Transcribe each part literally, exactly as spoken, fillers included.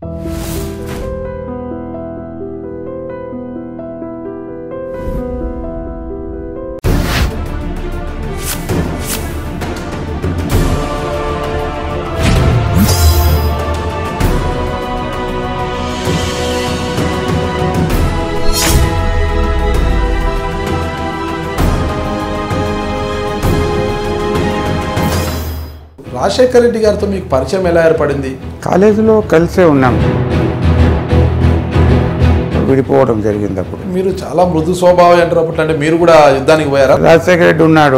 రాజశేఖర రెడ్డి గారితో మీకు పరిచయం ఎలా ఏర్పడింది? కాలేజీలో కలిసే ఉన్నాం, విడిపోవడం జరిగింది. అప్పుడు మీరు చాలా మృదు స్వభావం అంటారు, అంటే మీరు కూడా యుద్ధానికి పోయారా? రాజశేఖర రెడ్డి ఉన్నాడు.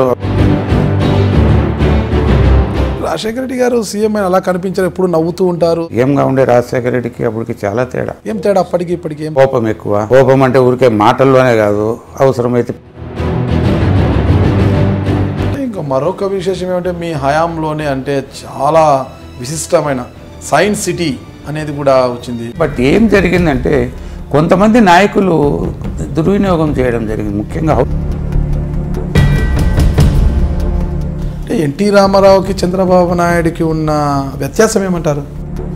రాజశేఖర రెడ్డి గారు సీఎం అలా కనిపించారు, ఎప్పుడు నవ్వుతూ ఉంటారు. ఏంగా ఉండే రాజశేఖర రెడ్డికి అప్పటికి చాలా తేడా. ఏం తేడా అప్పటికి ఇప్పటికి? కోపం ఎక్కువ. కోపం అంటే ఊరికే మాటల్లోనే కాదు, అవసరమైతే. మరొక విశేషం ఏమంటే మీ హయాంలోనే అంటే చాలా విశిష్టమైన సైన్స్ సిటీ అనేది కూడా వచ్చింది. బట్ ఏం జరిగిందంటే కొంతమంది నాయకులు దుర్వినియోగం చేయడం జరిగింది. ముఖ్యంగా అంటే ఎన్టీ రామారావుకి చంద్రబాబు నాయుడుకి ఉన్న వ్యత్యాసం ఏమంటారు?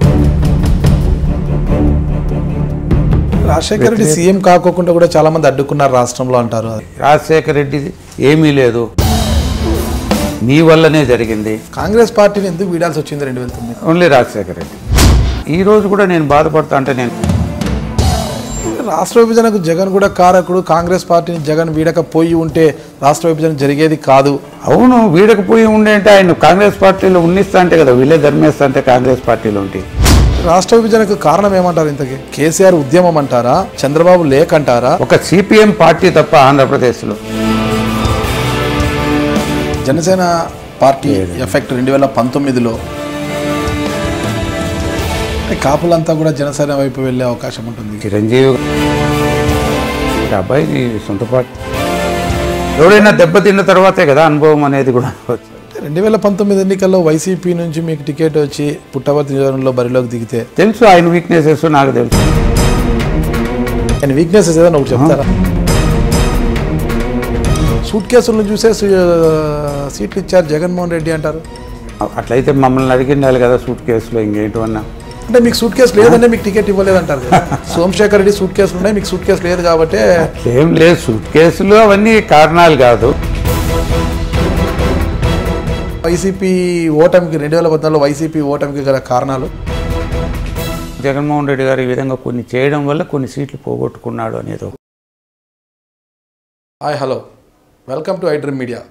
రాజశేఖర రెడ్డి సీఎం కాకోకుండా కూడా చాలా మంది అడ్డుకున్నారు రాష్ట్రంలో అంటారు. రాజశేఖర రెడ్డి ఏమీ లేదు, నీ వల్లనే జరిగింది. కాంగ్రెస్ పార్టీని ఎందుకు వీడాల్సి వచ్చింది రెండు వేల తొమ్మిది? ఓన్లీ రాజశేఖర రెడ్డి. ఈ రోజు కూడా నేను బాధపడతా అంటే నేను రాష్ట్ర విభజనకు జగన్ కూడా కారకుడు. కాంగ్రెస్ పార్టీని జగన్ వీడకపోయి ఉంటే రాష్ట్ర విభజన జరిగేది కాదు. అవును, వీడకపోయి ఉండే అంటే ఆయన కాంగ్రెస్ పార్టీలో ఉన్నిస్తా అంటే కదా, వీళ్ళే ధర్మేస్తా అంటే కాంగ్రెస్ పార్టీలో ఉంటే. రాష్ట్ర విభజనకు కారణం ఏమంటారు? ఇంతకీ కేసీఆర్ ఉద్యమం అంటారా, చంద్రబాబు లేక్ అంటారా? ఒక సిపిఎం పార్టీ తప్ప ఆంధ్రప్రదేశ్లో. జనసేన పార్టీ ఎఫెక్ట్ రెండు వేల పంతొమ్మిదిలో కాపులంతా కూడా జనసేన వైపు వెళ్ళే అవకాశం ఉంటుంది. చిరంజీవి అబ్బాయి సొంత పార్టీ ఎవరైనా దెబ్బతిన్న తర్వాతే కదా అనుభవం అనేది కూడా. రెండు వేల పంతొమ్మిది ఎన్నికల్లో వైసీపీ నుంచి మీకు టికెట్ వచ్చి పుట్టపర్తి నియోజకవర్గంలో బరిలోకి దిగితే తెలుసు ఆయన వీక్నెసెస్ నాకు తెలుసు. ఆయన వీక్నెసెస్ ఏదైనా ఒకటి చెప్తారా? సూట్ కేసులను చూసే సీట్లు ఇచ్చారు జగన్మోహన్ రెడ్డి అంటారు. అట్లయితే మమ్మల్ని అడిగిండాలి కదా సూట్ కేసులో ఇంకేంటన్నా. అంటే మీకు సూట్ కేసు లేదంటే మీకు టికెట్ ఇవ్వలేదంటారు కదా. సోమశేఖర్ రెడ్డి సూట్ కేసులు ఉన్నాయి, మీకు సూట్ కేసు లేదు కాబట్టి. ఏం లేదు, సూట్ కేసులు అవన్నీ కారణాలు కాదు. వైసీపీ ఓటమికి రెండు వేల పద్నాలుగులో వైసీపీ ఓటమికి గల కారణాలు జగన్మోహన్ రెడ్డి గారు ఈ విధంగా కొన్ని చేయడం వల్ల కొన్ని సీట్లు పోగొట్టుకున్నాడు అనేది. Hi, hello, welcome to iDream media.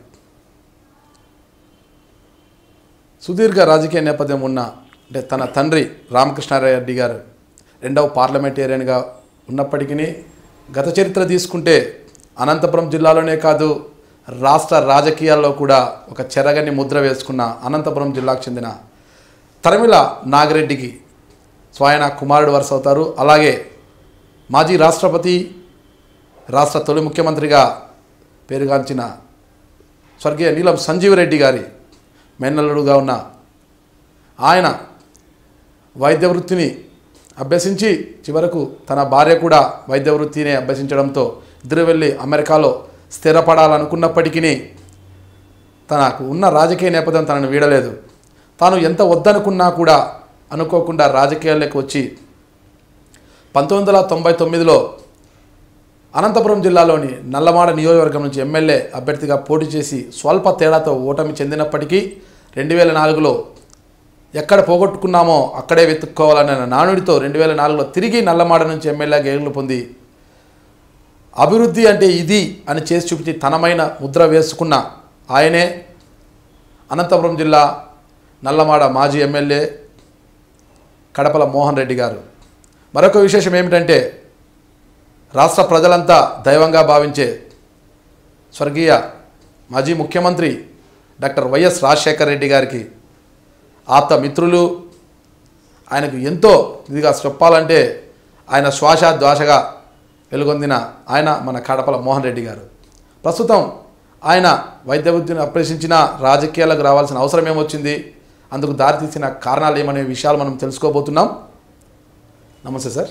సుదీర్ఘ రాజకీయ నేపథ్యం ఉన్న అంటే తన తండ్రి రామకృష్ణారెడ్డి గారు రెండవ పార్లమెంటేరియన్గా ఉన్నప్పటికీ గత చరిత్ర తీసుకుంటే అనంతపురం జిల్లాలోనే కాదు రాష్ట్ర రాజకీయాల్లో కూడా ఒక చెరగని ముద్ర వేసుకున్న అనంతపురం జిల్లాకు చెందిన తరిమిల నాగిరెడ్డికి స్వయన కుమారుడు వరుస అవుతారు. అలాగే మాజీ రాష్ట్రపతి, రాష్ట్ర తొలి ముఖ్యమంత్రిగా పేరుగాంచిన స్వర్గీయ నీలం సంజీవ్ రెడ్డి గారి మేనల్లుడుగా ఉన్న ఆయన వైద్య వృత్తిని అభ్యసించి చివరకు తన భార్య కూడా వైద్య వృత్తినే అభ్యసించడంతో ఇద్దరు వెళ్ళి అమెరికాలో స్థిరపడాలనుకున్నప్పటికీ తనకు ఉన్న రాజకీయ నేపథ్యం తనను వీడలేదు. తాను ఎంత వద్దనుకున్నా కూడా అనుకోకుండా రాజకీయాల్లోకి వచ్చి పంతొమ్మిది వందల తొంభై తొమ్మిదిలో అనంతపురం జిల్లాలోని నల్లమాడ నియోజకవర్గం నుంచి ఎమ్మెల్యే అభ్యర్థిగా పోటీ చేసి స్వల్ప తేడాతో ఓటమి చెందినప్పటికీ రెండు వేల నాలుగులో ఎక్కడ పోగొట్టుకున్నామో అక్కడే వెతుక్కోవాలనే నానుడితో రెండు వేల నాలుగులో తిరిగి నల్లమాడ నుంచి ఎమ్మెల్యే గెలుపు పొంది అభివృద్ధి అంటే ఇది అని చేసి చూపించి తనమైన ముద్ర వేసుకున్న ఆయనే అనంతపురం జిల్లా నల్లమాడ మాజీ ఎమ్మెల్యే కడపల మోహన్ రెడ్డి గారు. మరొక విశేషం ఏమిటంటే రాష్ట్ర ప్రజలంతా దైవంగా భావించే స్వర్గీయ మాజీ ముఖ్యమంత్రి డాక్టర్ వైఎస్ రాజశేఖర రెడ్డి గారికి ఆప్త మిత్రులు, ఆయనకు ఎంతో ఇదిగా చెప్పాలంటే ఆయన శ్వాస ద్వాసగా వెలుగొందిన ఆయన మన కడపల మోహన్ రెడ్డి గారు. ప్రస్తుతం ఆయన వైద్య వృత్తిని అభ్యసించిన రాజకీయాలకు రావాల్సిన అవసరం ఏమొచ్చింది, అందుకు దారితీసిన కారణాలు ఏమనే విషయాలు మనం తెలుసుకోబోతున్నాం. నమస్తే సార్.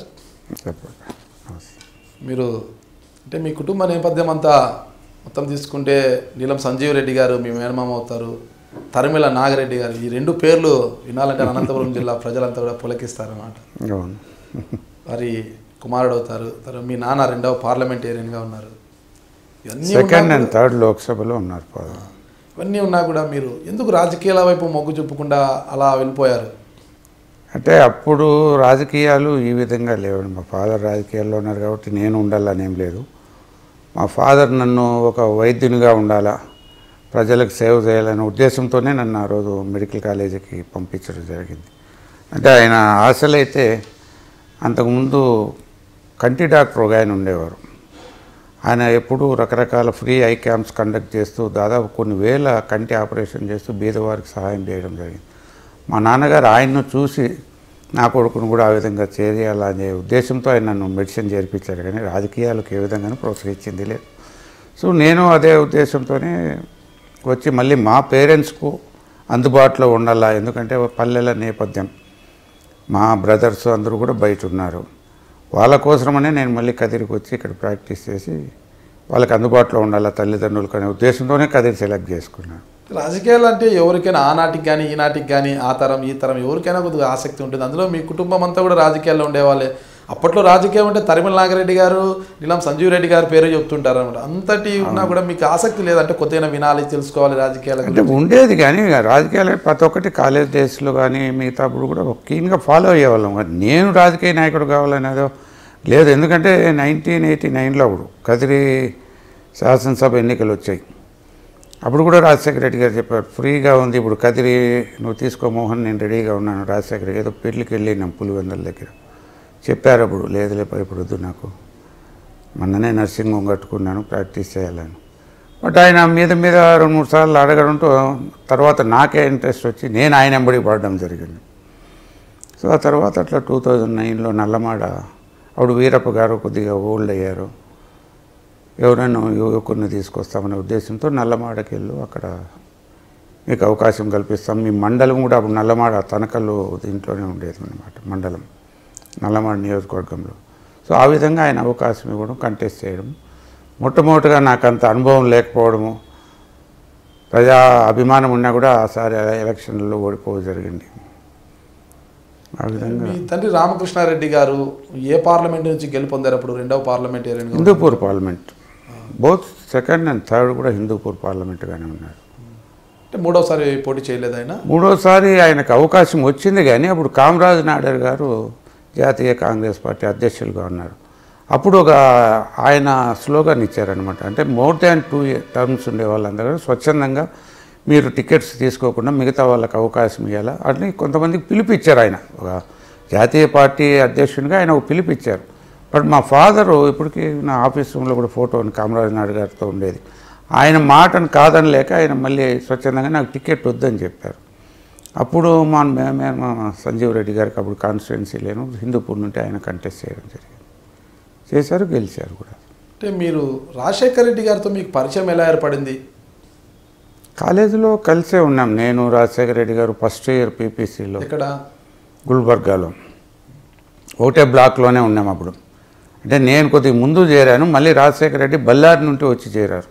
మీరు అంటే మీ కుటుంబ నేపథ్యం అంతా మొత్తం తీసుకుంటే నీలం సంజీవ్ రెడ్డి గారు మీ మేనమామ అవుతారు, తరిమిల నాగిరెడ్డి గారు, ఈ రెండు పేర్లు వినాలంటే అనంతపురం జిల్లా ప్రజలంతా కూడా పులకిస్తారన్నమాట. అవును. వారి కుమారుడు అవుతారు. తర్వాత మీ నాన్న రెండవ పార్లమెంటేరియన్గా ఉన్నారు. ఇవన్నీ సెకండ్ అండ్ థర్డ్ లోక్సభలో ఉన్నారు. ఇవన్నీ ఉన్నా కూడా మీరు ఎందుకు రాజకీయాల వైపు మొగ్గు చూపకుండా అలా వెళ్ళిపోయారు? అంటే అప్పుడు రాజకీయాలు ఈ విధంగా లేవండి. మా ఫాదర్ రాజకీయాల్లో ఉన్నారు కాబట్టి నేను ఉండాలని ఏం లేదు. మా ఫాదర్ నన్ను ఒక వైద్యునిగా ఉండాలా, ప్రజలకు సేవ చేయాలనే ఉద్దేశంతోనే నన్ను ఆ రోజు మెడికల్ కాలేజీకి పంపించడం జరిగింది. అంటే ఆయన ఆశలైతే అంతకుముందు కంటి డాక్టర్ ఒక ఆయన ఉండేవారు. ఆయన ఎప్పుడూ రకరకాల ఫ్రీ ఐ క్యాంప్స్ కండక్ట్ చేస్తూ దాదాపు కొన్ని వేల కంటి ఆపరేషన్ చేస్తూ బీదవారికి సహాయం చేయడం జరిగింది. మా నాన్నగారు ఆయన్ను చూసి నా కొడుకును కూడా ఆ విధంగా చేయాలనే ఉద్దేశంతో ఆయన నన్ను మెడిసిన్ చేర్పించారు, కానీ రాజకీయాలకు ఏ విధంగానూ ప్రోత్సహించింది లేదు. సో నేను అదే ఉద్దేశంతోనే వచ్చి మళ్ళీ మా పేరెంట్స్కు అందుబాటులో ఉండాలా, ఎందుకంటే పల్లెల నేపథ్యం, మా బ్రదర్స్ అందరూ కూడా బయట ఉన్నారు, వాళ్ళ కోసమనే నేను మళ్ళీ కదిరికి వచ్చి ఇక్కడ ప్రాక్టీస్ చేసి వాళ్ళకి అందుబాటులో ఉండాలా తల్లిదండ్రులకు అనే ఉద్దేశంతోనే కదిరి సెలెక్ట్ చేసుకున్నాను. రాజకీయాలు అంటే ఎవరికైనా ఆనాటికి కానీ ఈనాటికి కానీ ఆ తరం ఈ తరం ఎవరికైనా కొద్దిగా ఆసక్తి ఉంటుంది. అందులో మీ కుటుంబం అంతా కూడా రాజకీయాల్లో ఉండేవాళ్ళే. అప్పట్లో రాజకీయం అంటే తరిమల నాగిరెడ్డి గారు, నీలం సంజీవ్ రెడ్డి గారు పేరు చెప్తుంటారు అనమాట. అంతటి ఉన్నా కూడా మీకు ఆసక్తి లేదంటే కొద్దిగా వినాలి, తెలుసుకోవాలి రాజకీయాలు అంటే ఉండేది, కానీ రాజకీయాలు ప్రతి ఒక్కటి కాలేజ్ డేస్లో కానీ మిగతా అప్పుడు కూడా క్లీన్గా ఫాలో అయ్యేవాళ్ళం. నేను రాజకీయ నాయకుడు కావాలనేదో లేదు, ఎందుకంటే నైన్టీన్ ఎయిటీ నైన్లో అప్పుడు కదిరి శాసనసభ ఎన్నికలు వచ్చాయి. అప్పుడు కూడా రాజశేఖర రెడ్డి గారు చెప్పారు, ఫ్రీగా ఉంది ఇప్పుడు కదిరి, నువ్వు తీసుకో మోహన్, నేను రెడీగా ఉన్నాను. రాజశేఖర ఏదో పెళ్ళికి వెళ్ళినాం పులివెందుల దగ్గర చెప్పారు. అప్పుడు లేదులే ఇప్పుడు వద్దు, నాకు మొన్ననే నర్సింగ్ హోమ్ కట్టుకున్నాను, ప్రాక్టీస్ చేయాలని. బట్ ఆయన మీద మీద రెండు మూడు సార్లు అడగడంతో తర్వాత నాకే ఇంట్రెస్ట్ వచ్చి నేను ఆయన వెంబడి పడడం జరిగింది. సో ఆ తర్వాత అట్లా టూ థౌజండ్ నైన్లో నల్లమాడ, అప్పుడు వీరప్ప గారు కొద్దిగా ఓల్డ్ అయ్యారు, ఎవరైనా యువకుడిని తీసుకొస్తామనే ఉద్దేశంతో నల్లమాడకి వెళ్ళు, అక్కడ మీకు అవకాశం కల్పిస్తాం. మీ మండలం కూడా అప్పుడు నల్లమాడ తనకలు దీంట్లోనే ఉండేది అన్నమాట, మండలం నల్లమాడ నియోజకవర్గంలో. సో ఆ విధంగా ఆయన అవకాశం ఇవ్వడం, కంటెస్ట్ చేయడం. మొట్టమొదటిగా నాకు అంత అనుభవం లేకపోవడము, ప్రజా అభిమానం ఉన్నా కూడా ఆసారి ఎలక్షన్లలో ఓడిపోవడం జరిగింది. ఆ విధంగా మీ తండ్రి రామకృష్ణారెడ్డి గారు ఏ పార్లమెంట్ నుంచి గెలుపొందారు? అప్పుడు రెండవ parliament Hindupur parliament, both second and third కూడా హిందూపూర్ పార్లమెంట్గానే ఉన్నారు. అంటే మూడోసారి పోటీ చేయలేదు ఆయన? మూడోసారి ఆయనకు అవకాశం వచ్చింది, కానీ అప్పుడు కామరాజ్ నాయుడు గారు జాతీయ కాంగ్రెస్ పార్టీ అధ్యక్షులుగా ఉన్నారు. అప్పుడు ఒక ఆయన స్లోగన్ ఇచ్చారనమాట, అంటే మోర్ దాన్ టూ టర్మ్స్ ఉండే వాళ్ళందరూ స్వచ్ఛందంగా మీరు టికెట్స్ తీసుకోకుండా మిగతా వాళ్ళకి అవకాశం ఇవ్వాలా అని కొంతమందికి పిలిపిచ్చారు. ఆయన ఒక జాతీయ పార్టీ అధ్యక్షునిగా ఆయన ఒక పిలిపిచ్చారు. బట్ మా ఫాదరు ఇప్పటికీ నా ఆఫీస్ రూమ్లో కూడా ఫోటో కామరాజ్ నాయుడు గారితో ఉండేది. ఆయన మాటను కాదని లేక ఆయన మళ్ళీ స్వచ్ఛందంగా నాకు టికెట్ వద్దని చెప్పారు. అప్పుడు మా మేమే మా సంజీవ్ రెడ్డి గారికి అప్పుడు కాన్స్టిట్యున్సీ లేను, హిందూపూర్ నుండి ఆయన కంటెస్ట్ చేయడం జరిగింది. చేశారు, గెలిచారు కూడా. అంటే మీరు రాజశేఖర రెడ్డి గారితో మీకు పరిచయం ఎలా ఏర్పడింది? కాలేజీలో కలిసే ఉన్నాం, నేను రాజశేఖర రెడ్డి గారు ఫస్ట్ ఇయర్ పీపీసీలో. ఎక్కడ? గుల్బర్గాలో ఒకటే బ్లాక్లోనే ఉన్నాం అప్పుడు. అంటే నేను కొద్దిగా ముందు చేరాను, మళ్ళీ రాజశేఖర రెడ్డి బళ్ళారి నుండి వచ్చి చేరారు.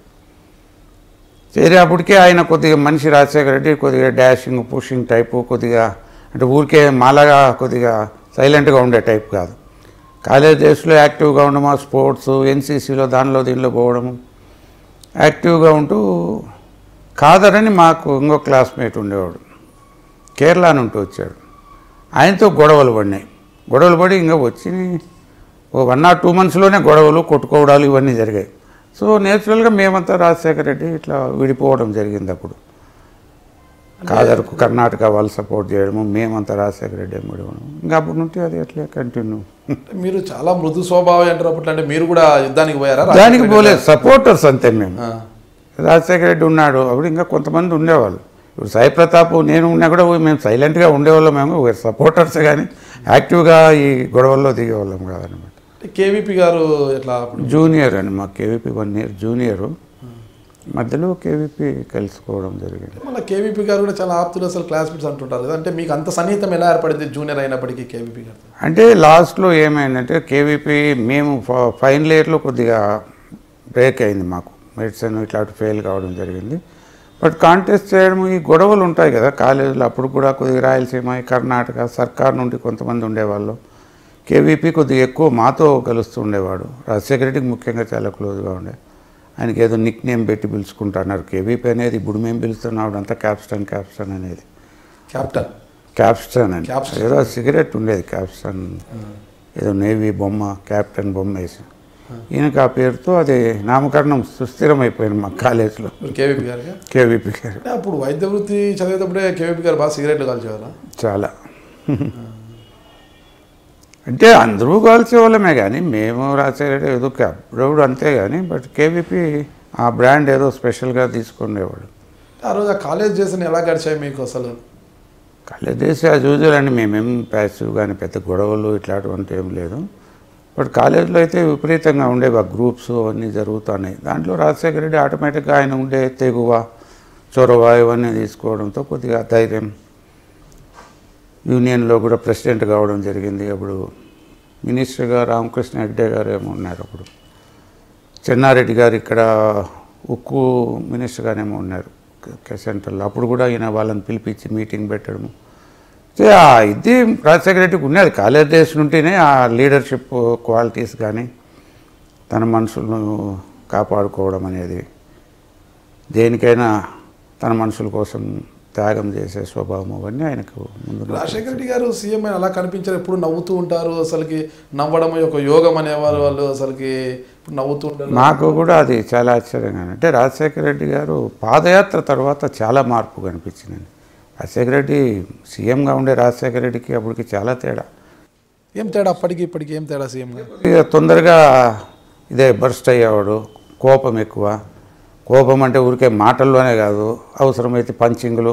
చేరే అప్పటికే ఆయన కొద్దిగా మనిషి రాజశేఖర రెడ్డి కొద్దిగా డాషింగ్ పుషింగ్ టైపు, కొద్దిగా అంటే ఊరికే మాలాగా కొద్దిగా సైలెంట్గా ఉండే టైప్ కాదు. కాలేజ్ డేస్లో యాక్టివ్గా ఉండము, స్పోర్ట్స్ ఎన్సీసీలో దానిలో దీనిలో పోవడము, యాక్టివ్గా ఉంటూ. కాదరని మాకు ఇంకో క్లాస్మేట్ ఉండేవాడు, కేరళ నుండి వచ్చాడు. ఆయనతో గొడవలు పడినాయి. గొడవలు పడి ఇంకా వచ్చి ఓ వన్ ఆర్ టూ మంత్స్లోనే గొడవలు కొట్టుకోవడాలు ఇవన్నీ జరిగాయి. సో నేచురల్గా మేమంతా రాజశేఖర రెడ్డి ఇట్లా విడిపోవడం జరిగింది. అప్పుడు కాదర్కు కర్ణాటక వాళ్ళు సపోర్ట్ చేయడము, మేమంతా రాజశేఖర రెడ్డి విడిపోవడం, ఇంకా అప్పటి నుండి అది అట్లే కంటిన్యూ. మీరు చాలా మృదు స్వభావం అంటారు అప్పట్లో, అంటే మీరు కూడా యుద్ధానికి పోయారా? దానికి పోలేదు, సపోర్టర్స్ అంతే మేము. రాజశేఖర రెడ్డి ఉన్నాడు అప్పుడు, ఇంకా కొంతమంది ఉండేవాళ్ళు. ఇప్పుడు సాయి ప్రతాప్ నేను ఉన్నా కూడా మేము సైలెంట్గా ఉండేవాళ్ళం, మేము సపోర్టర్స్ కానీ యాక్టివ్గా ఈ గొడవల్లో దిగేవాళ్ళం కాదనమాట. కేవీపీ గారు ఎట్లా? జూనియర్ అని, మా కేవీపీ వన్ ఇయర్ జూనియరు, మధ్యలో కేవీపీ కలుసుకోవడం జరిగింది. మళ్ళీ కేవీపీ గారు కూడా చాలా ఆప్తులు, అసలు క్లాస్మేట్స్ అంటుంటారు కదా, అంటే మీకు అంత సన్నిహితం ఎలా ఏర్పడింది జూనియర్ అయినప్పటికీ కేవీపీ గారు? అంటే లాస్ట్లో ఏమైందంటే కేవీపీ మేము ఫైనల్ ఇయర్లో కొద్దిగా బ్రేక్ అయింది, మాకు మెడిసిన్ ఇట్లాంటి ఫెయిల్ కావడం జరిగింది. బట్ కాంటెస్ట్ చేయడం ఈ గొడవలు ఉంటాయి కదా కాలేజీలో. అప్పుడు కూడా కొద్దిగా రాయలసీమ కర్ణాటక సర్కార్ నుండి కొంతమంది ఉండేవాళ్ళు. కేవీపీ కొద్దిగా ఎక్కువ మాతో కలుస్తూ ఉండేవాడు. రాజశేఖర రెడ్డికి ముఖ్యంగా చాలా క్లోజ్గా ఉండే. ఆయనకి ఏదో నిక్ నేమ్ పెట్టి పిలుచుకుంటున్నారు. కేవీపీ అనేది ఇప్పుడు మేము పిలుస్తున్నాడు అంతా క్యాప్స్టన్ క్యాప్స్టన్ అనేది. క్యాప్టెన్ క్యాప్స్టన్ అని ఏదో సిగరెట్ ఉండేది క్యాప్స్టన్, ఏదో నేవీ బొమ్మ క్యాప్టెన్ బొమ్మ వేసి ఈయనకు ఆ పేరుతో అది నామకరణం సుస్థిరమైపోయింది మా కాలేజీలో. కేవీపీ గారు కేవీపీ గారు అప్పుడు వైద్య వృత్తి చదివేటప్పుడే కేవీపీ గారు బాగా సిగరెట్లు కాల్చేవారా? చాలా. అంటే అందరూ కాల్చే వాళ్ళమే కానీ మేము రాసేది ఏదో అప్పుడప్పుడు అంతే కానీ, బట్ కేవీపీ ఆ బ్రాండ్ ఏదో స్పెషల్గా తీసుకునేవాడు. ఆ రోజు ఆ కాలేజ్ చేసిన ఎలా గడిచాయి మీకు అసలు? కాలేజ్ చేసి యాజ్ యూజువల్ అండి, మేమేం ప్యాసివ్ కానీ పెద్ద గొడవలు ఇట్లాంటివంతా ఏం లేదు. బట్ కాలేజీలో అయితే విపరీతంగా ఉండేవి ఆ గ్రూప్స్ అవన్నీ జరుగుతున్నాయి. దాంట్లో రాజశేఖర రెడ్డి ఆటోమేటిక్గా ఆయన ఉండే తెగువ చొరవ ఇవన్నీ తీసుకోవడంతో కొద్దిగా ధైర్యం. యూనియన్లో కూడా ప్రెసిడెంట్ కావడం జరిగింది. అప్పుడు మినిస్టర్గా రామకృష్ణ హెగ్డే గారు ఏమో ఉన్నారు. అప్పుడు చెన్నారెడ్డి గారు ఇక్కడ ఉక్కు మినిస్టర్గానేమో ఉన్నారు సెంట్రల్లో. అప్పుడు కూడా ఈయన వాళ్ళని పిలిపించి మీటింగ్ పెట్టడము. ఇది రాజశేఖర రెడ్డికి ఉన్నది కాలేజ్ డేస్ నుంటేనే ఆ లీడర్షిప్ క్వాలిటీస్ కానీ తన మనుషులను కాపాడుకోవడం అనేది, దేనికైనా తన మనుషుల కోసం త్యాగం చేసే స్వభావం అవన్నీ ఆయనకు ముందు. రాజశేఖర రెడ్డి గారు సీఎం అలా కనిపించారు, ఎప్పుడు నవ్వుతూ ఉంటారు. అసలుకి నవ్వడం ఒక యోగం అనేవారు వాళ్ళు. అసలుకి నవ్వుతూ ఉంటారు. నాకు కూడా అది చాలా ఆశ్చర్యంగా, అంటే రాజశేఖర రెడ్డి గారు పాదయాత్ర తర్వాత చాలా మార్పు కనిపించిందండి. రాజశేఖర రెడ్డి సీఎంగా ఉండే రాజశేఖర రెడ్డికి అప్పటికి చాలా తేడా. ఏం తేడా అప్పటికి ఇప్పటికి ఏం తేడా? సీఎంగా ఇక తొందరగా ఇదే బర్స్ట్ అయ్యేవాడు, కోపం ఎక్కువ. కోపం అంటే ఊరికే మాటల్లోనే కాదు, అవసరమైతే పంచింగులు.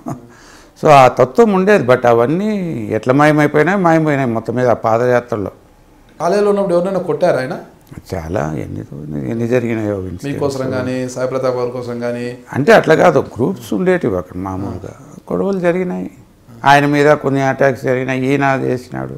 సో ఆ తత్వం ఉండేది. బట్ అవన్నీ ఎట్లా మాయమైపోయినాయి మాయమైపోయినాయి మొత్తం మీద ఆ పాదయాత్రలో. కాలేజీలో ఉన్నప్పుడు ఎవరైనా కొట్టారు ఆయన? చాలా ఎన్ని ఎన్ని జరిగినాయో మీకోసం కానీ సాయి ప్రతాప్ గారి కోసం కానీ. అంటే అట్లా కాదు, గ్రూప్స్ ఉండేటివి అక్కడ మామూలుగా గొడవలు జరిగినాయి. ఆయన మీద కొన్ని అటాక్స్ జరిగినాయి, ఈయన చేసినాడు.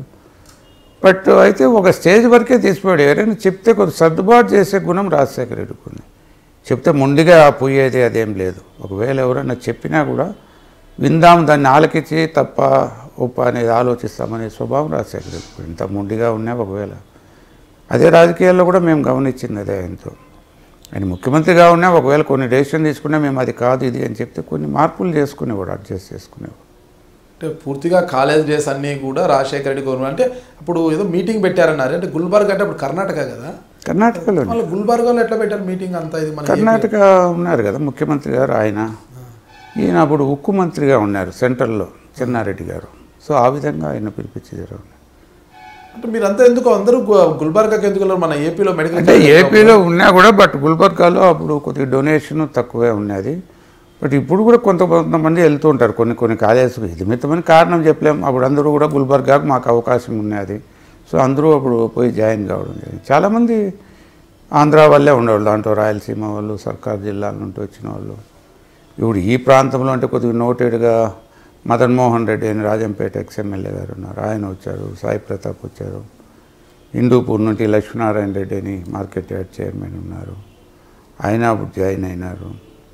బట్ అయితే ఒక స్టేజ్ వరకే తీసిపోయాడు. ఎవరైనా చెప్తే కొంచెం సర్దుబాటు చేసే గుణం రాజశేఖర రెడ్డికి ఉంది. చెప్తే మొండిగా పోయేది అదేం లేదు. ఒకవేళ ఎవరైనా చెప్పినా కూడా విందాం, దాన్ని ఆలకించి తప్ప ఒప్ప అనేది ఆలోచిస్తామనే స్వభావం రాజశేఖర రెడ్డికి. ఇంత మొండిగా ఉన్నా ఒకవేళ అదే రాజకీయాల్లో కూడా మేము గమనించింది అదే. ఆయనతో ఆయన ముఖ్యమంత్రిగా ఉన్నా ఒకవేళ కొన్ని డెసిషన్ తీసుకున్నా మేము అది కాదు ఇది అని చెప్తే కొన్ని మార్పులు చేసుకునేవాడు, అడ్జస్ట్ చేసుకునేవాడు. అంటే పూర్తిగా కాలేజ్ డేస్ అన్నీ కూడా రాజశేఖర రెడ్డి గవర్నమెంట్. అంటే ఇప్పుడు ఏదో మీటింగ్ పెట్టారన్నారు, అంటే గుల్బర్గ్ అంటే ఇప్పుడు కర్ణాటక కదా, కర్ణాటకలో గుల్బర్గాలో ఎట్లా పెట్టారు మీటింగ్ అంతా? ఇది మన కర్ణాటక ఉన్నారు కదా ముఖ్యమంత్రి గారు ఆయన. ఈయన అప్పుడు ఉక్కు మంత్రిగా ఉన్నారు సెంట్రల్లో చెన్నారెడ్డి గారు. సో ఆ విధంగా ఆయన పిలిపించారు. అంటే మీరంతా ఎందుకు అందరూ గుల్బర్గాకి ఎందుకు వెళ్ళారు? మన ఏపీలో మెడికల్ అంటే ఏపీలో ఉన్నా కూడా బట్ గుల్బర్గాలో అప్పుడు కొద్దిగా డొనేషన్ తక్కువే ఉన్నది. బట్ ఇప్పుడు కూడా కొంత కొంతమంది వెళ్తూ ఉంటారు కొన్ని కొన్ని కాలేజెస్. ఇది మితమని కారణం చెప్పలేము. అప్పుడు అందరూ కూడా గుల్బర్గాకు మాకు అవకాశం ఉన్నది. సో అందరూ అప్పుడు పోయి జాయిన్ కావడం జరిగింది. చాలామంది ఆంధ్ర వాళ్ళే ఉండేవాళ్ళు, దాంట్లో రాయలసీమ వాళ్ళు, సర్కార్ జిల్లాల నుండి వచ్చిన వాళ్ళు. ఇప్పుడు ఈ ప్రాంతంలో అంటే కొద్దిగా నోటెడ్గా మదన్ మోహన్ రెడ్డి అని రాజంపేట ఎక్స్ఎమ్మెల్యే గారు ఉన్నారు, ఆయన వచ్చారు. సాయి ప్రతాప్ వచ్చారు. హిందూపూర్ నుండి లక్ష్మీనారాయణ రెడ్డి అని మార్కెట్ యార్డ్ చైర్మన్ ఉన్నారు, ఆయన అప్పుడు జాయిన్ అయినారు.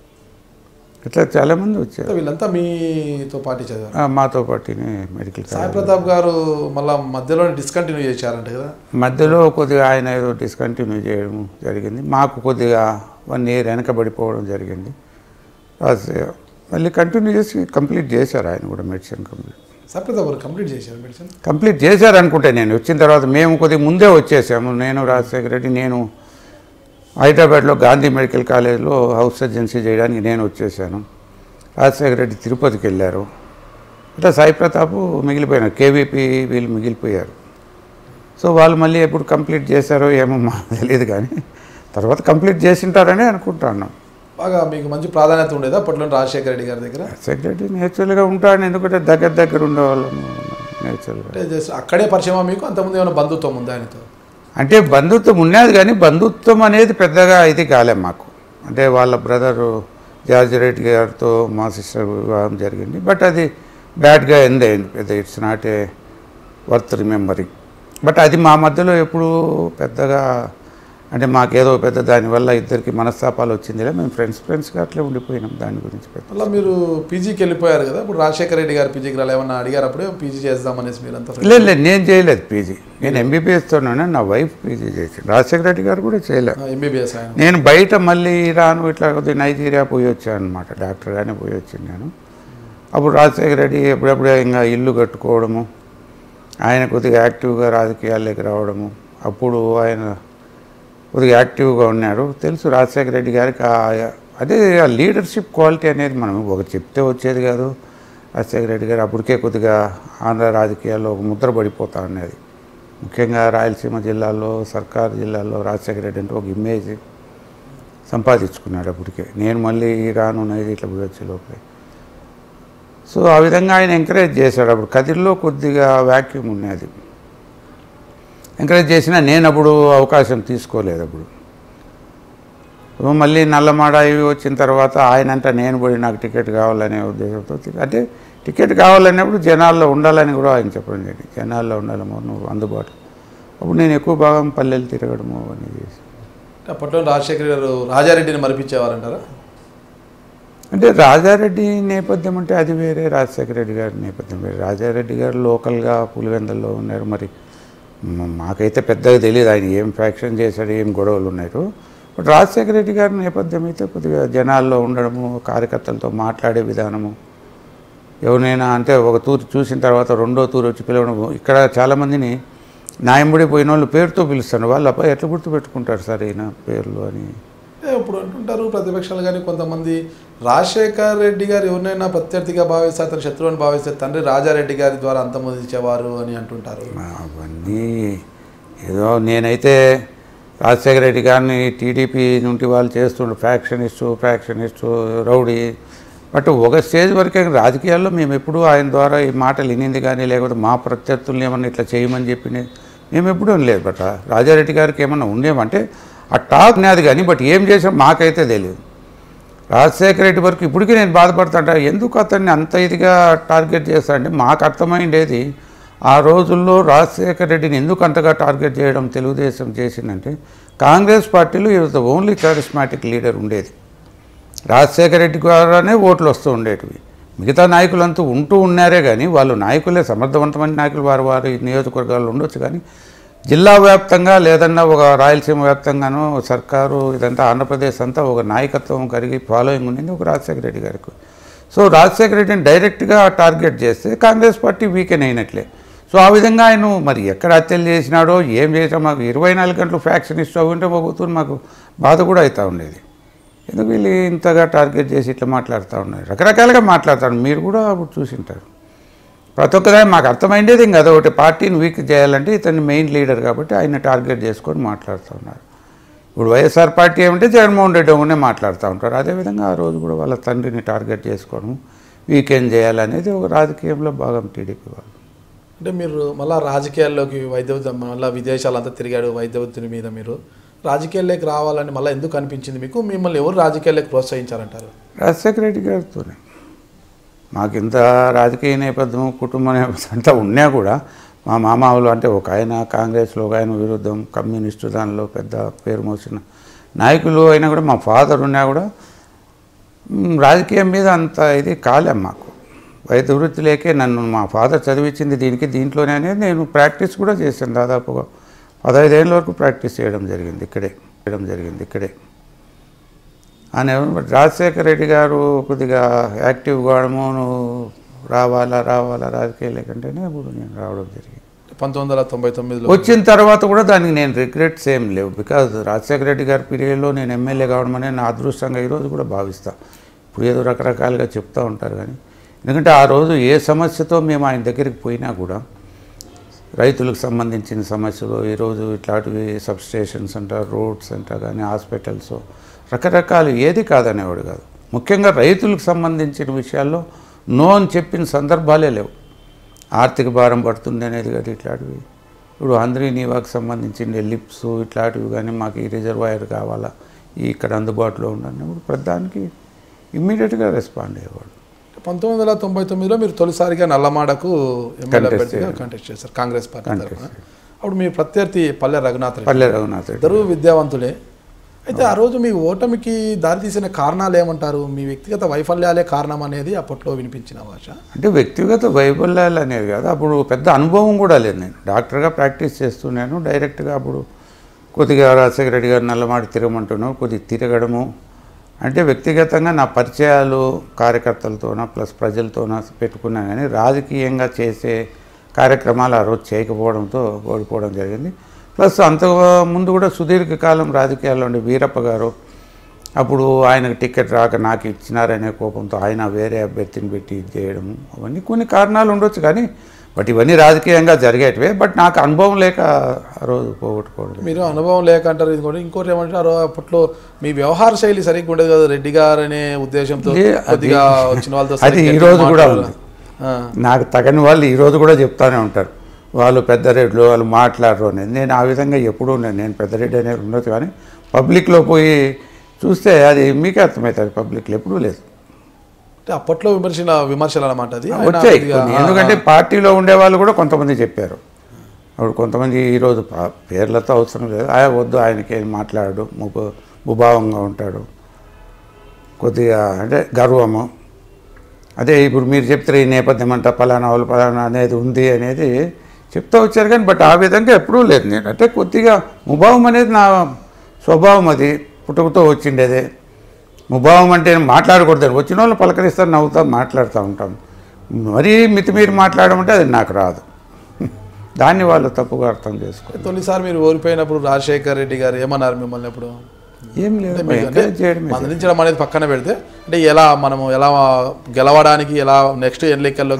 ఇట్లా చాలామంది వచ్చారు. వీళ్ళంతా మీతో పాటు చదివారు? మాతో పాటునే మెడికల్. సాయి ప్రతాప్ గారు మళ్ళీ మధ్యలో డిస్కంటిన్యూ చేశారంట కదా? మధ్యలో కొద్దిగా ఆయన ఏదో డిస్కంటిన్యూ చేయడం జరిగింది. మాకు కొద్దిగా వన్ ఇయర్ వెనకబడిపోవడం జరిగింది. మళ్ళీ కంటిన్యూ చేసి కంప్లీట్ చేశారు ఆయన కూడా మెడిసిన్ కంప్లీట్. సాయి ప్రతాప్ గారు కంప్లీట్ చేశారు మెడిసిన్? కంప్లీట్ చేశారు అనుకుంటే. నేను వచ్చిన తర్వాత మేము కొద్దిగా ముందే వచ్చేసాము. నేను రాజశేఖర రెడ్డి నేను హైదరాబాద్లో గాంధీ మెడికల్ కాలేజ్లో హౌస్ సర్జెన్సీ చేయడానికి నేను వచ్చేసాను. రాజశేఖర రెడ్డి తిరుపతికి వెళ్ళారు. ఇట్లా సాయి ప్రతాప్ మిగిలిపోయినారు, కేవీపీ వీళ్ళు మిగిలిపోయారు. సో వాళ్ళు మళ్ళీ ఎప్పుడు కంప్లీట్ చేశారో ఏమో మాకు తెలియదు, కానీ తర్వాత కంప్లీట్ చేసింటారని అనుకుంటున్నాను. బాగా మీకు మంచి ప్రాధాన్యత ఉండేది అప్పట్లో రాజశేఖర రెడ్డి గారి దగ్గర? రాజశేఖర రెడ్డి నేచురల్గా ఉంటాడు, ఎందుకంటే దగ్గర దగ్గర ఉండేవాళ్ళము నేచురల్గా. అంటే అక్కడే పరిచయమా మీకు? అంతకుముందు ఏమైనా బంధుత్వం ఉందా ఆయనతో? అంటే బంధుత్వం ఉన్నది, కానీ బంధుత్వం అనేది పెద్దగా ఇది కాలే మాకు. అంటే వాళ్ళ బ్రదరు జార్జి రెడ్డి గారితో మా సిస్టర్ వివాహం జరిగింది. బట్ అది బ్యాడ్గా ఎండ్ అయింది, పెద్ద it's not a worth remembering. But అది మా మధ్యలో ఎప్పుడు పెద్దగా అంటే మాకేదో పెద్ద దానివల్ల ఇద్దరికి మనస్తాపాలు వచ్చిందిలే, మేము ఫ్రెండ్స్ ఫ్రెండ్స్గా అట్లే ఉండిపోయినాం. దాని గురించి పెద్ద అలా మీరు పీజీకి వెళ్ళిపోయారు కదా, ఇప్పుడు రాజశేఖర రెడ్డి గారు పీజీకి రాలే ఏమన్నా అడిగారు అప్పుడే పీజీ చేద్దామనేసి మీరంతా? లేదు లేదు, నేను చేయలేదు పీజీ. నేను ఎంబీబీఎస్తోనే, నా వైఫ్ పీజీ చేసి. రాజశేఖర రెడ్డి గారు కూడా చేయలేదు. ఎంబీబీఎస్ ఆయన. నేను బయట మళ్ళీ రాను ఇట్లా కొద్దిగా నైజీరియా పోయి వచ్చాను అనమాట, డాక్టర్గానే పోయి వచ్చాను నేను. అప్పుడు రాజశేఖర రెడ్డి ఎప్పుడెప్పుడే ఇంకా ఇల్లు కట్టుకోవడము, ఆయన కొద్దిగా యాక్టివ్గా రాజకీయాల్లోకి రావడము, అప్పుడు ఆయన కొద్దిగా యాక్టివ్గా ఉన్నాడు. తెలుసు రాజశేఖర రెడ్డి గారికి అదే ఆ లీడర్షిప్ క్వాలిటీ అనేది మనం ఒక చెప్తే వచ్చేది కాదు. రాజశేఖర రెడ్డి గారు అప్పటికే కొద్దిగా ఆంధ్ర రాజకీయాల్లో ఒక ముద్ర పడిపోతా ఉన్నది. ముఖ్యంగా రాయలసీమ జిల్లాలో, సర్కారు జిల్లాలో రాజశేఖర రెడ్డి అంటే ఒక ఇమేజ్ సంపాదించుకున్నాడు అప్పటికే. నేను మళ్ళీ రాను అనేది ఇట్లా వచ్చే లోపలే. సో ఆ విధంగా ఆయన ఎంకరేజ్ చేశాడు. అప్పుడు కదిరిలో కొద్దిగా వ్యాక్యూమ్ ఉన్నది, ఎంకరేజ్ చేసినా నేను అప్పుడు అవకాశం తీసుకోలేదు. అప్పుడు మళ్ళీ నల్లమాడ ఇవి వచ్చిన తర్వాత ఆయన అంటే నేను పోయి నాకు టికెట్ కావాలనే ఉద్దేశంతో, అంటే టికెట్ కావాలనేప్పుడు జనాల్లో ఉండాలని కూడా ఆయన చెప్పడం జరిగింది. జనాల్లో ఉండాలమో నువ్వు అందుబాటులో. అప్పుడు నేను ఎక్కువ భాగం పల్లెలు తిరగడము అని చేసి. అప్పట్లో రాజశేఖర్ గారు రాజారెడ్డిని మరిపించేవారంటారా? అంటే రాజారెడ్డి నేపథ్యం అంటే అది వేరే, రాజశేఖర రెడ్డి గారి నేపథ్యం వేరే. రాజారెడ్డి గారు లోకల్గా పులివెందల్లో ఉన్నారు. మరి మాకైతే పెద్దగా తెలియదు ఆయన ఏం ఫ్యాక్షన్ చేశాడు, ఏం గొడవలు ఉన్నాయో. బట్ రాజశేఖర రెడ్డి గారి నేపథ్యం అయితే కొద్దిగా జనాల్లో ఉండడము, కార్యకర్తలతో మాట్లాడే విధానము, ఎవరినైనా అంటే ఒక తూరు చూసిన తర్వాత రెండో తూరు వచ్చి పిలవడము. ఇక్కడ చాలామందిని నాయంబడి పోయిన వాళ్ళు పేరుతో పిలుస్తాను, వాళ్ళు అబ్బాయి ఎట్లా గుర్తుపెట్టుకుంటారు సార్ ఈయన పేర్లు అని. ఇప్పుడు అంటుంటారు ప్రతిపక్షాలు కానీ కొంతమంది, రాజశేఖర్ రెడ్డి గారు ఎవరినైనా ప్రత్యర్థిగా భావిస్తే అతను శత్రువుని భావిస్తే తండ్రి రాజారెడ్డి గారి ద్వారా అంతమొందించేవారు అని అంటుంటారు. అవన్నీ ఏదో, నేనైతే రాజశేఖర రెడ్డి గారిని టీడీపీ నుండి వాళ్ళు చేస్తుండ్రు ఫ్యాక్షనిస్టు ఫ్యాక్షనిస్టు రౌడీ. బట్ ఒక స్టేజ్ వరకే రాజకీయాల్లో మేము ఎప్పుడూ ఆయన ద్వారా ఈ మాటలు వినింది కానీ, లేకపోతే మా ప్రత్యర్థుల్ని ఏమన్నా ఇట్లా చేయమని చెప్పి మేము ఎప్పుడూ లేదు. బట్ రాజారెడ్డి గారికి ఏమన్నా ఉండేమంటే ఆ టాక్ నాది కానీ, బట్ ఏం చేసాం మాకైతే తెలియదు. రాజశేఖర రెడ్డి వరకు ఇప్పటికీ నేను బాధపడుతుంటా, ఎందుకు అతన్ని అంత ఇదిగా టార్గెట్ చేస్తా అంటే మాకు అర్థమైండేది ఆ రోజుల్లో రాజశేఖర రెడ్డిని ఎందుకు అంతగా టార్గెట్ చేయడం తెలుగుదేశం చేసిందంటే, కాంగ్రెస్ పార్టీలో is the only charismatic leader ఉండేది. రాజశేఖర రెడ్డి ద్వారానే ఓట్లు వస్తూ ఉండేటివి. మిగతా నాయకులంతా ఉంటూ ఉన్నారే కానీ, వాళ్ళు నాయకులే సమర్థవంతమైన నాయకులు వారి వారి నియోజకవర్గాల్లో ఉండొచ్చు కానీ, జిల్లా వ్యాప్తంగా లేదన్నా ఒక రాయలసీమ వ్యాప్తంగానూ సర్కారు ఇదంతా ఆంధ్రప్రదేశ్ అంతా ఒక నాయకత్వం కలిగి ఫాలోయింగ్ ఉండింది ఒక రాజశేఖర రెడ్డి గారికి. సో రాజశేఖర రెడ్డిని డైరెక్ట్గా టార్గెట్ చేస్తే కాంగ్రెస్ పార్టీ వీకెన్ అయినట్లే. సో ఆ విధంగా ఆయన మరి ఎక్కడ హత్యలు చేసినాడో ఏం చేసినా మాకు ఇరవై నాలుగు గంటలు ఫ్యాక్షన్ ఇస్తూ ఉంటే పోతుంది, మాకు బాధ కూడా అవుతూ ఉండేది. ఎందుకు వీళ్ళు ఇంతగా టార్గెట్ చేసి ఇట్లా మాట్లాడుతూ ఉన్నారు, రకరకాలుగా మాట్లాడతారు. మీరు కూడా అప్పుడు చూసింటారు. ప్రతి ఒక్కదాన్ని మాకు అర్థమైండేది ఇంకా అదొకటి, పార్టీని వీక్ చేయాలంటే ఇతన్ని మెయిన్ లీడర్ కాబట్టి ఆయన టార్గెట్ చేసుకొని మాట్లాడుతూ ఉన్నారు. ఇప్పుడు వైఎస్ఆర్ పార్టీ ఏమంటే జగన్మోహన్ రెడ్డి ఒకనే మాట్లాడుతూ ఉంటారు. అదేవిధంగా ఆ రోజు కూడా వాళ్ళ తండ్రిని టార్గెట్ చేసుకోవడం, వీకెండ్ చేయాలనేది ఒక రాజకీయంలో భాగం టీడీపీ వాళ్ళు. అంటే మీరు మళ్ళీ రాజకీయాల్లోకి వైద్య మళ్ళీ విదేశాలంతా తిరిగాడు వైద్య వృత్తి మీద, మీరు రాజకీయాల్లోకి రావాలని మళ్ళీ ఎందుకు అనిపించింది మీకు? మిమ్మల్ని ఎవరు రాజకీయాల్లోకి ప్రోత్సహించారంటారు? రాజశేఖర రెడ్డి గారితోనే. మాకు ఇంత రాజకీయ నేపథ్యం కుటుంబ నేపథ్యం అంతా ఉన్నా కూడా మా మామూలు అంటే ఒక ఆయన కాంగ్రెస్లో, ఒక ఆయన విరుద్ధం కమ్యూనిస్టు దానిలో పెద్ద పేరు మోసిన నాయకులు అయినా కూడా, మా ఫాదర్ ఉన్నా కూడా రాజకీయం మీద అంత ఇది కాలేం మాకు. వైద్య వృత్తిలేకే నన్ను మా ఫాదర్ చదివించింది దీనికి, దీంట్లోనే అనేది నేను ప్రాక్టీస్ కూడా చేశాను. దాదాపుగా పదహైదేళ్ళ వరకు ప్రాక్టీస్ చేయడం జరిగింది ఇక్కడే చేయడం జరిగింది ఇక్కడే అని. రాజశేఖర రెడ్డి గారు కొద్దిగా యాక్టివ్ కావడము, నువ్వు రావాలా రావాలా రాజకీయాలకంటేనే ఇప్పుడు నేను రావడం జరిగింది. పంతొమ్మిది వందల తొంభై తొమ్మిదిలో వచ్చిన తర్వాత కూడా దానికి నేను రిగ్రెట్స్ ఏం లేవు. బికాజ్ రాజశేఖర రెడ్డి గారి పీరియడ్లో నేను ఎమ్మెల్యే కావడం అనేది నా అదృష్టంగా ఈరోజు కూడా భావిస్తాను. ఇప్పుడు ఏదో రకరకాలుగా చెప్తూ ఉంటారు కానీ, ఎందుకంటే ఆ రోజు ఏ సమస్యతో మేము ఆయన దగ్గరికి పోయినా కూడా, రైతులకు సంబంధించిన సమస్యలు ఈరోజు ఇట్లాంటివి సబ్స్టేషన్స్ అంట, రోడ్స్ అంట కానీ, హాస్పిటల్స్ రకరకాలు ఏది కాదనేవాడు కాదు. ముఖ్యంగా రైతులకు సంబంధించిన విషయాల్లో నో అని చెప్పిన సందర్భాలే లేవు. ఆర్థిక భారం పడుతుంది అనేది కదా ఇట్లాంటివి. ఇప్పుడు ఆంధ్రీ నీవాకు సంబంధించిన లిప్స్ ఇట్లాంటివి కానీ, మాకు ఈ రిజర్వాయర్ కావాలా, ఈ ఇక్కడ అందుబాటులో ఉండన్నప్పుడు ప్రధానికి ఇమ్మీడియట్గా రెస్పాండ్ అయ్యేవాడు. పంతొమ్మిది వందల తొంభై తొమ్మిదిలో మీరు తొలిసారిగా నల్లమాడకు ఎమ్మెల్యే అభ్యర్థిగా కంటెస్ట్ చేశారు కాంగ్రెస్ పార్టీ తరఫున. అప్పుడు మీ ప్రత్యర్థి పల్లె రఘునాథ్ రెడ్డి పల్లె రఘునాథ్ రెడ్డి ఇద్దరు విద్యావంతులే. అయితే ఆ రోజు మీ ఓటమికి దారితీసిన కారణాలు ఏమంటారు? మీ వ్యక్తిగత వైఫల్యాలే కారణం అనేది అప్పట్లో వినిపించిన భాష. అంటే వ్యక్తిగత వైఫల్యాలు అనేది కాదు, అప్పుడు పెద్ద అనుభవం కూడా లేదు. నేను డాక్టర్గా ప్రాక్టీస్ చేస్తున్నాను. డైరెక్ట్గా అప్పుడు కొద్దిగా రాజశేఖర రెడ్డి గారు నల్లమాడి తిరగమంటున్నాను, కొద్దిగా తిరగడము అంటే వ్యక్తిగతంగా నా పరిచయాలు కార్యకర్తలతోన ప్లస్ ప్రజలతోన పెట్టుకున్నాను. కానీ రాజకీయంగా చేసే కార్యక్రమాలు ఆ రోజు చేయకపోవడంతో ఓడిపోవడం జరిగింది. ప్లస్ అంత ముందు కూడా సుదీర్ఘకాలం రాజకీయాల్లో ఉండే వీరప్ప గారు అప్పుడు ఆయనకు టికెట్ రాక నాకు ఇచ్చినారనే కోపంతో ఆయన వేరే అభ్యర్థిని పెట్టి ఇది చేయడము, అవన్నీ కొన్ని కారణాలు ఉండొచ్చు. కానీ బట్ ఇవన్నీ రాజకీయంగా జరిగేటివే. బట్ నాకు అనుభవం లేక ఆ రోజు పోగొట్టుకోవడం. మీరు అనుభవం లేక అంటారు. ఇది కూడా ఇంకోటి ఏమంటారు, అప్పట్లో మీ వ్యవహార శైలి సరిగ్గా ఉండేది కదా, రెడ్డి గారు అనే ఉద్దేశంతో కొద్దిగా వచ్చిన వాళ్ళతో. అది ఈరోజు కూడా ఉంది. నాకు తగని వాళ్ళు ఈరోజు కూడా చెప్తానే ఉంటారు, వాళ్ళు పెద్ద రెడ్లు వాళ్ళు మాట్లాడరు అనేది. నేను ఆ విధంగా ఎప్పుడూ ఉన్నాను. నేను పెద్ద రెడ్డి అనేది ఉండొచ్చు, కానీ పబ్లిక్లో పోయి చూస్తే అది మీకే అర్థమవుతుంది. పబ్లిక్లో ఎప్పుడూ లేదు. అంటే అప్పట్లో విమర్శన విమర్శలు అన్నమాట అది వచ్చాయి. ఎందుకంటే పార్టీలో ఉండేవాళ్ళు కూడా కొంతమంది చెప్పారు. అప్పుడు కొంతమంది ఈరోజు పేర్లతో అవసరం లేదు, ఆయన వద్దు, ఆయనకి ఏం మాట్లాడు, ముబ ముభావంగా ఉంటాడు, కొద్దిగా అంటే గర్వము. అదే ఇప్పుడు మీరు చెప్తారు ఈ నేపథ్యం అంట పలానా వాళ్ళు పలానా అనేది ఉంది అనేది చెప్తూ వచ్చారు. కానీ బట్ ఆ విధంగా ఎప్పుడూ లేదు. నేను అంటే కొద్దిగా ముభావం అనేది నా స్వభావం, అది పుట్టుకతో వచ్చిండేదే. ముభావం అంటే మాట్లాడకూడదు, వచ్చిన వాళ్ళు పలకరిస్తారు, నవ్వుతాం, మాట్లాడుతూ ఉంటాం. మరీ మితిమీరి మాట్లాడడం అంటే అది నాకు రాదు. దాన్ని వాళ్ళు తప్పుగా అర్థం చేసుకోవాలి. తొలిసారి మీరు ఓడిపోయినప్పుడు రాజశేఖర్ రెడ్డి గారు ఏమన్నారు మిమ్మల్ని? ఎప్పుడు ఏం లేదు, మందలించడం అనేది పక్కన పెడితే అంటే ఎలా మనము ఎలా గెలవడానికి ఎలా నెక్స్ట్ ఎన్నికల్లో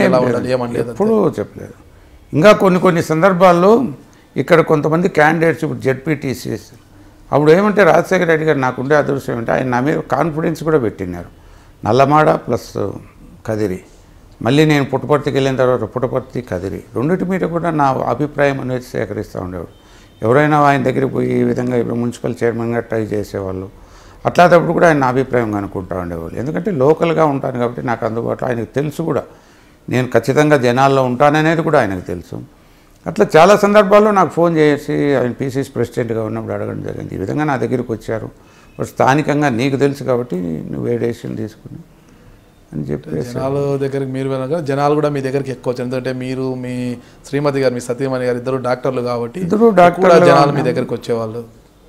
ఎప్పుడూ చెప్పలేదు. ఇంకా కొన్ని కొన్ని సందర్భాల్లో ఇక్కడ కొంతమంది క్యాండిడేట్స్ ఇప్పుడు జెడ్పీటీసీస్ అప్పుడు ఏమంటే రాజశేఖర రెడ్డి గారు నాకుండే అదృష్టం ఏంటంటే ఆయన నా మీద కాన్ఫిడెన్స్ కూడా పెట్టినారు. నల్లమాడ ప్లస్ కదిరి, మళ్ళీ నేను పుట్టపర్తికి వెళ్ళిన తర్వాత పుట్టపర్తి కదిరి రెండింటి మీద కూడా నా అభిప్రాయం అనేది సేకరిస్తూ ఉండేవాడు. ఎవరైనా ఆయన దగ్గరికి పోయి ఈ విధంగా ఇప్పుడు మున్సిపల్ చైర్మన్గా ట్రై చేసేవాళ్ళు, అట్లాంటప్పుడు కూడా ఆయన అభిప్రాయం కనుక్కుంటూ ఉండేవాళ్ళు. ఎందుకంటే లోకల్గా ఉంటాను కాబట్టి నాకు అందుబాటులో ఆయనకు తెలుసు కూడా, నేను ఖచ్చితంగా జనాల్లో ఉంటాననేది కూడా ఆయనకు తెలుసు. అట్లా చాలా సందర్భాల్లో నాకు ఫోన్ చేసి ఆయన పీసీసీ ప్రెసిడెంట్గా ఉన్నప్పుడు అడగడం జరిగింది. ఈ విధంగా నా దగ్గరికి వచ్చారు, బట్ స్థానికంగా నీకు తెలుసు కాబట్టి నువ్వు ఏ డెసిషన్ తీసుకుని అని చెప్పి జనాల దగ్గరికి మీరు వెళ్ళగా జనాలు కూడా మీ దగ్గరికి ఎక్కువ వచ్చారు. ఎందుకంటే మీరు మీ శ్రీమతి గారు మీ సతీమణి గారు ఇద్దరు డాక్టర్లు కాబట్టి ఇద్దరు డాక్టర్ జనాలు మీ దగ్గరికి వచ్చేవాళ్ళు,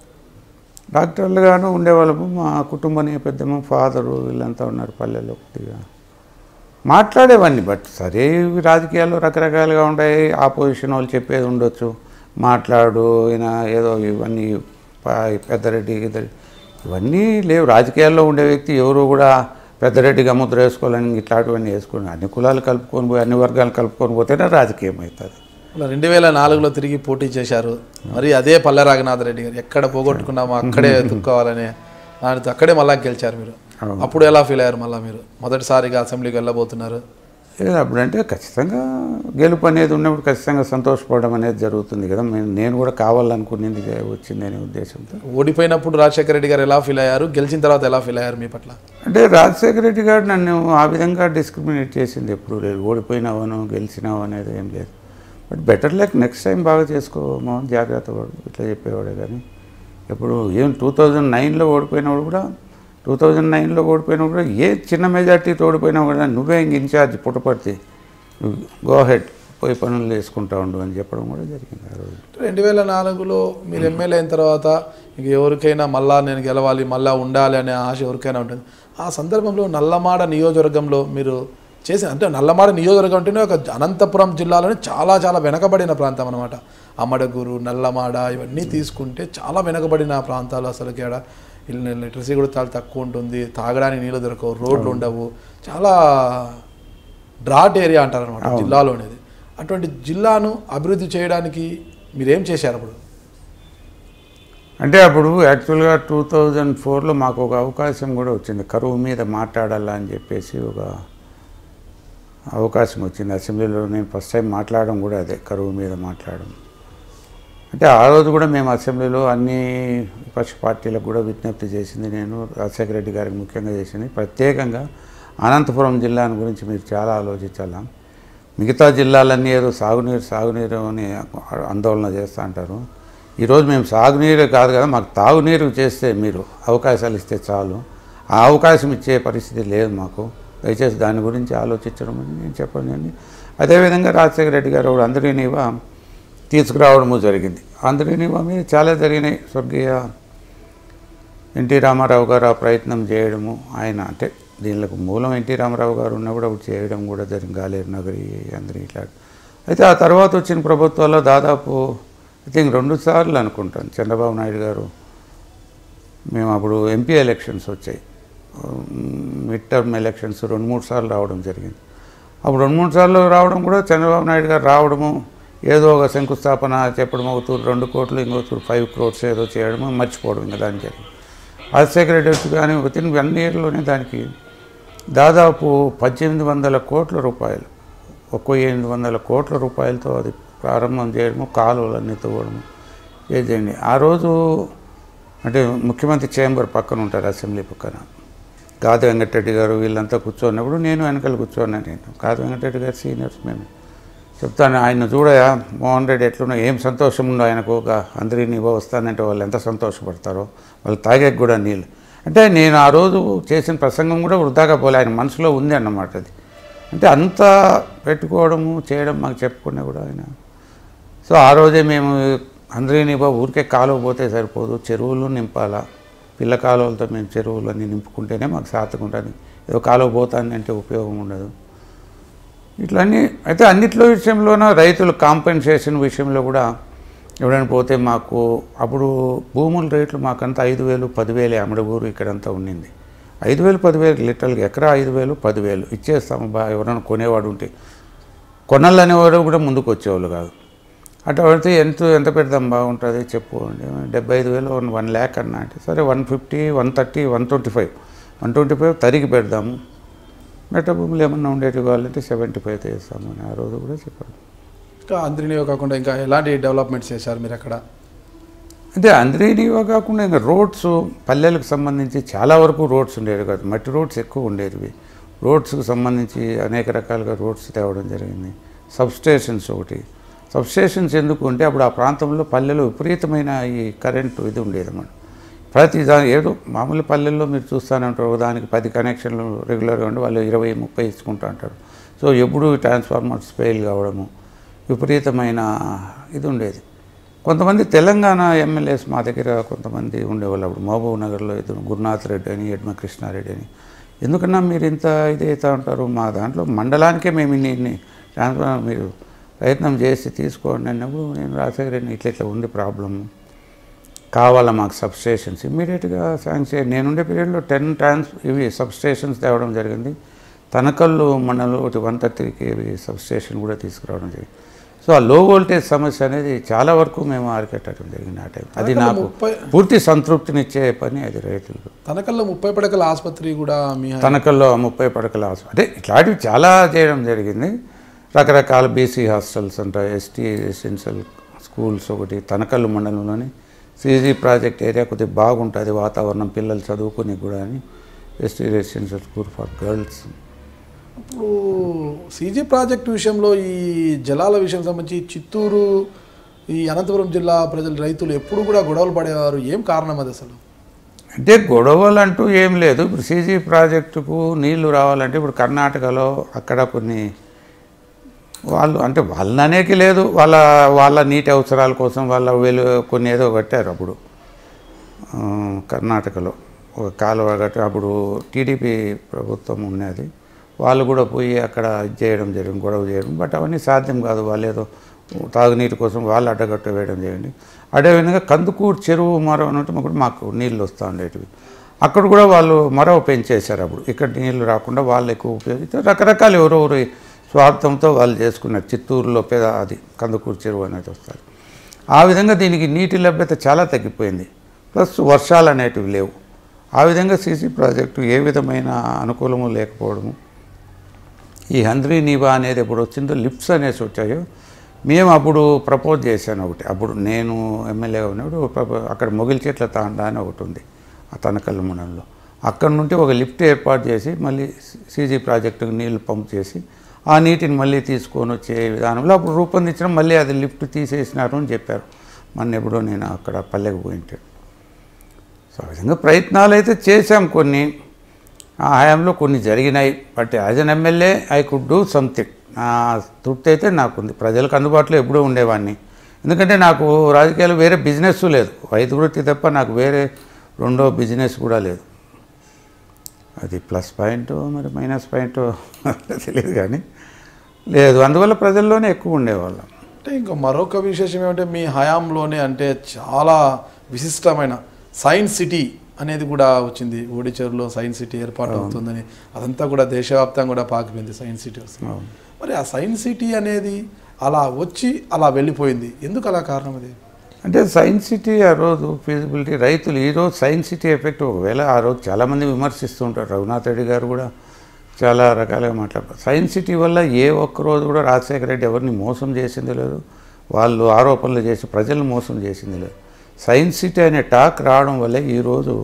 డాక్టర్లుగాను ఉండేవాళ్ళము. మా కుటుంబ నేపథ్యము ఫాదరు వీళ్ళంతా ఉన్నారు పల్లెల్లో. కొద్దిగా మాట్లాడేవాడిని. బట్ సరే రాజకీయాల్లో రకరకాలుగా ఉంటాయి, ఆపోజిషన్ వాళ్ళు చెప్పేది ఉండొచ్చు, మాట్లాడు ఈయన ఏదో ఇవన్నీ పెద్దరెడ్డి ఇవన్నీ లేవు. రాజకీయాల్లో ఉండే వ్యక్తి ఎవరు కూడా పెద్దరెడ్డిగా ముద్ర వేసుకోవాలని ఇట్లాంటివన్నీ వేసుకుని అన్ని కులాలు కలుపుకొని పోయి అన్ని వర్గాలు కలుపుకొని పోతేనే రాజకీయం అవుతుంది. రెండు వేల నాలుగులో తిరిగి పోటీ చేశారు. మరి అదే పల్లె రఘునాథ్ రెడ్డి గారు ఎక్కడ పోగొట్టుకున్నామో అక్కడే తుక్కోవాలని దానితో అక్కడే మళ్ళా గెలిచారు మీరు. అప్పుడు ఎలా ఫీల్ అయ్యారు? మళ్ళీ మీరు మొదటిసారిగా అసెంబ్లీకి వెళ్ళబోతున్నారు. అప్పుడంటే ఖచ్చితంగా గెలుపు అనేది ఉన్నప్పుడు ఖచ్చితంగా సంతోషపడడం అనేది జరుగుతుంది కదా. నేను కూడా కావాలనుకునేది వచ్చింది అనే ఉద్దేశంతో. ఓడిపోయినప్పుడు రాజశేఖర రెడ్డి గారు ఎలా ఫీల్ అయ్యారు, గెలిచిన తర్వాత ఎలా ఫీల్ అయ్యారు మీ పట్ల? అంటే రాజశేఖర రెడ్డి గారు నన్ను ఆ విధంగా డిస్క్రిమినేట్ చేసింది ఎప్పుడు లేదు. ఓడిపోయినావను గెలిచినావు అనేది ఏం లేదు. But better like next time బాగా చేసుకోమో జాగ్రత్త పడు ఇట్లా చెప్పేవాడే. కానీ ఎప్పుడు ఏం టూ థౌజండ్ నైన్లో ఓడిపోయినప్పుడు కూడా టూ థౌజండ్ నైన్లో ఓడిపోయినప్పుడు కూడా ఏ చిన్న మెజార్టీతో ఓడిపోయినా కూడా నువ్వే ఇంక ఇన్ఛార్జ్ పుట్టపర్తి, నువ్వు గో హెడ్ పోయి పనులు వేసుకుంటా ఉండు అని చెప్పడం కూడా జరిగింది ఆ రోజు. రెండు వేల నాలుగులో మీరు ఎమ్మెల్యే అయిన తర్వాత ఇంక ఎవరికైనా మళ్ళా నేను గెలవాలి మళ్ళీ ఉండాలి అనే ఆశ ఎవరికైనా ఉంటుంది. ఆ సందర్భంలో నల్లమాడ నియోజకవర్గంలో మీరు చేసిన అంటే నల్లమాడ నియోజకవర్గం అంటేనే ఒక అనంతపురం జిల్లాలోనే చాలా చాలా వెనకబడిన ప్రాంతం అనమాట. అమ్మడగూరు, నల్లమాడ ఇవన్నీ తీసుకుంటే చాలా వెనకబడిన ప్రాంతాలు. అసలు ఇక్కడ లిటరసీ కూడా చాలా తక్కువ ఉంటుంది, తాగడానికి నీళ్ళు దొరకవు, రోడ్లు ఉండవు, చాలా డ్రాట్ ఏరియా అంటారు అనమాట జిల్లాలోనేది. అటువంటి జిల్లాను అభివృద్ధి చేయడానికి మీరేం చేశారు అప్పుడు? అంటే అప్పుడు యాక్చువల్గా టూ థౌజండ్ ఫోర్లో మాకు ఒక అవకాశం కూడా వచ్చింది, కరువు మీద మాట్లాడాలా అని చెప్పేసి ఒక అవకాశం వచ్చింది అసెంబ్లీలో. నేను ఫస్ట్ టైం మాట్లాడడం కూడా అదే, కరువు మీద మాట్లాడడం. అంటే ఆ రోజు కూడా మేము అసెంబ్లీలో అన్ని విపక్ష పార్టీలకు కూడా విజ్ఞప్తి చేసింది నేను, రాజశేఖర రెడ్డి గారికి ముఖ్యంగా చేసింది, ప్రత్యేకంగా అనంతపురం జిల్లాను గురించి మీరు చాలా ఆలోచించాలా. మిగతా జిల్లాలన్నీ ఏదో సాగునీరు సాగునీరు అని ఆందోళన చేస్తూ అంటారు. ఈరోజు మేము సాగునీరు కాదు కదా, మాకు తాగునీరు చేస్తే మీరు అవకాశాలు ఇస్తే చాలు, ఆ అవకాశం ఇచ్చే పరిస్థితి లేదు మాకు, దయచేసి దాని గురించి ఆలోచించడం అని నేను చెప్పండి. అదేవిధంగా రాజశేఖర రెడ్డి గారు అందరినీవా తీసుకురావడము జరిగింది. అందరినీవా మీద చాలా జరిగినాయి. స్వర్గీయ ఎన్టీ రామారావు గారు ఆ ప్రయత్నం చేయడము, ఆయన అంటే దీనికి మూలం ఎన్టీ రామారావు గారు ఉన్న కూడా ఒకటి చేయడం కూడా జరిగింది, గాలేరు నగరి అందరి ఇట్లా. అయితే ఆ తర్వాత వచ్చిన ప్రభుత్వాల్లో దాదాపు ఐ థింక్ రెండు సార్లు అనుకుంటాను చంద్రబాబు నాయుడు గారు, మేము అప్పుడు ఎంపీ ఎలక్షన్స్ వచ్చాయి, మిడ్ టర్మ్ ఎలక్షన్స్ రెండు మూడు సార్లు రావడం జరిగింది. అప్పుడు రెండు మూడు సార్లు రావడం కూడా చంద్రబాబు నాయుడు గారు రావడము, ఏదో ఒక శంకుస్థాపన చెప్పడం, అవుతూ రెండు కోట్లు ఇంకొక ఫైవ్ క్రోర్స్ ఏదో చేయడము, మర్చిపోవడం ఇంకా దాని జరిగింది. రాజశేఖర రెడ్డి కానీ వితిన్ వన్ ఇయర్లోనే దానికి దాదాపు పద్దెనిమిది వందల కోట్ల రూపాయలు, ఒక్కో ఎనిమిది వందల కోట్ల రూపాయలతో అది ప్రారంభం చేయడము, కాలువలన్నీ తవ్వడము చేయండి. ఆ రోజు అంటే ముఖ్యమంత్రి చేంబర్ పక్కన ఉంటారు, అసెంబ్లీ పక్కన కాదు వెంకటరెడ్డి గారు వీళ్ళంతా కూర్చోన్నప్పుడు నేను వెనకాల కూర్చోన్నాను. నేను కాదు వెంకటరెడ్డి గారు సీనియర్స్ మేము చెప్తాను, ఆయన చూడయా మోహన్ రెడ్డి ఎట్లున్నా ఏం సంతోషం ఉందో ఆయనకు, ఒక అందరినీ వస్తానంటే వాళ్ళు ఎంత సంతోషపడతారో, వాళ్ళు తాగేకి కూడా నీళ్ళు. అంటే నేను ఆ రోజు చేసిన ప్రసంగం కూడా వృధాగా పోలే, ఆయన మనసులో ఉంది అన్నమాట అది. అంటే అంత పెట్టుకోవడము చేయడం మాకు చెప్పుకున్నా కూడా ఆయన. సో ఆ రోజే మేము అందరినీ ఊరికే కాలువ పోతే సరిపోదు, చెరువులు నింపాలా, పిల్ల కాలువలతో మేము చెరువులన్నీ నింపుకుంటేనే మాకు సార్థకం ఉంటుంది, ఏదో కాలువ పోతాను అంటే ఉపయోగం ఉండదు ఇట్లన్నీ. అయితే అన్నిట్లో విషయంలోనూ రైతులు కాంపెన్సేషన్ విషయంలో కూడా ఎవరైనా పోతే మాకు అప్పుడు భూముల రేట్లు మాకంతా ఐదు వేలు పదివేలు అమడగూరు ఇక్కడంతా ఉండింది. ఐదు వేలు పదివేలు లిటరల్గా ఎకరా ఐదు వేలు పదివేలు ఇచ్చేస్తాము బా, ఎవరైనా కొనేవాడు ఉంటే, కొనాలి అనేవాడు కూడా ముందుకు వచ్చేవాళ్ళు కాదు. అట్లా పడితే ఎంత ఎంత పెడదాం బాగుంటుంది చెప్పు అంటే, డెబ్బై ఐదు వేలు వన్ వన్ ల్యాక్ అన్నా అంటే, సరే one fifty one thirty one twenty five one twenty five తరిగి పెడదాము, మెట్ట భూములు ఏమన్నా ఉండేవి కావాలంటే సెవెంటీ ఫైవ్ చేస్తామని ఆ రోజు కూడా చెప్పారు. ఇంకా అందరినీవో కాకుండా ఇంకా ఎలాంటి డెవలప్మెంట్స్ చేశారు మీరు అక్కడ? అంటే అందరినీవో కాకుండా ఇంకా రోడ్స్, పల్లెలకు సంబంధించి చాలా వరకు రోడ్స్ ఉండేవి కాదు, మట్టి రోడ్స్ ఎక్కువ ఉండేవి. రోడ్స్కి సంబంధించి అనేక రకాలుగా రోడ్స్ తేవడం జరిగింది. సబ్స్టేషన్స్ ఒకటి, సబ్స్టేషన్స్ ఎందుకు అంటే అప్పుడు ఆ ప్రాంతంలో పల్లెలు విపరీతమైన ఈ కరెంటు ఇది ఉండేది అన్నమాట. ప్రతి దాని ఏదో మామూలు పల్లెల్లో మీరు చూస్తూనే ఉంటారు, దానికి పది కనెక్షన్లు రెగ్యులర్గా ఉండి వాళ్ళు ఇరవై ముప్పై ఇచ్చుకుంటూ ఉంటారు. సో ఎప్పుడు ట్రాన్స్ఫార్మర్స్ ఫెయిల్ కావడము, విపరీతమైన ఇది ఉండేది. కొంతమంది తెలంగాణ ఎమ్మెల్యేస్ మా దగ్గర కొంతమంది ఉండేవాళ్ళు అప్పుడు మహబూబ్ నగర్లో, ఇది గురునాథ్ రెడ్డి అని, యడ్మ కృష్ణారెడ్డి అని. ఎందుకన్నా మీరు ఇంత ఇది అవుతూ ఉంటారు, మా దాంట్లో మండలానికే మేము ఇన్ని ఇన్ని ట్రాన్స్ఫార్మర్ మీరు ప్రయత్నం చేసి తీసుకోండి అన్నప్పుడు, నేను రాజశేఖర రెడ్డిని ఇట్లా ఇట్లా ఉంది ప్రాబ్లము, కావాలా మాకు సబ్స్టేషన్స్ ఇమ్మీడియట్గా శాంక్షన్. నేనుండే పీరియడ్లో టెన్ ట్రాన్స్ ఇవి సబ్స్టేషన్స్ తేవడం జరిగింది. తనకల్లు మండలంలో ఒకటి వన్ థర్టీ కేవీ సబ్స్టేషన్ కూడా తీసుకురావడం జరిగింది. సో ఆ లో వోల్టేజ్ సమస్య అనేది చాలా వరకు మేము అరికట్టడం జరిగింది ఆ టైం. అది నాకు పూర్తి సంతృప్తినిచ్చే పని అది రైతులకు. తనకల్లో ముప్పై పడకల ఆసుపత్రి కూడా మీ తనకల్లో ముప్పై పడకల ఆసుపత్రి అంటే ఇట్లాంటివి చాలా చేయడం జరిగింది. రకరకాల బీసీ హాస్టల్స్ అంట, ఎస్టీ రెసిడెన్షియల్ స్కూల్స్ ఒకటి తనకల్లు మండలంలోని సీజీ ప్రాజెక్ట్ ఏరియా కొద్దిగా బాగుంటుంది వాతావరణం, పిల్లలు చదువుకుని కూడా అని ST residential school for girls. ఇప్పుడు సీజీ ప్రాజెక్టు విషయంలో ఈ జలాల విషయం సంబంధించి చిత్తూరు ఈ అనంతపురం జిల్లా ప్రజలు రైతులు ఎప్పుడు కూడా గొడవలు పడేవారు, ఏం కారణం అది అసలు? అంటే గొడవలు అంటూ ఏం లేదు. ఇప్పుడు సీజీ ప్రాజెక్టుకు నీళ్లు రావాలంటే ఇప్పుడు కర్ణాటకలో అక్కడ కొన్ని వాళ్ళు అంటే వాళ్ళనేకి లేదు, వాళ్ళ వాళ్ళ నీటి అవసరాల కోసం వాళ్ళ వీళ్ళు కొన్ని ఏదో కట్టారు అప్పుడు కర్ణాటకలో ఒక కాలువ కట్టి, అప్పుడు టీడీపీ ప్రభుత్వం ఉన్నది, వాళ్ళు కూడా పోయి అక్కడ ఇది చేయడం జరిగింది, గొడవ చేయడం. బట్ అవన్నీ సాధ్యం కాదు, వాళ్ళు ఏదో తాగునీటి కోసం వాళ్ళు అడ్డగట్ట వేయడం చేయండి. అదేవిధంగా కందుకూరు చెరువు మరో అన్నట్టు కూడా మాకు నీళ్ళు వస్తూ ఉండేటివి, అక్కడ కూడా వాళ్ళు మరో పెంచేశారు. అప్పుడు ఇక్కడ నీళ్ళు రాకుండా వాళ్ళు ఎక్కువ ఉపయోగిస్తారు, రకరకాల ఎవరెవరు స్వార్థంతో వాళ్ళు చేసుకున్నారు. చిత్తూరులో పెద్ద అది కందుకూరు చెరువు అనేది వస్తారు. ఆ విధంగా దీనికి నీటి లభ్యత చాలా తగ్గిపోయింది, ప్లస్ వర్షాలు అనేటివి లేవు. ఆ విధంగా సీసీ ప్రాజెక్టు ఏ విధమైన అనుకూలము లేకపోవడము. ఈ హంద్రీ నీవా అనేది ఎప్పుడు వచ్చిందో లిఫ్ట్స్ అనేసి వచ్చాయో మేము అప్పుడు ప్రపోజ్ చేశాను ఒకటి. అప్పుడు నేను ఎమ్మెల్యేగా ఉన్నప్పుడు అక్కడ మొగిలి చెట్ల తాండా అని ఒకటి ఉంది ఆ తనకల్లు మండలంలో, అక్కడ నుండి ఒక లిఫ్ట్ ఏర్పాటు చేసి మళ్ళీ సీజీ ప్రాజెక్టుకు నీళ్లు పంప్ చేసి ఆ నీటిని మళ్ళీ తీసుకొని వచ్చే విధానంలో అప్పుడు రూపొందించడం, మళ్ళీ అది లిఫ్ట్ తీసేసినారు అని చెప్పారు. మొన్న ఎప్పుడో నేను అక్కడ పల్లెకు పోయింటే. సో ఆ విధంగా ప్రయత్నాలు అయితే చేశాం కొన్ని, ఆ హయాంలో కొన్ని జరిగినాయి. But as an MLA I could do something. నా తృప్తి అయితే నాకుంది. ప్రజలకు అందుబాటులో ఎప్పుడూ ఉండేవాడిని. ఎందుకంటే నాకు రాజకీయాలు వేరే బిజినెస్ లేదు, వైద్య వృత్తి తప్ప నాకు వేరే రెండో బిజినెస్ కూడా లేదు. అది ప్లస్ పాయింట్ మరి మైనస్ పాయింట్ తెలియదు కానీ లేదు. అందువల్ల ప్రజల్లోనే ఎక్కువ ఉండేవాళ్ళం. అంటే ఇంకా మరొక విశేషం ఏమంటే మీ హయాంలోనే అంటే చాలా విశిష్టమైన సైన్స్ సిటీ అనేది కూడా వచ్చింది. ఓడిచేరులో సైన్స్ సిటీ ఏర్పాటు అవుతుందని అదంతా కూడా దేశవ్యాప్తంగా కూడా పాకిపోయింది సైన్స్ సిటీ వస్తుంది. మరి ఆ సైన్స్ సిటీ అనేది అలా వచ్చి అలా వెళ్ళిపోయింది, ఎందుకు అలా కారణం అది? అంటే సైన్స్ సిటీ ఆ రోజు ఫీజిబిలిటీ రైతులు ఈరోజు సైన్స్ సిటీ ఎఫెక్ట్ ఒకవేళ ఆ రోజు చాలామంది విమర్శిస్తూ ఉంటారు. రఘునాథ్ రెడ్డి గారు కూడా చాలా రకాలుగా మాట్లాడతారు. సైన్స్ సిటీ వల్ల ఏ ఒక్కరోజు కూడా రాజశేఖర రెడ్డి ఎవరిని మోసం చేసింది లేదు, వాళ్ళు ఆరోపణలు చేసి ప్రజలను మోసం చేసింది లేదు. సైన్స్ సిటీ అనే టాక్ రావడం వల్లే ఈరోజు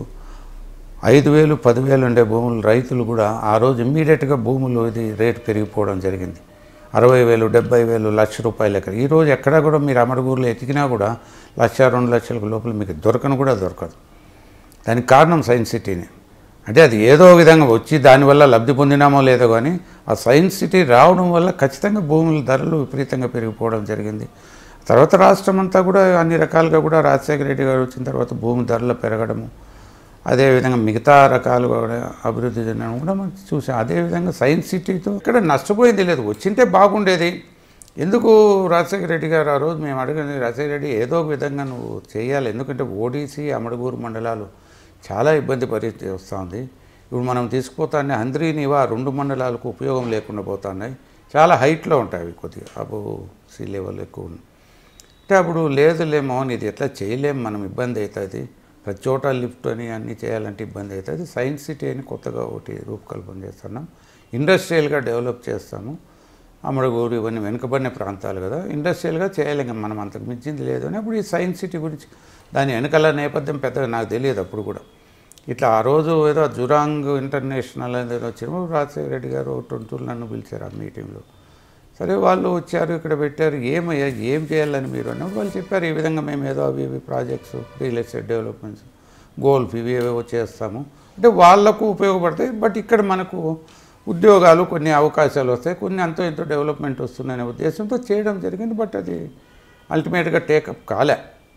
ఐదు వేలు పదివేలు ఉండే భూములు రైతులు కూడా ఆ రోజు ఇమ్మీడియట్గా భూములు ఇది రేటు పెరిగిపోవడం జరిగింది. అరవై వేలు డెబ్బై వేలు లక్ష రూపాయలు ఎక్కడ ఈరోజు ఎక్కడ కూడా మీరు అమరగూరులో ఎతికినా కూడా లక్ష రెండు లక్షల లోపల మీకు దొరకను కూడా దొరకదు. దానికి కారణం సైన్స్ సిటీని. అంటే అది ఏదో విధంగా వచ్చి దానివల్ల లబ్ధి పొందినామో లేదో కానీ ఆ సైన్స్ సిటీ రావడం వల్ల ఖచ్చితంగా భూముల ధరలు విపరీతంగా పెరిగిపోవడం జరిగింది. తర్వాత రాష్ట్రం అంతా కూడా అన్ని రకాలుగా కూడా రాజశేఖర రెడ్డి గారు వచ్చిన తర్వాత భూమి ధరలు పెరగడము, అదేవిధంగా మిగతా రకాలుగా కూడా అభివృద్ధి చెందడం కూడా మనం చూసాం. అదేవిధంగా సైన్స్ సిటీతో ఇక్కడ నష్టపోయింది లేదు, వచ్చింటే బాగుండేది. ఎందుకు రాజశేఖర రెడ్డి గారు ఆ రోజు మేము అడిగింది, రాజశేఖర రెడ్డి ఏదో ఒక విధంగా నువ్వు చేయాలి, ఎందుకంటే ఓడిసి అమడగూరు మండలాలు చాలా ఇబ్బంది పరిస్థితి వస్తూ ఉంది. ఇప్పుడు మనం తీసుకుపోతానే హంద్రీ నీవా రెండు మండలాలకు ఉపయోగం లేకుండా పోతున్నాయి, చాలా హైట్లో ఉంటాయి అవి, కొద్దిగా అబో సీ లెవెల్ ఎక్కువ ఉంది. అంటే అప్పుడు లేదులేమో ఇది ఎట్లా చేయలేము మనం, ఇబ్బంది అవుతుంది, ప్రతి చోట లిఫ్ట్ అని అన్నీ చేయాలంటే ఇబ్బంది అవుతుంది. సైన్స్ సిటీ అని కొత్తగా ఒకటి రూపకల్పన చేస్తున్నాం, ఇండస్ట్రియల్గా డెవలప్ చేస్తాము. అమరగూరు ఇవన్నీ వెనుకబడిన ప్రాంతాలు కదా, ఇండస్ట్రియల్గా చేయలేం మనం, అంతకు మించింది లేదు అని. అప్పుడు ఈ సైన్స్ సిటీ గురించి దాని వెనకాల నేపథ్యం పెద్దగా నాకు తెలియదు అప్పుడు కూడా. ఇట్లా ఆ రోజు ఏదో జురాంగ్ ఇంటర్నేషనల్ అనేది వచ్చినప్పుడు రాజశేఖర రెడ్డి గారు ట్వంటీ నన్ను పిలిచారు ఆ మీటింగ్లో. సరే వాళ్ళు వచ్చారు, ఇక్కడ పెట్టారు, ఏమయ్యా ఏం చేయాలని మీరు అన్నప్పుడు వాళ్ళు చెప్పారు, ఈ విధంగా మేము ఏదో అవి ఇవి projects real estate developments golf ఇవి ఏవేవో చేస్తాము, అంటే వాళ్లకు ఉపయోగపడతాయి. బట్ ఇక్కడ మనకు ఉద్యోగాలు కొన్ని అవకాశాలు వస్తాయి, కొన్ని అంతో ఎంతో డెవలప్మెంట్ వస్తుందనే ఉద్దేశంతో చేయడం జరిగింది. బట్ అది అల్టిమేట్గా టేకప్ కాలే.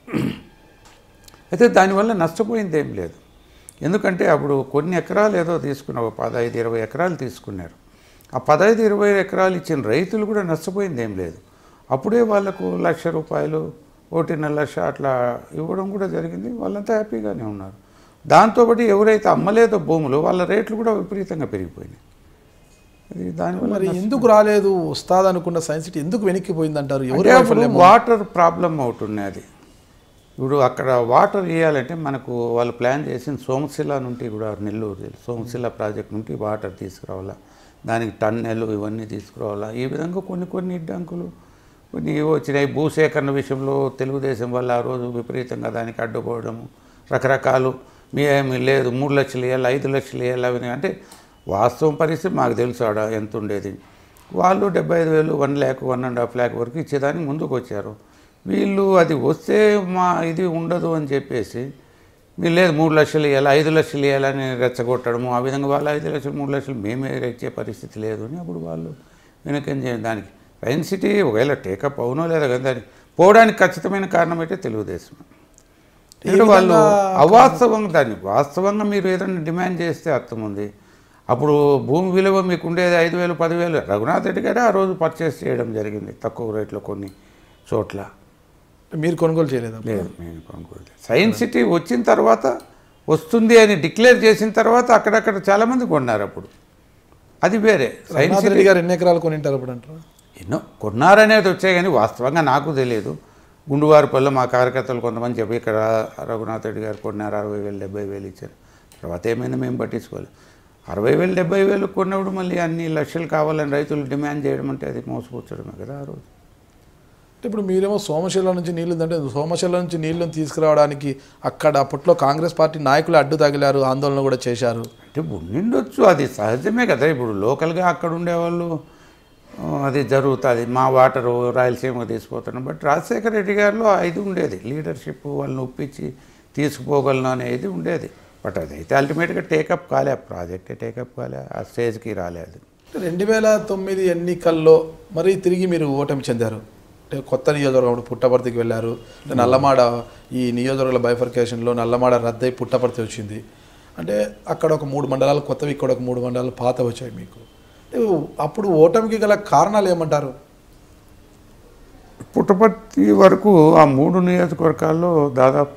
అయితే దానివల్ల నష్టపోయింది ఏం లేదు, ఎందుకంటే అప్పుడు కొన్ని ఎకరాలు ఏదో తీసుకున్నారు, పదహైదు ఇరవై ఎకరాలు తీసుకున్నారు. ఆ పదహైదు ఇరవై ఎకరాలు ఇచ్చిన రైతులు కూడా నష్టపోయింది ఏం లేదు. అప్పుడే వాళ్లకు లక్ష రూపాయలు ఒకటిన్నర లక్ష అట్లా ఇవ్వడం కూడా జరిగింది. వాళ్ళంతా హ్యాపీగానే ఉన్నారు. దాంతోపాటు ఎవరైతే అమ్మలేదో భూములు వాళ్ళ రేట్లు కూడా విపరీతంగా పెరిగిపోయినాయి. అది దానివల్ల మరి ఎందుకు రాలేదు, వస్తుంది అనుకున్న సైన్స్ సిటీ ఎందుకు వెనక్కిపోయింది అంటారు? ఎవరు వాటర్ ప్రాబ్లం అవుతున్నాయి. అది ఇప్పుడు అక్కడ వాటర్ ఇవ్వాలంటే మనకు వాళ్ళు ప్లాన్ చేసిన సోమశిల నుండి కూడా నెల్లూరు సోమశిల ప్రాజెక్ట్ నుండి వాటర్ తీసుకురావాలా, దానికి టన్నెలు ఇవన్నీ తీసుకురావాలా. ఈ విధంగా కొన్ని కొన్ని ఇడ్డంకులు కొన్ని వచ్చినాయి. భూసేకరణ విషయంలో తెలుగుదేశం వల్ల ఆ రోజు విపరీతంగా దానికి అడ్డుకోవడము, రకరకాలు మీ ఏమి లేదు మూడు లక్షలు ఇవ్వాలి ఐదు లక్షలు ఇవ్వాలి అవి, అంటే వాస్తవం పరిస్థితి మాకు తెలుసు ఆడ ఎంత ఉండేది. వాళ్ళు డెబ్బై ఐదు వేలు one lakh one and half lakh వరకు ఇచ్చేదానికి ముందుకు వచ్చారు. వీళ్ళు అది వస్తే మా ఇది ఉండదు అని చెప్పేసి మీరు లేదు మూడు లక్షలు ఇవ్వాలి ఐదు లక్షలు ఇవ్వాలని రెచ్చగొట్టడము, ఆ విధంగా వాళ్ళు ఐదు లక్షలు మూడు లక్షలు మేమే ఇచ్చే పరిస్థితి లేదు అని అప్పుడు వాళ్ళు వెనకేం చేయండి. దానికి సైన్స్ సిటీ ఒకవేళ టేకప్ అవునో లేదా కానీ దానికి పోవడానికి ఖచ్చితమైన కారణం అయితే తెలుగుదేశం. అంటే వాళ్ళు అవాస్తవంగా దాన్ని వాస్తవంగా మీరు ఏదైనా డిమాండ్ చేస్తే అర్థం ఉంది. అప్పుడు భూమి విలువ మీకు ఉండేది ఐదు వేలు పదివేలు, రఘునాథ్ రెడ్డి గారే ఆ రోజు పర్చేస్ చేయడం జరిగింది తక్కువ రేట్లో కొన్ని చోట్ల. మీరు కొనుగోలు చేయలేదు? లేదు, నేను కొనుగోలు. సైన్స్ సిటీ వచ్చిన తర్వాత వస్తుంది అని డిక్లేర్ చేసిన తర్వాత అక్కడక్కడ చాలామంది కొన్నారు. అప్పుడు అది వేరే. సైన్స్ రెడ్డి గారు ఎన్ని ఎకరాలు కొనింటారు అప్పుడు అంటారు? ఎన్నో కొన్నారనేది వచ్చాయి కానీ వాస్తవంగా నాకు తెలియదు. గుండువారిపల్లిలో మా కార్యకర్తలు కొంతమంది చెప్పి ఇక్కడ రఘునాథ్ రెడ్డి గారు కొన్నారు, అరవై వేలు డెబ్బై వేలు ఇచ్చారు. తర్వాత ఏమైంది మేము పట్టించుకోలేదు. అరవై వేలు డెబ్బై వేలు కొన్నప్పుడు మళ్ళీ అన్ని లక్షలు కావాలని రైతులు డిమాండ్ చేయడం అంటే అది మోసపుచ్చడమే కదా ఆ రోజు. ఇప్పుడు మీరేమో సోమశిల నుంచి నీళ్ళు అంటే సోమశిల నుంచి నీళ్ళని తీసుకురావడానికి అక్కడ అప్పట్లో కాంగ్రెస్ పార్టీ నాయకులు అడ్డు తగిలారు, ఆందోళన కూడా చేశారు. అంటే ఉండిండొచ్చు, అది సహజమే కదా. ఇప్పుడు లోకల్గా అక్కడ ఉండేవాళ్ళు అది జరుగుతుంది, మా వాటరు రాయలసీమకు తీసుకుపోతున్నాం. బట్ రాజశేఖర రెడ్డి గారిలో ఇది ఉండేది, లీడర్షిప్, వాళ్ళని ఒప్పించి తీసుకుపోగలను అనేది ఉండేది. బట్ అది అయితే అల్టిమేట్గా టేకప్ కాలే, ప్రాజెక్టే టేకప్ కాలే, ఆ స్టేజ్కి రాలేదు. రెండు వేల తొమ్మిది ఎన్నికల్లో మరి తిరిగి మీరు ఓటమి చెందారు. అంటే కొత్త నియోజకవర్గం పుట్టపర్తికి వెళ్ళారు. అంటే నల్లమాడ ఈ నియోజకవర్గాల బైఫర్కేషన్లో నల్లమాడ రద్దై పుట్టపర్తి వచ్చింది. అంటే అక్కడ ఒక మూడు మండలాలు కొత్తవి, ఇక్కడ ఒక మూడు మండలాలు పాత వచ్చాయి మీకు. అప్పుడు ఓటమికి గల కారణాలు ఏమంటారు? పుట్టపర్తి వరకు ఆ మూడు నియోజకవర్గాల్లో దాదాపు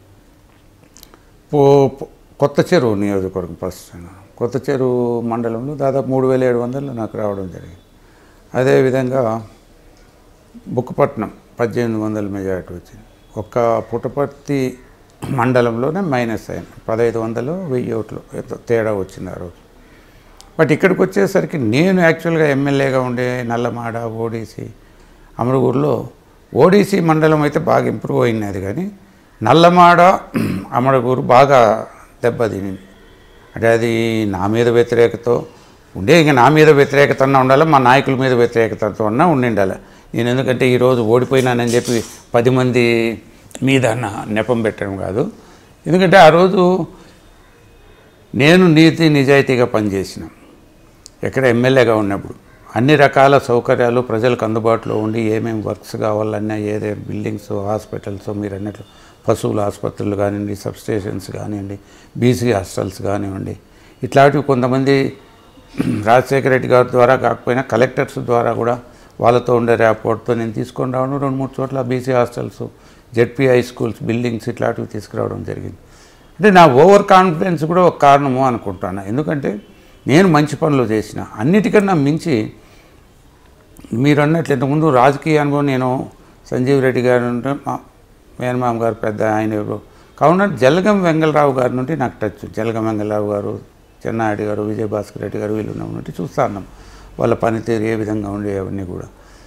పో కొత్త చెరువు నియోజకవర్గం ఫస్ట్ కొత్త చెరువు మండలంలో దాదాపు మూడు వేల ఏడు వందలు నాకు రావడం జరిగింది. అదేవిధంగా బుక్కపట్నం పద్దెనిమిది వందల మెజారిటీ వచ్చింది. ఒక్క పుట్టపర్తి మండలంలోనే మైనస్ అయింది, పదహైదు వందలు వెయ్యి ఓట్లు తేడా వచ్చింది ఆ రోజు. బట్ ఇక్కడికి వచ్చేసరికి నేను యాక్చువల్గా ఎమ్మెల్యేగా ఉండే నల్లమాడ, ఓడిసి, అమరగూరులో ఓడిసి మండలం అయితే బాగా ఇంప్రూవ్ అయినది, కానీ నల్లమాడ, అమరగూరు బాగా దెబ్బతినింది. అంటే అది నా మీద వ్యతిరేకతో ఉండే, ఇంకా నా మీద వ్యతిరేకత అన్నా ఉండాలి, మా నాయకుల మీద వ్యతిరేకతతో అన్నా ఉండిండాలి. నేను ఎందుకంటే ఈరోజు ఓడిపోయినానని చెప్పి పది మంది మీద అన్న నెపం పెట్టడం కాదు. ఎందుకంటే ఆ రోజు నేను నీతి నిజాయితీగా పనిచేసిన, ఎక్కడ ఎమ్మెల్యేగా ఉన్నప్పుడు అన్ని రకాల సౌకర్యాలు ప్రజలకు అందుబాటులో ఉండి ఏమేమి వర్క్స్ కావాలన్నా, ఏదైనా బిల్డింగ్స్, హాస్పిటల్స్, మీరు అన్నట్లు పశువుల ఆసుపత్రులు కానివ్వండి, సబ్స్టేషన్స్ కానివ్వండి, బీసీ హాస్టల్స్ కానివ్వండి, ఇట్లాంటివి కొంతమంది రాజశేఖర రెడ్డి గారి ద్వారా కాకపోయినా కలెక్టర్స్ ద్వారా కూడా వాళ్ళతో ఉండే ర్యాపోర్ట్తో నేను తీసుకొని రావడం, రెండు మూడు చోట్ల BC hostels, ZP high schools buildings ఇట్లాంటివి తీసుకురావడం జరిగింది. అంటే నా ఓవర్ కాన్ఫిడెన్స్ కూడా ఒక కారణము అనుకుంటాను. ఎందుకంటే నేను మంచి పనులు చేసిన, అన్నిటికన్నా మించి మీరు అన్నట్లు ఇంతకుముందు రాజకీయ అనుభవం, నేను సంజీవ్ రెడ్డి గారు ఉంటే మా మేనమామ గారు పెద్ద ఆయన ఎవరు కావున జలగం వెంగళరావు గారి నుండి నాకు టచ్. జలగం వెంగళరావు గారు, చెన్నారెడ్డి గారు, విజయభాస్కర్ రెడ్డి గారు వీళ్ళు ఉన్నట్టు చూస్తూ ఉన్నాం వాళ్ళ పనితీరు ఏ విధంగా ఉండే అవన్నీ కూడా.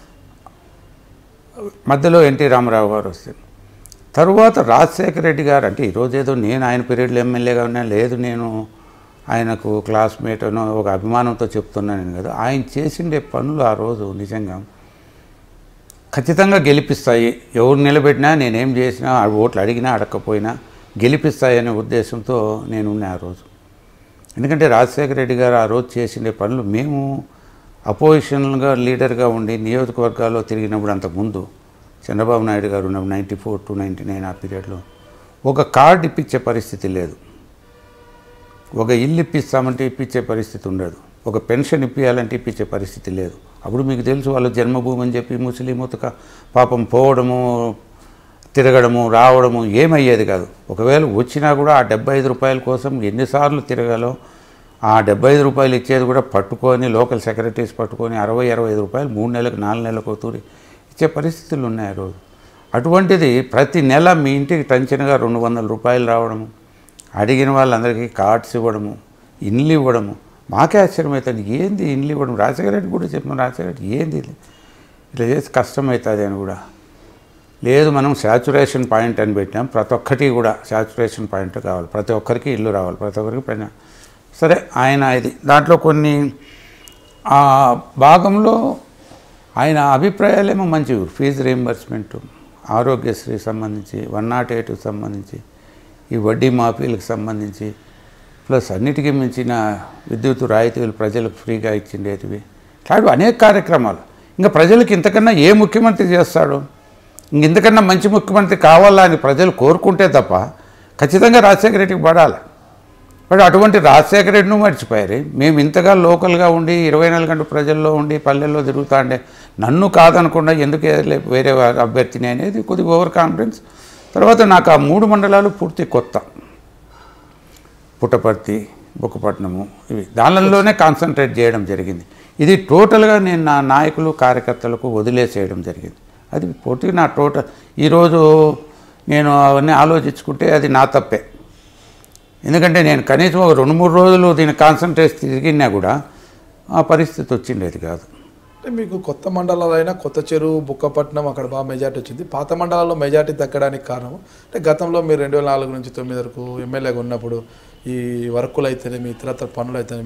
మధ్యలో ఎన్టీ రామారావు గారు వస్తే తరువాత రాజశేఖర రెడ్డి గారు, అంటే ఈరోజు ఏదో నేను ఆయన పీరియడ్లో ఎమ్మెల్యేగా ఉన్నా లేదు, నేను ఆయనకు క్లాస్మేట్ అనో ఒక అభిమానంతో చెప్తున్నాను కదా, ఆయన చేసిండే పనులు ఆ రోజు నిజంగా ఖచ్చితంగా గెలిపిస్తాయి. ఎవరు నిలబెట్టినా, నేనేం చేసినా, ఓట్లు అడిగినా అడగకపోయినా గెలిపిస్తాయి అనే ఉద్దేశంతో నేను ఉన్నా ఆ రోజు. ఎందుకంటే రాజశేఖర రెడ్డి గారు ఆ రోజు చేసిండే పనులు, మేము అపోజిషన్గా లీడర్గా ఉండి నియోజకవర్గాల్లో తిరిగినప్పుడు అంతకుముందు చంద్రబాబు నాయుడు గారు ఉన్నప్పుడు ninety four to ninety nine ఆ పీరియడ్లో ఒక కార్డు ఇప్పించే పరిస్థితి లేదు, ఒక ఇల్లు ఇప్పిస్తామంటే ఇప్పించే పరిస్థితి ఉండదు, ఒక పెన్షన్ ఇప్పించాలంటే ఇప్పించే పరిస్థితి లేదు. అప్పుడు మీకు తెలుసు వాళ్ళ జన్మభూమి అని చెప్పి ముస్లిం ఉతక పాపం పోవడము, తిరగడము, రావడము ఏమయ్యేది కాదు. ఒకవేళ వచ్చినా కూడా ఆ డెబ్బై ఐదు రూపాయల కోసం ఎన్నిసార్లు తిరగాలో, ఆ డెబ్బై ఐదు రూపాయలు ఇచ్చేది కూడా పట్టుకొని లోకల్ సెక్రటరీస్ పట్టుకొని అరవై అరవై ఐదు రూపాయలు మూడు నెలలకు నాలుగు నెలలకు తూరి ఇచ్చే పరిస్థితులు ఉన్నాయి ఆ రోజు. అటువంటిది ప్రతి నెల మీ ఇంటికి టెన్షన్గా రెండు వందల రూపాయలు రావడము, అడిగిన వాళ్ళందరికీ కార్డ్స్ ఇవ్వడము, ఇండ్లు ఇవ్వడము. మాకే ఆశ్చర్యమవుతుంది, ఏంది ఇండ్లు ఇవ్వడం? రాజశేఖర రెడ్డి కూడా చెప్పిన, రాజశేఖర రెడ్డి ఏంది ఇట్లా చేసి కష్టమవుతుంది అని కూడా లేదు. మనం శాచురేషన్ పాయింట్ అని పెట్టినాం, ప్రతి ఒక్కటి కూడా శాచురేషన్ పాయింట్ కావాలి, ప్రతి ఒక్కరికి ఇల్లు రావాలి, ప్రతి ఒక్కరికి పైన సరే. ఆయన ఇది దాంట్లో కొన్ని ఆ భాగంలో ఆయన అభిప్రాయాలేమో మంచివి, ఫీజు రీయింబర్స్మెంటు, ఆరోగ్యశ్రీ సంబంధించి, వన్ నాట్ ఎయిట్కి సంబంధించి, ఈ వడ్డీ మాఫీలకు సంబంధించి, ప్లస్ అన్నిటికీ మించిన విద్యుత్ రాయితీలు ప్రజలకు ఫ్రీగా ఇచ్చిండేటివి, ఇట్లాంటివి అనేక కార్యక్రమాలు. ఇంకా ప్రజలకు ఇంతకన్నా ఏ ముఖ్యమంత్రి చేస్తాడు? ఇంతకన్నా మంచి ముఖ్యమంత్రి కావాలా అని ప్రజలు కోరుకుంటే తప్ప ఖచ్చితంగా రాజశేఖర రెడ్డికి పడాలి. బట్ అటువంటి రాజశేఖర రెడ్డిని మర్చిపోయారు. మేము ఇంతగా లోకల్గా ఉండి ఇరవై నాలుగు గంటలు ప్రజల్లో ఉండి పల్లెల్లో తిరుగుతా ఉండే నన్ను కాదనకుండా ఎందుకు వేరే అభ్యర్థిని అనేది కొద్దిగా ఓవర్ కాన్ఫిడెన్స్. తర్వాత నాకు ఆ మూడు మండలాలు పూర్తి కొత్త, పుట్టపర్తి, బుక్కపట్నము, ఇవి దానిలోనే కాన్సన్ట్రేట్ చేయడం జరిగింది. ఇది టోటల్గా నేను నా నాయకులు కార్యకర్తలకు వదిలేసేయడం జరిగింది. అది పూర్తిగా నా టోటల్. ఈరోజు నేను అవన్నీ ఆలోచించుకుంటే అది నా తప్పే. ఎందుకంటే నేను కనీసం ఒక రెండు మూడు రోజులు దీన్ని కాన్సన్ట్రేట్ తిరిగినా కూడా ఆ పరిస్థితి వచ్చిండేది కాదు. అంటే మీకు కొత్త మండలాలైనా కొత్త చెరువు, బుక్కపట్నం అక్కడ బాగా మెజార్టీ వచ్చింది. పాత మండలాల్లో మెజార్టీ తగ్గడానికి కారణం అంటే గతంలో మీరు రెండు వేల నాలుగు నుంచి తొమ్మిది వరకు ఎమ్మెల్యేగా ఉన్నప్పుడు ఈ వర్కులు అయితేనేమి, ఇతరత్ర పనులు అయితేనేమి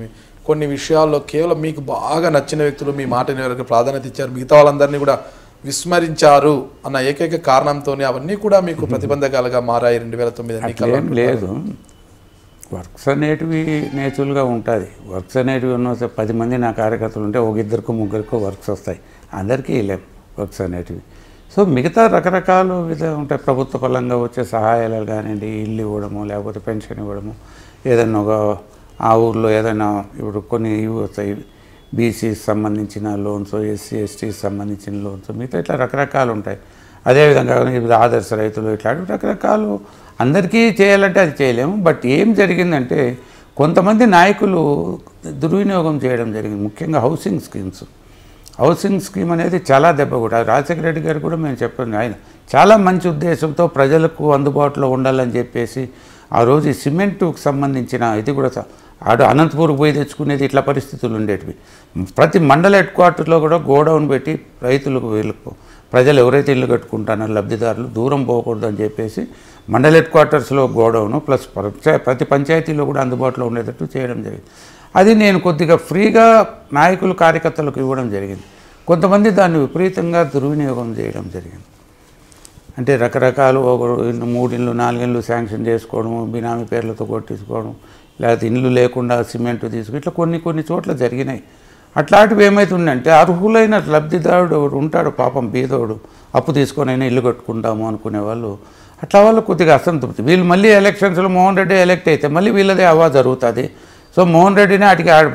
కొన్ని విషయాల్లో కేవలం మీకు బాగా నచ్చిన వ్యక్తులు మీ మాట ఎవరికి ప్రాధాన్యత ఇచ్చారు, మిగతా వాళ్ళందరినీ కూడా విస్మరించారు అన్న ఏకైక కారణంతోనే అవన్నీ కూడా మీకు ప్రతిబంధకాలుగా మారాయి రెండు వేల తొమ్మిది ఎన్నికల్లో? లేదు, వర్క్స్ అనేటివి నేచురల్గా ఉంటుంది. వర్క్స్ అనేటివి ఉన్న పది మంది నా కార్యకర్తలు ఉంటే ఒక ఇద్దరికో ముగ్గురికో వర్క్స్ వస్తాయి, అందరికీ లేవు వర్క్స్ అనేటివి. సో మిగతా రకరకాలు విధ ఉంటాయి. ప్రభుత్వ పరంగా వచ్చే సహాయాలు కానివ్వండి, ఇల్లు ఇవ్వడము, లేకపోతే పెన్షన్ ఇవ్వడము, ఏదైనా ఒక ఆ ఊర్లో ఏదైనా ఇప్పుడు కొన్ని ఇవి వస్తాయి, బీసీకి సంబంధించిన లోన్స్, ఎస్సీ ఎస్టీకి సంబంధించిన లోన్స్, మిగతా ఇట్లా రకరకాలు ఉంటాయి. అదేవిధంగా ఇప్పుడు ఆదర్శ రైతులు ఇట్లాంటి రకరకాలు అందరికీ చేయాలంటే అది చేయలేము. బట్ ఏం జరిగిందంటే కొంతమంది నాయకులు దుర్వినియోగం చేయడం జరిగింది, ముఖ్యంగా హౌసింగ్ స్కీమ్స్. హౌసింగ్ స్కీమ్ అనేది చాలా దెబ్బ కూడా. రాజశేఖర రెడ్డి గారు కూడా మేము చెప్పాను, ఆయన చాలా మంచి ఉద్దేశంతో ప్రజలకు అందుబాటులో ఉండాలని చెప్పేసి ఆ రోజు ఈ సిమెంటుకు సంబంధించిన ఇది కూడా ఆడు అనంతపూర్కి పోయి తెచ్చుకునేది ఇట్లా పరిస్థితులు ఉండేటివి. ప్రతి మండల హెడ్ క్వార్టర్లో కూడా గోడౌన్ పెట్టి రైతులకు వీళ్ళకు ప్రజలు ఎవరైతే ఇల్లు కట్టుకుంటున్నారో లబ్ధిదారులు దూరం పోకూడదు అని చెప్పేసి మండల హెడ్ క్వార్టర్స్లో గోడౌను ప్లస్ ప్రతి పంచాయతీలో కూడా అందుబాటులో ఉండేటట్టు చేయడం జరిగింది. అది నేను కొద్దిగా ఫ్రీగా నాయకులు కార్యకర్తలకు ఇవ్వడం జరిగింది. కొంతమంది దాన్ని విపరీతంగా దుర్వినియోగం చేయడం జరిగింది. అంటే రకరకాలు ఒక మూడిళ్ళు నాలుగిళ్ళు శాంక్షన్ చేసుకోవడము, బినామీ పేర్లతో కొట్టించుకోవడం, లేకపోతే ఇల్లు లేకుండా సిమెంట్ తీసుకు ఇట్లా కొన్ని కొన్ని చోట్ల జరిగినాయి. అట్లాంటివి ఏమవుతుందంటే అర్హులైన లబ్ధిదారుడు ఉంటాడు పాపం బీదోడు, అప్పు తీసుకొని అయినా ఇల్లు కట్టుకుంటాము అనుకునే వాళ్ళు, అట్లా వాళ్ళు కొద్దిగా అసంతృప్తి. వీళ్ళు మళ్ళీ ఎలక్షన్స్లో మోహన్ రెడ్డి ఎలక్ట్ అయితే మళ్ళీ వీళ్ళదే అవా జరుగుతుంది. సో మోహన్ రెడ్డిని అటుకి ఆడ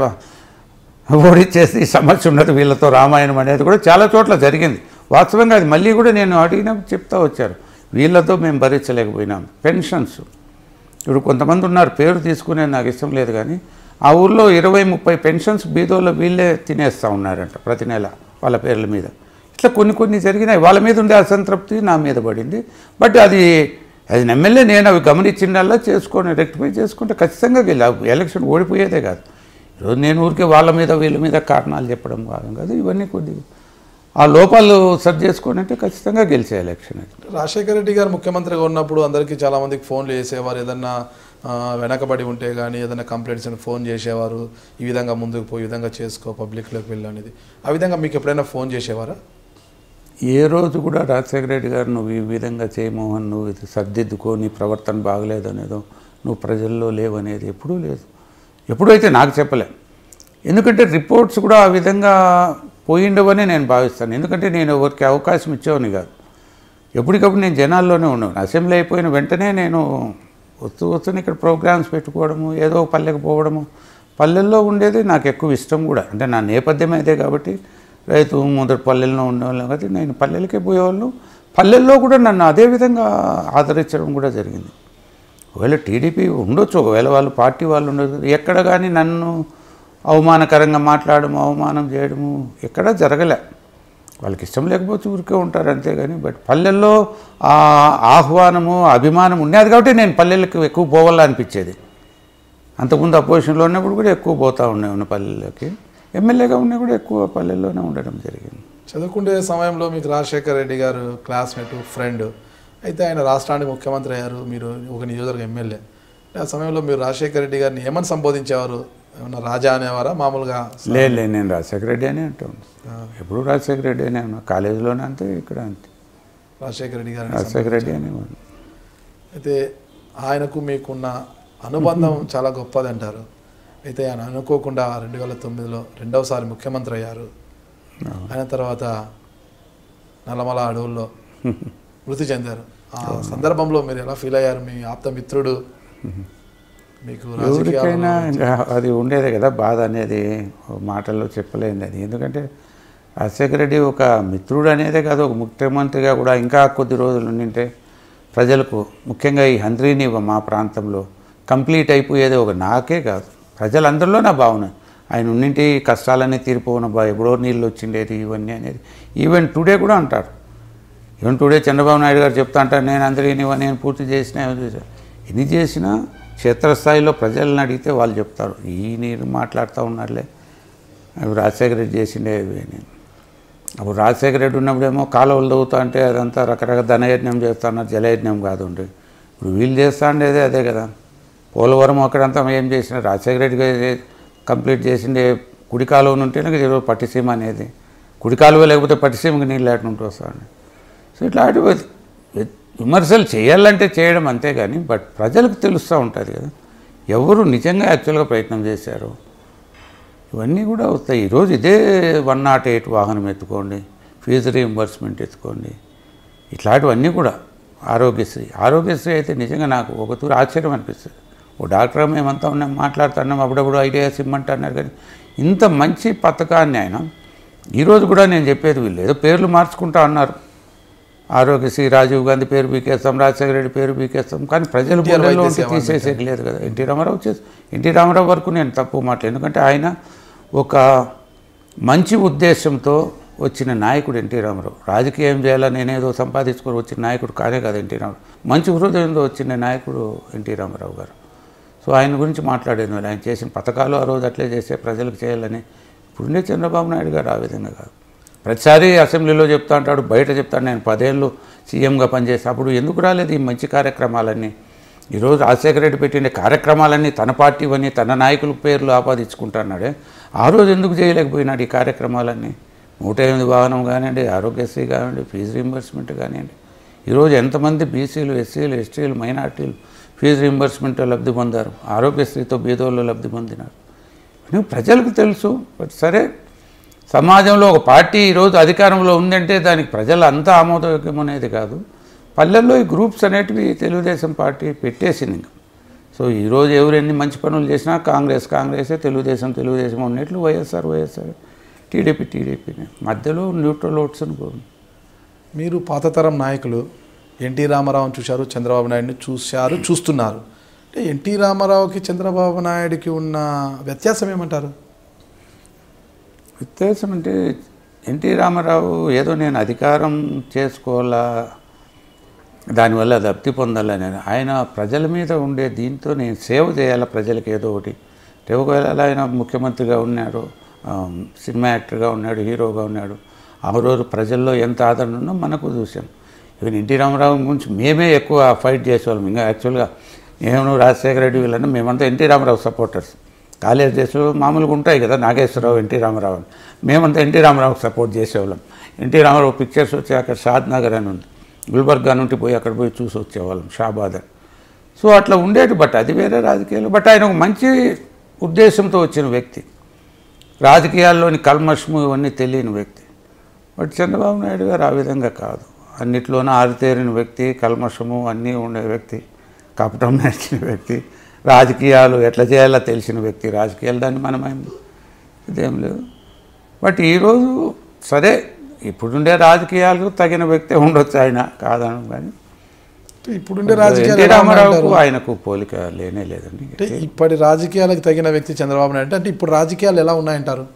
ఓడిచ్చేసి సమస్య ఉండదు వీళ్ళతో రామాయణం అనేది కూడా చాలా చోట్ల జరిగింది. వాస్తవంగా అది మళ్ళీ కూడా నేను అడిగినప్పుడు చెప్తా వచ్చారు, వీళ్ళతో మేము భరించలేకపోయినాం. పెన్షన్స్ ఇప్పుడు కొంతమంది ఉన్నారు, పేరు తీసుకునే నాకు ఇష్టం లేదు కానీ ఆ ఊళ్ళో ఇరవై ముప్పై పెన్షన్స్ బీదోళ్ళు వీళ్ళే తినేస్తూ ఉన్నారంట ప్రతి నెల వాళ్ళ పేర్ల మీద. ఇట్లా కొన్ని కొన్ని జరిగినాయి. వాళ్ళ మీద ఉండే అసంతృప్తి నా మీద పడింది. బట్ అది అది ఎమ్మెల్యే నేను అవి గమనించిందల్లా చేసుకొని రెక్టిఫై చేసుకుంటే ఖచ్చితంగా గెలి ఎలక్షన్ ఓడిపోయేదే కాదు. ఈరోజు నేను ఊరికే వాళ్ళ మీద వీళ్ళ మీద కారణాలు చెప్పడం కాదు కాదు ఇవన్నీ కొద్దిగా ఆ లోపాలు సరి చేసుకొని అంటే ఖచ్చితంగా గెలిచే ఎలక్షన్. రాజశేఖర రెడ్డి గారు ముఖ్యమంత్రిగా ఉన్నప్పుడు అందరికీ చాలామందికి ఫోన్లు చేసేవారు, ఏదన్నా వెనకబడి ఉంటే కానీ ఏదైనా కంప్లైంట్స్ అని ఫోన్ చేసేవారు, ఈ విధంగా ముందుకు పోయి ఈ విధంగా చేసుకో పబ్లిక్లోకి వెళ్ళి అనేది. ఆ విధంగా మీకు ఎప్పుడైనా ఫోన్ చేసేవారా? ఏ రోజు కూడా రాజశేఖర రెడ్డి గారు నువ్వు ఈ విధంగా చేయమోహన్, నువ్వు ఇది సర్దిద్దుకో, నీ ప్రవర్తన బాగలేదు అనేదో, నువ్వు ప్రజల్లో లేవనేది ఎప్పుడూ లేదు. ఎప్పుడైతే నాకు చెప్పలే. ఎందుకంటే రిపోర్ట్స్ కూడా ఆ విధంగా పోయిండవని నేను భావిస్తాను. ఎందుకంటే నేను ఎవరికి అవకాశం ఇచ్చేవాని కాదు. ఎప్పటికప్పుడు నేను జనాల్లోనే ఉన్నాను. అసెంబ్లీ అయిపోయిన వెంటనే నేను వస్తూ వస్తూనే ఇక్కడ ప్రోగ్రామ్స్ పెట్టుకోవడము, ఏదో పల్లెకి పోవడము, పల్లెల్లో ఉండేది నాకు ఎక్కువ ఇష్టం కూడా. అంటే నా నేపథ్యం అయితే కాబట్టి రైతు మొదటి పల్లెల్లో ఉండేవాళ్ళం కాబట్టి నేను పల్లెలకే పోయేవాళ్ళు. పల్లెల్లో కూడా నన్ను అదే విధంగా ఆదరించడం కూడా జరిగింది. ఒకవేళ టీడీపీ ఉండొచ్చు, ఒకవేళ వాళ్ళు పార్టీ వాళ్ళు ఉండొచ్చు, ఎక్కడ కానీ నన్ను అవమానకరంగా మాట్లాడము, అవమానం చేయడము ఎక్కడా జరగలే. వాళ్ళకి ఇష్టం లేకపోతే ఊరికే ఉంటారు అంతేగాని. బట్ పల్లెల్లో ఆ ఆహ్వానము అభిమానం ఉండేది కాబట్టి నేను పల్లెలకు ఎక్కువ పోవాలనిపించేది. అంతకుముందు అపోజిషన్లో ఉన్నప్పుడు కూడా ఎక్కువ పోతూ ఉండేవాడిని పల్లెల్లోకి. ఎమ్మెల్యేగా ఉన్నా కూడా ఎక్కువ పల్లెల్లోనే ఉండడం జరిగింది. చదువుకునే సమయంలో మీకు రాజశేఖర రెడ్డి గారు క్లాస్మేట్, ఫ్రెండ్. అయితే ఆయన రాష్ట్రానికి ముఖ్యమంత్రి అయ్యారు, మీరు ఒక నియోజకవర్గ ఎమ్మెల్యే. ఆ సమయంలో మీరు రాజశేఖర రెడ్డి గారిని ఏమని సంబోధించేవారు? ఏమన్నా రాజా అనేవారా మామూలుగా? లేదు లేదు, నేను రాజశేఖర రెడ్డి అని అంటాను. ఎప్పుడు రాజశేఖర రెడ్డి అనే ఉన్నా, కాలేజీలోనే అంతే, ఇక్కడ అంతే రాజశేఖర రెడ్డి గారు రాజశేఖర రెడ్డి అనేవాడు. అయితే ఆయనకు మీకున్న అనుబంధం చాలా గొప్పది అంటారు. అయితే ఆయన అనుకోకుండా రెండు వేల తొమ్మిదిలో రెండవసారి ముఖ్యమంత్రి అయ్యారు. అయిన తర్వాత నల్లమల అడవుల్లో మృతి చెందారు. ఆ సందర్భంలో మీరు ఎలా ఫీల్ అయ్యారు? మీ ఆప్త మిత్రుడు మీకు ఎవరికైనా ఇంకా అది ఉండేదే కదా బాధ అనేది, మాటల్లో చెప్పలేంది అది. ఎందుకంటే రాజశేఖర రెడ్డి ఒక మిత్రుడు అనేదే కాదు, ఒక ముఖ్యమంత్రిగా కూడా ఇంకా కొద్ది రోజులు ఉండింటే ప్రజలకు, ముఖ్యంగా ఈ హంద్రీని మా ప్రాంతంలో కంప్లీట్ అయిపోయేది ఒక నాకే కాదు ప్రజలందరిలో నా భావన. ఆయన ఉండింటి కష్టాలన్నీ తీరిపోయిన బా ఎప్పుడో నీళ్ళు వచ్చిండేది ఇవన్నీ అనేది. ఈవెన్ టుడే కూడా అంటారు. ఈవెన్ టుడే చంద్రబాబు నాయుడు గారు చెప్తా అంటారు, నేను అందరినీ నేను పూర్తి చేసినా ఎన్ని చేసినా క్షేత్రస్థాయిలో ప్రజలను అడిగితే వాళ్ళు చెప్తారు, ఈ నీరు మాట్లాడుతూ ఉన్నారులే అవి రాజశేఖర రెడ్డి చేసిండే నేను. అప్పుడు రాజశేఖర రెడ్డి ఉన్నప్పుడేమో కాలువలు తవ్వుతా అంటే అదంతా రకరకాల ధనయజ్ఞం చేస్తా ఉన్నారు, జలయజ్ఞం కాదు ఉండే. ఇప్పుడు వీళ్ళు చేస్తా ఉండేదే అదే కదా. పోలవరం అక్కడంతా ఏం చేసినా రాజశేఖర రెడ్డి కంప్లీట్ చేసిండే కుడి కాలువ ఉంటేనే ఈరోజు పట్టిసీమ అనేది, కుడి కాలువ లేకపోతే పట్టిసీమకి నీళ్ళు లేకుండా వస్తాను. సో ఇట్లాంటి విమర్శలు చేయాలంటే చేయడం అంతే కానీ బట్ ప్రజలకు తెలుస్తూ ఉంటుంది కదా ఎవరు నిజంగా యాక్చువల్గా ప్రయత్నం చేశారు, ఇవన్నీ కూడా వస్తాయి. ఈరోజు ఇదే వన్ నాట్ ఎయిట్ వాహనం ఎత్తుకోండి, ఫీజు రీయింబర్స్మెంట్ ఎత్తుకోండి, ఇట్లాంటివన్నీ కూడా ఆరోగ్యశ్రీ ఆరోగ్యశ్రీ అయితే నిజంగా నాకు ఒక తూరు ఆశ్చర్యం అనిపిస్తుంది. ఓ డాక్టర్ మేమంతా ఉన్నాం మాట్లాడుతున్నాం, అప్పుడప్పుడు ఐడియాస్ ఇమ్మంటున్నారు, కానీ ఇంత మంచి పథకాన్ని ఆయన ఈరోజు కూడా నేను చెప్పేది వీళ్ళు ఏదో పేర్లు మార్చుకుంటా అన్నారు. ఆరోగ్యశ్రీ రాజీవ్ గాంధీ పేరు పీకేస్తాం, రాజశేఖర రెడ్డి పేరు పీకేస్తాం, కానీ ప్రజల గుండెల్లో తీసేసేది లేదు కదా. ఎన్టీ రామారావు చేసి ఎన్టీ రామారావు వరకు నేను తప్పు మాట్లాడు, ఎందుకంటే ఆయన ఒక మంచి ఉద్దేశంతో వచ్చిన నాయకుడు ఎన్టీ రామారావు. రాజకీయం చేయాలని నేనేదో సంపాదించుకొని వచ్చిన నాయకుడు కానే కాదు ఎన్టీ రామారావు, మంచి హృదయంతో వచ్చిన నాయకుడు ఎన్టీ రామారావు గారు. సో ఆయన గురించి మాట్లాడేది ఆయన చేసిన పథకాలు ఆ రోజు అట్లే చేస్తే ప్రజలకు చేయాలని. ఇప్పుడుండే చంద్రబాబు నాయుడు గారు ఆ విధంగా కాదు, ప్రతిసారి అసెంబ్లీలో చెప్తా అంటాడు, బయట చెప్తాడు నేను పదేళ్ళు సీఎంగా పనిచేసి అప్పుడు ఎందుకు రాలేదు ఈ మంచి కార్యక్రమాలన్నీ. ఈరోజు రాజశేఖర రెడ్డి పెట్టిన కార్యక్రమాలన్నీ తన పార్టీవని తన నాయకుల పేర్లు ఆపాదించుకుంటున్నాడే, ఆ రోజు ఎందుకు చేయలేకపోయినాడు ఈ కార్యక్రమాలన్నీ. నూట ఎనిమిది వాహనం కానివ్వండి, ఆరోగ్యశ్రీ కానివ్వండి, ఫీజు రీయింబర్స్మెంట్ కానివ్వండి, ఈరోజు ఎంతమంది బీసీలు ఎస్సీలు ఎస్టీలు మైనార్టీలు ఫీజు రీయింబర్స్మెంట్ లబ్ధి పొందారు, ఆరోగ్యశ్రీతో బీదోళ్ళు లబ్ధి పొందినారు. ప్రజలకు తెలుసు. బట్ సరే సమాజంలో ఒక పార్టీ ఈరోజు అధికారంలో ఉందంటే దానికి ప్రజలు అంతా ఆమోదయోగ్యం అనేది కాదు. పల్లెల్లో ఈ గ్రూప్స్ అనేటివి తెలుగుదేశం పార్టీ పెట్టేసింది. సో ఈరోజు ఎవరు ఎన్ని మంచి పనులు చేసినా కాంగ్రెస్ కాంగ్రెసే, తెలుగుదేశం తెలుగుదేశం ఉన్నట్లు వైఎస్ఆర్ వైఎస్ఆర్, టీడీపీ టీడీపీనే, మధ్యలో న్యూట్రల్ ఓట్స్ అనుకోండి. మీరు పాతతరం నాయకులు ఎన్టీ రామారావుని చూశారు, చంద్రబాబు నాయుడిని చూశారు, చూస్తున్నారు. అంటే ఎన్టీ రామారావుకి చంద్రబాబు నాయుడికి ఉన్న వ్యత్యాసం ఏమంటారు? వ్యత్యాసం అంటే ఎన్టీ రామారావు ఏదో నేను అధికారం చేసుకోవాలా, దానివల్ల లబ్ధి పొందాలని, ఆయన ప్రజల మీద ఉండే దీంతో నేను సేవ చేయాలా ప్రజలకు ఏదో ఒకటి. ఒకవేళ ఆయన ముఖ్యమంత్రిగా ఉన్నాడు, సినిమా యాక్టర్గా ఉన్నాడు, హీరోగా ఉన్నాడు, ఆ రోజు ప్రజల్లో ఎంత ఆదరణ ఉందో మనకు చూసాం. ఈవెన్ ఎన్టీ రామారావు గురించి మేమే ఎక్కువ ఫైట్ చేసేవాళ్ళం. ఇంకా యాక్చువల్గా నేను రాజశేఖర రెడ్డి వీళ్ళని మేమంతా ఎన్టీ రామారావు సపోర్టర్స్. కాలేజ్ డేస్లో మామూలుగా ఉంటాయి కదా, నాగేశ్వరరావు ఎన్టీ రామారావు అని, మేమంతా ఎన్టీ రామారావుకి సపోర్ట్ చేసేవాళ్ళం. ఎన్టీ రామారావు పిక్చర్స్ వచ్చి అక్కడ షాద్ నగర్ అని ఉంది, గుల్బర్గా నుండి పోయి అక్కడ పోయి చూసి వచ్చేవాళ్ళం, షాబాద్ అని. సో అట్లా ఉండేది. బట్ అది వేరే రాజకీయాలు. బట్ ఆయన ఒక మంచి ఉద్దేశంతో వచ్చిన వ్యక్తి, రాజకీయాల్లోని కల్మషము ఇవన్నీ తెలియని వ్యక్తి. బట్ చంద్రబాబు నాయుడు గారు ఆ విధంగా కాదు, అన్నిట్లోనూ ఆరితేరిన వ్యక్తి, కల్మషము అన్నీ ఉండే వ్యక్తి, కపటం నేర్చిన వ్యక్తి, రాజకీయాలు ఎట్లా చేయాలో తెలిసిన వ్యక్తి. రాజకీయాలు దాన్ని మనమేం ఇదేం లేదు. బట్ ఈరోజు సరే ఇప్పుడుండే రాజకీయాలకు తగిన వ్యక్తి ఉండొచ్చు, ఆయన కాదను. కానీ ఇప్పుడుండే రాజకీయాలు ఎన్టీ రామారావుకు ఆయనకు పోలిక లేనే లేదండి. అంటే ఇప్పటి రాజకీయాలకు తగిన వ్యక్తి చంద్రబాబు నాయుడు. అంటే ఇప్పుడు రాజకీయాలు ఎలా ఉన్నాయంటారు?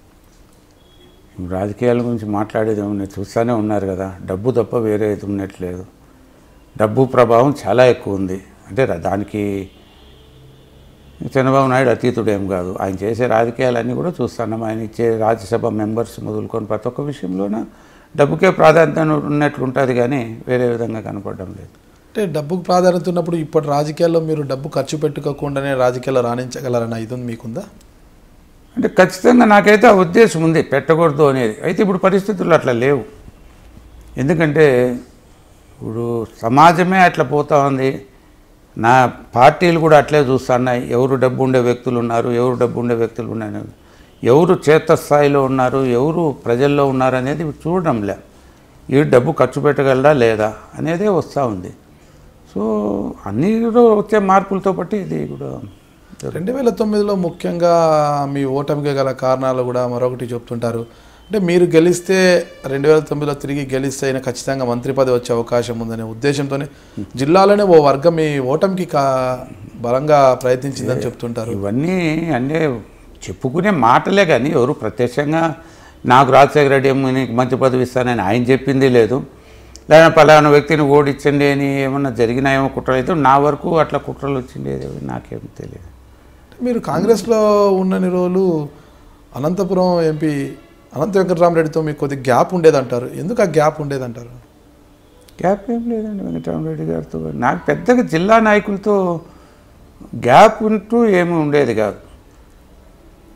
రాజకీయాల గురించి మాట్లాడేది ఏమన్నా చూస్తూనే ఉన్నారు కదా, డబ్బు తప్ప వేరే ఇది ఉన్నట్లేదు. డబ్బు ప్రభావం చాలా ఎక్కువ ఉంది. అంటే దానికి చంద్రబాబు నాయుడు అతీతుడు ఏం కాదు. ఆయన చేసే రాజకీయాలన్నీ కూడా చూస్తున్నాం. ఆయన ఇచ్చే రాజ్యసభ మెంబర్స్ మొదలుకొని ప్రతి ఒక్క విషయంలోన డబ్బుకే ప్రాధాన్యత ఉన్నట్లు ఉంటుంది, కానీ వేరే విధంగా కనపడడం లేదు. అంటే డబ్బుకు ప్రాధాన్యత ఉన్నప్పుడు ఇప్పటి రాజకీయాల్లో మీరు డబ్బు ఖర్చు పెట్టుకోకుండానే రాజకీయాల్లో రాణించగలరన్న ఇది మీకుందా? అంటే ఖచ్చితంగా నాకైతే ఆ ఉద్దేశం ఉంది, పెట్టకూడదు అనేది. అయితే ఇప్పుడు పరిస్థితులు అట్లా లేవు. ఎందుకంటే ఇప్పుడు సమాజమే అట్లా పోతూ ఉంది, నా పార్టీలు కూడా అట్లే చూస్తున్నాయి. ఎవరు డబ్బు ఉండే వ్యక్తులు ఉన్నారు, ఎవరు డబ్బు ఉండే వ్యక్తులు ఉన్నారు, ఎవరు క్షేత్రస్థాయిలో ఉన్నారు, ఎవరు ప్రజల్లో ఉన్నారు అనేది చూడడం లే. ఈ డబ్బు ఖర్చు పెట్టగలరా లేదా అనేదే వస్తూ ఉంది. సో అన్నీ వచ్చే మార్పులతో పాటు ఇది కూడా రెండు వేల తొమ్మిదిలో ముఖ్యంగా మీ ఓటమికి గల కారణాలు కూడా మరొకటి చెప్తుంటారు. అంటే మీరు గెలిస్తే రెండు వేల తొమ్మిదిలో తిరిగి గెలిస్తే అయినా ఖచ్చితంగా మంత్రి పదవి వచ్చే అవకాశం ఉందనే ఉద్దేశంతోనే జిల్లాలోనే ఓ వర్గం మీ ఓటమికి కా బలంగా ప్రయత్నించిందని చెప్తుంటారు. ఇవన్నీ అంటే చెప్పుకునే మాటలే కానీ ఎవరు ప్రత్యక్షంగా నాకు రాజశేఖర రెడ్డి నీకు మంత్రి పదవి ఇస్తానని ఆయన చెప్పింది లేదు, లేదా పలానా వ్యక్తిని ఓడించండి అని ఏమన్నా జరిగినాయేమో కుట్రలు. అయితే నా వరకు అట్లా కుట్రలు వచ్చిండేది నాకేం తెలియదు. మీరు కాంగ్రెస్లో ఉన్నన్ని రోజులు అనంతపురం ఎంపీ అనంత వెంకటరామరెడ్డితో మీకు కొద్ది గ్యాప్ ఉండేదంటారు. ఎందుకు ఆ గ్యాప్ ఉండేదంటారు? గ్యాప్ ఏం లేదండి వెంకటరామరెడ్డి గారితో. నాకు పెద్దగా జిల్లా నాయకులతో గ్యాప్ ఉంటూ ఏమీ ఉండేది కాదు.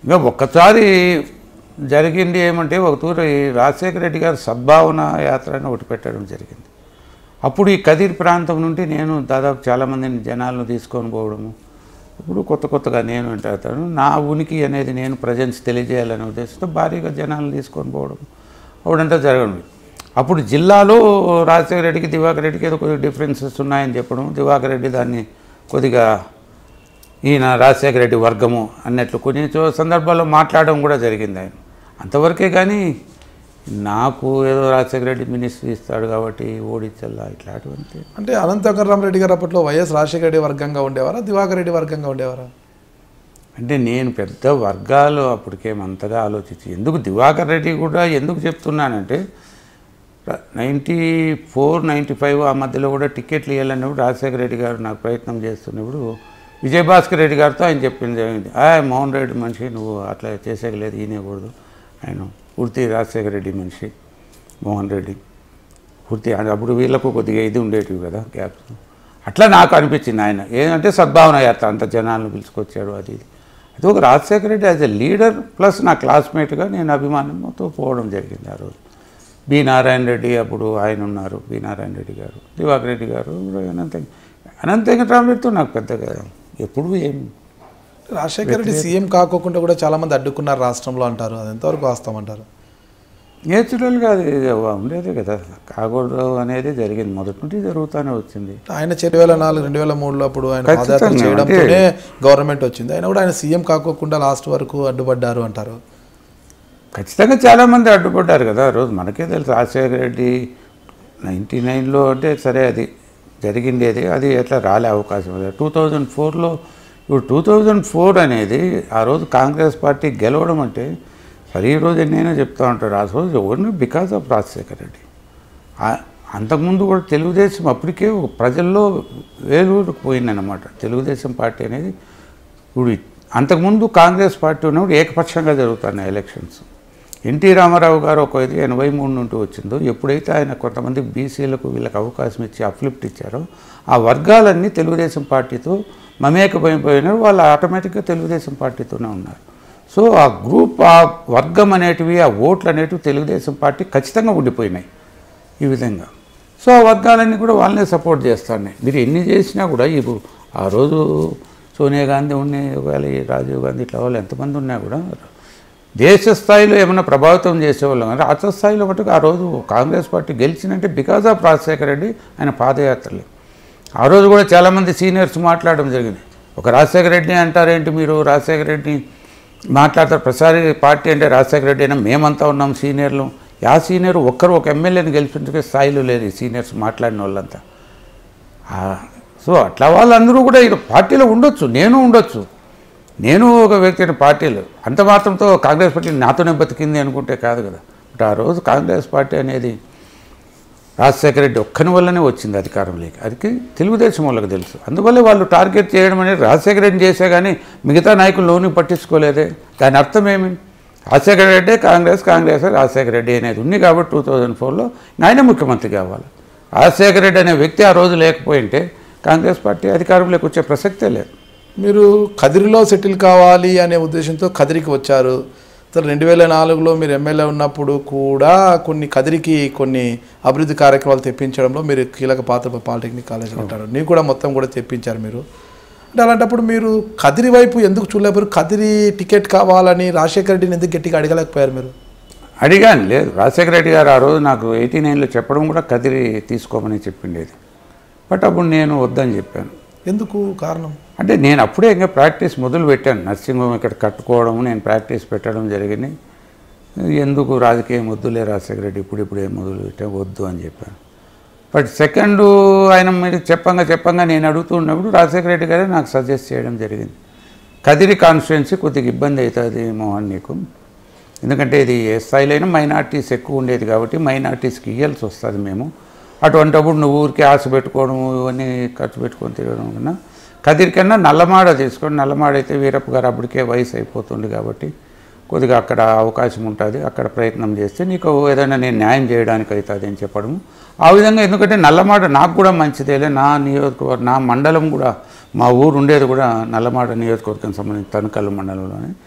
ఇంకా ఒక్కసారి జరిగింది ఏమంటే ఒక తూరి రాజశేఖర రెడ్డి గారు సద్భావన యాత్ర అని ఒకటి పెట్టడం జరిగింది. అప్పుడు ఈ కదిరి ప్రాంతం నుండి నేను దాదాపు చాలామందిని జనాలను తీసుకొని పోవడము, ఇప్పుడు కొత్త కొత్తగా నేను అంటాను నా ఉనికి అనేది నేను ప్రజెన్స్ తెలియజేయాలనే ఉద్దేశంతో భారీగా జనాలను తీసుకొని పోవడం అప్పుడంతా జరగడం. అప్పుడు జిల్లాలో రాజశేఖర రెడ్డికి దివాకర్ రెడ్డికి ఏదో కొద్దిగా డిఫరెన్సెస్ ఉన్నాయని చెప్పడం, దివాకర్ రెడ్డి దాన్ని కొద్దిగా ఈయన రాజశేఖర రెడ్డి వర్గము అన్నట్లు కొన్ని సందర్భాల్లో మాట్లాడడం కూడా జరిగింది ఆయన. అంతవరకే కానీ నాకు ఏదో రాజశేఖర రెడ్డి మినిస్ట్రీ ఇస్తాడు కాబట్టి ఓడించల్లా ఇట్లాంటివంతే. అంటే అనంత రామరెడ్డి గారు అప్పట్లో వైఎస్ రాజశేఖర రెడ్డి వర్గంగా ఉండేవారా, దివాకర్ రెడ్డి వర్గంగా ఉండేవారా? అంటే నేను పెద్ద వర్గాలు అప్పటికేం అంతగా ఆలోచించి ఎందుకు దివాకర్ రెడ్డి కూడా ఎందుకు చెప్తున్నానంటే నైంటీ ఫోర్ నైంటీ ఫైవ్ ఆ మధ్యలో కూడా టికెట్లు ఇవ్వాలన్నప్పుడు రాజశేఖర రెడ్డి గారు నాకు ప్రయత్నం చేస్తున్నప్పుడు విజయభాస్కర్ రెడ్డి గారితో ఆయన చెప్పింది జరిగింది, ఆ మోహన్ రెడ్డి మనిషి నువ్వు అట్లా చేసేయలేదు ఈయనకూడదు, ఆయన పూర్తి రాజశేఖర రెడ్డి మనిషి మోహన్ రెడ్డి పూర్తి అప్పుడు వీళ్ళకు కొద్దిగా ఇది ఉండేటివి కదా గ్యాప్స్. అట్లా నాకు అనిపించింది ఆయన ఏంటంటే సద్భావన యాత్ర అంత జనాలను పిలుచుకొచ్చాడు అది ఇది. అది ఒక Rajasekhara Reddy as a leader plus నా క్లాస్మేట్గా నేను అభిమానంతో పోవడం జరిగింది ఆ రోజు. బి నారాయణ రెడ్డి అప్పుడు ఆయన ఉన్నారు, బి నారాయణ రెడ్డి గారు, దివాకర్ రెడ్డి గారు, అనంత అనంత వెంకటరామరెడ్డితో నాకు పెద్దగా ఎప్పుడు ఏం రాజశేఖర రెడ్డి సీఎం కాకోకుండా కూడా చాలామంది అడ్డుకున్నారు రాష్ట్రంలో అంటారు, అది ఎంతవరకు వాస్తవమంటారు? నేచురల్గా అది ఉండేదే కదా, కాకూడదు అనేది జరిగింది, మొదటి నుండి జరుగుతూనే వచ్చింది. ఆయన రెండు వేల నాలుగు రెండు వేల మూడులో అప్పుడు ఆయన పాదయాత్ర చేయడంతోనే గవర్నమెంట్ వచ్చింది, ఆయన కూడా ఆయన సీఎం కాకోకుండా లాస్ట్ వరకు అడ్డుపడ్డారు అంటారు. ఖచ్చితంగా చాలామంది అడ్డుపడ్డారు కదా. రోజు మనకే తెలుసు రాజశేఖర రెడ్డి నైంటీ నైన్లో అంటే సరే అది జరిగిండేది, అది ఎట్లా రాలే అవకాశం లేదు. టూ థౌజండ్ ఫోర్లో ఇప్పుడు టూ థౌజండ్ ఫోర్ అనేది ఆ రోజు కాంగ్రెస్ పార్టీ గెలవడం అంటే సరే ఈరోజు నేనే చెప్తా ఉంటాడు ఆ రోజు only because of Rajasekhara Reddy. అంతకుముందు కూడా తెలుగుదేశం అప్పటికే ఒక ప్రజల్లో వేలూరుకు పోయిందన్నమాట తెలుగుదేశం పార్టీ అనేది. ఇప్పుడు అంతకుముందు కాంగ్రెస్ పార్టీ ఉన్నప్పుడు ఏకపక్షంగా జరుగుతున్నాయి ఎలక్షన్స్. ఎన్టీ రామారావు గారు ఒక ఇది ఎనభై మూడు నుండి వచ్చిందో ఎప్పుడైతే ఆయన కొంతమంది బీసీలకు వీళ్ళకి అవకాశం ఇచ్చి అప్లిఫ్ట్ ఇచ్చారో ఆ వర్గాలన్నీ తెలుగుదేశం పార్టీతో మమేకమైపోయినారు, వాళ్ళు ఆటోమేటిక్గా తెలుగుదేశం పార్టీతోనే ఉన్నారు. సో ఆ గ్రూప్ ఆ వర్గం అనేటివి ఆ ఓట్లు అనేటివి తెలుగుదేశం పార్టీ ఖచ్చితంగా ఉండిపోయినాయి ఈ విధంగా. సో ఆ వర్గాలన్నీ కూడా వాళ్ళనే సపోర్ట్ చేస్తున్నాయి. మీరు ఎన్ని చేసినా కూడా ఇప్పుడు ఆ రోజు సోనియా గాంధీ ఉన్నాయి, ఒకవేళ రాజీవ్ గాంధీ ఇట్లా వాళ్ళు ఎంతమంది ఉన్నా కూడా దేశ స్థాయిలో ఏమైనా ప్రభావితం చేసేవాళ్ళం కానీ రాష్ట్ర స్థాయిలో మటుకు ఆ రోజు కాంగ్రెస్ పార్టీ గెలిచినంటే బికాజ్ ఆఫ్ రాజశేఖర రెడ్డి ఆయన పాదయాత్రలు. ఆ రోజు కూడా చాలామంది సీనియర్స్ మాట్లాడడం జరిగింది. ఒక రాజశేఖర రెడ్డి అంటారేంటి మీరు, రాజశేఖర రెడ్డి మాట్లాడతారు ప్రసారి పార్టీ అంటే రాజశేఖర రెడ్డి అయినా మేమంతా ఉన్నాం సీనియర్లు. యా సీనియర్ ఒక్కరు ఒక ఎమ్మెల్యేని గెలిపించుకునే స్థాయిలో లేదు ఈ సీనియర్స్ మాట్లాడిన వాళ్ళంతా. సో అట్లా వాళ్ళందరూ కూడా ఈ పార్టీలో ఉండొచ్చు, నేను ఉండొచ్చు, నేను ఒక వ్యక్తిని పార్టీలో అంత మాత్రంతో కాంగ్రెస్ పార్టీ నాతోనే బతికింది అనుకుంటే కాదు కదా. బట్ ఆ రోజు కాంగ్రెస్ పార్టీ అనేది రాజశేఖర రెడ్డి ఒక్కని వల్లనే వచ్చింది అధికారంలోకి, అది తెలుగుదేశం వాళ్ళకి తెలుసు. అందువల్లే వాళ్ళు టార్గెట్ చేయడం అనేది రాజశేఖర రెడ్డి చేసే కానీ మిగతా నాయకులు లోని పట్టించుకోలేదే. దాని అర్థం ఏమి, రాజశేఖర రెడ్డి కాంగ్రెస్, కాంగ్రెస్ రాజశేఖర రెడ్డి అనేది ఉంది కాబట్టి టూ థౌజండ్ ఫోర్లో ఆయనే ముఖ్యమంత్రి కావాలి. రాజశేఖర రెడ్డి అనే వ్యక్తి ఆ రోజు లేకపోయింటే కాంగ్రెస్ పార్టీ అధికారంలోకి వచ్చే ప్రసక్తే లేదు. మీరు కదిరిలో సెటిల్ కావాలి అనే ఉద్దేశంతో కదిరికి వచ్చారు. రెండు వేల నాలుగులో మీరు ఎమ్మెల్యే ఉన్నప్పుడు కూడా కొన్ని కదిరికి కొన్ని అభివృద్ధి కార్యక్రమాలు తెప్పించడంలో మీరు కీలక పాత్ర పాలిటెక్నిక్ కాలేజ్ అంటారు, నీకు కూడా మొత్తం కూడా తెప్పించారు మీరు. అంటే అలాంటప్పుడు మీరు కదిరి వైపు ఎందుకు చూడలేకపోయారు? కదిరి టికెట్ కావాలని రాజశేఖర రెడ్డిని ఎందుకు గట్టిగా అడగలేకపోయారు మీరు? అడిగాను, లేదు రాజశేఖర రెడ్డి గారు ఆ రోజు నాకు ఎయిటీ నైన్లో చెప్పడం కూడా కదిరి తీసుకోమని చెప్పిండేది. బట్ అప్పుడు నేను వద్దని చెప్పాను. ఎందుకు కారణం అంటే నేను అప్పుడే ఇంకా ప్రాక్టీస్ మొదలు పెట్టాను, నర్సింగ్ హోమ్ ఇక్కడ కట్టుకోవడం నేను ప్రాక్టీస్ పెట్టడం జరిగింది. ఎందుకు రాజకీయం వద్దులే రాజశేఖర రెడ్డి ఇప్పుడు ఇప్పుడు ఏం మొదలు పెట్టా వద్దు అని చెప్పాను. బట్ సెకండ్ ఆయన మీరు చెప్పంగా చెప్పంగా నేను అడుగుతూ ఉన్నప్పుడు రాజశేఖర రెడ్డి గారే నాకు సజెస్ట్ చేయడం జరిగింది, కదిరి కాన్స్టిట్యున్సీ కొద్దిగా ఇబ్బంది అవుతుంది మోహన్ నీకు, ఎందుకంటే ఇది ఏ స్థాయిలో అయినా మైనార్టీస్ ఎక్కువ ఉండేది కాబట్టి మైనార్టీస్కి ఇవ్వాల్సి వస్తుంది మేము. అటువంటిప్పుడు నువ్వు ఊరికి ఆశ పెట్టుకోవడం ఇవన్నీ ఖర్చు పెట్టుకొని తిరగడం కన్నా కదిరికన్నా నల్లమాడ తీసుకొని, నల్లమాడ అయితే వీరప్ప గారు అప్పటికే వయసు అయిపోతుంది కాబట్టి కొద్దిగా అక్కడ అవకాశం ఉంటుంది, అక్కడ ప్రయత్నం చేస్తే నీకు ఏదైనా నేను న్యాయం చేయడానికి అవుతుంది అని చెప్పడము. ఆ విధంగా ఎందుకంటే నల్లమాడ నాకు కూడా మంచిదేలే, నా నియోజకవర్గం నా మండలం కూడా మా ఊరు ఉండేది కూడా నల్లమాడ నియోజకవర్గం సంబంధించి తనకల్లు మండలంలోనే.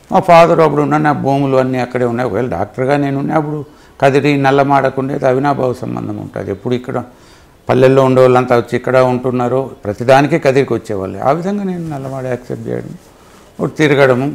మా ఫాదర్ అప్పుడు ఉన్న నా భూములు అన్నీ అక్కడే ఉన్నాయి. ఒకవేళ డాక్టర్గా నేను ఉన్నప్పుడు కదిరి నల్లమాడకుండేది అవినాభావ సంబంధం ఉంటుంది. ఎప్పుడు ఇక్కడ పల్లెల్లో ఉండే వాళ్ళంతా వచ్చి ఇక్కడ ఉంటున్నారు, ప్రతిదానికి కదిరికి వచ్చేవాళ్ళు. ఆ విధంగా నేను నల్లమాడ యాక్సెప్ట్ చేయడం, ఒకటి తిరగడము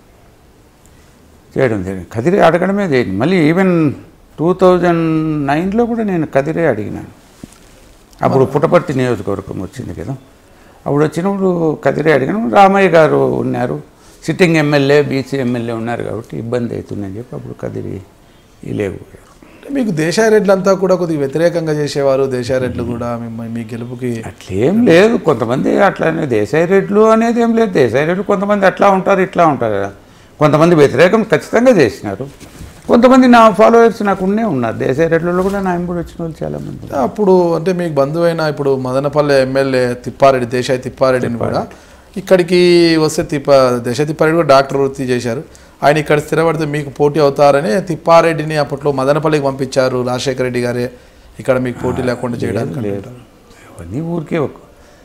చేయడం జరిగింది. కదిరి అడగడమే జరిగింది. మళ్ళీ ఈవెన్ టూ థౌజండ్ నైన్లో కూడా నేను కదిరే అడిగినాను. అప్పుడు పుట్టపర్తి నియోజకవర్గం వచ్చింది కదా, అప్పుడు వచ్చినప్పుడు కదిరే అడిగాను. రామయ్య గారు ఉన్నారు, సిట్టింగ్ ఎమ్మెల్యే బీసీ ఎమ్మెల్యే ఉన్నారు కాబట్టి ఇబ్బంది అవుతుందని చెప్పి అప్పుడు కదిరి లేకపోయారు. మీకు దేశారెడ్లు అంతా కూడా కొద్దిగా వ్యతిరేకంగా చేసేవారు, దేశారెడ్లు కూడా మిమ్మల్ని మీ గెలుపుకి అట్లేం లేదు. కొంతమంది అట్లానే దేశాయి రెడ్లు అనేది ఏం లేదు. దేశాయి రెడ్లు కొంతమంది అట్లా ఉంటారు ఇట్లా ఉంటారు కదా. కొంతమంది వ్యతిరేకం ఖచ్చితంగా చేసినారు, కొంతమంది నా ఫాలోవర్స్ నాకు ఉన్నే ఉన్నారు. దేశాయి రెడ్లలో కూడా నా ఇంపుడు వచ్చిన వాళ్ళు చాలామంది. అప్పుడు అంటే మీకు బంధువైన ఇప్పుడు మదనపల్లె ఎమ్మెల్యే తిప్పారెడ్డి, దేశాయి తిప్పారెడ్డిని కూడా ఇక్కడికి వస్తే తిప్ప దేశాయి తిప్పారెడ్డి కూడా డాక్టర్ వృత్తి చేశారు. ఆయన ఇక్కడ స్థిరపడితే మీకు పోటీ అవుతారని తిప్పారెడ్డిని అప్పట్లో మదనపల్లికి పంపించారు రాజశేఖర రెడ్డి గారే, ఇక్కడ మీకు పోటీ లేకుండా చేయడానికి. లేదు, అవన్నీ ఊరికే ఒక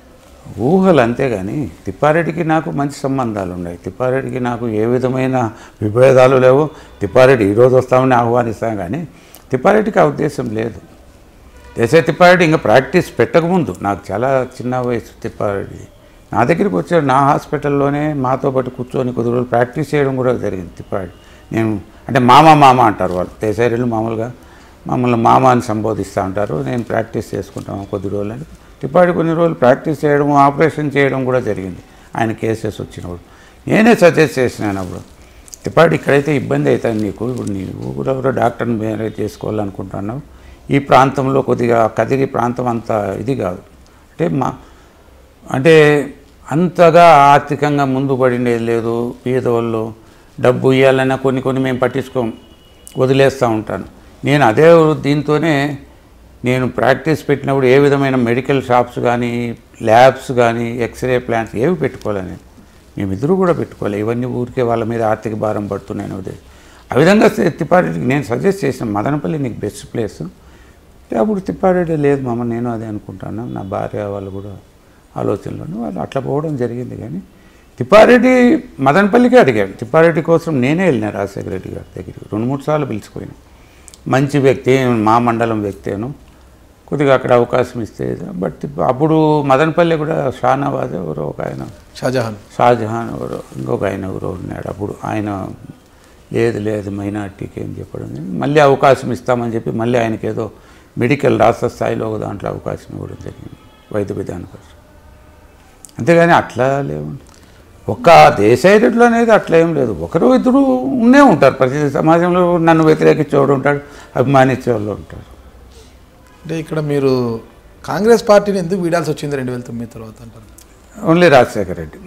ఊహలు అంతేగాని తిప్పారెడ్డికి నాకు మంచి సంబంధాలు ఉన్నాయి. తిప్పారెడ్డికి నాకు ఏ విధమైన విభేదాలు లేవు. తిప్పారెడ్డి ఈరోజు వస్తామని ఆహ్వానిస్తాం కానీ తిప్పారెడ్డికి ఆ ఉద్దేశం లేదు. దేశాయి తిప్పారెడ్డి ఇంకా ప్రాక్టీస్ పెట్టకముందు, నాకు చాలా చిన్న వయసు తిప్పారెడ్డి నా దగ్గరికి వచ్చాడు. నా హాస్పిటల్లోనే మాతో పాటు కూర్చొని కొద్ది రోజులు ప్రాక్టీస్ చేయడం కూడా జరిగింది తిప్పారెడ్డి. నేను అంటే మామ మామ అంటారు వాళ్ళు, దేశాయి రెడ్లు మామూలుగా మమ్మల్ని మామ అని సంబోధిస్తూ ఉంటారు. నేను ప్రాక్టీస్ చేసుకుంటాను కొద్ది రోజులు అని. తిప్పారెడ్డి కొన్ని రోజులు ప్రాక్టీస్ చేయడం, ఆపరేషన్ చేయడం కూడా జరిగింది ఆయన కేసెస్ వచ్చినప్పుడు. నేనే సజెస్ట్ చేసినాను అప్పుడు, తిప్పారెడ్డి ఇక్కడైతే ఇబ్బంది అవుతుంది నీకు, ఇప్పుడు నీవు కూడా కూడా డాక్టర్ని మ్యారేజ్ చేసుకోవాలనుకుంటున్నావు. ఈ ప్రాంతంలో కొద్దిగా కదిరి ప్రాంతం అంత ఇది కాదు, అంటే మా అంటే అంతగా ఆర్థికంగా ముందు పడిండేది లేదు. పేదవాళ్ళు డబ్బు ఇవ్వాలన్నా కొన్ని కొన్ని మేము పట్టించుకోం, వదిలేస్తూ ఉంటాను. నేను అదే దీంతోనే నేను ప్రాక్టీస్ పెట్టినప్పుడు ఏ విధమైన మెడికల్ షాప్స్ కానీ ల్యాబ్స్ కానీ ఎక్స్రే ప్లాంట్స్ ఏవి పెట్టుకోవాలని మేమిద్దరూ కూడా పెట్టుకోవాలి. ఇవన్నీ ఊరికే వాళ్ళ మీద ఆర్థిక భారం పడుతున్నాయని ఉద్దేశం. ఆ విధంగా తిప్పారెడ్డికి నేను సజెస్ట్ చేసిన మదనపల్లి నీకు బెస్ట్ ప్లేస్. అప్పుడు తిప్పారెడ్డి లేదు మామ నేను అదే అనుకుంటాను, నా భార్య వాళ్ళు కూడా ఆలోచనలోనే వాళ్ళు అట్లా పోవడం జరిగింది. కానీ తిప్పారెడ్డి మదనపల్లికే అడిగాడు. తిప్పారెడ్డి కోసం నేనే వెళ్ళినా రాజశేఖర రెడ్డి గారి దగ్గరికి రెండు మూడు సార్లు పిలిచిపోయినా. మంచి వ్యక్తి, మా మండలం వ్యక్తేను, కొద్దిగా అక్కడ అవకాశం ఇస్తే. బట్ అప్పుడు మదనపల్లి కూడా షానవాజ్ ఎవరో ఒక ఆయన, షాజహాన్ షాజహాన్ ఎవరో ఇంకొక ఆయన ఎవరో ఉన్నాడు. అప్పుడు ఆయన లేదు లేదు మైనార్టీకి ఏం చెప్పడం, మళ్ళీ అవకాశం ఇస్తామని చెప్పి మళ్ళీ ఆయనకి ఏదో మెడికల్ రాష్ట్ర స్థాయిలో ఒక దాంట్లో అవకాశం ఇవ్వడం జరిగింది, వైద్య విధాన పరిషత్. అంతేగాని అట్లా లేవు. ఒక్క దేశాయి రెడ్లు అనేది అట్లా ఏం లేదు. ఒకరు ఇద్దరు ఉన్నే ఉంటారు ప్రతి సమాజంలో. నన్ను వ్యతిరేకించేవాడు ఉంటాడు, అభిమానించేవాళ్ళు ఉంటారు. అంటే ఇక్కడ మీరు కాంగ్రెస్ పార్టీని ఎందుకు వీడాల్సి వచ్చింది రెండు వేల తొమ్మిది తర్వాత అంటారు? ఓన్లీ రాజశేఖర రెడ్డి.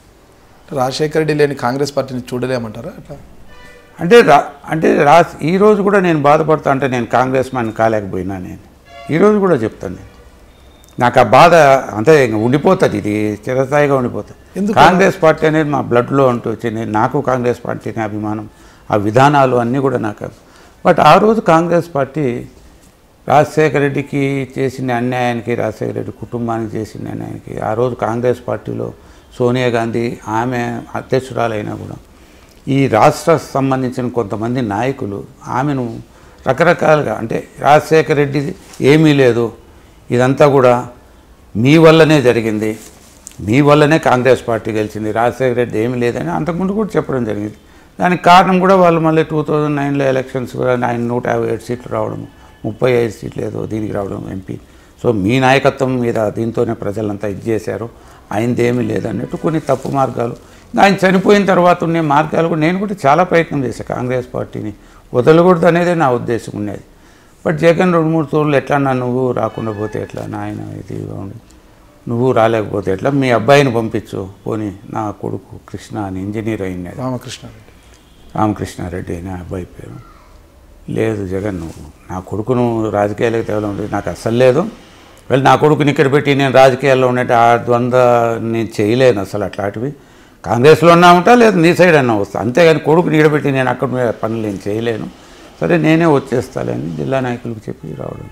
రాజశేఖర రెడ్డి లేని కాంగ్రెస్ పార్టీని చూడలేమంటారా అట్లా? అంటే రా అంటే రా ఈరోజు కూడా నేను బాధపడతా అంటే నేను కాంగ్రెస్ మ్యాన్ కాలేకపోయినా నేను ఈరోజు కూడా చెప్తాను. నేను నాకు ఆ బాధ అంతే ఉండిపోతుంది, ఇది చిరస్థాయిగా ఉండిపోతుంది. కాంగ్రెస్ పార్టీ అనేది మా బ్లడ్లో అంటూ వచ్చింది. నాకు కాంగ్రెస్ పార్టీని అభిమానం, ఆ విధానాలు అన్నీ కూడా నాకు. బట్ ఆ రోజు కాంగ్రెస్ పార్టీ రాజశేఖర రెడ్డికి చేసిన అన్యాయానికి, రాజశేఖర రెడ్డి కుటుంబానికి చేసిన అన్యాయానికి ఆ రోజు కాంగ్రెస్ పార్టీలో సోనియా గాంధీ ఆమె అధ్యక్షురాలైనా కూడా ఈ రాష్ట్ర సంబంధించిన కొంతమంది నాయకులు ఆమెను రకరకాలుగా అంటే రాజశేఖర రెడ్డి ఏమీ లేదు, ఇదంతా కూడా మీ వల్లనే జరిగింది, మీ వల్లనే కాంగ్రెస్ పార్టీ గెలిచింది, రాజశేఖర రెడ్డి ఏమీ లేదని అంతకుముందు కూడా చెప్పడం జరిగింది. దానికి కారణం కూడా వాళ్ళు మళ్ళీ టూ థౌజండ్ నైన్లో ఎలక్షన్స్ కూడా ఆయన నూట యాభై ఏడు సీట్లు రావడం, ముప్పై ఐదు సీట్లు ఏదో దీనికి రావడం ఎంపీ. సో మీ నాయకత్వం మీద దీంతోనే ప్రజలంతా ఇది చేశారు, ఆయనదేమీ లేదన్నట్టు కొన్ని తప్పు మార్గాలు. ఆయన చనిపోయిన తర్వాత ఉండే మార్గాలు కూడా నేను కూడా చాలా ప్రయత్నం చేశాను కాంగ్రెస్ పార్టీని వదలకూడదు అనేది నా ఉద్దేశం ఉండేది. బట్ జగన్ రెండు మూడు తోళ్ళు ఎట్లా నా నువ్వు రాకుండా పోతే ఎట్లా, నాయన ఇది ఉండి నువ్వు రాలేకపోతే ఎట్లా, మీ అబ్బాయిని పంపించు పోనీ, నా కొడుకు కృష్ణ అని ఇంజనీర్ అయినాడు, రామకృష్ణారెడ్డి రామకృష్ణారెడ్డి అని అబ్బాయి పేరు. లేదు జగన్ నువ్వు నా కొడుకును రాజకీయాలకు తేవడం నాకు అస్సలు లేదు, వెళ్ళి నా కొడుకుని ఇక్కడ పెట్టి నేను రాజకీయాల్లో ఉన్నట్టు ఆ ద్వంద్వ నేను చేయలేను అసలు. అట్లాంటివి కాంగ్రెస్లో ఉన్నా ఉంటా లేదు నీ సైడ్ అన్నా వస్తా, అంతేగాని కొడుకుని ఈడబెట్టి నేను అక్కడ పనులు నేను చేయలేను, సరే నేనే వచ్చేస్తానని జిల్లా నాయకులకు చెప్పి రావడం.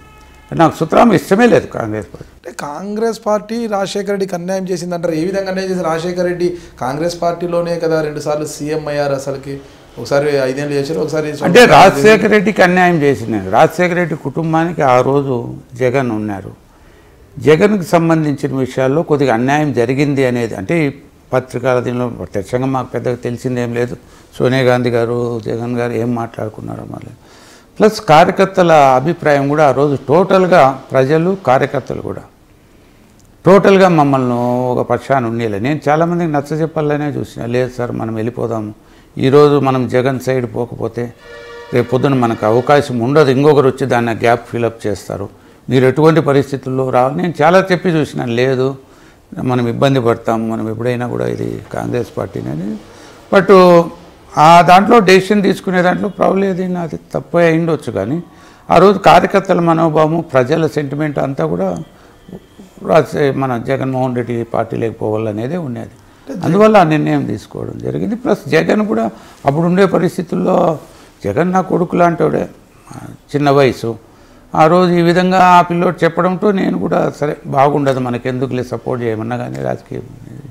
నాకు సుతరాం ఇష్టమే లేదు కాంగ్రెస్ పార్టీ. అంటే కాంగ్రెస్ పార్టీ రాజశేఖర రెడ్డికి అన్యాయం చేసిందంటారు. ఏ విధంగా అన్యాయం చేసి రాజశేఖర రెడ్డి కాంగ్రెస్ పార్టీలోనే కదా రెండుసార్లు సీఎం అయ్యారు. అసలుకి ఒకసారి ఐదేళ్ళు చేశారు, ఒకసారి అంటే రాజశేఖర రెడ్డికి అన్యాయం చేసింది. రాజశేఖర రెడ్డి కుటుంబానికి ఆ రోజు జగన్ ఉన్నారు. జగన్కి సంబంధించిన విషయాల్లో కొద్దిగా అన్యాయం జరిగింది అనేది అంటే పత్రికల దీనిలో ప్రత్యక్షంగా మాకు పెద్దగా తెలిసిందేం లేదు. సోనియా గాంధీ గారు జగన్ గారు ఏం మాట్లాడుకున్నారో మళ్ళీ ప్లస్ కార్యకర్తల అభిప్రాయం కూడా ఆ రోజు టోటల్గా ప్రజలు కార్యకర్తలు కూడా టోటల్గా మమ్మల్ని ఒక పక్షాన్ని ఉండేలే. నేను చాలామందికి నచ్చ చెప్పాలనే చూసిన, లేదు సార్ మనం వెళ్ళిపోదాము, ఈరోజు మనం జగన్ సైడ్ పోకపోతే రేపు పొద్దున మనకు అవకాశం ఉండదు, ఇంకొకరు వచ్చి దాన్ని గ్యాప్ ఫిలప్ చేస్తారు, మీరు ఎటువంటి పరిస్థితుల్లో రావాలి. నేను చాలా చెప్పి చూసిన, లేదు మనం ఇబ్బంది పడతాము, మనం ఎప్పుడైనా కూడా ఇది కాంగ్రెస్ పార్టీని. బట్ ఆ దాంట్లో డెసిషన్ తీసుకునే దాంట్లో ప్రాబ్లం ఏది అది తప్పే అయిండొచ్చు. కానీ ఆ రోజు కార్యకర్తల మనోభావం ప్రజల సెంటిమెంట్ అంతా కూడా రాజే మన జగన్మోహన్ రెడ్డి పార్టీ లేకపోవాలనేదే ఉండేది. అందువల్ల ఆ నిర్ణయం తీసుకోవడం జరిగింది. ప్లస్ జగన్ కూడా అప్పుడు ఉండే పరిస్థితుల్లో జగన్ నా కొడుకు లాంటివాడే, చిన్న వయసు. ఆ రోజు ఈ విధంగా ఆ పిల్లోడు చెప్పడంతో నేను కూడా సరే బాగుండదు మనకెందుకులే సపోర్ట్ చేయమన్నా కానీ రాజకీయం.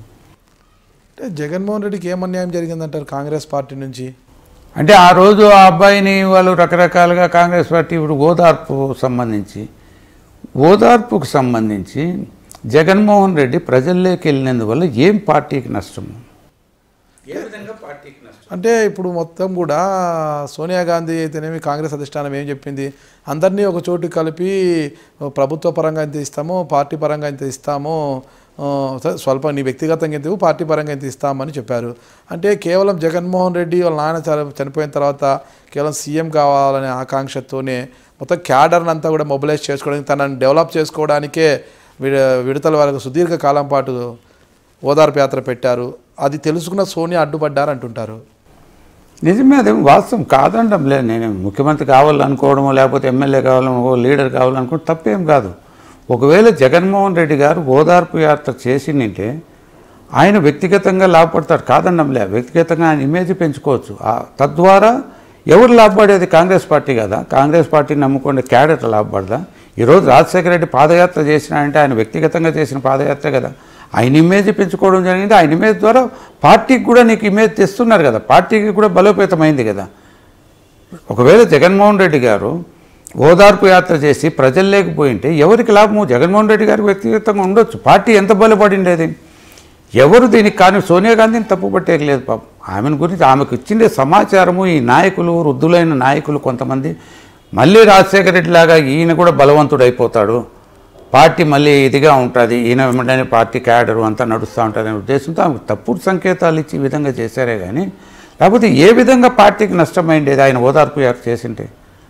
అంటే జగన్మోహన్ రెడ్డికి ఏం అన్యాయం జరిగిందంటారు కాంగ్రెస్ పార్టీ నుంచి? అంటే ఆ రోజు ఆ అబ్బాయిని వాళ్ళు రకరకాలుగా కాంగ్రెస్ పార్టీ ఇప్పుడు ఓదార్పు సంబంధించి ఓదార్పుకు సంబంధించి జగన్మోహన్ రెడ్డి ప్రజల్లోకి వెళ్ళినందువల్ల ఏం పార్టీకి నష్టము, ఏ విధంగా పార్టీకి నష్టం అంటే ఇప్పుడు మొత్తం కూడా సోనియా గాంధీ అయితేనేమి కాంగ్రెస్ అధిష్టానం ఏం చెప్పింది, అందరినీ ఒక చోటు కలిపి ప్రభుత్వ పరంగా ఎంత ఇస్తామో పార్టీ పరంగా ఎంత ఇస్తామో స్వల్ప నీ వ్యక్తిగతంగా ఎంత పార్టీ పరంగా ఎంత ఇస్తామని చెప్పారు. అంటే కేవలం జగన్మోహన్ రెడ్డి వాళ్ళ నాన్న చనిపోయిన తర్వాత కేవలం సీఎం కావాలనే ఆకాంక్షతోనే మొత్తం క్యాడర్ని అంతా కూడా మొబిలైజ్ చేసుకోవడానికి తనని డెవలప్ చేసుకోవడానికే విడ విడతల వరకు సుదీర్ఘ కాలం పాటు ఓదార్పు యాత్ర పెట్టారు. అది తెలుసుకున్న సోనియా అడ్డుపడ్డారు అంటుంటారు. నిజమే, అదే వాస్తవం కాదండం లేదు. నేను ముఖ్యమంత్రి కావాలనుకోవడమో లేకపోతే ఎమ్మెల్యే కావాలనుకో లీడర్ కావాలనుకోవడం తప్పేం కాదు. ఒకవేళ జగన్మోహన్ రెడ్డి గారు ఓదార్పు యాత్ర చేసిందంటే ఆయన వ్యక్తిగతంగా లాభపడతారు కాదండంలే. వ్యక్తిగతంగా ఆయన ఇమేజ్ పెంచుకోవచ్చు. తద్వారా ఎవరు లాభపడేది? కాంగ్రెస్ పార్టీ కదా. కాంగ్రెస్ పార్టీని నమ్ముకునే క్యాడర్ లాభపడదా? ఈరోజు రాజశేఖర రెడ్డి పాదయాత్ర చేసినాడంటే ఆయన వ్యక్తిగతంగా చేసిన పాదయాత్ర కదా. ఆయన ఇమేజ్ పెంచుకోవడం జరిగింది. ఆయన ఇమేజ్ ద్వారా పార్టీకి కూడా నీకు ఇమేజ్ తెస్తున్నారు కదా, పార్టీకి కూడా బలోపేతమైంది కదా. ఒకవేళ జగన్మోహన్ రెడ్డి గారు ఓదార్పు యాత్ర చేసి ప్రజల్లోకి పోయింటే ఎవరికి లాభము? జగన్మోహన్ రెడ్డి గారికి వ్యక్తిగతంగా ఉండొచ్చు, పార్టీ ఎంత బలపడిండేది ఎవరు దీనికి. కానీ సోనియా గాంధీని తప్పుపట్టేయలేదు పాపం. ఆమెను గురించి ఆమెకు ఇచ్చిండే సమాచారము ఈ నాయకులు వృద్ధులైన నాయకులు కొంతమంది మళ్ళీ రాజశేఖర రెడ్డి లాగా ఈయన కూడా బలవంతుడు అయిపోతాడు, పార్టీ మళ్ళీ ఇదిగా ఉంటుంది, ఈయన వెంటనే పార్టీ క్యాడరు అంతా నడుస్తూ ఉంటుందనే ఉద్దేశంతో ఆమెకు తప్పుడు సంకేతాలు ఇచ్చి ఈ విధంగా చేశారే కానీ లేకపోతే ఏ విధంగా పార్టీకి నష్టమైండేది ఆయన ఓదార్పు యాత్ర చేసింటే.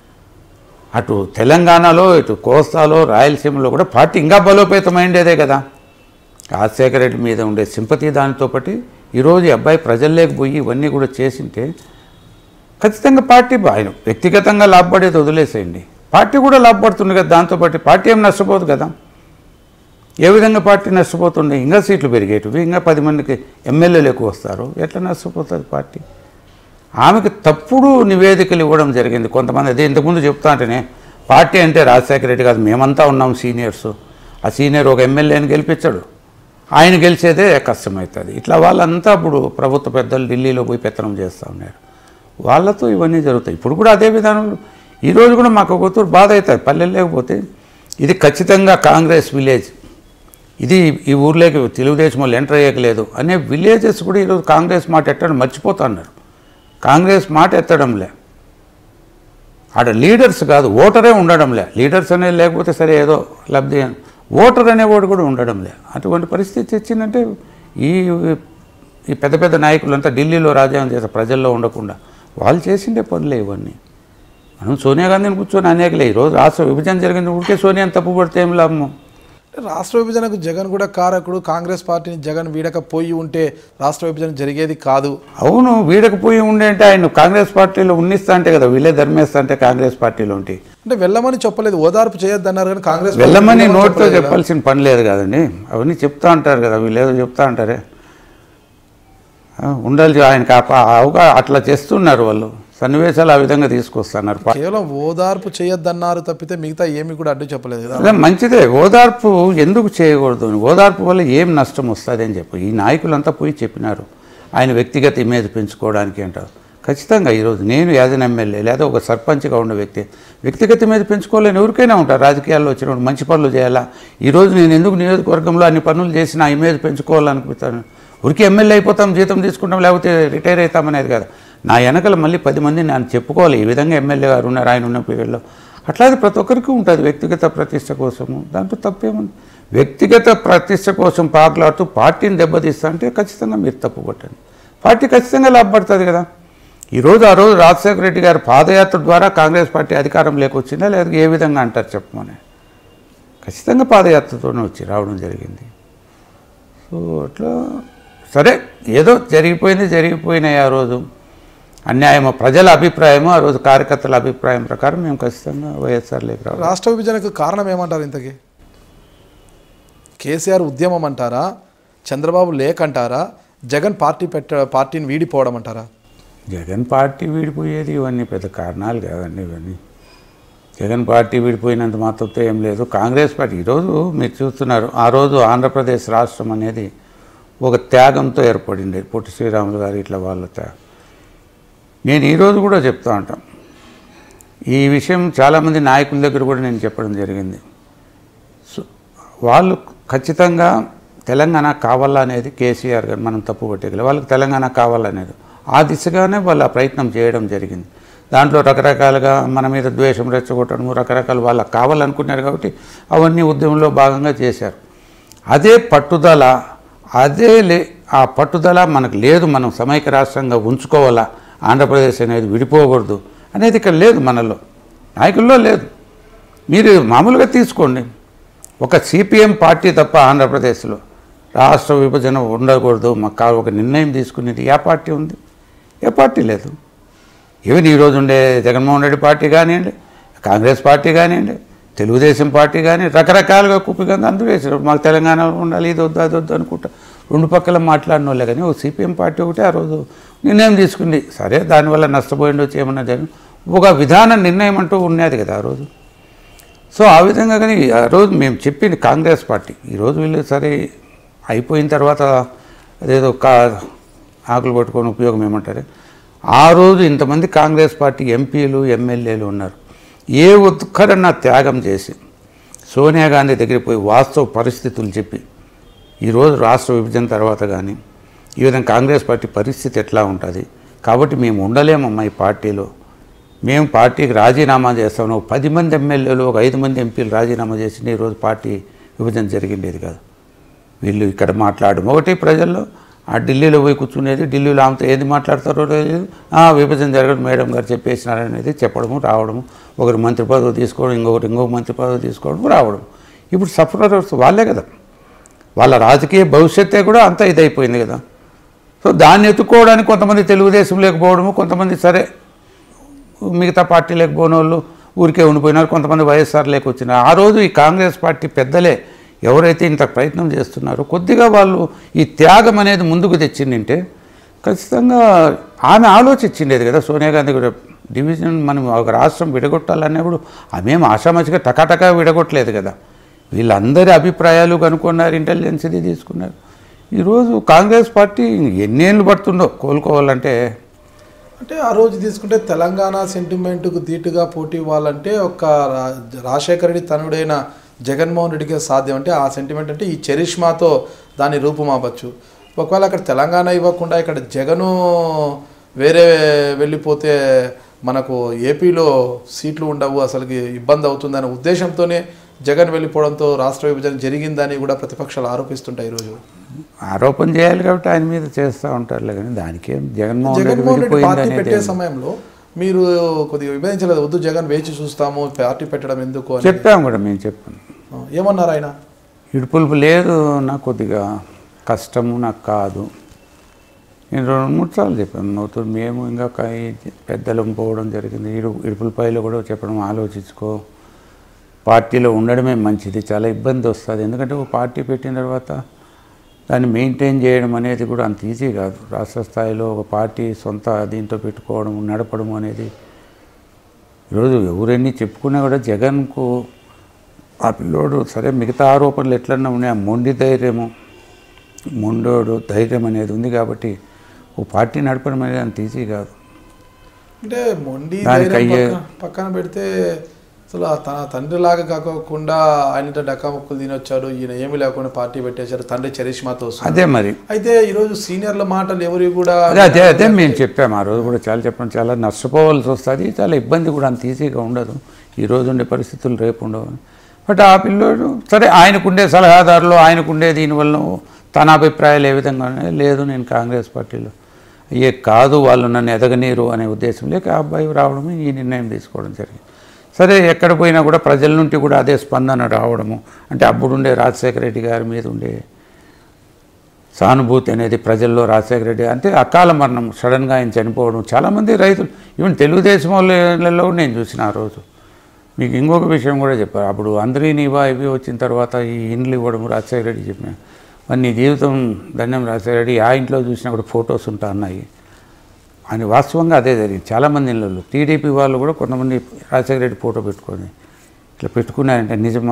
అటు తెలంగాణలో ఇటు కోస్తాలో రాయలసీమలో కూడా పార్టీ ఇంకా బలోపేతమైండేదే కదా. రాజశేఖర రెడ్డి మీద ఉండే సింపతి దానితో పాటు ఈరోజు ఈ అబ్బాయి ప్రజల్లోకి పోయి ఇవన్నీ కూడా చేసింటే ఖచ్చితంగా పార్టీ ఆయన వ్యక్తిగతంగా లాభపడేది వదిలేసేయండి, పార్టీ కూడా లాభపడుతుంది కదా. దాంతోపాటు పార్టీ ఏం నష్టపోదు కదా. ఏ విధంగా పార్టీ నష్టపోతుంది? ఇంకా సీట్లు పెరిగేటివి, ఇంకా పది మందికి ఎమ్మెల్యేలు ఎక్కువ వస్తారు, ఎట్లా నష్టపోతుంది పార్టీ? ఆమెకు తప్పుడు నివేదికలు ఇవ్వడం జరిగింది కొంతమంది. అదే ఇంతకుముందు చెప్తా అంటేనే పార్టీ అంటే రాజశేఖర రెడ్డి కాదు, మేమంతా ఉన్నాం సీనియర్స్, ఆ సీనియర్ ఒక ఎమ్మెల్యేని గెలిపించాడు, ఆయన గెలిచేదే కష్టమవుతుంది. ఇట్లా వాళ్ళంతా ఇప్పుడు ప్రభుత్వ పెద్దలు ఢిల్లీలో పోయి పెత్తనం చేస్తూ ఉన్నారు, వాళ్ళతో ఇవన్నీ జరుగుతాయి. ఇప్పుడు కూడా అదే విధానంలో ఈరోజు కూడా మాకు ఒక బాధ అవుతుంది. పల్లెలు లేకపోతే ఇది ఖచ్చితంగా కాంగ్రెస్ విలేజ్, ఇది ఈ ఊర్లోకి తెలుగుదేశం వాళ్ళు ఎంటర్ అయ్యకలేదు అనే విలేజెస్ కూడా ఈరోజు కాంగ్రెస్ మాట ఎట్టడం మర్చిపోతున్నారు. కాంగ్రెస్ మాట ఎత్తడంలే, ఆడ లీడర్స్ కాదు ఓటరే ఉండడంలే. లీడర్స్ అనేది లేకపోతే సరే ఏదో లబ్ధి, ఓటర్ అనేవాడు కూడా ఉండడంలే. అటువంటి పరిస్థితి వచ్చిందంటే ఈ ఈ పెద్ద పెద్ద నాయకులంతా ఢిల్లీలో రాజ్యాంగం చేసే ప్రజల్లో ఉండకుండా వాళ్ళు చేసిండే పనులే ఇవన్నీ. మనం సోనియా గాంధీని కూర్చొని అనేకలే. ఈరోజు రాష్ట్ర విభజన జరిగింది ఊరికే సోనియాని తప్పు పడితే ఏం లాభము? రాష్ట్ర విభజనకు జగన్ కూడా కారకుడు. కాంగ్రెస్ పార్టీని జగన్ వీడకపోయి ఉంటే రాష్ట్ర విభజన జరిగేది కాదు. అవును, వీడకపోయి ఉండే అంటే ఆయన కాంగ్రెస్ పార్టీలో ఉన్నిస్తా అంటే కదా, వీళ్ళే ధర్మేస్తా అంటే కాంగ్రెస్ పార్టీలో ఉంటే. అంటే వెళ్ళమని చెప్పలేదు, ఓదార్పు చేయొద్దన్నారు కానీ కాంగ్రెస్ వెళ్ళమని నోటితో చెప్పాల్సిన పని లేదు కదండి. అవన్నీ చెప్తా అంటారు కదా, వీళ్ళేదో చెప్తా అంటారే ఉండాలి. ఆయనకు అవగా అట్లా చేస్తున్నారు వాళ్ళు. సన్నివేశాలు ఆ విధంగా తీసుకొస్తున్నారు. కేవలం ఓదార్పు చేయొద్దన్నారు తప్పితే మిగతా ఏమి కూడా అడ్డు చెప్పలేదు కదా. అదే మంచిదే, ఓదార్పు ఎందుకు చేయకూడదు, ఓదార్పు వల్ల ఏం నష్టం వస్తుంది అని చెప్పి ఈ నాయకులంతా పోయి చెప్పినారు. ఆయన వ్యక్తిగత ఇమేజ్ పెంచుకోవడానికి అంటారు. ఖచ్చితంగా ఈరోజు నేను యాజ్ ఎన్ ఎమ్మెల్యే లేదా ఒక సర్పంచ్గా ఉన్న వ్యక్తి వ్యక్తిగత ఇమేజ్ పెంచుకోవాలని ఎవరికైనా ఉంటారు. రాజకీయాల్లో వచ్చినప్పుడు మంచి పనులు చేయాలా, ఈరోజు నేను ఎందుకు నియోజకవర్గంలో అన్ని పనులు చేసి నా ఇమేజ్ పెంచుకోవాలనుకుంటాను. ఊరికి ఎమ్మెల్యే అయిపోతాం, జీతం తీసుకుంటాం, లేకపోతే రిటైర్ అవుతామనేది కదా. నా వెనకల మళ్ళీ పది మంది నేను చెప్పుకోవాలి, ఈ విధంగా ఎమ్మెల్యే గారు ఉన్నారు ఆయన ఉన్న పీరియడ్లో. అట్లాగే ప్రతి ఒక్కరికి ఉంటుంది వ్యక్తిగత ప్రతిష్ట కోసము, దాంట్లో తప్పేముంది. వ్యక్తిగత ప్రతిష్ట కోసం పాకులాడుతూ పార్టీని దెబ్బతీస్తా అంటే ఖచ్చితంగా మీరు తప్పు కొట్టండి. పార్టీ ఖచ్చితంగా లాభపడుతుంది కదా. ఈరోజు ఆ రోజు రాజశేఖర రెడ్డి గారు పాదయాత్ర ద్వారా కాంగ్రెస్ పార్టీ అధికారం లేకొచ్చిందా లేదా ఏ విధంగా అంటారు చెప్పమని. ఖచ్చితంగా పాదయాత్రతోనే వచ్చి రావడం జరిగింది. సో అట్లా సరే ఏదో జరిగిపోయింది, జరిగిపోయినాయి. ఆ రోజు అన్యాయమో ప్రజల అభిప్రాయమో, ఆ రోజు కార్యకర్తల అభిప్రాయం ప్రకారం మేము ఖచ్చితంగా వైఎస్ఆర్ లేక రావాలి. రాష్ట్ర విభజనకు కారణం ఏమంటారు ఇంతకీ? కేసీఆర్ ఉద్యమం అంటారా, చంద్రబాబు లేక్ అంటారా, జగన్ పార్టీ పెట్ట పార్టీని వీడిపోవడం అంటారా? జగన్ పార్టీ వీడిపోయేది ఇవన్నీ పెద్ద కారణాలు కాదండి. ఇవన్నీ జగన్ పార్టీ విడిపోయినంత మాత్రంతో ఏం లేదు. కాంగ్రెస్ పార్టీ ఈరోజు మీరు చూస్తున్నారు, ఆ రోజు ఆంధ్రప్రదేశ్ రాష్ట్రం అనేది ఒక త్యాగంతో ఏర్పడింది. పొట్టి శ్రీరాములు గారు ఇట్లా వాళ్ళ త్యాగం. నేను ఈరోజు కూడా చెప్తా ఉంటాం ఈ విషయం, చాలామంది నాయకుల దగ్గర కూడా నేను చెప్పడం జరిగింది. సో వాళ్ళు ఖచ్చితంగా తెలంగాణ కావాలా అనేది కేసీఆర్ గారు మనం తప్పు పట్టేయగలం. వాళ్ళకి తెలంగాణ కావాలనేది ఆ దిశగానే వాళ్ళు ఆ ప్రయత్నం చేయడం జరిగింది. దాంట్లో రకరకాలుగా మన మీద ద్వేషం రెచ్చగొట్టడము, రకరకాలు వాళ్ళకి కావాలనుకున్నారు కాబట్టి అవన్నీ ఉద్యమంలో భాగంగా చేశారు. అదే పట్టుదల, అదే లే ఆ పట్టుదల మనకు లేదు. మనం సమైక్య రాష్ట్రంగా ఉంచుకోవాలా, ఆంధ్రప్రదేశ్ అనేది విడిపోకూడదు అనేది ఇక్కడ లేదు, మనలో నాయకుల్లో లేదు. మీరు మామూలుగా తీసుకోండి, ఒక సిపిఎం పార్టీ తప్ప ఆంధ్రప్రదేశ్లో రాష్ట్ర విభజన ఉండకూడదు మాకు ఒక నిర్ణయం తీసుకునేది ఏ పార్టీ ఉంది? ఏ పార్టీ లేదు. ఈవెన్ ఈరోజు ఉండే జగన్మోహన్ రెడ్డి పార్టీ కానివ్వండి, కాంగ్రెస్ పార్టీ కానివ్వండి, తెలుగుదేశం పార్టీ కానీ రకరకాలుగా కుప్పిగా అందరూ వేసారు మాకు తెలంగాణ ఉండాలి, ఇది వద్దు అది వద్దు అనుకుంటా రెండు పక్కల మాట్లాడిన వాళ్ళే. కానీ ఒక సిపిఎం పార్టీ ఒకటి ఆ రోజు నిర్ణయం తీసుకుంది. సరే దానివల్ల నష్టపోయిండొచ్చు ఏమన్నా జరిగి ఒక విధాన నిర్ణయం అంటూ ఉన్నది కదా ఆ రోజు. సో ఆ విధంగా కానీ ఆ రోజు మేము చెప్పింది కాంగ్రెస్ పార్టీ. ఈరోజు వీళ్ళు సరే అయిపోయిన తర్వాత అదేదో కా ఆకులు పట్టుకొని ఉపయోగం ఏమంటారు. ఆ రోజు ఇంతమంది కాంగ్రెస్ పార్టీ ఎంపీలు ఎమ్మెల్యేలు ఉన్నారు. ఏ ఒక్కరన్నా త్యాగం చేసి సోనియా గాంధీ దగ్గరికి పోయి వాస్తవ పరిస్థితులు చెప్పి ఈరోజు రాష్ట్ర విభజన తర్వాత కానీ ఈ విధంగా కాంగ్రెస్ పార్టీ పరిస్థితి ఎట్లా ఉంటుంది కాబట్టి మేము ఉండలేమమ్మా ఈ పార్టీలో, మేము పార్టీకి రాజీనామా చేస్తాము. పది మంది ఎమ్మెల్యేలు ఒక ఐదు మంది ఎంపీలు రాజీనామా చేసి ఈరోజు పార్టీ విభజన జరిగిండేది కాదు. వీళ్ళు ఇక్కడ మాట్లాడడం ఒకటి, ప్రజల్లో ఆ ఢిల్లీలో పోయి కూర్చునేది, ఢిల్లీలో ఆమెతో ఏది మాట్లాడతారో తెలియదు. విభజన జరగడం మేడం గారు చెప్పేసినారనేది చెప్పడము, రావడము, ఒకరు మంత్రి పదవి తీసుకోవడం, ఇంకొకటి ఇంకొక మంత్రి పదవి తీసుకోవడం, రావడం. ఇప్పుడు సఫరర్స్ వాళ్ళే కదా, వాళ్ళ రాజకీయ భవిష్యత్తే కూడా అంతా ఇదైపోయింది కదా. సో దాన్ని ఎత్తుకోవడానికి కొంతమంది తెలుగుదేశం లేకపోవడము, కొంతమంది సరే మిగతా పార్టీ లేకపోయిన వాళ్ళు ఊరికే ఉండిపోయినారు, కొంతమంది వైఎస్ఆర్ లేకొచ్చినారు. ఆ రోజు ఈ కాంగ్రెస్ పార్టీ పెద్దలే ఎవరైతే ఇంత ప్రయత్నం చేస్తున్నారో కొద్దిగా వాళ్ళు ఈ త్యాగం అనేది ముందుకు తెచ్చిందంటే ఖచ్చితంగా ఆమె ఆలోచించిండేది కదా. సోనియా గాంధీ కూడా డివిజన్ మనం ఒక రాష్ట్రం విడగొట్టాలన్నప్పుడు ఆమెం ఆషామాషిగా టకాటకా విడగొట్టలేదు కదా. వీళ్ళందరి అభిప్రాయాలు కనుక్కున్నారు, ఇంటెలిజెన్స్ ఇది తీసుకున్నారు. ఈరోజు కాంగ్రెస్ పార్టీ ఎన్నేళ్ళు పడుతుందో కోలుకోవాలంటే. అంటే ఆ రోజు తీసుకుంటే తెలంగాణ సెంటిమెంట్కు ధీటుగా పోటీ ఇవ్వాలంటే ఒక రాజశేఖర రెడ్డి తనుడైన జగన్మోహన్ రెడ్డికి సాధ్యం. అంటే ఆ సెంటిమెంట్ అంటే ఈ చరిష్మాతో దాన్ని రూపుమాపచ్చు. ఒకవేళ అక్కడ తెలంగాణ ఇవ్వకుండా ఇక్కడ జగను వేరే వెళ్ళిపోతే మనకు ఏపీలో సీట్లు ఉండవు, అసలుకి ఇబ్బంది అవుతుందనే ఉద్దేశంతోనే జగన్ వెళ్ళిపోవడంతో రాష్ట్ర విభజన జరిగిందని కూడా ప్రతిపక్షాలు ఆరోపిస్తుంటాయి. ఈరోజు ఆరోపణ చేయాలి కాబట్టి ఆయన మీద చేస్తూ ఉంటారులే, కానీ దానికేం జగన్మోహన్ జగన్మోహన్ రెడ్డి పార్టీ పెట్టే సమయంలో మీరు కొద్దిగా విభజించలేదు, వద్దు జగన్ వేచి చూస్తాము పార్టీ పెట్టడం ఎందుకు అని చెప్పాము కూడా. మేము చెప్పాను, ఏమన్నారు ఆయన? ఇడుపులుపు లేదు, నాకు కొద్దిగా కష్టము, నాకు కాదు. నేను రెండు మూడు సార్లు చెప్పాను. నవ్వుతూ మేము ఇంకా పెద్దలు పోవడం జరిగింది. ఇడు ఇడుపులపైలో కూడా చెప్పడం ఆలోచించుకో, పార్టీలో ఉండడమే మంచిది, చాలా ఇబ్బంది వస్తుంది. ఎందుకంటే ఒక పార్టీ పెట్టిన తర్వాత దాన్ని మెయింటైన్ చేయడం అనేది కూడా అంత ఈజీ కాదు. రాష్ట్ర స్థాయిలో ఒక పార్టీ సొంత దీంతో పెట్టుకోవడం నడపడం అనేది ఈరోజు ఎవరెన్ని చెప్పుకున్నా కూడా జగన్కు ఆ పిల్లోడు సరే మిగతా ఆరోపణలు ఎట్లన్నా ఉన్నాయి, ఆ మొండి ధైర్యము మొండోడు ధైర్యం అనేది ఉంది కాబట్టి ఓ పార్టీ నడపడం అనేది అంత ఈజీ కాదు. అంటే మొండి ధైర్యం పక్కన పెడితే అసలు తన తండ్రిలాగా కాకుండా ఆయన డక్కాముక్కులు తినొచ్చాడు, ఈయన ఏమీ లేకుండా పార్టీ పెట్టేశారు, తండ్రి చరిష్మాతో. అదే మరి అయితే ఈరోజు సీనియర్ల మాటలు ఎవరు కూడా అదే అదే అదే మేము చెప్పాము ఆ రోజు కూడా చాలా చెప్పాం. చాలా నష్టపోవాల్సి వస్తుంది, చాలా ఇబ్బంది కూడా అంత ఈజీగా ఉండదు, ఈరోజు ఉండే పరిస్థితులు రేపు ఉండవు. బట్ ఆ పిల్లోడు సరే ఆయనకుండే సలహాదారులు ఆయనకుండే దీనివల్ల తన అభిప్రాయాలు ఏ విధంగా లేదు, నేను కాంగ్రెస్ పార్టీలో అయ్యే కాదు వాళ్ళు నన్ను ఎదగనీరు అనే ఉద్దేశం లేక ఆ అబ్బాయి రావడం ఈ నిర్ణయం తీసుకోవడం జరిగింది. సరే ఎక్కడ పోయినా కూడా ప్రజల నుండి కూడా అదే స్పందన రావడము, అంటే అప్పుడుండే రాజశేఖర రెడ్డి గారి మీద ఉండే సానుభూతి అనేది ప్రజల్లో రాజశేఖర రెడ్డి అంటే అకాల మరణం సడన్గా ఆయన చనిపోవడం చాలామంది రైతులు ఈవెన్ తెలుగుదేశం వాళ్ళలో నేను చూసిన ఆ రోజు. మీకు ఇంకొక విషయం కూడా చెప్పారు, అప్పుడు అందరి నీవా ఇవి వచ్చిన తర్వాత ఈ ఇండ్లు ఇవ్వడం రాజశేఖర రెడ్డి చెప్పిన మరి నీ జీవితం ధన్యం రాజశేఖర రెడ్డి, ఆ ఇంట్లో చూసినా కూడా ఫొటోస్ ఉంటా అన్నాయి అని. వాస్తవంగా అదే జరిగింది. చాలామంది ఇళ్ళల్లో టీడీపీ వాళ్ళు కూడా కొంతమంది రాజశేఖర రెడ్డి ఫోటో పెట్టుకొని ఇట్లా పెట్టుకున్నారంటే నిజమా,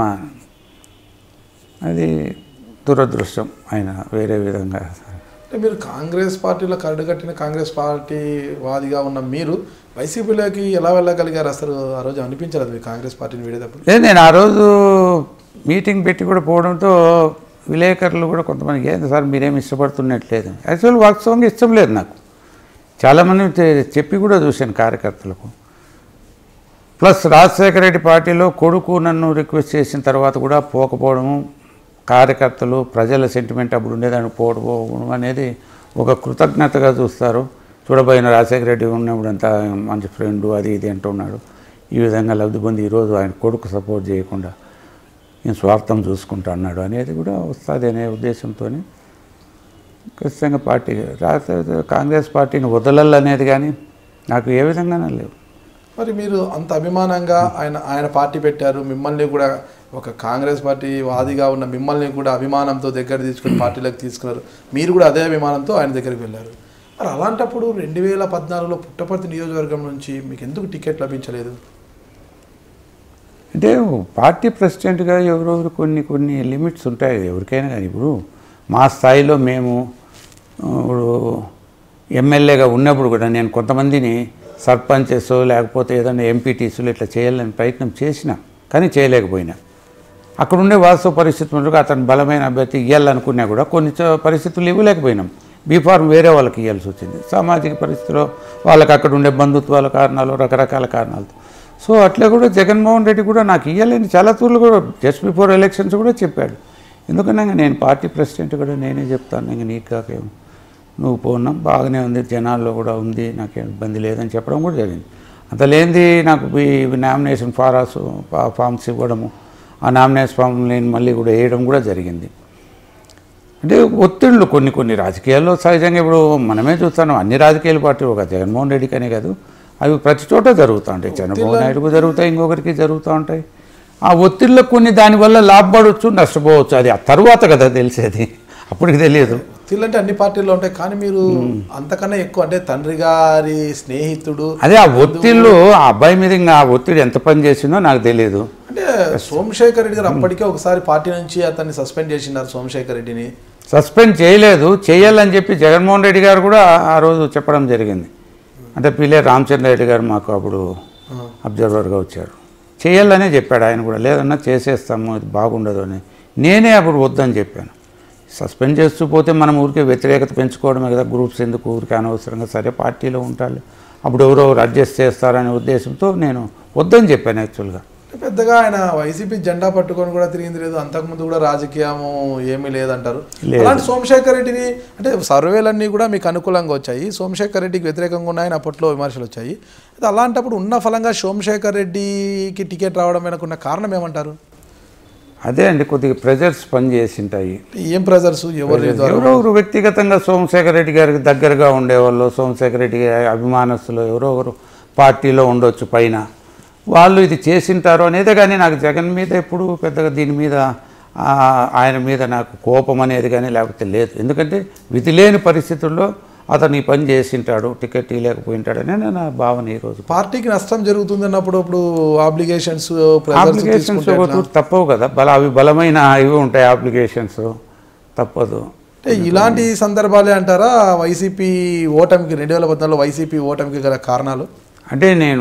అది దురదృష్టం. ఆయన వేరే విధంగా అంటే మీరు కాంగ్రెస్ పార్టీలో కరడుగట్టిన కాంగ్రెస్ పార్టీ వాదిగా ఉన్న మీరు వైసీపీలోకి ఎలా వెళ్ళగలిగారు అసలు? ఆ రోజు అనిపించలేదు మీరు కాంగ్రెస్ పార్టీని వీడేటప్పుడు? లేదు, నేను ఆ రోజు మీటింగ్ పెట్టి కూడా పోవడంతో విలేకరులు కూడా కొంతమంది ఏంటి సార్ మీరేమి ఇష్టపడుతున్నట్లేదు. యాక్చువల్ వాస్తవంగా ఇష్టం లేదు నాకు, చాలామంది చెప్పి కూడా చూశాను కార్యకర్తలకు. ప్లస్ రాజశేఖర రెడ్డి పార్టీలో కొడుకు నన్ను రిక్వెస్ట్ చేసిన తర్వాత కూడా పోకపోవడము, కార్యకర్తలు ప్రజల సెంటిమెంట్ అప్పుడు ఉండేదాన్ని పోకపోవడం అనేది ఒక కృతజ్ఞతగా చూస్తారు. చూడబోయిన రాజశేఖర రెడ్డి ఉన్నప్పుడు అంతా మంచి ఫ్రెండు అది ఇది అంటున్నాడు, ఈ విధంగా లబ్ధి పొంది ఈరోజు ఆయన కొడుకు సపోర్ట్ చేయకుండా నేను స్వార్థం చూసుకుంటా అన్నాడు అనేది కూడా వస్తుంది అనే ఉద్దేశంతో ఖచ్చితంగా పార్టీ కాంగ్రెస్ పార్టీని వదలాలనేది కానీ నాకు ఏ విధంగానే లేవు. మరి మీరు అంత అభిమానంగా ఆయన ఆయన పార్టీ పెట్టారు, మిమ్మల్ని కూడా ఒక కాంగ్రెస్ పార్టీ వాదిగా ఉన్న మిమ్మల్ని కూడా అభిమానంతో దగ్గర తీసుకుని పార్టీలోకి తీసుకున్నారు, మీరు కూడా అదే అభిమానంతో ఆయన దగ్గరికి వెళ్ళారు. మరి అలాంటప్పుడు రెండు వేల పద్నాలుగులో పుట్టపర్తి నియోజకవర్గం నుంచి మీకు ఎందుకు టికెట్ లభించలేదు? అంటే పార్టీ ప్రెసిడెంట్గా ఎవరెవరు కొన్ని కొన్ని లిమిట్స్ ఉంటాయి ఎవరికైనా కానీ. ఇప్పుడు మా స్థాయిలో మేము ఇప్పుడు ఎమ్మెల్యేగా ఉన్నప్పుడు కూడా నేను కొంతమందిని సర్పంచెస్ లేకపోతే ఏదైనా ఎంపీటీసీలు ఇట్లా చేయాలని ప్రయత్నం చేసిన, కానీ చేయలేకపోయినా. అక్కడ ఉండే వాస్తవ పరిస్థితులు అతను బలమైన అభ్యర్థి ఇవ్వాలనుకున్నా కూడా కొన్ని పరిస్థితులు ఇవ్వలేకపోయినాం. బీఫార్మ్ వేరే వాళ్ళకి ఇవ్వాల్సి వచ్చింది, సామాజిక పరిస్థితిలో వాళ్ళకి అక్కడ ఉండే బంధుత్వాల కారణాలు రకరకాల కారణాలతో. సో అట్లా కూడా జగన్మోహన్ రెడ్డి కూడా నాకు ఇవ్వాలని చాలా తూర్లు కూడా జస్ట్ బిఫోర్ ఎలక్షన్స్ కూడా చెప్పాడు. ఎందుకన్నా నేను పార్టీ ప్రెసిడెంట్ కూడా నేనే చెప్తాను, ఇంక నీకు కాకేం నువ్వు పోన్నాం బాగానే ఉంది, జనాల్లో కూడా ఉంది, నాకేం ఇబ్బంది లేదని చెప్పడం కూడా జరిగింది. అంత లేనిది నాకు ఈ నామినేషన్ ఫారాస్ ఫామ్స్ ఇవ్వడము, ఆ నామినేషన్ ఫామ్ నేను మళ్ళీ కూడా వేయడం కూడా జరిగింది. అంటే ఒత్తిళ్ళు కొన్ని కొన్ని రాజకీయాల్లో సహజంగా ఇప్పుడు మనమే చూస్తాను, అన్ని రాజకీయాల పార్టీలు ఒక జగన్మోహన్ రెడ్డికనే కాదు, అవి ప్రతి చోట జరుగుతూ ఉంటాయి. చంద్రబాబు నాయుడుకు జరుగుతాయి, ఇంకొకరికి జరుగుతూ ఉంటాయి. ఆ ఒత్తిళ్ళకు కొన్ని దానివల్ల లాభపడవచ్చు, నష్టపోవచ్చు, అది ఆ తర్వాత కదా తెలిసేది, అప్పటికి తెలియదు. ఒత్తిళ్ళు అంటే అన్ని పార్టీల్లో ఉంటాయి, కానీ మీరు అంతకన్నా ఎక్కువ అంటే తండ్రి గారి స్నేహితుడు, అదే ఆ ఒత్తిళ్ళు ఆ అబ్బాయి మీద ఇంకా ఆ ఒత్తిడి ఎంత పని చేసిందో నాకు తెలియదు. అంటే సోమశేఖర్ రెడ్డి గారు అప్పటికే ఒకసారి పార్టీ నుంచి అతన్ని సస్పెండ్ చేసినారు. సోమశేఖర్ రెడ్డిని సస్పెండ్ చేయలేదు, చేయాలని చెప్పి జగన్మోహన్ రెడ్డి గారు కూడా ఆ రోజు చెప్పడం జరిగింది. అంటే పిల్లే రామచంద్ర రెడ్డి గారు మాకు అప్పుడు అబ్జర్వర్గా వచ్చారు, చేయాలనే చెప్పాడు ఆయన కూడా. లేదన్నా చేసేస్తాము, ఇది బాగుండదు అని. నేనే అప్పుడు వద్దని చెప్పాను. సస్పెండ్ చేస్తూ పోతే మనం ఊరికే వ్యతిరేకత పెంచుకోవడమే కదా, గ్రూప్స్ ఎందుకు ఊరికే అనవసరంగా, సరే పార్టీలో ఉంటారు అప్పుడు ఎవరో అడ్జస్ట్ చేస్తారనే ఉద్దేశంతో నేను వద్దని చెప్పాను. యాక్చువల్గా పెద్దగా ఆయన వైసీపీ జెండా పట్టుకొని కూడా తిరిగింది లేదు, అంతకుముందు కూడా రాజకీయము ఏమీ లేదంటారు. అలాంటి సోమశేఖర్ రెడ్డిని అంటే సర్వేలన్నీ కూడా మీకు అనుకూలంగా వచ్చాయి, సోమశేఖర్ రెడ్డికి వ్యతిరేకంగా ఉన్నాయని అప్పట్లో విమర్శలు వచ్చాయి. అయితే అలాంటప్పుడు ఉన్న ఫలంగా సోమశేఖర్ రెడ్డికి టికెట్ రావడం వెనకున్న కారణం ఏమంటారు? అదే అండి, కొద్దిగా ప్రెజర్స్ పనిచేసి ఉంటాయి. ఏం ప్రెజర్స్? ఎవరు ఎవరెవరు వ్యక్తిగతంగా సోమశేఖర్ రెడ్డి గారికి దగ్గరగా ఉండేవాళ్ళు, సోమశేఖర్ రెడ్డి గారి అభిమానస్తులు ఎవరెవరు పార్టీలో ఉండొచ్చు పైన, వాళ్ళు ఇది చేసింటారు అనేదే. కానీ నాకు జగన్ మీద ఎప్పుడు పెద్దగా దీని మీద ఆయన మీద నాకు కోపం అనేది కానీ లేకపోతే లేదు. ఎందుకంటే విధి లేని పరిస్థితుల్లో అతను ఈ పని చేసింటాడు, టికెట్ ఇవ్వలేకపోయింటాడని నా భావన. ఈరోజు పార్టీకి నష్టం జరుగుతుంది అన్నప్పుడు ఇప్పుడు ఆబ్లిగేషన్స్ అప్లికేషన్స్ తప్పవు కదా, బల అవి బలమైన ఇవి ఉంటాయి అప్లికేషన్స్, తప్పదు. అంటే ఇలాంటి సందర్భాలే అంటారా వైసీపీ ఓటమికి రెండు వేల పద్నాలుగులో వైసీపీ ఓటమికి గల కారణాలు? అంటే నేను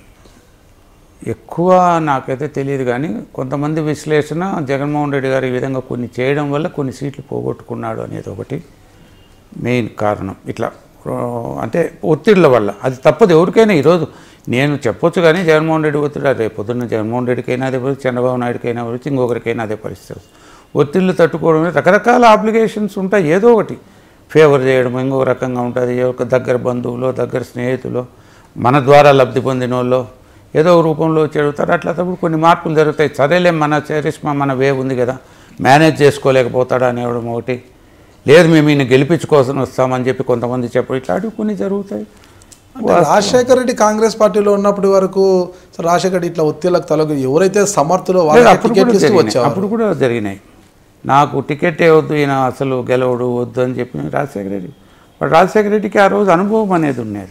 ఎక్కువ నాకైతే తెలియదు కానీ కొంతమంది విశ్లేషణ జగన్మోహన్ రెడ్డి గారు ఈ విధంగా కొన్ని చేయడం వల్ల కొన్ని సీట్లు పోగొట్టుకున్నాడు అనేది ఒకటి మెయిన్ కారణం. ఇట్లా అంటే ఒత్తిళ్ల వల్ల అది తప్పదు ఎవరికైనా. ఈరోజు నేను చెప్పొచ్చు కానీ జగన్మోహన్ రెడ్డి ఒత్తిడి రేపు పొద్దున్న జగన్మోహన్ రెడ్డికైనా అదే పరిస్థితి, చంద్రబాబు నాయుడుకైనా వచ్చి ఇంకొకరికైనా అదే పరిస్థితి. ఒత్తిళ్లు తట్టుకోవడం రకరకాల అప్లికేషన్స్ ఉంటాయి, ఏదో ఒకటి ఫేవర్ చేయడం ఇంకొక రకంగా ఉంటుంది. ఒక దగ్గర బంధువులు, దగ్గర స్నేహితులు, మన ద్వారా లబ్ధి పొందిన వాళ్ళు ఏదో రూపంలో చెడుతారు. అట్లా తప్పుడు కొన్ని మార్పులు జరుగుతాయి. సరేలే మన చరిష్మా మన వే ఉంది కదా, మేనేజ్ చేసుకోలేకపోతాడా అనేవడం ఒకటి, లేదు మేము ఈయన గెలిపించుకోసం వస్తామని చెప్పి కొంతమంది చెప్పడం, ఇట్లాంటివి కొన్ని జరుగుతాయి. రాజశేఖర రెడ్డి కాంగ్రెస్ పార్టీలో ఉన్నప్పటి వరకు రాజశేఖర రెడ్డి ఇట్లా ఒత్తిళ్లకు తలగు ఎవరైతే సమర్థులో అప్పుడు కూడా జరిగినాయి. నాకు టికెట్ వద్దు, ఈయన అసలు గెలవడు వద్దు అని చెప్పి రాజశేఖర రెడ్డి. బట్ రాజశేఖర రెడ్డికి ఆ రోజు అనుభవం అనేది ఉండేది.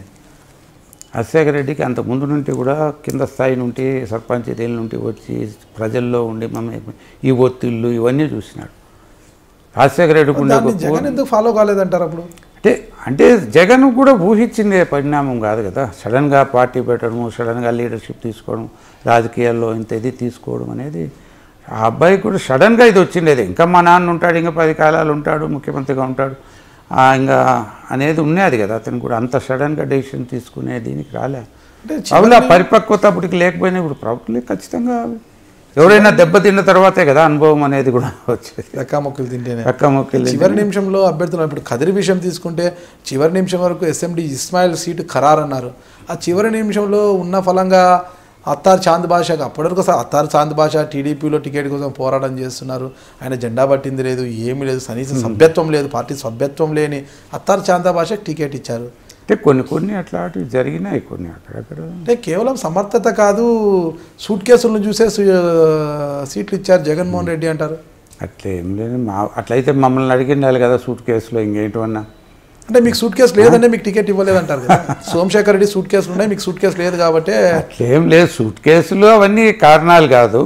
రాజశేఖర రెడ్డికి అంత ముందు నుండి కూడా కింద స్థాయి నుండి సర్పంచ్ దేని నుండి వచ్చి ప్రజల్లో ఉండి మమ్మల్ని ఈ ఒత్తిళ్ళు ఇవన్నీ చూసినాడు. రాజశేఖర రెడ్డి జగన్ ఎందుకు ఫాలో కాలేదంటారు అప్పుడు? అంటే అంటే జగన్ కూడా ఊహించిందే పరిణామం కాదు కదా. సడన్గా పార్టీ పెట్టడము, సడన్గా లీడర్షిప్ తీసుకోవడం, రాజకీయాల్లో ఇంత ఇది తీసుకోవడం అనేది ఆ అబ్బాయి కూడా సడన్గా ఇది వచ్చిండేది. ఇంకా మా నాన్న ఉంటాడు, ఇంకా పది కాలాలు ఉంటాడు, ముఖ్యమంత్రిగా ఉంటాడు ఇంకా అనేది ఉన్నది కదా. అతను కూడా అంత సడన్గా డెసిషన్ తీసుకునే దీనికి రాలే. అవునా పరిపక్వత అప్పటికి లేకపోయినా ఇప్పుడు ప్రభుత్వం ఖచ్చితంగా ఎవరైనా దెబ్బతిన్న తర్వాతే కదా అనుభవం అనేది కూడా వచ్చేది. రక్కామొక్కలు తింటేనే రక్కామొక్కలు చివరి నిమిషంలో అభ్యర్థులు ఇప్పుడు కదిరి విషయం తీసుకుంటే చివరి నిమిషం వరకు ఎస్ఎండి ఇస్మాయిల్ సీటు ఖరారన్నారు. ఆ చివరి నిమిషంలో ఉన్న ఫలంగా అత్తారు చాంద్ బాషాకి అప్పటివరకు అత్తారు చాంద్ బాషా టీడీపీలో టికెట్ కోసం పోరాటం చేస్తున్నారు. ఆయన జెండా పట్టింది లేదు, ఏమీ లేదు, కనీసం సభ్యత్వం లేదు, పార్టీ సభ్యత్వం లేని అత్తారు చాంద్ బాషాకి టికెట్ ఇచ్చారు. అంటే కొన్ని కొన్ని అట్లాంటివి జరిగినాయి కొన్ని అక్కడక్కడ. అంటే కేవలం సమర్థత కాదు, సూట్ కేసులను చూసే సీట్లు ఇచ్చారు జగన్మోహన్ రెడ్డి అంటారు. అట్లా ఏం లేదు, మా అట్లయితే మమ్మల్ని అడిగిండాలి కదా సూట్ కేసులో ఇంకేంటివన్నా. అంటే మీకు సూట్ కేసు లేదంటే మీకు టికెట్ ఇవ్వలేదంటారు కదా. సోమశేఖర్ రెడ్డి సూట్ కేసులు ఉన్నాయి, మీకు సూట్ కేసు లేదు కాబట్టి. అట్లేం లేదు, సూట్ కేసులు అవన్నీ కారణాలు కాదు.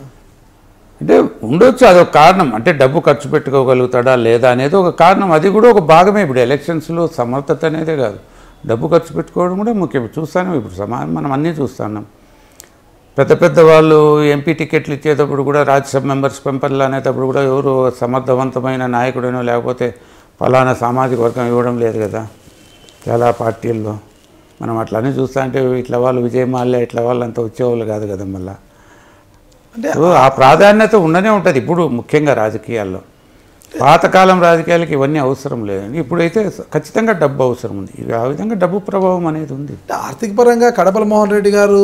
అంటే ఉండొచ్చు, అదొక కారణం. అంటే డబ్బు ఖర్చు పెట్టుకోగలుగుతాడా లేదా అనేది ఒక కారణం. అది కూడా ఒక భాగమే. ఇప్పుడు ఎలక్షన్స్లో సమర్థత అనేదే కాదు, డబ్బు ఖర్చు పెట్టుకోవడం కూడా ముఖ్యం. చూస్తాను ఇప్పుడు సమానం మనం అన్నీ చూస్తున్నాం. పెద్ద పెద్ద వాళ్ళు ఎంపీ టికెట్లు ఇచ్చేటప్పుడు కూడా, రాజ్యసభ మెంబర్స్ పెంపర్లు అనేటప్పుడు కూడా ఎవరు సమర్థవంతమైన నాయకుడనో లేకపోతే ఫలానా సామాజిక వర్గం ఇవ్వడం లేదు కదా చాలా పార్టీల్లో. మనం అట్లనే చూస్తా అంటే ఇట్లా వాళ్ళు విజయమాల్య ఇట్లా వాళ్ళు అంతా వచ్చేవాళ్ళు కాదు కదా. మళ్ళీ అంటే ఆ ప్రాధాన్యత ఉండనే ఉంటుంది ఇప్పుడు ముఖ్యంగా రాజకీయాల్లో. పాతకాలం రాజకీయాలకి ఇవన్నీ అవసరం లేదండి, ఇప్పుడైతే ఖచ్చితంగా డబ్బు అవసరం ఉంది. ఆ విధంగా డబ్బు ప్రభావం అనేది ఉంది. ఆర్థిక పరంగా కడపల మోహన్ రెడ్డి గారు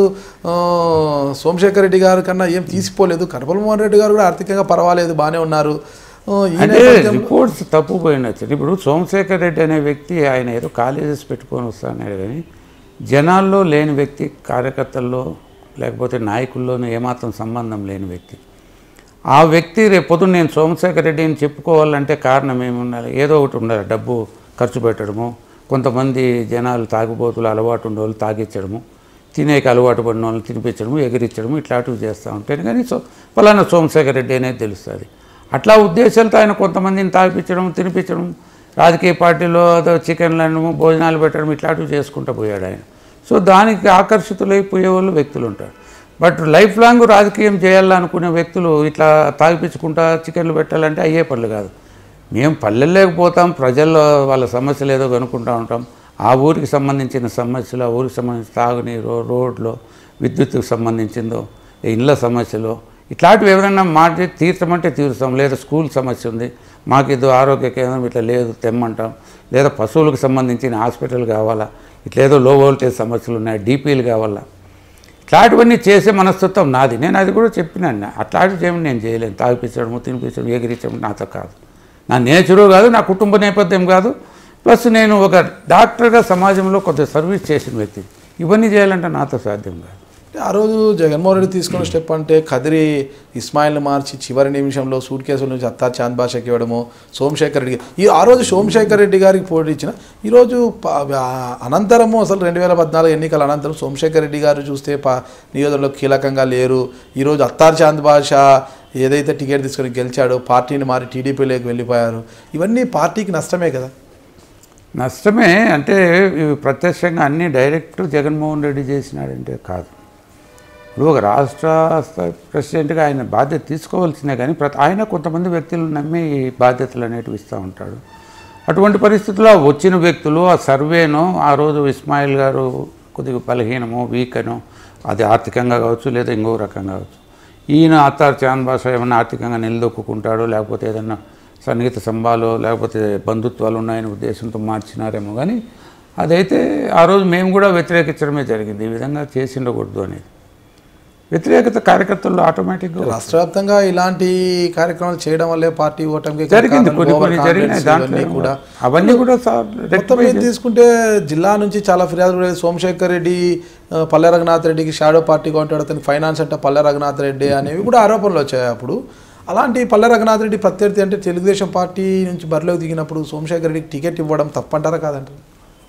సోమశేఖర్ రెడ్డి గారు కన్నా ఏం తీసిపోలేదు. కడపల మోహన్ రెడ్డి గారు కూడా ఆర్థికంగా పర్వాలేదు, బాగానే ఉన్నారు. అంటే రిపోర్ట్స్ తప్పు పోయినచ్చు. ఇప్పుడు సోమశేఖర్ రెడ్డి అనే వ్యక్తి ఆయన ఏదో కాలేజెస్ పెట్టుకొని వస్తాడు కానీ జనాల్లో లేని వ్యక్తి, కార్యకర్తల్లో లేకపోతే నాయకుల్లోనూ ఏమాత్రం సంబంధం లేని వ్యక్తి. ఆ వ్యక్తి రేపు పొద్దున్న నేను సోమశేఖర్ రెడ్డి అని చెప్పుకోవాలంటే కారణం ఏమి ఉండాలి? ఏదో ఒకటి ఉండాలి. డబ్బు ఖర్చు పెట్టడము, కొంతమంది జనాలు తాగుబోతులు అలవాటు ఉండే వాళ్ళు తాగించడము, తినేక అలవాటు పడిన వాళ్ళని తినిపించడము, ఎగిరించడము, ఇట్లాంటివి చేస్తూ ఉంటాను. కానీ సో ఫలానా సోమశేఖర్ రెడ్డి అనేది తెలుస్తుంది. అట్లా ఉద్దేశాలతో ఆయన కొంతమందిని తాగిపించడం, తినిపించడం, రాజకీయ పార్టీలో చికెన్లు అనడము, భోజనాలు పెట్టడం ఇట్లాంటివి చేసుకుంటూ పోయాడు ఆయన. సో దానికి ఆకర్షితులైపోయే వాళ్ళు వ్యక్తులు ఉంటారు. బట్ లైఫ్ లాంగ్ రాజకీయం చేయాలనుకునే వ్యక్తులు ఇట్లా తాగిపించుకుంటా చికెన్లు పెట్టాలంటే అయ్యే పనులు కాదు. మేము పల్లెల్లోకి పోతాం, ప్రజల్లో వాళ్ళ సమస్యలు ఏదో కనుక్కుంటూ ఉంటాం. ఆ ఊరికి సంబంధించిన సమస్యలు, ఆ ఊరికి సంబంధించిన తాగునీరు, రోడ్లు, విద్యుత్తుకు సంబంధించిందో, ఇళ్ళ సమస్యలు ఇట్లాంటివి ఎవరైనా మాట తీర్చమంటే తీరుస్తాం. లేదా స్కూల్ సమస్య ఉంది, మాకు ఇది ఆరోగ్య కేంద్రం ఇట్లా లేదు తెమ్మంటాం. లేదా పశువులకు సంబంధించిన హాస్పిటల్ కావాలా, ఇట్లేదో లో వోల్టేజ్ సమస్యలు ఉన్నాయి, డీపీలు కావాలా, ఇట్లాంటివన్నీ చేసే మనస్తత్వం నాది. నేను అది కూడా చెప్పినాను. అట్లాంటివి చేయమని నేను చేయలేను. తాగిపించడము, తినిపించడం, ఎగిరించడం నాతో కాదు. నా నేచరు కాదు, నా కుటుంబ నేపథ్యం కాదు. ప్లస్ నేను ఒక డాక్టర్గా సమాజంలో కొద్దిగా సర్వీస్ చేసిన వ్యక్తి. ఇవన్నీ చేయాలంటే నాతో సాధ్యం కాదు. ఆ రోజు జగన్మోహన్ రెడ్డి తీసుకున్న స్టెప్ అంటే కదిరి ఇస్మాయిల్ని మార్చి చివరి నిమిషంలో సూట్ కేసుల నుంచి అత్తా చాంద్ భాషకి ఇవ్వడము, సోమశేఖర్ రెడ్డి ఈ ఆ రోజు సోమశేఖర్ రెడ్డి గారికి పోటీ ఇచ్చిన ఈరోజు అనంతరము అసలు రెండు వేల పద్నాలుగు ఎన్నికల అనంతరం సోమశేఖర్ రెడ్డి గారు చూస్తే పా నియోజకవర్గంలో కీలకంగా లేరు. ఈరోజు అత్తార్ చాంద్ భాష ఏదైతే టికెట్ తీసుకొని గెలిచాడో పార్టీని మారి టీడీపీలోకి వెళ్ళిపోయారు. ఇవన్నీ పార్టీకి నష్టమే కదా. నష్టమే అంటే ఇవి ప్రత్యక్షంగా అన్నీ డైరెక్ట్ జగన్మోహన్ రెడ్డి చేసినాడంటే కాదు. ఇప్పుడు ఒక రాష్ట్ర ప్రెసిడెంట్గా ఆయన బాధ్యత తీసుకోవాల్సిందే, కానీ ప్రతి ఆయన కొంతమంది వ్యక్తులు నమ్మి బాధ్యతలు అనేటివి ఇస్తూ ఉంటాడు. అటువంటి పరిస్థితుల్లో వచ్చిన వ్యక్తులు ఆ సర్వేను ఆ రోజు ఇస్మాయిల్ గారు కొద్దిగా బలహీనమో వీకనో, అది ఆర్థికంగా కావచ్చు లేదా ఇంకో రకంగా కావచ్చు, ఈయన అత్తార్ చాంద్ భాష ఏమైనా ఆర్థికంగా నిలదొక్కుంటాడో లేకపోతే ఏదన్నా సన్నిహిత సంభాలు లేకపోతే బంధుత్వాలు ఉన్నాయనే ఉద్దేశంతో మార్చినారేమో, కానీ అదైతే ఆ రోజు మేము కూడా వ్యతిరేకించడమే జరిగింది. ఈ విధంగా చేసి ఉండకూడదు అనేది వ్యతిరేకత కార్యకర్తలు ఆటోమేటిక్గా రాష్ట్ర వ్యాప్తంగా ఇలాంటి కార్యక్రమాలు చేయడం వల్లే పార్టీ ఓటమికి జరిగింది. కొన్ని కొన్ని జరిగినాయి దాంట్లో కూడా, అవన్నీ కూడా మొత్తం మీద తీసుకుంటే జిల్లా నుంచి చాలా ఫిర్యాదులు కూడా సోమశేఖర్ రెడ్డి పల్లె రఘునాథ్ రెడ్డికి షాడో పార్టీగా ఉంటాడు, అతనికి ఫైనాన్స్ అంటే పల్లె రఘునాథ్ రెడ్డి అనేవి కూడా ఆరోపణలు వచ్చాయి. అప్పుడు అలాంటి పల్లె రఘునాథ్ రెడ్డి ప్రత్యర్థి అంటే తెలుగుదేశం పార్టీ నుంచి బరిలోకి దిగినప్పుడు సోమశేఖర్ రెడ్డికి టికెట్ ఇవ్వడం తప్పంటారా కాదంటారు?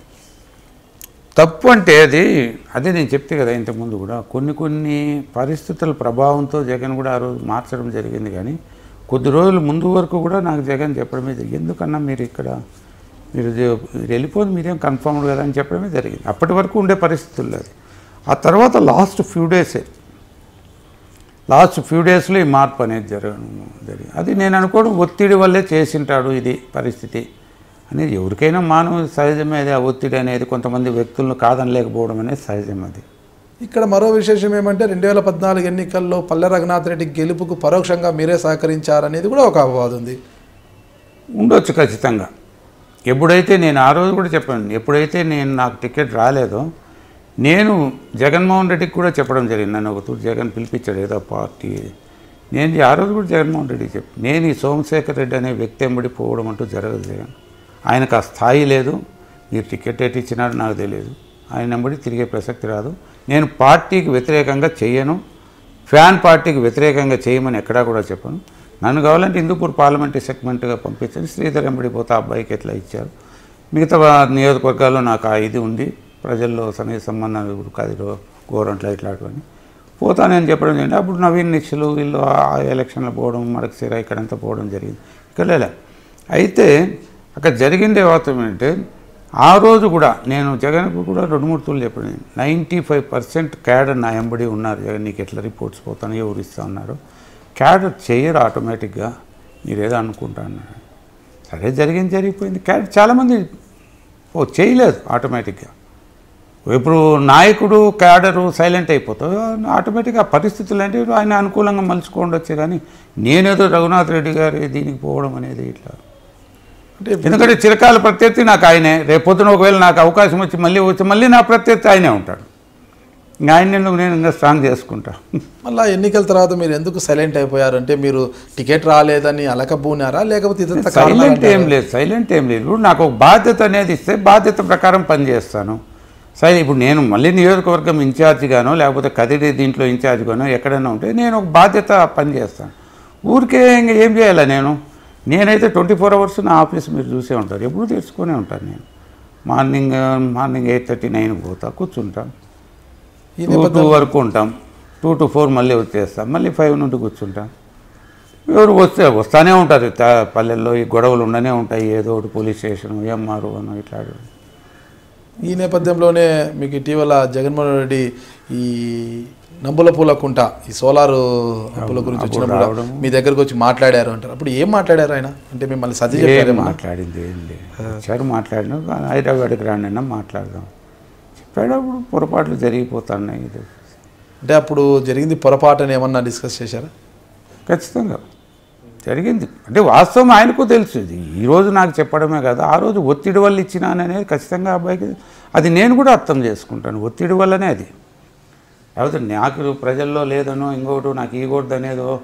తప్పు అంటే అది అదే నేను చెప్తే కదా ఇంతకుముందు కూడా, కొన్ని కొన్ని పరిస్థితుల ప్రభావంతో జగన్ కూడా ఆ రోజు మార్చడం జరిగింది. కానీ కొద్ది రోజుల ముందు వరకు కూడా నాకు జగన్ చెప్పడమే జరిగింది, ఎందుకన్నా మీరు ఇక్కడ మీరు వెళ్ళిపోదు మీరేం కన్ఫర్మ్డ్ కదా అని చెప్పడమే జరిగింది. అప్పటి వరకు ఉండే పరిస్థితుల్లో అది. ఆ తర్వాత లాస్ట్ ఫ్యూ డేసే లాస్ట్ ఫ్యూ డేస్లో ఈ మార్పు అనేది జరగడం జరిగింది. అది నేను అనుకోవడం ఒత్తిడి వల్లే చేసింటాడు ఇది పరిస్థితి అనేది. ఎవరికైనా మానవ సహజమే అది, ఆ ఒత్తిడి అనేది కొంతమంది వ్యక్తులను కాదనలేకపోవడం అనేది సహజం. అది ఇక్కడ మరో విశేషం ఏమంటే రెండు వేల పద్నాలుగు ఎన్నికల్లో పల్లె రఘునాథ్ రెడ్డి గెలుపుకు పరోక్షంగా మీరే సహకరించారనేది కూడా ఒక అపవాదం ఉంది. ఉండొచ్చు ఖచ్చితంగా. ఎప్పుడైతే నేను ఆ రోజు కూడా చెప్పాను, ఎప్పుడైతే నేను నాకు టికెట్ రాలేదో నేను జగన్మోహన్ రెడ్డికి కూడా చెప్పడం జరిగింది. నన్ను ఒక తూరు జగన్ పిలిపించాడు ఏదో పార్టీ, నేను ఆ రోజు కూడా జగన్మోహన్ రెడ్డికి చెప్పి నేను ఈ సోమశేఖర్ రెడ్డి అనే వ్యక్తి ఎంబడి పోవడం అంటూ జరగదు జగన్, ఆయనకు ఆ స్థాయి లేదు, మీరు టికెట్ ఎట్టి ఇచ్చినారో నాకు తెలియదు, ఆయన ఎంబడి తిరిగే ప్రసక్తి రాదు, నేను పార్టీకి వ్యతిరేకంగా చేయను, ఫ్యాన్ పార్టీకి వ్యతిరేకంగా చేయమని ఎక్కడా కూడా చెప్పను, నన్ను కావాలంటే హిందూపూర్ పార్లమెంటరీ సెగ్మెంట్గా పంపించండి, శ్రీధర్ ఎంబడి పోతే అబ్బాయికి ఎట్లా ఇచ్చారు, మిగతా నియోజకవర్గాల్లో నాకు ఆ ఇది ఉంది, ప్రజల్లో సన్నిహిత సంబంధాలు కదిలో గోరంట్ల ఇట్లాంటివన్నీ పోతానని చెప్పడం జరిగింది. అప్పుడు నవీన్ నిశ్చలు వీళ్ళు ఆ ఎలక్షన్లో పోవడం, మడకసిర ఇక్కడంతా పోవడం జరిగింది. ఇక్కడ లేదా అయితే అక్కడ జరిగిందే వాస్తవం ఏంటంటే ఆ రోజు కూడా నేను జగన్కు కూడా రెండు మూడు తూర్లు చెప్పాను, నైంటీ ఫైవ్ పర్సెంట్ క్యాడర్ నా ఎంబడి ఉన్నారు, జగన్ నీకు ఎట్లా రిపోర్ట్స్ పోతాను ఎవరు ఇస్తా ఉన్నారు, క్యాడర్ చేయరు ఆటోమేటిక్గా, మీరేదో అనుకుంటా అన్నారు. సరే జరిగింది జరిగిపోయింది, క్యాడర్ చాలామంది ఓ చేయలేదు ఆటోమేటిక్గా. ఇప్పుడు నాయకుడు క్యాడరు సైలెంట్ అయిపోతావు ఆటోమేటిక్గా పరిస్థితులు అంటే ఆయన అనుకూలంగా మలుచుకోండి వచ్చే, కానీ నేనేదో రఘునాథ్ రెడ్డి గారి దీనికి పోవడం అనేది ఇట్లా అంటే ఎందుకంటే చిరకాల ప్రత్యర్థి నాకు ఆయనే, రేపొద్దున ఒకవేళ నాకు అవకాశం వచ్చి మళ్ళీ వచ్చి మళ్ళీ నా ప్రత్యర్థి ఆయనే ఉంటాడు, ఇంకా ఆయన ఎందుకు నేను ఇంకా స్ట్రాంగ్ చేసుకుంటా. మళ్ళీ ఎన్నికల తర్వాత మీరు ఎందుకు సైలెంట్ అయిపోయారు అంటే మీరు టికెట్ రాలేదని అలకబూనారా లేకపోతే ఇదంతా సైలెంట్ ఏం లేదు, సైలెంట్ ఏం లేదు, ఇప్పుడు నాకు ఒక బాధ్యత అనేది ఇస్తే బాధ్యత ప్రకారం పనిచేస్తాను. సరే ఇప్పుడు నేను మళ్ళీ నియోజకవర్గం ఇన్ఛార్జిగానో లేకపోతే కదిరి దీంట్లో ఇన్ఛార్జిగానో ఎక్కడైనా ఉంటే నేను ఒక బాధ్యత పని చేస్తాను, ఊరికే ఇంకా ఏం చేయాలి నేను నేనైతే ట్వంటీ ఫోర్ అవర్స్ నా ఆఫీస్ మీరు చూసే ఉంటారు, ఎప్పుడు తెచ్చుకునే ఉంటాను. నేను మార్నింగ్ మార్నింగ్ ఎయిట్ థర్టీ నైన్కి పోతా కూర్చుంటాం, టూ టూ వరకు ఉంటాం, టూ టు ఫోర్ మళ్ళీ వచ్చేస్తాం, మళ్ళీ ఫైవ్ నుండి కూర్చుంటాం. ఎవరు వస్తే వస్తూనే ఉంటారు, పల్లెల్లో ఈ గొడవలు ఉండనే ఉంటాయి, ఏదో ఒకటి పోలీస్ స్టేషన్ ఎంఆర్ఓ అనో ఇట్లా. ఈ నేపథ్యంలోనే మీకు ఇటీవల జగన్మోహన్ రెడ్డి ఈ నంబుల పూల కుంట ఈ సోలారు పూల గురించి వచ్చినప్పుడు మీ దగ్గరకు వచ్చి మాట్లాడారు అంటారు, అప్పుడు ఏం మాట్లాడారు ఆయన అంటే మిమ్మల్ని సర్ది చెప్పారు? మాట్లాడింది ఏం లేదు, వచ్చారు మాట్లాడినా హైదరాబాద్కి రాండి మాట్లాడదాం చెప్పాడు, అప్పుడు పొరపాట్లు జరిగిపోతున్నాయి. ఇది అంటే అప్పుడు జరిగింది పొరపాటు అని ఏమన్నా డిస్కస్ చేశారా? ఖచ్చితంగా జరిగింది, అంటే వాస్తవం ఆయనకు తెలుసు, ఇది ఈరోజు నాకు చెప్పడమే కదా, ఆ రోజు ఒత్తిడి వల్ల ఇచ్చినాననేది ఖచ్చితంగా అబ్బాయికి అది నేను కూడా అర్థం చేసుకుంటాను, ఒత్తిడి వల్లనే అది, లేకపోతే నాకు ప్రజల్లో లేదనో ఇంకోటి నాకు ఇవ్వకూడదు అనేదో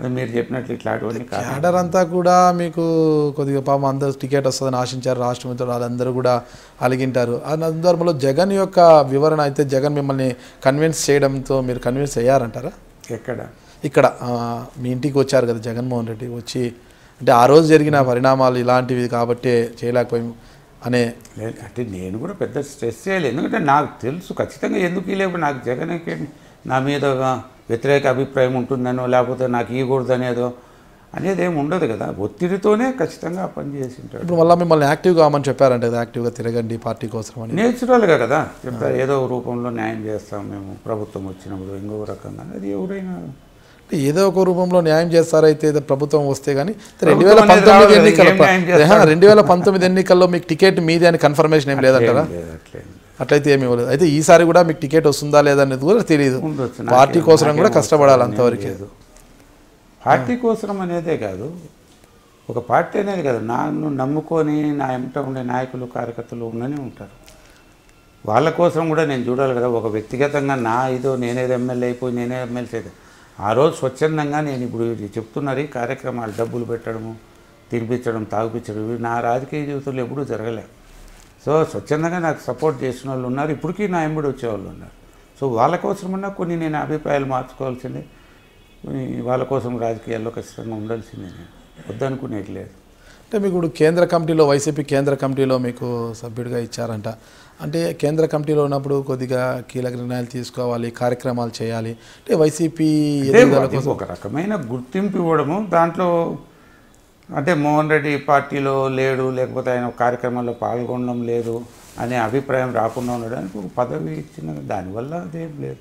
అది మీరు చెప్పినట్లు ఇట్లాంటివన్నీ కాదు. క్యాడర్ అంతా కూడా మీకు కొద్దిగా పాపం అందరూ టికెట్ వస్తుందని ఆశించారు, రాష్ట్రంతో వాళ్ళందరూ కూడా అలిగింటారు. ఆ సందర్భంలో జగన్ యొక్క వివరణ అయితే జగన్ మిమ్మల్ని కన్విన్స్ చేయడంతో మీరు కన్విన్స్ అయ్యారంటారా? ఎక్కడ ఇక్కడ మీ ఇంటికి వచ్చారు కదా జగన్మోహన్ రెడ్డి, వచ్చి అంటే ఆ రోజు జరిగిన పరిణామాలు ఇలాంటివి కాబట్టి చేయలేకపోయాము అనే. అంటే నేను కూడా పెద్ద స్ట్రెస్ చేయలేదు, ఎందుకంటే నాకు తెలుసు ఖచ్చితంగా ఎందుకు లేవు. నాకు జగన్కి నా మీద వ్యతిరేక అభిప్రాయం ఉంటుందనో లేకపోతే నాకు ఇవ్వకూడదనేదో అనేది ఏమి ఉండదు కదా, ఒత్తిడితోనే ఖచ్చితంగా పని చేసి ఉంటాడు. ఇప్పుడు మళ్ళీ మిమ్మల్ని యాక్టివ్ కావమని చెప్పారంటే యాక్టివ్గా తిరగండి పార్టీ కోసం అని. నేచురల్గా కదా చెప్తారు, ఏదో రూపంలో న్యాయం చేస్తాం మేము ప్రభుత్వం వచ్చినప్పుడు, ఇంకో రకంగా. అది ఎవరైనా ఏదో ఒక రూపంలో న్యాయం చేస్తారైతే ప్రభుత్వం వస్తే కానీ రెండు వేల పంతొమ్మిది ఎన్నికల రెండు వేల పంతొమ్మిది ఎన్నికల్లో మీకు టికెట్ మీదే అని కన్ఫర్మేషన్ ఏం లేదంటారా? అట్లయితే ఏమి ఇవ్వలేదు. అయితే ఈసారి కూడా మీకు టికెట్ వస్తుందా లేదా అనేది కూడా తెలియదు. పార్టీ కోసం కూడా కష్టపడాలి అంతవరకే. పార్టీ కోసం అనేదే కాదు, ఒక పార్టీ అనేది కదా, నన్ను నమ్ముకొని నా ఎంట ఉండే నాయకులు కార్యకర్తలు ఉండనే ఉంటారు. వాళ్ళ కోసం కూడా నేను చూడాలి కదా. ఒక వ్యక్తిగతంగా నా ఇదో నేనేదో ఎమ్మెల్యే అయిపోయి నేనే ఎమ్మెల్సీ అయితే ఆ రోజు స్వచ్ఛందంగా నేను ఇప్పుడు చెప్తున్నారు ఈ కార్యక్రమాలు డబ్బులు పెట్టడము, తినిపించడం, తాగిపించడం ఇవి నా రాజకీయ జీవితంలో ఎప్పుడూ జరగలేదు. సో స్వచ్ఛందంగా నాకు సపోర్ట్ చేసిన వాళ్ళు ఉన్నారు, ఇప్పటికీ నా ఎంబడి వచ్చేవాళ్ళు ఉన్నారు. సో వాళ్ళ కోసమన్నా కొన్ని నేను అభిప్రాయాలు మార్చుకోవాల్సిందే, వాళ్ళ కోసం రాజకీయాల్లో ఖచ్చితంగా ఉండాల్సిందే, నేను వద్దనుకునేది లేదు. అంటే మీకు ఇప్పుడు కేంద్ర కమిటీలో వైసీపీ కేంద్ర కమిటీలో మీకు సభ్యుడిగా ఇచ్చారంట. అంటే కేంద్ర కమిటీలో ఉన్నప్పుడు కొద్దిగా కీలక నిర్ణయాలు తీసుకోవాలి, కార్యక్రమాలు చేయాలి. అంటే వైసీపీ ఒక రకమైన గుర్తింపు ఇవ్వడము, దాంట్లో అంటే మోహన్ రెడ్డి పార్టీలో లేడు లేకపోతే ఆయన కార్యక్రమాల్లో పాల్గొనడం లేదు అనే అభిప్రాయం రాకుండా ఉండడానికి ఒక పదవి ఇచ్చిన దానివల్ల అదేం లేదు.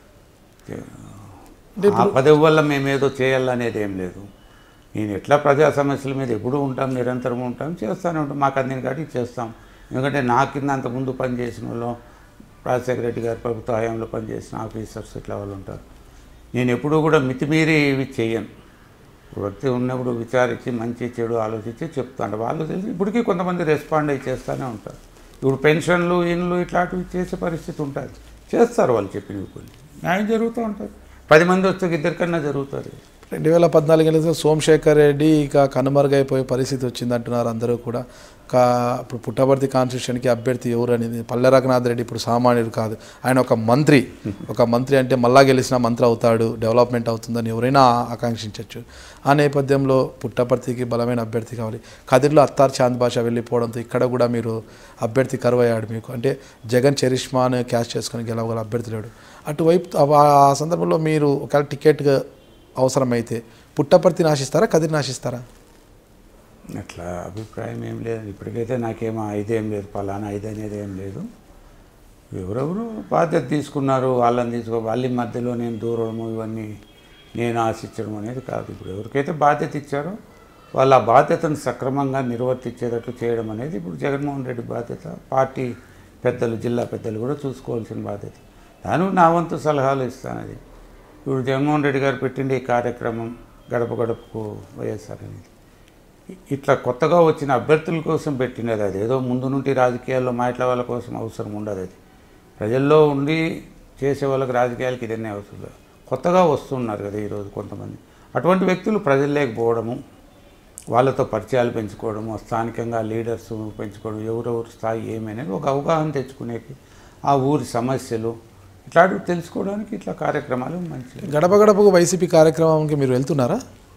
ఆ పదవి వల్ల మేమేదో చేయాలనేది ఏం లేదు. నేను ఎట్లా ప్రజా సమస్యల మీద ఎప్పుడూ ఉంటాం, నిరంతరం ఉంటాం, చేస్తూనే ఉంటాం. మాకు అందిన కాటికి చేస్తాం. ఎందుకంటే నా కింద అంతకుముందు పనిచేసిన వాళ్ళు, రాజశేఖర రెడ్డి గారి ప్రభుత్వ హయాంలో పనిచేసిన ఆఫీసర్స్ ఇట్లా వాళ్ళు ఉంటారు. నేను ఎప్పుడూ కూడా మితిమీరి ఇవి చేయను. వ్యక్తి ఉన్నప్పుడు విచారించి మంచి చెడు ఆలోచించి చెప్తాను. వాళ్ళు తెలిసి ఇప్పటికీ కొంతమంది రెస్పాండ్ అయ్యి చేస్తూనే ఉంటారు. ఇప్పుడు పెన్షన్లు ఇన్లు ఇట్లాంటివి చేసే పరిస్థితి ఉంటుంది, చేస్తారు వాళ్ళు చెప్పినవి. కొన్ని న్యాయం జరుగుతూ ఉంటుంది. పది మంది వస్తే ఇద్దరికన్నా జరుగుతుంది. రెండు వేల పద్నాలుగు ఎన్నికల్లో సోమశేఖర్ రెడ్డి ఇక కనుమరుగైపోయే పరిస్థితి వచ్చింది అంటున్నారు అందరూ కూడా. కా ఇప్పుడు పుట్టపర్తి కాన్స్టిట్యూషన్కి అభ్యర్థి ఎవరు అనేది పల్లె రఘునాథ్ రెడ్డి ఇప్పుడు సామాన్యుడు కాదు, ఆయన ఒక మంత్రి. ఒక మంత్రి అంటే మళ్ళా గెలిచిన మంత్రి అవుతాడు, డెవలప్మెంట్ అవుతుందని ఎవరైనా ఆకాంక్షించవచ్చు. ఆ నేపథ్యంలో పుట్టపర్తికి బలమైన అభ్యర్థి కావాలి. కదిర్లో అత్తార్ చాంద్ భాష వెళ్ళిపోవడంతో ఇక్కడ కూడా మీరు అభ్యర్థి కరువయ్యాడు. మీకు అంటే జగన్ చరిష్మాను క్యాష్ చేసుకొని గెలవగల అభ్యర్థి లేడు. అటువైపు ఆ సందర్భంలో మీరు ఒకవేళ టికెట్ అవసరమైతే పుట్టపర్తిని ఆశిస్తారా, కదిరిని ఆశిస్తారా? అట్లా అభిప్రాయం ఏం లేదు. ఇప్పటికైతే నాకేమో ఐదేం లేదు, పలానా ఐదు అనేది ఏం లేదు. ఎవరెవరు బాధ్యత తీసుకున్నారు వాళ్ళని తీసుకో, వాళ్ళ మధ్యలో నేను దూరడము ఇవన్నీ నేను ఆశించడం అనేది కాదు. ఇప్పుడు ఎవరికైతే బాధ్యత ఇచ్చారో వాళ్ళు ఆ బాధ్యతను సక్రమంగా నిర్వర్తించేటట్లు చేయడం అనేది ఇప్పుడు జగన్మోహన్ రెడ్డి బాధ్యత. పార్టీ పెద్దలు, జిల్లా పెద్దలు కూడా చూసుకోవాల్సిన బాధ్యత. దాని నా వంతు సలహాలు ఇస్తాను. అది ఇప్పుడు జగన్మోహన్ రెడ్డి గారు పెట్టిండే ఈ కార్యక్రమం గడప గడపకు వైఎస్ఆర్ అనేది ఇట్లా కొత్తగా వచ్చిన అభ్యర్థుల కోసం పెట్టినది. అది ఏదో ముందు నుండి రాజకీయాల్లో మాట్లా వాళ్ళ కోసం అవసరం ఉండదు. అది ప్రజల్లో ఉండి చేసే వాళ్ళకి రాజకీయాలకి ఇదన్నీ అవసరం లేదు. కొత్తగా వస్తున్నారు కదా ఈరోజు కొంతమంది అటువంటి వ్యక్తులు ప్రజల్లోకి పోవడము, వాళ్ళతో పరిచయాలు పెంచుకోవడము, స్థానికంగా లీడర్స్ పెంచుకోవడం, ఎవరెవరు స్థాయి ఏమనేది ఒక అవగాహన తెచ్చుకునేకి, ఆ ఊరి సమస్యలు ఇట్లాంటివి తెలుసుకోవడానికి ఇట్లా కార్యక్రమాలు మంచిది. గడప గడపకు వైసీపీ కార్యక్రమానికి మీరు వెళ్తున్నారా?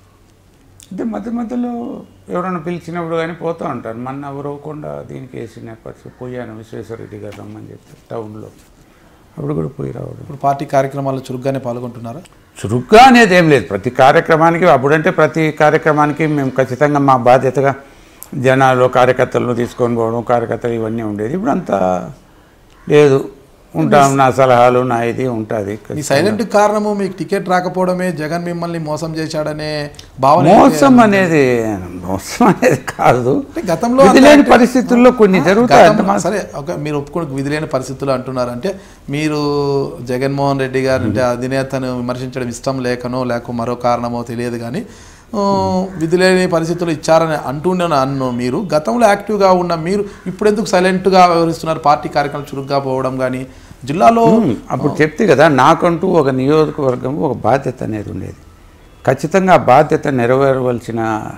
అంటే మధ్య మధ్యలో ఎవరైనా పిలిచినప్పుడు కానీ పోతూ ఉంటారు. మొన్న ఎవరవకుండా దీనికి వేసిన పరిస్థితి పోయాను, విశ్వేశ్వరరెడ్డి గారు రమ్మని చెప్పి టౌన్లో, అప్పుడు కూడా పోయి రావడం. ఇప్పుడు పార్టీ కార్యక్రమాల్లో చురుగ్గానే పాల్గొంటున్నారా? చురుగ్గా అనేది ఏం లేదు. ప్రతి కార్యక్రమానికి అప్పుడంటే ప్రతి కార్యక్రమానికి మేము ఖచ్చితంగా మా బాధ్యతగా జనాలు కార్యకర్తలను తీసుకొని పోవడం, కార్యకర్తలు ఇవన్నీ ఉండేది. ఇప్పుడు అంతా లేదు, ఉంటాం. నా సలహాలు నా ఇది ఉంటుంది. ఈ సైలెంట్ కారణము మీకు టికెట్ రాకపోవడమే, జగన్ మిమ్మల్ని మోసం చేశాడనే భావన. మోసం అనేది మోసం అనేది కాదు, గతంలో విధిలేని పరిస్థితుల్లో కొన్ని జరుగుతాయి. సరే, ఒక మీరు ఒప్పుకోవడానికి విధిలేని పరిస్థితులు అంటున్నారు. అంటే మీరు జగన్మోహన్ రెడ్డి గారు అంటే అధినేతను విమర్శించడం ఇష్టం లేకనో లేక మరో కారణమో తెలియదు కానీ విధిలేని పరిస్థితులు ఇచ్చారని అంటుండే అన్ను మీరు గతంలో యాక్టివ్గా ఉన్న మీరు ఇప్పుడు ఎందుకు సైలెంట్గా వ్యవహరిస్తున్నారు? పార్టీ కార్యక్రమాలు చురుగ్గా పోవడం కానీ జిల్లాలో అప్పుడు చెప్తే కదా, నాకంటూ ఒక నియోజకవర్గం ఒక బాధ్యత అనేది ఉండేది. ఖచ్చితంగా ఆ బాధ్యత నెరవేరవలసిన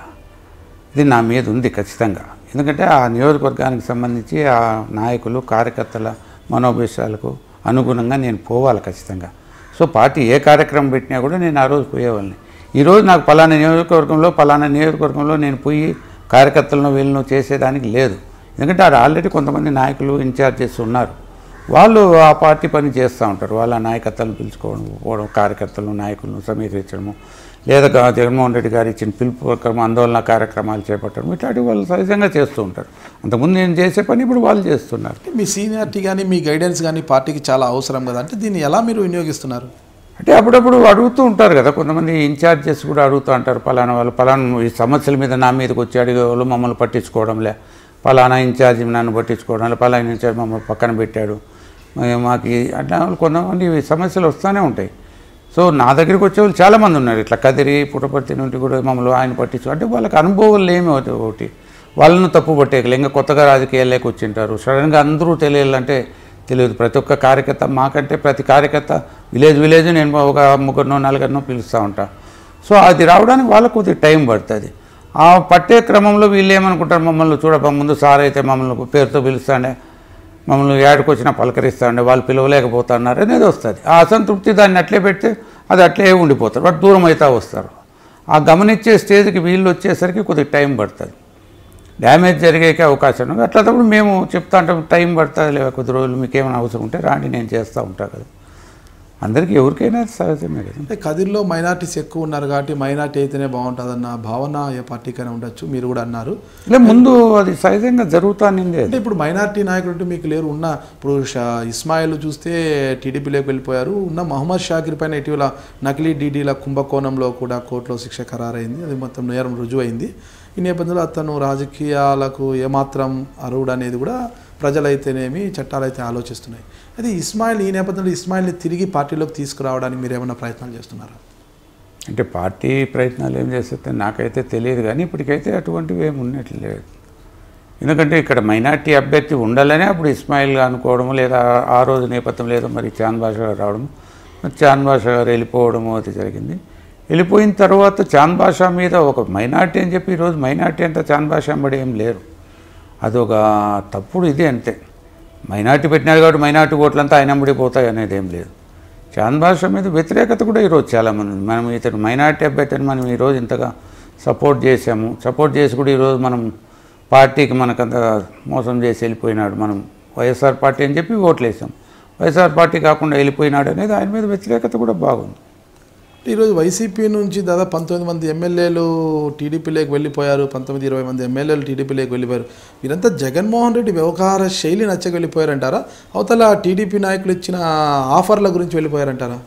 ఇది నా మీద ఉంది ఖచ్చితంగా. ఎందుకంటే ఆ నియోజకవర్గానికి సంబంధించి ఆ నాయకులు కార్యకర్తల మనోభేషాలకు అనుగుణంగా నేను పోవాలి ఖచ్చితంగా. సో పార్టీ ఏ కార్యక్రమం పెట్టినా కూడా నేను ఆ రోజు పోయేవాళ్ళని. ఈరోజు నాకు పలానా నియోజకవర్గంలో పలానా నియోజకవర్గంలో నేను పోయి కార్యకర్తలను వీళ్ళను చేసేదానికి లేదు. ఎందుకంటే అది ఆల్రెడీ కొంతమంది నాయకులు ఇన్ఛార్జెస్ ఉన్నారు, వాళ్ళు ఆ పార్టీ పని చేస్తూ ఉంటారు. వాళ్ళ నాయకత్వాలను పిలుచుకోవడం పోవడం, కార్యకర్తలను నాయకులను సమీకరించడము, లేదా జగన్మోహన్ రెడ్డి గారు ఇచ్చిన పిలుపు ప్రకారం ఆందోళన కార్యక్రమాలు చేపట్టడం, ఇట్లాంటివి వాళ్ళు సహజంగా చేస్తూ ఉంటారు. అంతకుముందు నేను చేసే పని ఇప్పుడు వాళ్ళు చేస్తున్నారు. మీ సీనియారిటీ కానీ మీ గైడెన్స్ కానీ పార్టీకి చాలా అవసరం కదా, అంటే దీన్ని ఎలా మీరు వినియోగిస్తున్నారు? అంటే అప్పుడప్పుడు అడుగుతూ ఉంటారు కదా, కొంతమంది ఇన్ఛార్జెస్ కూడా అడుగుతూ ఉంటారు, పలానా వాళ్ళు పలానా ఈ సమస్యల మీద నా మీదకి వచ్చి అడిగే వాళ్ళు మమ్మల్ని పట్టించుకోవడంలే, పలానా ఇన్ఛార్జి నన్ను పట్టించుకోవడం లే, పలానా ఇన్ఛార్జ్ మమ్మల్ని పక్కన పెట్టాడు, మాకు అట్లా కొంతమంది సమస్యలు వస్తూనే ఉంటాయి. సో నా దగ్గరికి వచ్చేవాళ్ళు చాలామంది ఉన్నారు, ఇట్లా కదిరి పుట్టపర్తి నుండి కూడా మమ్మల్ని ఆయన పట్టించు అంటే వాళ్ళకి అనుభవాలు ఏమి ఒకటి వాళ్ళను తప్పు పట్టేయగలి. ఇంకా కొత్తగా రాజకీయాల్లోకి వచ్చింటారు, సడన్గా అందరూ తెలియాలంటే తెలియదు. ప్రతి ఒక్క కార్యకర్త మాకంటే ప్రతి కార్యకర్త విలేజ్ విలేజ్ నేను ఒక ముగ్గురునో నలుగురినో పిలుస్తూ ఉంటా. సో అది రావడానికి వాళ్ళకు కొద్దిగా టైం పడుతుంది. ఆ పట్టే క్రమంలో వీళ్ళు ఏమనుకుంటారు, మమ్మల్ని చూడప ముందు సార్ అయితే మమ్మల్ని పేరుతో పిలుస్తాండే, మమ్మల్ని ఏడుకు వచ్చినా పలకరిస్తాండే, వాళ్ళు పిలవలేకపోతున్నారు అనేది వస్తుంది. ఆ అసంతృప్తి దాన్ని అట్లే పెడితే అది అట్లే ఉండిపోతారు, వాటి దూరం అవుతా వస్తారు. ఆ గమనించే స్టేజ్కి వీళ్ళు వచ్చేసరికి కొద్దిగా టైం పడుతుంది, డ్యామేజ్ జరిగేకే అవకాశం ఉంది. అట్లాంటప్పుడు మేము చెప్తా ఉంటాం, టైం పడుతుంది లేదా కొద్ది రోజులు మీకు ఏమైనా అవసరం ఉంటే రాండి నేను చేస్తూ ఉంటాను కదా. అందరికీ ఎవరికైనా సహజమే కదా. అంటే కదిరిలో మైనార్టీస్ ఎక్కువ ఉన్నారు కాబట్టి మైనార్టీ అయితేనే బాగుంటుందన్న భావన ఏ పార్టీకైనా ఉండొచ్చు, మీరు కూడా అన్నారు. అంటే ముందు అది సహజంగా జరుగుతానింది. అంటే ఇప్పుడు మైనార్టీ నాయకులు మీకు లేరు, ఉన్న ఇప్పుడు ఇస్మాయిల్ చూస్తే టీడీపీలోకి వెళ్ళిపోయారు, ఉన్న మహమ్మద్ షాకిర్ పైన ఇటీవల నకిలీ డీడీల కుంభకోణంలో కూడా కోర్టులో శిక్ష ఖరారైంది, అది మొత్తం నేరం రుజువు అయింది. ఈ నేపథ్యంలో అతను రాజకీయాలకు ఏమాత్రం అర్హుడు అనేది కూడా ప్రజలైతేనేమి చట్టాలైతే ఆలోచిస్తున్నాయి. అది ఇస్మాయిల్ ఈ నేపథ్యంలో ఇస్మాయిల్ని తిరిగి పార్టీలోకి తీసుకురావడానికి మీరు ఏమైనా ప్రయత్నాలు చేస్తున్నారా? అంటే పార్టీ ప్రయత్నాలు ఏం చేస్తే నాకైతే తెలియదు, కానీ ఇప్పటికైతే అటువంటివి ఏమి ఉన్నట్లు లేదు. ఎందుకంటే ఇక్కడ మైనార్టీ అభ్యర్థి ఉండాలనే అప్పుడు ఇస్మాయిల్గా అనుకోవడము, లేదా ఆ రోజు నేపథ్యం లేదో మరి చాంద్ బాషా గారు రావడము, చాంద్ బాషా గారు వెళ్ళిపోవడము అది జరిగింది. వెళ్ళిపోయిన తర్వాత చాంద్ బాషా మీద ఒక మైనార్టీ అని చెప్పి ఈరోజు మైనార్టీ అంతా చాంద్ బాషా అంబడి ఏం లేరు, అదొక తప్పుడు ఇది అంతే. మైనార్టీ పెట్టినాడు కాబట్టి మైనార్టీ ఓట్లంతా ఆయన అంబడి పోతాయి అనేది ఏం లేదు. చాంద్ బాషా మీద వ్యతిరేకత కూడా ఈరోజు చాలామంది ఉంది. మనం ఇతను మైనార్టీ అభ్యర్థిని మనం ఈరోజు ఇంతగా సపోర్ట్ చేసాము, సపోర్ట్ చేసి కూడా ఈరోజు మనం పార్టీకి మనకంత మోసం చేసి వెళ్ళిపోయినాడు, మనం వైఎస్ఆర్ పార్టీ అని చెప్పి ఓట్లు వేసాం, వైఎస్ఆర్ పార్టీ కాకుండా వెళ్ళిపోయినాడు అనేది ఆయన మీద వ్యతిరేకత కూడా బాగుంది. ఈరోజు వైసీపీ నుంచి దాదాపు పంతొమ్మిది మంది ఎమ్మెల్యేలు టీడీపీలోకి వెళ్ళిపోయారు, పంతొమ్మిది ఇరవై మంది ఎమ్మెల్యేలు టీడీపీలోకి వెళ్ళిపోయారు. వీరంతా జగన్మోహన్ రెడ్డి వ్యవహార శైలి నచ్చక వెళ్ళిపోయారంటారా, అవతల టీడీపీ నాయకులు ఇచ్చిన ఆఫర్ల గురించి వెళ్ళిపోయారంటారా?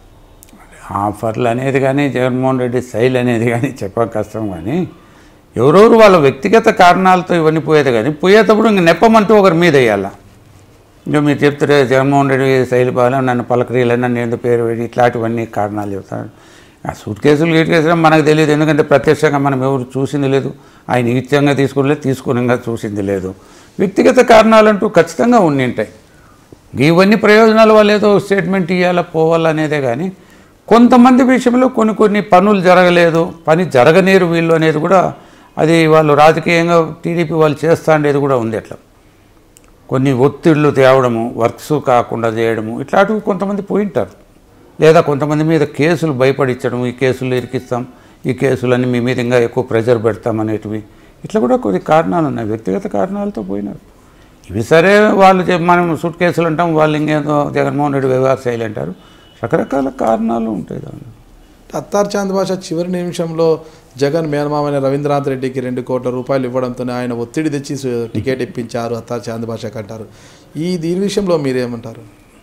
ఆఫర్లు అనేది కానీ జగన్మోహన్ రెడ్డి శైలి అనేది కానీ చెప్పక కష్టం, కానీ ఎవరెవరు వాళ్ళ వ్యక్తిగత కారణాలతో ఇవన్నీ పోయేది. కానీ పోయేటప్పుడు ఇంక నెప్పమంటూ ఒకరి మీద వేయాల. ఇంకా మీరు చెప్తారే జగన్మోహన్ రెడ్డి శైలి బాగా నన్ను పలకరీలని నన్ను ఎందుకు పేరు పెట్టి ఇట్లాంటివన్నీ కారణాలు చెప్తారు. ఆ సూట్ కేసులు గీట్ కేసులు మనకు తెలియదు, ఎందుకంటే ప్రత్యక్షంగా మనం ఎవరు చూసింది లేదు, ఆయన ఇత్యంగా తీసుకోలేదు, తీసుకునిగా చూసింది లేదు. వ్యక్తిగత కారణాలంటూ ఖచ్చితంగా ఉండి ఉంటాయి. ఇవన్నీ ప్రయోజనాల వల్ల ఏదో స్టేట్మెంట్ ఇవ్వాలా పోవాలనేదే, కానీ కొంతమంది విషయంలో కొన్ని కొన్ని పనులు జరగలేదు, పని జరగనేరు వీళ్ళు అనేది కూడా అది వాళ్ళు రాజకీయంగా టీడీపీ వాళ్ళు చేస్తా అనేది కూడా ఉంది. అట్లా కొన్ని ఒత్తిళ్లు తేవడము, వర్క్స్ కాకుండా చేయడము, ఇట్లాంటివి కొంతమంది పోయింటారు. లేదా కొంతమంది మీద కేసులు భయపడించడం, ఈ కేసులు ఇరికిస్తాం, ఈ కేసులన్నీ మీ మీద ఇంకా ఎక్కువ ప్రెజర్ పెడతాం అనేటివి, ఇట్లా కూడా కొన్ని కారణాలు ఉన్నాయి, వ్యక్తిగత కారణాలతో పోయినారు. ఇవి సరే వాళ్ళు మనం సూట్ కేసులు అంటాం, వాళ్ళు ఇంకేదో జగన్మోహన్ రెడ్డి వ్యవహార శైలి అంటారు, రకరకాల కారణాలు ఉంటాయి. దాన్ని అత్తార్ చాంద్ బాషా చివరి నిమిషంలో జగన్ మేనమామైన రవీంద్రనాథ్ రెడ్డికి రెండు కోట్ల రూపాయలు ఇవ్వడంతో ఆయన ఒత్తిడి తెచ్చి టికెట్ ఇప్పించారు అత్తార్ చాంద్ బాషాకి అంటారు. ఈ దీని విషయంలో మీరేమంటారు?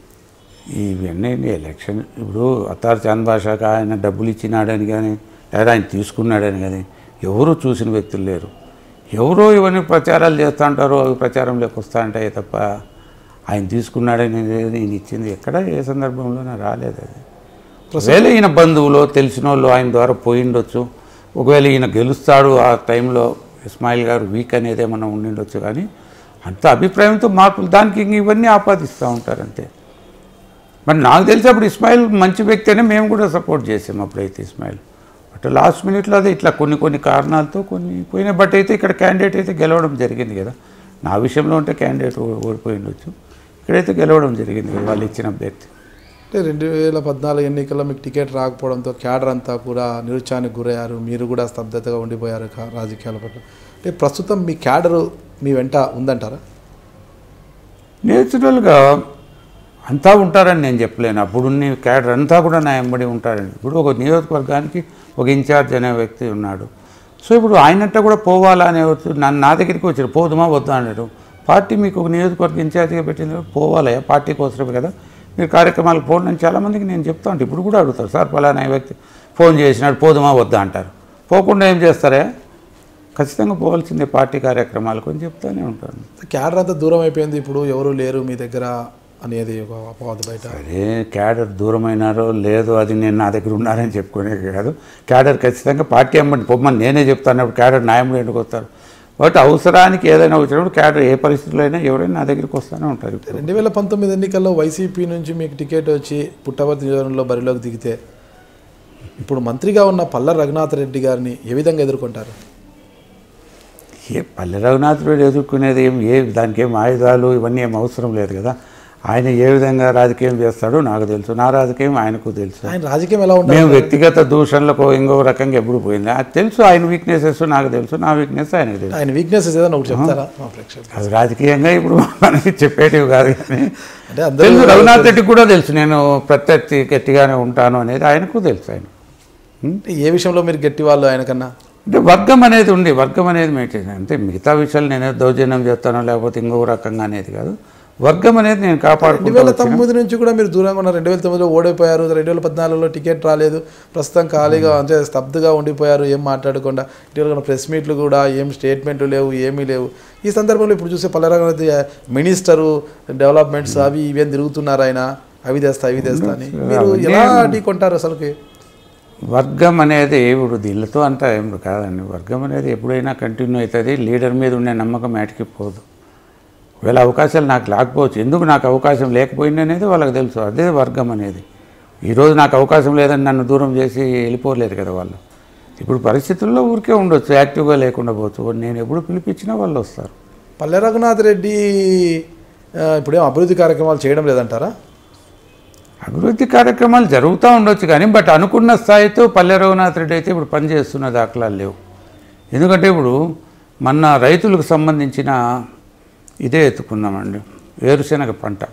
ఇవన్నీ ఎలక్షన్ ఇప్పుడు అత్తార్ చాంద్ బాషాకి ఆయన డబ్బులు ఇచ్చినాడని కానీ లేదా ఆయన తీసుకున్నాడని కానీ ఎవరు చూసిన వ్యక్తులు లేరు. ఎవరో ఇవన్నీ ప్రచారాలు చేస్తూ ఉంటారో అవి ప్రచారంలోకి వస్తూ ఉంటాయి తప్ప ఆయన తీసుకున్నాడని నేను ఇచ్చింది ఎక్కడ ఏ సందర్భంలోనే రాలేదు. అది ఒకవేళ ఈయన బంధువులో తెలిసిన వాళ్ళు ఆయన ద్వారా పోయిండొచ్చు, ఒకవేళ ఈయన గెలుస్తాడు ఆ టైంలో ఇస్మాయిల్ గారు వీక్ అనేది ఏమన్నా ఉండిండొచ్చు, కానీ అంత అభిప్రాయంతో మార్పులు దానికి ఇంక ఇవన్నీ ఆపాదిస్తూ ఉంటారు అంతే. మరి నాకు తెలిసి అప్పుడు ఇస్మాయిల్ మంచి వ్యక్తి అని మేము కూడా సపోర్ట్ చేసాము అప్పుడైతే ఇస్మాయిల్. అటు లాస్ట్ మినిట్లో అది ఇట్లా కొన్ని కొన్ని కారణాలతో కొన్ని పోయినాయి. బట్ అయితే ఇక్కడ క్యాండిడేట్ అయితే గెలవడం జరిగింది కదా. నా విషయంలో ఉంటే క్యాండిడేట్ ఓడిపోయి ఉండొచ్చు, ఇక్కడైతే గెలవడం జరిగింది కదా వాళ్ళు ఇచ్చిన అభ్యర్థి. అంటే రెండు వేల పద్నాలుగు ఎన్నికల్లో మీకు టికెట్ రాకపోవడంతో క్యాడర్ అంతా కూడా నిరుత్సాహానికి గురయ్యారు, మీరు కూడా స్తబ్దతగా ఉండిపోయారు రాజకీయాల పట్ల. అంటే ప్రస్తుతం మీ క్యాడరు మీ వెంట ఉందంటారా? నేచురల్గా అంతా ఉంటారని నేను చెప్పలేను. అప్పుడున్న క్యాడర్ అంతా కూడా నా వెంబడి ఉంటారని. ఇప్పుడు ఒక నియోజకవర్గానికి ఒక ఇన్ఛార్జ్ అనే వ్యక్తి ఉన్నాడు. సో ఇప్పుడు ఆయనంతా కూడా పోవాలా అనే నన్ను నా దగ్గరికి వచ్చారు, పోదుమా వద్దా అన్నారు. పార్టీ మీకు ఒక నియోజకవర్గ ఇన్ఛార్జిగా పెట్టింది, పోవాలా పార్టీ కోసమే కదా మీరు కార్యక్రమాలకు పోండి అని చాలామందికి నేను చెప్తా ఉంటాను. ఇప్పుడు కూడా అడుగుతారు, సార్ పలానా వ్యక్తి ఫోన్ చేసినాడు పోదుమా వద్దా అంటారు. పోకుండా ఏం చేస్తారా? ఖచ్చితంగా పోవాల్సిందే పార్టీ కార్యక్రమాలకు అని చెప్తానే ఉంటాను. క్యాడర్ అంతా దూరం అయిపోయింది, ఇప్పుడు ఎవరు లేరు మీ దగ్గర అనేది ఒక అపవాదు బయట. అదే క్యాడర్ దూరమైనారో లేదో అది నేను నా దగ్గర ఉన్నారని చెప్పుకునే కాదు. క్యాడర్ ఖచ్చితంగా పార్టీ అమ్మని పొమ్మని నేనే చెప్తాను. క్యాడర్ న్యాయం ఎందుకు వస్తారు? బట్ అవసరానికి ఏదైనా వచ్చినప్పుడు క్యాడర్ ఏ పరిస్థితుల్లో అయినా ఎవరైనా నా దగ్గరికి వస్తూనే ఉంటారు. రెండు వేల పంతొమ్మిది ఎన్నికల్లో వైసీపీ నుంచి మీకు టికెట్ వచ్చి పుట్టపర్తి నియోజకవర్గంలో బరిలోకి దిగితే ఇప్పుడు మంత్రిగా ఉన్న పల్ల రఘునాథ్ రెడ్డి గారిని ఏ విధంగా ఎదుర్కొంటారు? ఏ పల్లె రఘునాథ్ రెడ్డి ఎదుర్కొనేది ఏం ఏ దానికి ఏం ఆయుధాలు ఇవన్నీ ఏం అవసరం లేదు కదా. ఆయన ఏ విధంగా రాజకీయం చేస్తాడో నాకు తెలుసు, నా రాజకీయం ఆయనకు తెలుసు. ఆయన రాజకీయం ఎలా ఉంటుంది? మేము వ్యక్తిగత దూషణలకు ఇంకో రకంగా ఎప్పుడు పోయింది అది తెలుసు. ఆయన వీక్నెసెస్ నాకు తెలుసు, నా వీక్నెస్ ఆయనకు తెలుసు. ఆయన వీక్నెసెస్ ఏదైనా ఒకటి చెప్తారా? అది రాజకీయంగా ఇప్పుడు మనకి చెప్పేటివి కాదు కానీ అంటే తెలుసు. రఘునాథ్ రెడ్డికి కూడా తెలుసు నేను ప్రత్యర్థి గట్టిగానే ఉంటాను అనేది ఆయనకు తెలుసు. ఆయన ఏ విషయంలో మీరు గట్టి వాళ్ళు ఆయనకన్నా? అంటే వర్గం అనేది ఉంది, వర్గం అనేది మెయింటైన్. అంటే మిగతా విషయాలు నేను దౌర్జన్యం చేస్తానో లేకపోతే ఇంకో రకంగా అనేది కాదు. వర్గం అనేది నేను కాపాడుకుంటాను. రెండు వేల తొమ్మిది నుంచి కూడా మీరు దూరంగా ఉన్నారు. రెండు వేల తొమ్మిదిలో ఓడిపోయారు, రెండు వేల పద్నాలుగులో టికెట్ రాలేదు, ప్రస్తుతం ఖాళీగా అంటే స్తబ్దుగా ఉండిపోయారు, ఏం మాట్లాడకుండా. ఇటీవల ప్రెస్ మీట్లు కూడా ఏం స్టేట్మెంట్లు లేవు, ఏమీ లేవు. ఈ సందర్భంలో ఇప్పుడు చూసే పల్లెరాఘవ మినిస్టరు డెవలప్మెంట్స్ అవి ఇవేం తిరుగుతున్నారు, ఆయన అవి తెస్తా అవి తెస్తా అని. మీరు ఎలా కొంటారు అసలుకి? వర్గం అనేది ఇప్పుడు దీళ్ళతో అంతా ఏం కాదండి. వర్గం అనేది ఎప్పుడైనా కంటిన్యూ అవుతుంది. లీడర్ మీద ఉండే నమ్మకం ఏటికి పోదు. ఒకవేళ అవకాశాలు నాకు లేకపోవచ్చు, ఎందుకు నాకు అవకాశం లేకపోయింది అనేది వాళ్ళకి తెలుసు. అదే వర్గం అనేది. ఈరోజు నాకు అవకాశం లేదని నన్ను దూరం చేసి వెళ్ళిపోలేరు కదా వాళ్ళు. ఇప్పుడు పరిస్థితుల్లో ఊరికే ఉండొచ్చు, యాక్టివ్గా లేకుండా పోవచ్చు. నేను ఎప్పుడు పిలిపించినా వాళ్ళు వస్తారు. పల్లె రఘునాథ్ రెడ్డి ఇప్పుడేం అభివృద్ధి కార్యక్రమాలు చేయడం లేదంటారా? అభివృద్ధి కార్యక్రమాలు జరుగుతూ ఉండొచ్చు కానీ బట్ అనుకున్న స్థాయితో పల్లె రఘునాథ్ రెడ్డి అయితే ఇప్పుడు పనిచేస్తున్న దాఖలాలు లేవు. ఎందుకంటే ఇప్పుడు మన రైతులకు సంబంధించిన ఇదే ఎత్తుకున్నామండి, వేరుశెనగ పంట.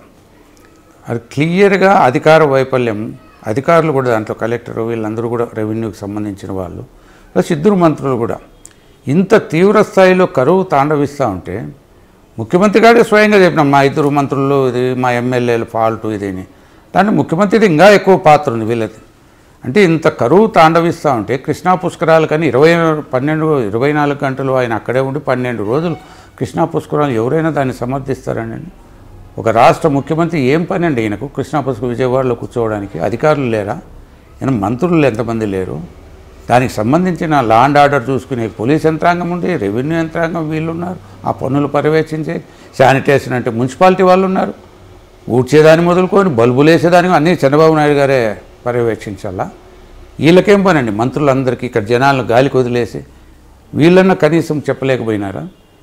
అది క్లియర్గా అధికార వైఫల్యం. అధికారులు కూడా దాంట్లో కలెక్టర్ వీళ్ళందరూ కూడా రెవెన్యూకి సంబంధించిన వాళ్ళు ప్లస్ ఇద్దరు మంత్రులు కూడా ఇంత తీవ్ర స్థాయిలో కరువు తాండవిస్తూ ఉంటే ముఖ్యమంత్రి గారే స్వయంగా చెప్పినాం మా ఇద్దరు మంత్రులు ఇది మా ఎమ్మెల్యేలు ఫాల్ట్ ఇదేని. దాంట్లో ముఖ్యమంత్రిది ఇంకా ఎక్కువ పాత్ర ఉంది వీళ్ళది. అంటే ఇంత కరువు తాండవిస్తూ ఉంటే కృష్ణా పుష్కరాలు కానీ ఇరవై పన్నెండు ఇరవై నాలుగు గంటలు ఆయన అక్కడే ఉండి పన్నెండు రోజులు కృష్ణా పుష్కరాలు ఎవరైనా దాన్ని సమర్థిస్తారని. ఒక రాష్ట్ర ముఖ్యమంత్రి ఏం పని అండి ఈయనకు కృష్ణా పుష్కర విజయవాడలో కూర్చోవడానికి? అధికారులు లేరా? ఈయన మంత్రులు ఎంతమంది లేరు? దానికి సంబంధించిన లా అండ్ ఆర్డర్ చూసుకునే పోలీస్ యంత్రాంగం ఉంది, రెవెన్యూ యంత్రాంగం వీళ్ళు ఉన్నారు, ఆ పన్నులు పర్యవేక్షించే శానిటేషన్ అంటే మున్సిపాలిటీ వాళ్ళు ఉన్నారు, ఊడ్చేదాన్ని మొదలుకొని బల్బులు వేసేదానికి అన్నీ చంద్రబాబు నాయుడు గారే పర్యవేక్షించాలా? వీళ్ళకేం పని అండి? మంత్రులందరికీ ఇక్కడ జనాలను గాలికి వదిలేసి వీళ్ళన్నా కనీసం చెప్పలేకపోయినారా?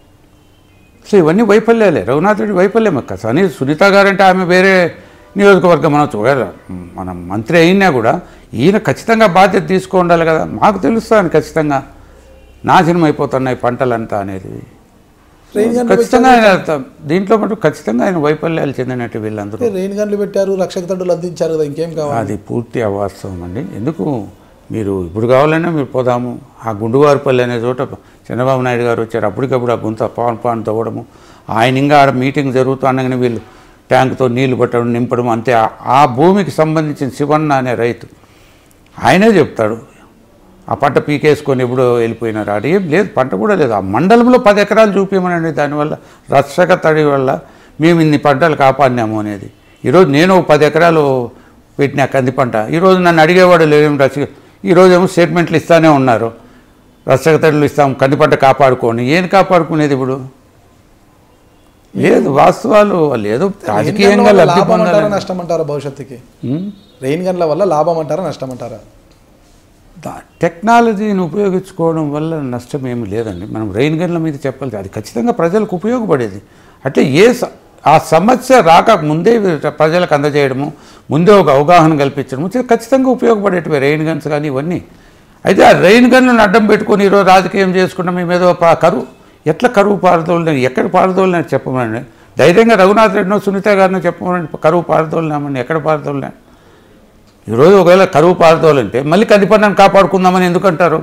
సో ఇవన్నీ వైఫల్యాలే, రఘునాథ్ రెడ్డి వైఫల్యం అక్క. కానీ సునీత గారంటే ఆమె వేరే నియోజకవర్గం అనొచ్చు. మన మంత్రి అయినా కూడా ఈయన ఖచ్చితంగా బాధ్యత తీసుకో ఉండాలి కదా. మాకు తెలుస్తాను ఖచ్చితంగా నాశనం అయిపోతున్నాయి పంటలంతా అనేది. ఖచ్చితంగా ఆయన దీంట్లో మటు ఖచ్చితంగా ఆయన వైఫల్యాలు చెందినట్టు వీళ్ళందరూ. రెయిన్ గన్లు పెట్టారు, రక్షక తండ్రులు అందించారు కదా, ఇంకేం కావాలి? అది పూర్తి అవాస్తవం అండి. ఎందుకు మీరు ఇప్పుడు కావాలన్నా మీరు పోదాము. ఆ గుండువారిపల్లి అనే చోట చంద్రబాబు నాయుడు గారు వచ్చారు, అప్పటికప్పుడు ఆ గుంత పాన్ పాన్ తవ్వడము, ఆయన ఇంకా ఆడ మీటింగ్ జరుగుతూ అనగానే వీళ్ళు ట్యాంకుతో నీళ్లు పట్టడం నింపడం అంతే. ఆ భూమికి సంబంధించిన శివన్న అనే రైతు ఆయనే చెప్తాడు ఆ పంట పీకేసుకొని ఎప్పుడో వెళ్ళిపోయినారు. ఆడ ఏం లేదు, పంట కూడా లేదు. ఆ మండలంలో పది ఎకరాలు చూపించమనండి. దానివల్ల రక్షక తడి వల్ల మేము ఇన్ని పంటలు కాపాడినాము అనేది. ఈరోజు నేను పది ఎకరాలు పెట్టినా కంది పంట, ఈరోజు నన్ను అడిగేవాడు లేదేమి రక్షక. ఈరోజు ఏమో స్టేట్మెంట్లు ఇస్తూనే ఉన్నారు, రక్షక తడులు ఇస్తాం కంది పంట కాపాడుకోండి. ఏం కాపాడుకునేది ఇప్పుడు? లేదు, వాస్తవాలు లేదు. రాజకీయంగా లబ్ధి పొందాలి. నష్టం అంటారా భవిష్యత్తుకి? రెయిన్ గన్ల వల్ల లాభం అంటారా నష్టం అంటారా? టెక్నాలజీని ఉపయోగించుకోవడం వల్ల నష్టం ఏమి లేదండి. మనం రెయిన్ గన్ల మీద చెప్పాలి, అది ఖచ్చితంగా ప్రజలకు ఉపయోగపడేది. అంటే ఏ ఆ సమస్య రాక ముందే ప్రజలకు అందజేయడము, ముందే ఒక అవగాహన కల్పించడము ఖచ్చితంగా ఉపయోగపడేటివి రెయిన్ గన్స్ కానీ ఇవన్నీ. అయితే ఆ రెయిన్ గన్లను అడ్డం పెట్టుకొని ఈరోజు రాజకీయం చేసుకుంటాం, మేము ఏదో కరువు ఎట్లా కరువు పారదోలని ఎక్కడ పారదోలని చెప్పమని ధైర్యంగా రఘునాథ్ రెడ్డినో సునీత గారినో చెప్పమని కరువు పారదోలినామని ఎక్కడ పారదోలినా. ఈరోజు ఒకవేళ కరువు పారదోలంటే మళ్ళీ కందిపంటను కాపాడుకుందామని ఎందుకంటారు?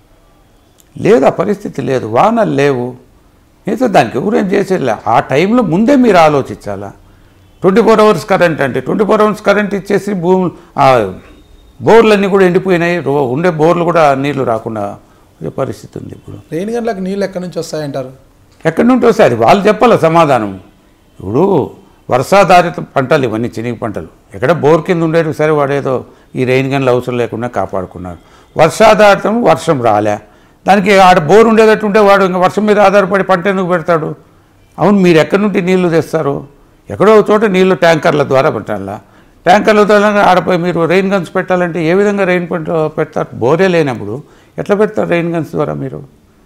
లేదు, ఆ పరిస్థితి లేదు, వానలు లేవు, అయితే దానికి ఎవరేం చేసేలా. ఆ టైంలో ముందే మీరు ఆలోచించాలా. ట్వంటీ ఫోర్ అవర్స్ కరెంట్ అంటే ట్వంటీ ఫోర్ అవర్స్ కరెంట్ ఇచ్చేసి భూములు బోర్లన్నీ కూడా ఎండిపోయినాయి, ఉండే బోర్లు కూడా నీళ్లు రాకుండా పరిస్థితి ఉంది. ఇప్పుడు రెయిన్ గన్లకు నీళ్ళు ఎక్కడి నుంచి వస్తాయంటారు? ఎక్కడి నుండి వస్తాయి అది వాళ్ళు చెప్పాలి సమాధానం. ఇప్పుడు వర్షాధారిత పంటలు ఇవన్నీ చినిగి పంటలు, ఎక్కడ బోర్ కింద ఉండేవి సరే వాడేదో ఈ రెయిన్ గన్లు అవసరం లేకుండా కాపాడుకున్నారు. వర్షాధారితం వర్షం రాలే, దానికి ఆడ బోర్ ఉండేటట్టు ఉంటే వాడు ఇంకా వర్షం మీద ఆధారపడి పంట ఎందుకు పెడతాడు? అవును, మీరు ఎక్కడి నుండి నీళ్లు తెస్తారు? ఎక్కడో చోట నీళ్లు ట్యాంకర్ల ద్వారా పెట్టాలా, ట్యాంకర్ల ద్వారా ఆడపోయి మీరు రెయిన్ గన్స్ పెట్టాలంటే ఏ విధంగా రెయిన్ పంట పెడతారు? బోరే లేనప్పుడు ఎట్లా పెడతారు రెయిన్ గన్స్ ద్వారా? మీరు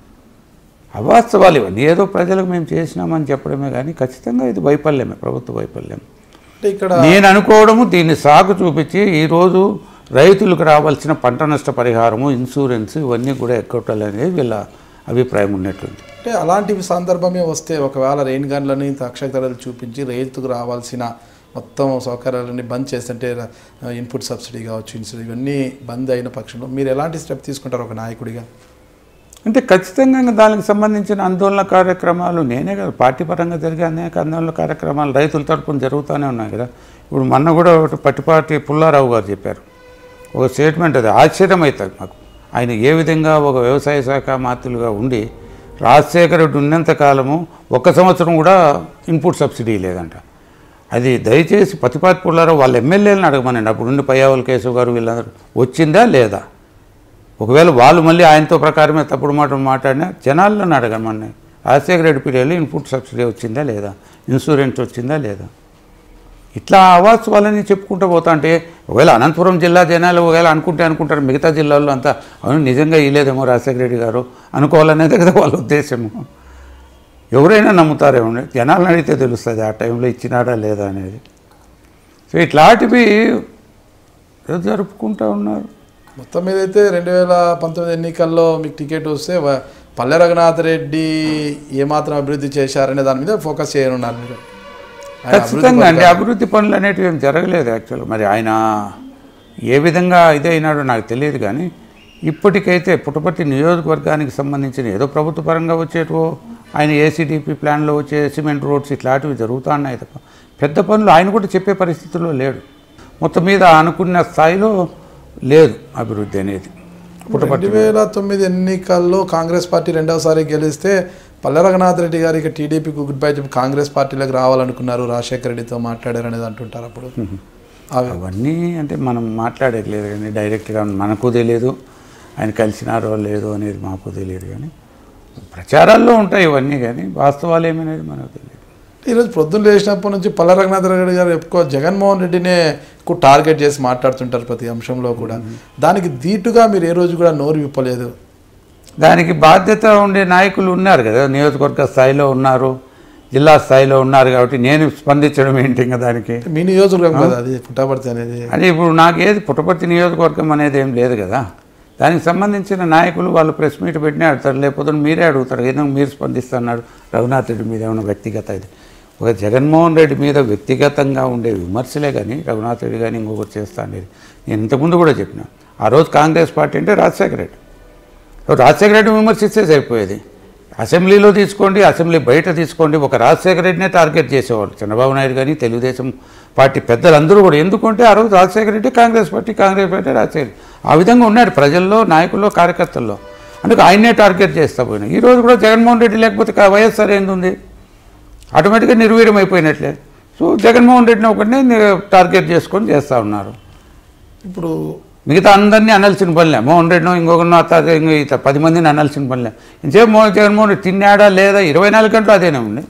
అవాస్తవాలు ఇవన్నీ ఏదో ప్రజలకు మేము చేసినామని చెప్పడమే కానీ ఖచ్చితంగా ఇది వైఫల్యమే, ప్రభుత్వ వైఫల్యం. ఇక్కడ నేను అనుకోవడము దీన్ని సాగు చూపించి ఈరోజు రైతులకు రావాల్సిన పంట నష్ట పరిహారము, ఇన్సూరెన్స్ ఇవన్నీ కూడా ఎక్కొట్టాలనేది వీళ్ళ అభిప్రాయం ఉన్నట్టుంది. అంటే అలాంటి సందర్భమే వస్తే ఒకవేళ రెయిన్ గన్లని తక్షణలు చూపించి రైతుకు రావాల్సిన మొత్తం సౌకర్యాలన్నీ బంద్ చేస్తుంటే ఇన్పుట్ సబ్సిడీ కావచ్చు, ఇన్సూరెన్స్ ఇవన్నీ బంద్ అయిన పక్షంలో మీరు ఎలాంటి స్టెప్ తీసుకుంటారు ఒక నాయకుడిగా? అంటే ఖచ్చితంగా దానికి సంబంధించిన ఆందోళన కార్యక్రమాలు నేనే కదా, పార్టీ పరంగా జరిగే అనేక ఆందోళన కార్యక్రమాలు రైతుల తరపున జరుగుతూనే ఉన్నాయి కదా. ఇప్పుడు మొన్న కూడా ఒకటి పట్టిపాటి పుల్లారావు గారు చెప్పారు ఒక స్టేట్మెంట్, అది ఆశ్చర్యం అవుతుంది మాకు. ఆయన ఏ విధంగా ఒక వ్యవసాయ శాఖ మంత్రులుగా ఉండి రాజశేఖర రెడ్డి ఉన్నంతకాలము ఒక్క సంవత్సరం కూడా ఇన్పుట్ సబ్సిడీ లేదంట. అది దయచేసి పతిపాటి పుల్లారావు వాళ్ళ ఎమ్మెల్యేలను అడగమనండి, అప్పుడుండి పయ్యావుల కేశవ్ గారు వీళ్ళందరూ వచ్చిందా లేదా. ఒకవేళ వాళ్ళు మళ్ళీ ఆయనతో ప్రకారమే తప్పుడు మాటలు మాట్లాడినా జనాలను అడగమని, రాజశేఖర రెడ్డి పీరియడ్లో ఇన్పుట్ సబ్సిడీ వచ్చిందా లేదా, ఇన్సూరెన్స్ వచ్చిందా లేదా, ఇట్లా అవార్డ్స్ వాళ్ళని చెప్పుకుంటూ పోతా అంటే ఒకవేళ అనంతపురం జిల్లా జనాలు ఒకవేళ అనుకుంటే అనుకుంటారు, మిగతా జిల్లాల్లో అంతా అవును నిజంగా ఇవ్వలేదేమో రాజశేఖర రెడ్డి గారు అనుకోవాలనేది కదా వాళ్ళ ఉద్దేశము. ఎవరైనా నమ్ముతారేమో, జనాలను అడిగితే తెలుస్తుంది ఆ టైంలో ఇచ్చినాడా లేదా అనేది. సో ఇట్లాంటివి జరుపుకుంటూ ఉన్నారు. మొత్తం మీద అయితే రెండు వేల పంతొమ్మిది ఎన్నికల్లో మీకు టికెట్ వస్తే పల్లె రఘునాథ్ రెడ్డి ఏమాత్రం అభివృద్ధి చేశారనే దాని మీద ఫోకస్ చేయనున్నారు మీరు? ఖచ్చితంగా అండి, అభివృద్ధి పనులు అనేటివి ఏం జరగలేదు యాక్చువల్గా. మరి ఆయన ఏ విధంగా ఇదే అయినాడో నాకు తెలియదు కానీ ఇప్పటికైతే పుట్టపర్తి నియోజకవర్గానికి సంబంధించిన ఏదో ప్రభుత్వ పరంగా వచ్చేటో ఆయన ఏసీడీపీ ప్లాన్లో వచ్చే సిమెంట్ రోడ్స్ ఇట్లాంటివి జరుగుతూ ఉన్నాయి తప్ప పెద్ద పనులు ఆయన కూడా చెప్పే పరిస్థితుల్లో లేడు. మొత్తం మీద అనుకున్న స్థాయిలో లేదు అభివృద్ధి అనేది. రెండు వేల తొమ్మిది ఎన్నికల్లో కాంగ్రెస్ పార్టీ రెండవసారి గెలిస్తే పల్లె రఘునాథ్ రెడ్డి గారు ఇక టీడీపీకి గుడ్ బై చెప్పి కాంగ్రెస్ పార్టీలోకి రావాలనుకున్నారు, రాజశేఖర రెడ్డితో మాట్లాడారు అనేది అంటుంటారు. అప్పుడు అవన్నీ అంటే మనం మాట్లాడేది లేదు కానీ డైరెక్ట్గా మనకు తెలియదు, ఆయన కలిసినారో లేదో అనేది మాకు తెలియదు కానీ ప్రచారాల్లో ఉంటాయి ఇవన్నీ, కానీ వాస్తవాలు ఏమనేది మనకు తెలియదు. ఈరోజు పొద్దున్న లేచినప్పటి నుంచి పల్లె రఘునాథ్ రెడ్డి గారు ఎక్కువ జగన్మోహన్ రెడ్డినే ఎక్కువ టార్గెట్ చేసి మాట్లాడుతుంటారు ప్రతి అంశంలో కూడా. దానికి దీటుగా మీరు ఏ రోజు కూడా నోరు విప్పలేదు. దానికి బాధ్యత ఉండే నాయకులు ఉన్నారు కదా, నియోజకవర్గ స్థాయిలో ఉన్నారు, జిల్లా స్థాయిలో ఉన్నారు, కాబట్టి నేను స్పందించడం ఏంటి ఇంకా దానికి. మీ నియోజకవర్గం కదా అది పుట్టపర్తి అనేది. అదే ఇప్పుడు నాకేది పుట్టపర్తి నియోజకవర్గం అనేది ఏం లేదు కదా, దానికి సంబంధించిన నాయకులు వాళ్ళు ప్రెస్ మీట్ పెట్టినే అడుగుతారు, లేకపోతే మీరే అడుగుతారు ఏదో మీరు స్పందిస్తున్నారు రఘునాథ్ రెడ్డి మీద ఏమైనా వ్యక్తిగత ఇది. ఒక జగన్మోహన్ రెడ్డి మీద వ్యక్తిగతంగా ఉండే విమర్శలే కానీ రఘునాథ్ రెడ్డి కానీ ఇంకొకటి చేస్తా అనేది నేను ఇంతకుముందు కూడా చెప్పిన. ఆ రోజు కాంగ్రెస్ పార్టీ అంటే రాజశేఖర రెడ్డి, రాజశేఖర రెడ్డి విమర్శిస్తే సరిపోయేది. అసెంబ్లీలో తీసుకోండి, అసెంబ్లీ బయట తీసుకోండి, ఒక రాజశేఖర రెడ్డినే టార్గెట్ చేసేవాళ్ళు చంద్రబాబు నాయుడు కానీ తెలుగుదేశం పార్టీ పెద్దలందరూ కూడా. ఎందుకంటే ఆ రోజు Rajasekhara Reddy Congress party, Congress party Rajasekhara Reddy ఆ విధంగా ఉన్నారు ప్రజల్లో, నాయకుల్లో, కార్యకర్తల్లో. అందుకు ఆయన్నే టార్గెట్ చేస్తా పోయినా. ఈరోజు కూడా జగన్మోహన్ రెడ్డి లేకపోతే వైఎస్ఆర్ ఏంది, ఆటోమేటిక్గా నిర్వీర్యం అయిపోయినట్లే. సో జగన్మోహన్ రెడ్డిని ఒకటినే టార్గెట్ చేసుకొని చేస్తూ ఉన్నారు. ఇప్పుడు మిగతా అందరినీ అనాల్సిన పనిలే, మోహన్ రెడ్డినో ఇంకొకరినో అత్త ఇట్లా పది మందిని అనాల్సిన పనిలే. ఇంకేం మోహన్ జగన్మోహన్ రెడ్డి తిన్నాడా లేదా ఇరవై నాలుగు గంటలు అదేనే ఉంది.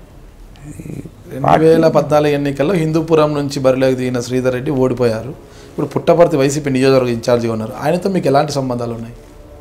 రెండు వేల పద్నాలుగు ఎన్నికల్లో హిందూపురం నుంచి బరిలోకి దిగిన శ్రీధర్ రెడ్డి ఓడిపోయారు. ఇప్పుడు పుట్టపర్తి వైసీపీ నియోజకవర్గ ఇన్ఛార్జిగా ఉన్నారు. ఆయనతో మీకు ఎలాంటి సంబంధాలు ఉన్నాయి?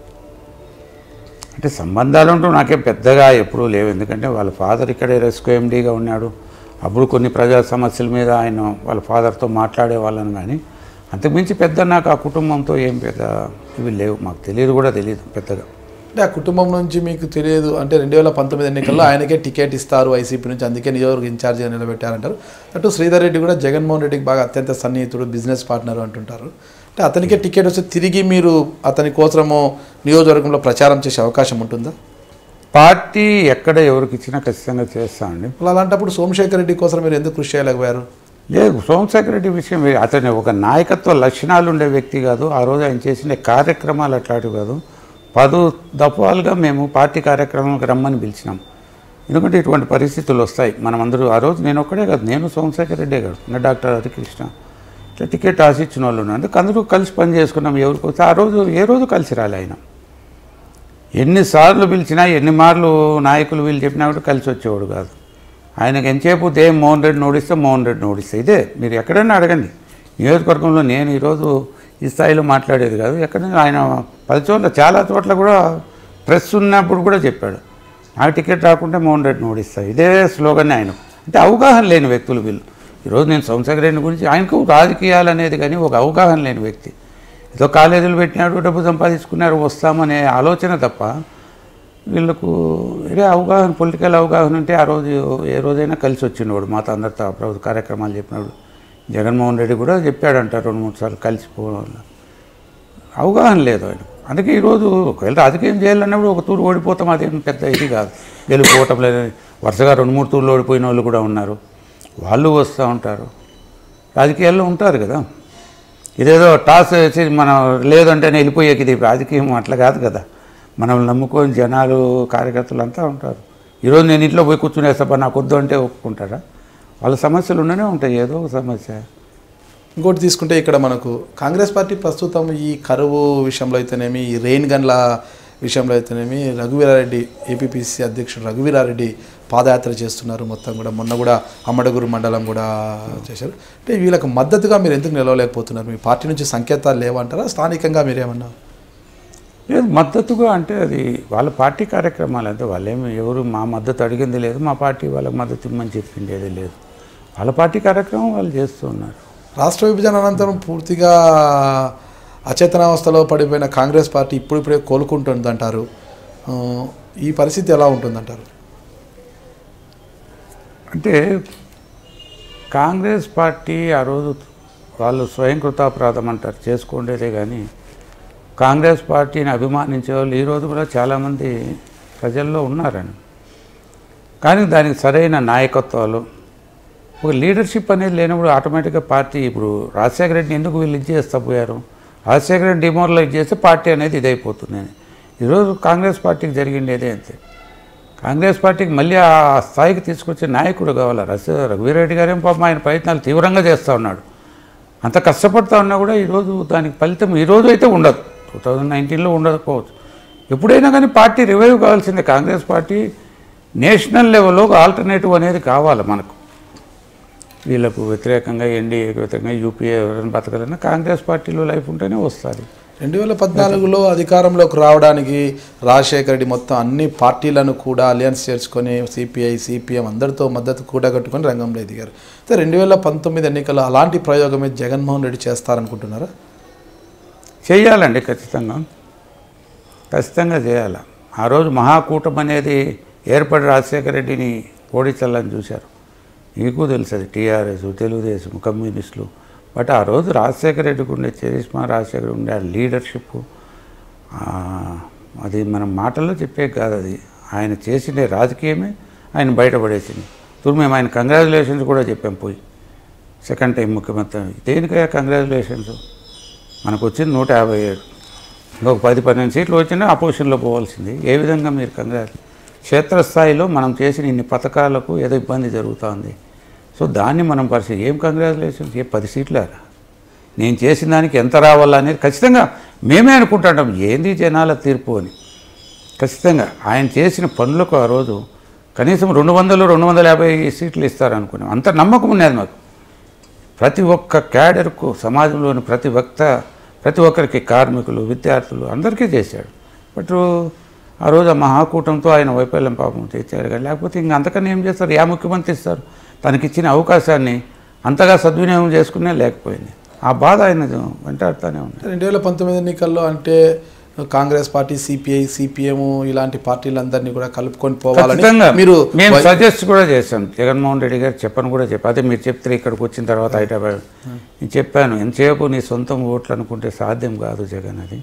అంటే సంబంధాలు అంటూ నాకేం పెద్దగా ఎప్పుడూ లేవు. ఎందుకంటే వాళ్ళ ఫాదర్ ఇక్కడే రెస్కో ఎండీగా ఉన్నాడు. అప్పుడు కొన్ని ప్రజా సమస్యల మీద ఆయన వాళ్ళ ఫాదర్తో మాట్లాడే వాళ్ళని, కానీ అంతకుమించి పెద్ద నాకు ఆ కుటుంబంతో ఏం పెద్ద ఇవి లేవు. మాకు తెలియదు కూడా తెలియదు పెద్దగా. అంటే ఆ కుటుంబం నుంచి మీకు తెలియదు అంటే రెండు వేల పంతొమ్మిది ఎన్నికల్లో ఆయనకే టికెట్ ఇస్తారు వైసీపీ నుంచి, అందుకే నియోజకవర్గ ఇన్ఛార్జిగా నిలబెట్టారంటారు. అటు శ్రీధర్ రెడ్డి కూడా జగన్మోహన్ రెడ్డికి బాగా అత్యంత సన్నిహితుడు, బిజినెస్ పార్ట్నర్ అంటుంటారు. అంటే అతనికే టికెట్ వస్తే తిరిగి మీరు అతని కోసము నియోజకవర్గంలో ప్రచారం చేసే అవకాశం ఉంటుందా? పార్టీ ఎక్కడ ఎవరికి ఇచ్చినా ఖచ్చితంగా చేస్తామండి. అలాంటప్పుడు సోమశేఖర్ రెడ్డి కోసం మీరు ఎందుకు కృషి చేయలేకపోయారు? లేదు, సోమశేఖర్ రెడ్డి విషయం వేరు. అతని ఒక నాయకత్వ లక్షణాలు ఉండే వ్యక్తి కాదు. ఆ రోజు ఆయన చేసిన కార్యక్రమాలు అట్లాంటివి కాదు. పదు దఫాలుగా మేము పార్టీ కార్యక్రమాలకు రమ్మని పిలిచినాం. ఎందుకంటే ఇటువంటి పరిస్థితులు వస్తాయి. మనం అందరూ ఆ రోజు నేను ఒక్కడే కాదు, నేను సోమశేఖర్ రెడ్డే కాదు, ఇంకా డాక్టర్ హరికృష్ణ ఇట్లా టికెట్ ఆశించిన వాళ్ళు ఉన్నారు. అందుకు అందరూ కలిసి పని చేసుకున్నాం. ఎవరికి వస్తే ఆ రోజు ఏ రోజు కలిసి రాలే ఆయన. ఎన్నిసార్లు పిలిచినా ఎన్ని మార్లు నాయకులు వీళ్ళు చెప్పినా కూడా కలిసి వచ్చేవాడు కాదు. ఆయనకు ఎంతసేపు దేం మోహన్ రెడ్డి నోడిస్తే మోహన్ రెడ్డి నోడిస్తే ఇదే. మీరు ఎక్కడైనా అడగండి, నియోజకవర్గంలో నేను ఈరోజు ఈ స్థాయిలో మాట్లాడేది కాదు. ఎక్కడైనా ఆయన పది చోట్ల చాలా చోట్ల కూడా ప్రెస్ ఉన్నప్పుడు కూడా చెప్పాడు, నాకు టికెట్ రాకుంటే మోహన్ రెడ్డి నోడిస్తా. ఇదే స్లోగన్ ఆయన. అంటే అవగాహన లేని వ్యక్తులు వీళ్ళు. ఈరోజు నేను సోమశేఖర్ రెడ్డి గురించి, ఆయనకు రాజకీయాలు అనేది కానీ ఒక అవగాహన లేని వ్యక్తి. ఏదో కాలేజీలు పెట్టినాడు, డబ్బు సంపాదించుకున్నారు, వస్తామనే ఆలోచన తప్ప వీళ్ళకు ఇదే అవగాహన, పొలిటికల్ అవగాహన ఉంటే ఆ రోజు ఏ రోజైనా కలిసి వచ్చినవాడు. మాతో అందరితో ప్రభుత్వ కార్యక్రమాలు చెప్పినాడు. జగన్మోహన్ రెడ్డి కూడా చెప్పాడంట రెండు మూడు సార్లు కలిసిపోవడం వల్ల. అవగాహన లేదు ఆయన. అందుకే ఈరోజు ఒకవేళ రాజకీయం చేయాలన్నప్పుడు ఒక తూరు ఓడిపోతాం, అదేం పెద్ద ఇది కాదు. గెలిపోవటం లేదని వరుసగా రెండు మూడు తూర్లు ఓడిపోయిన వాళ్ళు కూడా ఉన్నారు. వాళ్ళు వస్తూ ఉంటారు, రాజకీయాల్లో ఉంటారు కదా. ఇదేదో టాస్ వేసి మనం లేదంటేనే వెళ్ళిపోయేకి ఇది రాజకీయం అట్లా కాదు కదా. మనం నమ్ముకొని జనాలు కార్యకర్తలు అంతా ఉంటారు. ఈరోజు నేను ఇంట్లో పోయి కూర్చునేస్తా నాకు వద్దు అంటే ఒప్పుకుంటారా? వాళ్ళ సమస్యలు ఉండనే ఉంటాయి, ఏదో ఒక సమస్య. ఇంకోటి తీసుకుంటే ఇక్కడ మనకు కాంగ్రెస్ పార్టీ ప్రస్తుతం ఈ కరువు విషయంలో అయితేనేమి, ఈ రెయిన్ గన్ల విషయంలో అయితేనేమి, రఘువీరారెడ్డి ఏపీపీసీ అధ్యక్షుడు రఘువీరారెడ్డి పాదయాత్ర చేస్తున్నారు. మొత్తం కూడా మొన్న కూడా అమ్మడగురు మండలం కూడా చేశారు. అంటే వీళ్ళకి మద్దతుగా మీరు ఎందుకు నిలవలేకపోతున్నారు? మీ పార్టీ నుంచి సంకేతాలు లేవంటారా? స్థానికంగా మీరేమన్నా? లేదు, మద్దతుగా అంటే అది వాళ్ళ పార్టీ కార్యక్రమాలు. అంటే వాళ్ళేమి ఎవరు మా మద్దతు అడిగింది లేదు, మా పార్టీ వాళ్ళకి మద్దతు ఇమ్మని చెప్పిండేది లేదు. వాళ్ళ పార్టీ కార్యక్రమం వాళ్ళు చేస్తూ ఉన్నారు. రాష్ట్ర విభజన అనంతరం పూర్తిగా అచేతనావస్థలో పడిపోయిన కాంగ్రెస్ పార్టీ ఇప్పుడు ఇప్పుడే కోలుకుంటుందంటారు. ఈ పరిస్థితి ఎలా ఉంటుందంటారు? అంటే కాంగ్రెస్ పార్టీ ఆ రోజు వాళ్ళు స్వయం కృతాపరాధం అంటారు, చేసుకుండేదే. కానీ కాంగ్రెస్ పార్టీని అభిమానించే వాళ్ళు ఈరోజు కూడా చాలామంది ప్రజల్లో ఉన్నారని. కానీ దానికి సరైన నాయకత్వాలు, ఒక లీడర్షిప్ అనేది లేనప్పుడు ఆటోమేటిక్గా పార్టీ, ఇప్పుడు రాజశేఖర రెడ్డిని ఎందుకు వీళ్ళు ఇది చేస్తా పోయారు? రాజశేఖర రెడ్డి డిమోరలైజ్ చేస్తే పార్టీ అనేది ఇదైపోతుంది. ఈరోజు కాంగ్రెస్ పార్టీకి జరిగిండేదే అంతే. కాంగ్రెస్ పార్టీకి మళ్ళీ ఆ స్థాయికి తీసుకొచ్చే నాయకుడు కావాలి. రస రఘువీరారెడ్డి గారేం పాపం ఆయన ప్రయత్నాలు తీవ్రంగా చేస్తూ ఉన్నాడు. అంత కష్టపడుతూ ఉన్నా కూడా ఈరోజు దానికి ఫలితం ఈరోజు అయితే ఉండదు, టూ థౌజండ్ నైన్టీన్లో ఉండకపోవచ్చు. ఎప్పుడైనా కానీ పార్టీ రివైవ్ కావాల్సిందే. కాంగ్రెస్ పార్టీ నేషనల్ లెవెల్లో ఒక ఆల్టర్నేటివ్ అనేది కావాలి మనకు. వీళ్ళకు వ్యతిరేకంగా, ఎన్డీఏకి వ్యతిరేకంగా యూపీఏ ఎవరైనా బతకాలన్నా కాంగ్రెస్ పార్టీలో లైఫ్ ఉంటేనే వస్తుంది. రెండు వేల పద్నాలుగులో అధికారంలోకి రావడానికి రాజశేఖర రెడ్డి మొత్తం అన్ని పార్టీలను కూడా అలయన్స్ చేర్చుకొని సిపిఐ, సిపిఎం అందరితో మద్దతు కూడగట్టుకొని రంగంలో ఎదిగారు. అయితే రెండు వేల పంతొమ్మిది ఎన్నికల్లో అలాంటి ప్రయోగమే జగన్మోహన్ రెడ్డి చేస్తారనుకుంటున్నారా? చేయాలండి, ఖచ్చితంగా ఖచ్చితంగా చేయాలి. ఆ రోజు మహాకూటమి అనేది ఏర్పడి రాజశేఖర రెడ్డిని ఓడించాలని చూశారు. మీకు తెలుసు అది టీఆర్ఎస్, తెలుగుదేశం, కమ్యూనిస్టులు. బట్ ఆ రోజు రాజశేఖర రెడ్డికి ఉండే చరిష్మా, రాజశేఖర ఉండే ఆ లీడర్షిప్, అది మనం మాటల్లో చెప్పే కాదు. అది ఆయన చేసిన రాజకీయమే ఆయన బయటపడేసింది. ఇప్పుడు మేము ఆయన కంగ్రాచులేషన్స్ కూడా చెప్పాం పోయి, సెకండ్ టైం ముఖ్యమంత్రి. దేనికయ్యా కంగ్రాచులేషన్స్? మనకు వచ్చింది నూట యాభై ఏడు, ఇంకొక పది పన్నెండు సీట్లు వచ్చినా అపోజిషన్లో పోవాల్సింది. ఏ విధంగా మీరు కంగ్రాచు? క్షేత్రస్థాయిలో మనం చేసిన ఇన్ని పథకాలకు ఏదో ఇబ్బంది జరుగుతుంది. సో దాన్ని మనం పరిస్థితి ఏం కంగ్రాచులేషన్స్? ఏ పది సీట్ల నేను చేసిన దానికి ఎంత రావాలనేది ఖచ్చితంగా మేమే అనుకుంటాం. ఏంది జనాల తీర్పు అని. ఖచ్చితంగా ఆయన చేసిన పనులకు ఆ రోజు కనీసం రెండు వందలు రెండు వందల యాభై సీట్లు ఇస్తారనుకున్నాం. అంత నమ్మకం ఉన్నది మాకు. ప్రతి ఒక్క క్యాడర్కు సమాజంలోని ప్రతి ఒక్క ప్రతి ఒక్కరికి కార్మికులు విద్యార్థులు అందరికీ చేశాడు. బట్ ఆ రోజు ఆ మహాకూటంతో ఆయన వైఫల్యం పాపం చేశారు కానీ లేకపోతే ఇంక అంతకన్నా ఏం చేస్తారు? యా ముఖ్యమంత్రి ఇస్తారు? తనకిచ్చిన అవకాశాన్ని అంతగా సద్వినియోగం చేసుకునే లేకపోయింది. ఆ బాధ ఆయన వెంటాడుతూనే ఉంది. రెండు వేల పంతొమ్మిది ఎన్నికల్లో అంటే కాంగ్రెస్ పార్టీ, సిపిఐ, సిపిఎం ఇలాంటి పార్టీలందరినీ కూడా కలుపుకొని పోవాలని మీరు మేము సజెస్ట్ కూడా చేశాం. జగన్మోహన్ రెడ్డి గారు చెప్పని కూడా చెప్పాను. అదే మీరు చెప్తే ఇక్కడికి వచ్చిన తర్వాత హైదరాబాద్ నేను చెప్పాను, ఎంతసేపు నీ సొంతం ఓట్లు అనుకుంటే సాధ్యం కాదు జగన్. అది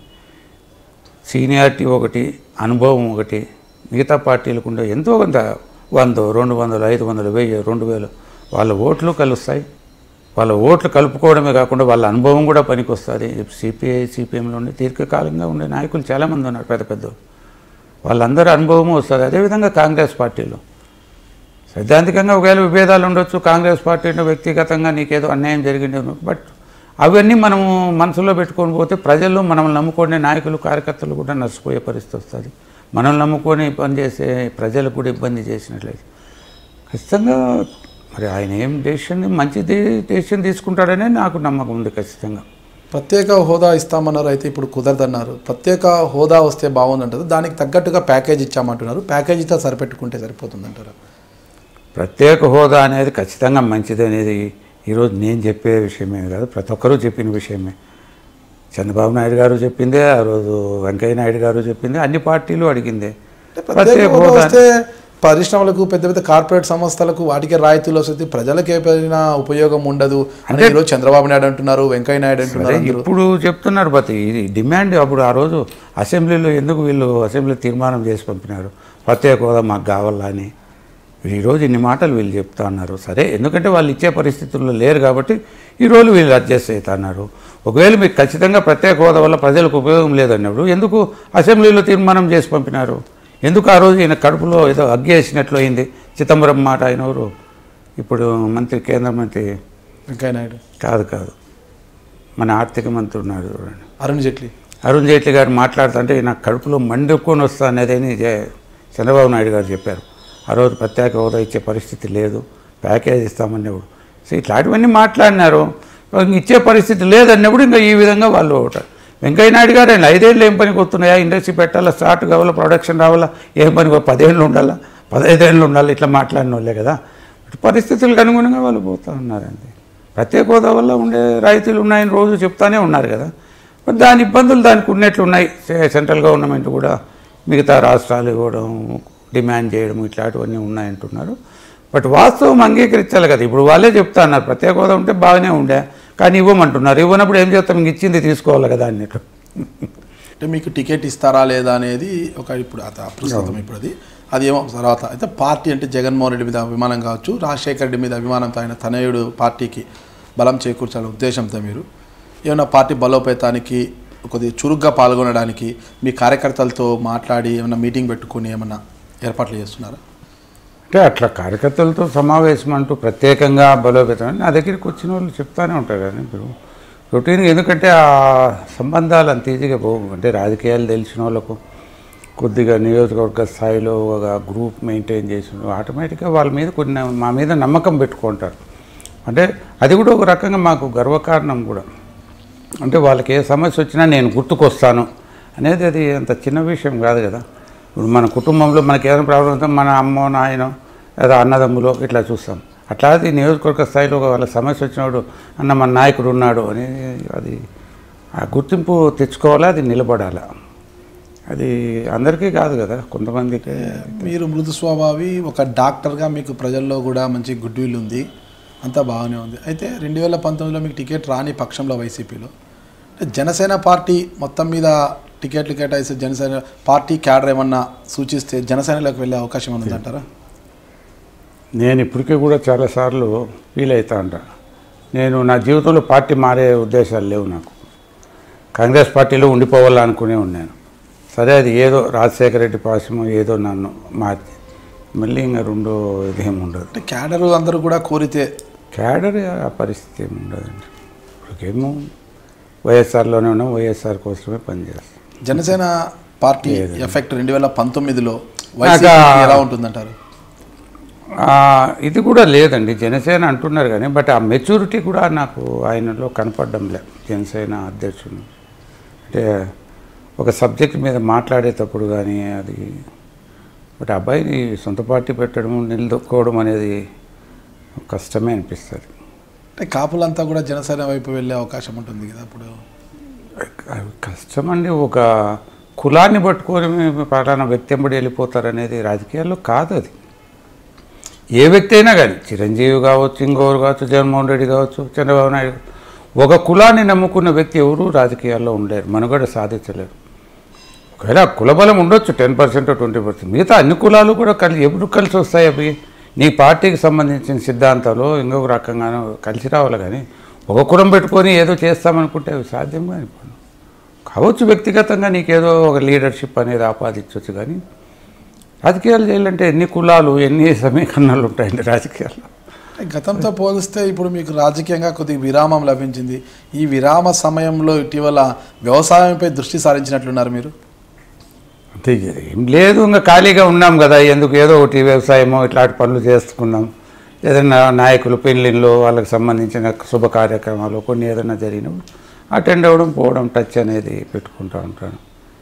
సీనియారిటీ ఒకటి, అనుభవం ఒకటి, మిగతా పార్టీలకు ఉండే ఎంతో కొంత వంద రెండు వందలు ఐదు వందలు వెయ్యి రెండు వేలు వాళ్ళ ఓట్లు కలుస్తాయి. వాళ్ళ ఓట్లు కలుపుకోవడమే కాకుండా వాళ్ళ అనుభవం కూడా పనికి వస్తుంది. సిపిఐ సిపిఎంలో ఉండే దీర్ఘకాలంగా ఉండే నాయకులు చాలామంది ఉన్నారు పెద్ద పెద్ద, వాళ్ళందరూ అనుభవము వస్తుంది. అదేవిధంగా కాంగ్రెస్ పార్టీలో సైద్ధాంతికంగా ఒకవేళ విభేదాలు ఉండొచ్చు, కాంగ్రెస్ పార్టీలో వ్యక్తిగతంగా నీకేదో అన్యాయం జరిగింది, బట్ అవన్నీ మనము మనసులో పెట్టుకొని పోతే ప్రజల్లో మనం నమ్ముకునే నాయకులు కార్యకర్తలు కూడా నష్టపోయే పరిస్థితి వస్తుంది. మనం నమ్ముకొని పనిచేసే ప్రజలకు కూడా ఇబ్బంది చేసినట్లయితే ఖచ్చితంగా మరి ఆయన ఏం డెసిషన్ మంచి డెసిషన్ తీసుకుంటాడనే నాకు నమ్మకం ఉంది. ఖచ్చితంగా ప్రత్యేక హోదా ఇస్తామన్నారు, అయితే ఇప్పుడు కుదరదన్నారు. ప్రత్యేక హోదా వస్తే బాగుందంటారు, దానికి తగ్గట్టుగా ప్యాకేజ్ ఇచ్చామంటున్నారు. ప్యాకేజ్ ఇస్తే సరిపెట్టుకుంటే సరిపోతుందంటారా? ప్రత్యేక హోదా అనేది ఖచ్చితంగా మంచిది అనేది ఈరోజు నేను చెప్పే విషయమే కాదు, ప్రతి ఒక్కరూ చెప్పిన విషయమే. చంద్రబాబు నాయుడు గారు చెప్పిందే, ఆ రోజు వెంకయ్య నాయుడు గారు చెప్పిందే, అన్ని పార్టీలు అడిగిందే. ప్రత్యేక హోదా వస్తే పరిశ్రమలకు, పెద్ద పెద్ద కార్పొరేట్ సంస్థలకు వాటికే రాయితీలు వస్తుంది, ప్రజలకు ఏమైనా ఉపయోగం ఉండదు అంటే ఈరోజు చంద్రబాబు నాయుడు అంటున్నారు, వెంకయ్య నాయుడు అంటున్నారు. ఇప్పుడు చెప్తున్నారు బట్ ఇది డిమాండ్. అప్పుడు ఆ రోజు అసెంబ్లీలో ఎందుకు వీళ్ళు అసెంబ్లీ తీర్మానం చేసి పంపినారు ప్రత్యేక హోదా మాకు కావాలా అని. ఈరోజు ఇన్ని మాటలు వీళ్ళు చెప్తా ఉన్నారు. సరే, ఎందుకంటే వాళ్ళు ఇచ్చే పరిస్థితుల్లో లేరు కాబట్టి ఈరోజు వీళ్ళు అడ్జస్ట్ అవుతున్నారు. ఒకవేళ మీకు ఖచ్చితంగా ప్రత్యేక హోదా వల్ల ప్రజలకు ఉపయోగం లేదన్నప్పుడు ఎందుకు అసెంబ్లీలో తీర్మానం చేసి పంపినారు? ఎందుకు ఆ రోజు ఈయన కడుపులో ఏదో అగ్గేసినట్లు అయింది? చిదంబరం మాట ఆయన ఎవరు ఇప్పుడు మంత్రి, కేంద్ర మంత్రి వెంకయ్య నాయుడు కాదు కాదు మన ఆర్థిక మంత్రి ఉన్నాడు చూడండి, అరుణ్ జైట్లీ అరుణ్ జైట్లీ గారు మాట్లాడుతుంటే నాకు కడుపులో మండుకొని వస్తా అనేదని చంద్రబాబు నాయుడు గారు చెప్పారు. ఆ రోజు ప్రత్యేక హోదా ఇచ్చే పరిస్థితి లేదు, ప్యాకేజ్ ఇస్తామన్నప్పుడు. సో ఇట్లాంటివన్నీ మాట్లాడినారు. ఇచ్చే పరిస్థితి లేదన్నప్పుడు ఇంకా ఈ విధంగా వాళ్ళు ఉంటారు. వెంకయ్య నాయుడు గారు ఆయన ఐదేళ్ళు ఏం పనికి వస్తున్నాయా? ఇండస్ట్రీ పెట్టాలా, స్టార్ట్ కావాలా, ప్రొడక్షన్ రావాలా, ఏం పని పదేళ్ళు ఉండాలా, పదహైదేళ్ళు ఉండాలి, ఇట్లా మాట్లాడిన వాళ్ళే కదా. పరిస్థితులకు అనుగుణంగా వాళ్ళు పోతూ ఉన్నారండి. ప్రత్యేక హోదా వల్ల ఉండే రాయితీలు ఉన్నాయని రోజు చెప్తానే ఉన్నారు కదా. మరి దాని ఇబ్బందులు దానికి ఉన్నట్లు ఉన్నాయి. సెంట్రల్ గవర్నమెంట్ కూడా మిగతా రాష్ట్రాలు ఇవ్వడం, డిమాండ్ చేయడం ఇట్లాంటివన్నీ ఉన్నాయంటున్నారు. బట్ వాస్తవం అంగీకరించాలి కదా. ఇప్పుడు వాళ్ళే చెప్తా అన్నారు ప్రత్యేక హోదా ఉంటే బాగానే ఉండే, కానీ ఇవ్వమంటున్నారు. ఇవ్వనప్పుడు ఏం చేస్తాం? ఇంక ఇచ్చింది తీసుకోవాలి కదా అన్నట్టు. అంటే మీకు టికెట్ ఇస్తారా లేదా అనేది ఒక ఇప్పుడు ప్రస్తుతం ఇప్పుడు అది అది ఏమో తర్వాత. అయితే పార్టీ అంటే జగన్మోహన్ రెడ్డి మీద అభిమానం కావచ్చు, రాజశేఖర రెడ్డి మీద అభిమానంతో ఆయన తనయుడు పార్టీకి బలం చేకూర్చాలనే ఉద్దేశంతో మీరు ఏమైనా పార్టీ బలోపేతానికి కొద్దిగా చురుగ్గా పాల్గొనడానికి మీ కార్యకర్తలతో మాట్లాడి ఏమైనా మీటింగ్ పెట్టుకుని ఏమన్నా ఏర్పాట్లు చేస్తున్నారా? అంటే అట్లా కార్యకర్తలతో సమావేశం అంటూ ప్రత్యేకంగా బలోపేతం నా దగ్గరికి వచ్చిన వాళ్ళు చెప్తానే ఉంటారు కానీ ఇప్పుడు రొటీన్గా, ఎందుకంటే ఆ సంబంధాలు అంత ఈజీగా పోవు. అంటే రాజకీయాలు తెలిసిన వాళ్ళకు కొద్దిగా నియోజకవర్గ స్థాయిలో ఒక గ్రూప్ మెయింటైన్ చేసిన ఆటోమేటిక్గా వాళ్ళ మీద కొన్ని మా మీద నమ్మకం పెట్టుకుంటారు. అంటే అది కూడా ఒక రకంగా మాకు గర్వకారణం కూడా. అంటే వాళ్ళకి ఏ సమస్య వచ్చినా నేను గుర్తుకొస్తాను అనేది అది అంత చిన్న విషయం కాదు కదా. ఇప్పుడు మన కుటుంబంలో మనకి ఏదైనా ప్రాబ్లం ఉంటే మన అమ్మో నాయనో లేదా అన్నదమ్ములో ఇట్లా చూస్తాం. అట్లా అది నియోజకవర్గ స్థాయిలో వాళ్ళ సమస్య వచ్చినప్పుడు అన్న మన నాయకుడు ఉన్నాడు అని అది ఆ గుర్తింపు తెచ్చుకోవాలా, అది నిలబడాలా. అది అందరికీ కాదు కదా, కొంతమందికి. మీరు మృదు స్వభావి, ఒక డాక్టర్గా మీకు ప్రజల్లో కూడా మంచి గుడ్ విల్ ఉంది, అంతా బాగానే ఉంది. అయితే రెండు వేల పంతొమ్మిదిలో మీకు టికెట్ రాని పక్షంలో వైసీపీలో జనసేన పార్టీ మొత్తం మీద టికెట్లు కేటాయిస్తే జనసేన పార్టీ క్యాడర్ ఏమన్నా సూచిస్తే జనసేనలోకి వెళ్ళే అవకాశం ఏమైనా ఉందంటారా? నేను ఇప్పటికీ కూడా చాలాసార్లు ఫీల్ అవుతా అంట. నేను నా జీవితంలో పార్టీ మారే ఉద్దేశాలు లేవు నాకు. కాంగ్రెస్ పార్టీలో ఉండిపోవాలనుకునే ఉన్నాను. సరే, అది ఏదో రాజశేఖర రెడ్డి పాశము ఏదో నన్ను మార్చి మళ్ళీ ఇంకా రెండో ఇదేమి ఉండదు. అంటే క్యాడర్ అందరూ కూడా కోరితే క్యాడర్ ఆ పరిస్థితి ఏమి ఉండదండి. ఇప్పటికేమో వైఎస్ఆర్లోనే ఉన్నాం, వైఎస్ఆర్ కోసమే పనిచేస్తాం. జనసేన పార్టీ ఎఫెక్ట్ రెండు వేల పంతొమ్మిదిలో ఎలా ఉంటుందంటారు? ఇది కూడా లేదండి, జనసేన అంటున్నారు కానీ బట్ ఆ మెచ్యూరిటీ కూడా నాకు ఆయనలో కనపడడం లేదు. జనసేన అధ్యక్షుడు అంటే ఒక సబ్జెక్ట్ మీద మాట్లాడేటప్పుడు కానీ అది బట్ అబ్బాయిని సొంత పార్టీ పెట్టడం నిలదొక్కోవడం అనేది కష్టమే అనిపిస్తుంది. అంటే కాపులంతా కూడా జనసేన వైపు వెళ్ళే అవకాశం ఉంటుంది కదా అప్పుడు? కష్టం అండి. ఒక కులాన్ని పట్టుకొని పలానా వ్యక్తి ఎంబడి వెళ్ళిపోతారనేది రాజకీయాల్లో కాదు. అది ఏ వ్యక్తి అయినా కానీ, చిరంజీవి కావచ్చు, ఇంకోరు కావచ్చు, జగన్మోహన్ రెడ్డి కావచ్చు, చంద్రబాబు నాయుడు, ఒక కులాన్ని నమ్ముకున్న వ్యక్తి ఎవరూ రాజకీయాల్లో ఉండలేరు, మనుగడ సాధించలేరు. ఒకవేళ కులబలం ఉండొచ్చు టెన్ పర్సెంట్ ట్వంటీ పర్సెంట్, మిగతా అన్ని కులాలు కూడా కలిసి ఎప్పుడు కలిసి వస్తాయి. అవి నీ పార్టీకి సంబంధించిన సిద్ధాంతాలు ఇంకొక రకంగానూ కలిసి రావాలి. కానీ ఒక కులం పెట్టుకొని ఏదో చేస్తామనుకుంటే అవి సాధ్యం కానీ కావచ్చు. వ్యక్తిగతంగా నీకేదో ఒక లీడర్షిప్ అనేది ఆపాదించవచ్చు. కానీ రాజకీయాలు చేయాలంటే ఎన్ని కులాలు, ఎన్ని సమీకరణాలు ఉంటాయండి రాజకీయాల్లో. గతంతో పోలిస్తే ఇప్పుడు మీకు రాజకీయంగా కొద్దిగా విరామం లభించింది. ఈ విరామ సమయంలో ఇటీవల వ్యవసాయంపై దృష్టి సారించినట్లున్నారు మీరు? అంతే, ఏం లేదు, ఇంకా ఖాళీగా ఉన్నాం కదా, ఎందుకు ఏదో ఒకటి వ్యవసాయమో ఇట్లాంటి పనులు చేసుకున్నాం. ఏదైనా నాయకులు పెళ్ళిళ్ళు, వాళ్ళకి సంబంధించిన శుభ కార్యక్రమాలు కొన్ని ఏదైనా జరిగినప్పుడు అటెండ్ అవ్వడం, పోవడం, టచ్ అనేది పెట్టుకుంటూ ఉంటాను.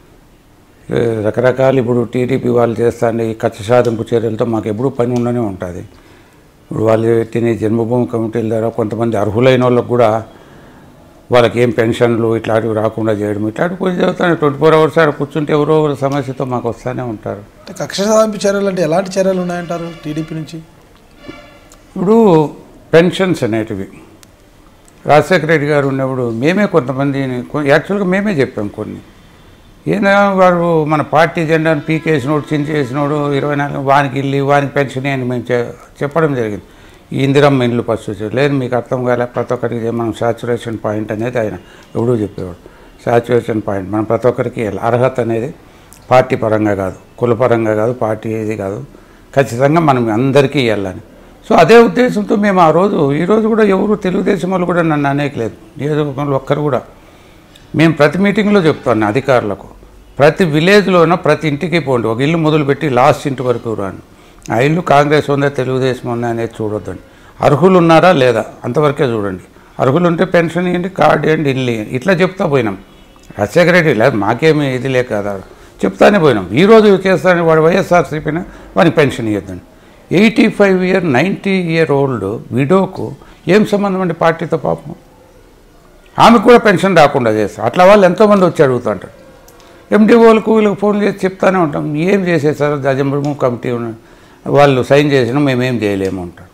రకరకాలు ఇప్పుడు టీడీపీ వాళ్ళు చేస్తాండి ఈ కక్ష సాధింపు చర్యలతో మాకు ఎప్పుడూ పని ఉండనే ఉంటుంది. ఇప్పుడు వాళ్ళు పెట్టిన జన్మభూమి కమిటీల ద్వారా కొంతమంది అర్హులైన వాళ్ళకు కూడా వాళ్ళకి ఏం పెన్షన్లు ఇట్లాంటివి రాకుండా చేయడం, ఇట్లాంటివి కొంచెం చదువుతాను. ట్వంటీ ఫోర్ అవర్స్ ఆడ కూర్చుంటే ఎవరో ఒక సమస్యతో మాకు వస్తూనే ఉంటారు. అంటే కక్ష సాధింపు చర్యలు అంటే ఎలాంటి చర్యలు ఉన్నాయంటారు టీడీపీ నుంచి? ఇప్పుడు పెన్షన్స్ అనేటివి రాజశేఖర రెడ్డి గారు ఉన్నప్పుడు మేమే కొంతమందిని, యాక్చువల్గా మేమే చెప్పాం కొన్ని. ఈయన వారు మన పార్టీ జెండాను పీకేసినోడు, చించేసినోడు, ఇరవై నాలుగు వానికి ఇల్లు, వానికి పెన్షన్ అని మేము చెప్పడం జరిగింది. ఈ ఇందిరమ్మ ఇండ్లు ఫస్ట్ లేదు, మీకు అర్థం కాలే, ప్రతి ఒక్కరికి మనం సాచురేషన్ పాయింట్ అనేది ఆయన ఎవడూ చెప్పేవాడు. సాచురేషన్ పాయింట్ మనం ప్రతి ఒక్కరికి అర్హత అనేది పార్టీ పరంగా కాదు, కులపరంగా కాదు, పార్టీ ఏది కాదు, ఖచ్చితంగా మనం అందరికీ ఇవ్వాలని. సో అదే ఉద్దేశంతో మేము ఆ రోజు, ఈరోజు కూడా ఎవరు తెలుగుదేశం వాళ్ళు కూడా నన్ను అనేకలేదు, నియోజకవర్గంలో ఒక్కరు కూడా. మేము ప్రతి మీటింగ్లో చెప్తాను అధికారులకు, ప్రతి విలేజ్లోనూ ప్రతి ఇంటికి పోండి, ఒక ఇల్లు మొదలుపెట్టి లాస్ట్ ఇంటి వరకు రాను. ఆ ఇల్లు కాంగ్రెస్ ఉందా తెలుగుదేశం ఉందా అనేది చూడొద్దండి. అర్హులు ఉన్నారా లేదా అంతవరకే చూడండి. అర్హులు ఉంటే పెన్షన్ ఇవ్వండి, కార్డు ఇవ్వండి, ఇల్లు ఇవ్వండి, ఇట్లా చెప్తా పోయినాం. రాజశేఖర రెడ్డి లేదు మాకేమీ ఇది లేక కదా చెప్తానే పోయినాం. ఈరోజు చేస్తానని వాడు వైఎస్ఆర్సీపీనా వానికి పెన్షన్ ఇవ్వద్దండి. Eighty five year ninety year old విడోకు ఏం సంబంధం అండి పార్టీతో? పాపం ఆమెకు కూడా పెన్షన్ రాకుండా చేస్తారు. అట్లా వాళ్ళు ఎంతోమంది వచ్చి అడుగుతుంటారు. ఎండిఓలకు వీళ్ళకి ఫోన్ చేసి చెప్తానే ఉంటాం, ఏం చేసేసారు జజంబు కమిటీ వాళ్ళు సైన్ చేసినా మేమేం చేయలేము అంటారు.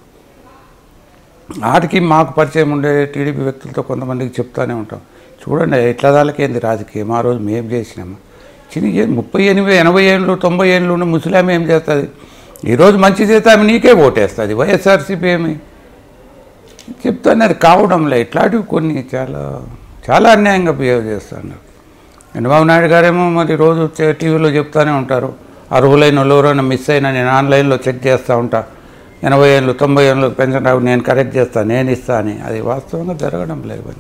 వాటికి మాకు పరిచయం ఉండే టీడీపీ వ్యక్తులతో కొంతమందికి చెప్తానే ఉంటాం, చూడండి ఎట్లా దానికేంది రాజకీయం, ఆ రోజు మేము చేసినాము. చిన్న ముప్పై ఎనిమిది ఎనభై ఏళ్ళు తొంభై ఏళ్ళు ఉన్న ముసలామె ఏం చేస్తుంది? ఈరోజు మంచి చేస్తే ఆమె నీకే ఓటేస్తుంది. వైఎస్ఆర్సీపీ ఏమి చెప్తాను, అది కావడంలే. ఇట్లాంటివి కొన్ని చాలా చాలా అన్యాయంగా బిహేవ్ చేస్తున్నారు. చంద్రబాబు నాయుడు గారేమో మరి రోజు టీవీలో చెప్తూనే ఉంటారు, అర్హులైన వాళ్ళు ఎవరైనా మిస్ అయినా నేను ఆన్లైన్లో చెక్ చేస్తూ ఉంటా, ఎనభై ఏళ్ళు తొంభై ఏళ్ళు పెన్షన్ రావు నేను కరెక్ట్ చేస్తాను, నేను ఇస్తా అని. అది వాస్తవంగా జరగడం లేదు.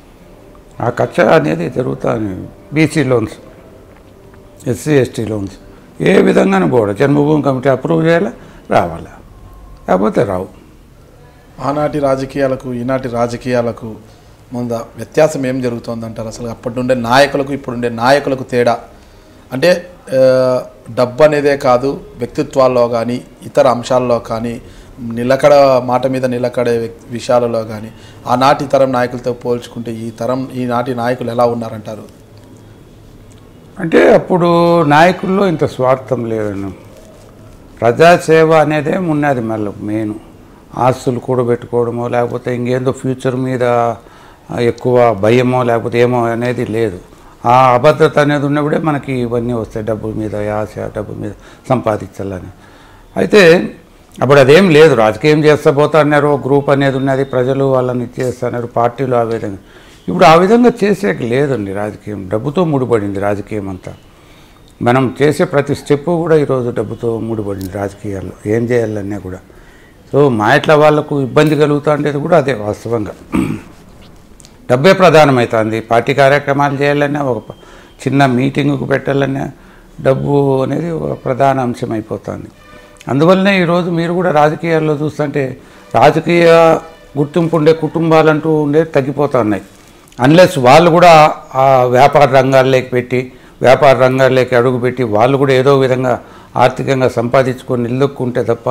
ఆ కక్ష అనేది జరుగుతాను. BC loans, SC ST loans ఏ విధంగానూ పోవడం, జన్మభూమి కమిటీ అప్రూవ్ చేయాలా, రావాలా, లేకపోతే రావు. ఆనాటి రాజకీయాలకు ఈనాటి రాజకీయాలకు ముందు వ్యత్యాసం ఏం జరుగుతుందంటారు? అసలు అప్పటి ఉండే నాయకులకు ఇప్పుడుండే నాయకులకు తేడా అంటే డబ్బు అనేదే కాదు, వ్యక్తిత్వాల్లో కానీ ఇతర అంశాల్లో కానీ నిలకడ మాట మీద నిలకడే విషయాలలో కానీ ఆనాటి తరం నాయకులతో పోల్చుకుంటే ఈ తరం ఈనాటి నాయకులు ఎలా ఉన్నారంటారు? అంటే అప్పుడు నాయకుల్లో ఇంత స్వార్థం లేదన్న, ప్రజాసేవ అనేదే ఉన్నది. మళ్ళీ మెయిన్ ఆస్తులు కూడబెట్టుకోవడమో లేకపోతే ఇంకేందో ఫ్యూచర్ మీద ఎక్కువ భయమో లేకపోతే ఏమో అనేది లేదు. ఆ అభద్రత అనేది ఉన్నప్పుడే మనకి ఇవన్నీ వస్తాయి, డబ్బు మీద ఆశ, డబ్బు మీద సంపాదించాలని. అయితే అప్పుడు అదేం లేదు, రాజకీయం చేస్తా పోతా అన్నారు, గ్రూప్ అనేది ఉన్నది, ప్రజలు వాళ్ళని ఇచ్చేస్తున్నారు, పార్టీలు ఆ విధంగా. ఇప్పుడు ఆ విధంగా చేసేకి లేదండి. రాజకీయం డబ్బుతో ముడిపడింది. రాజకీయం అంతా మనం చేసే ప్రతి స్టెప్పు కూడా ఈరోజు డబ్బుతో ముడిపడింది రాజకీయాల్లో, ఏం చేయాలన్నా కూడా. సో మా ఇట్లా వాళ్ళకు ఇబ్బంది కలుగుతూ ఉండేది కూడా అదే వాస్తవంగా. డబ్బే ప్రధానమవుతుంది. పార్టీ కార్యక్రమాలు చేయాలన్నా, ఒక చిన్న మీటింగుకు పెట్టాలన్నా డబ్బు అనేది ఒక ప్రధాన అంశం అయిపోతుంది. అందువల్లనే ఈరోజు మీరు కూడా రాజకీయాల్లో చూస్తుంటే రాజకీయ గుర్తింపు ఉండే కుటుంబాలంటూ ఉండే తగ్గిపోతూ ఉన్నాయి. అన్లెస్ వాళ్ళు కూడా ఆ వ్యాపార రంగాల్లోకి పెట్టి వ్యాపార రంగాల్లోకి అడుగుపెట్టి వాళ్ళు కూడా ఏదో విధంగా ఆర్థికంగా సంపాదించుకొని నిలదొక్కుంటే తప్ప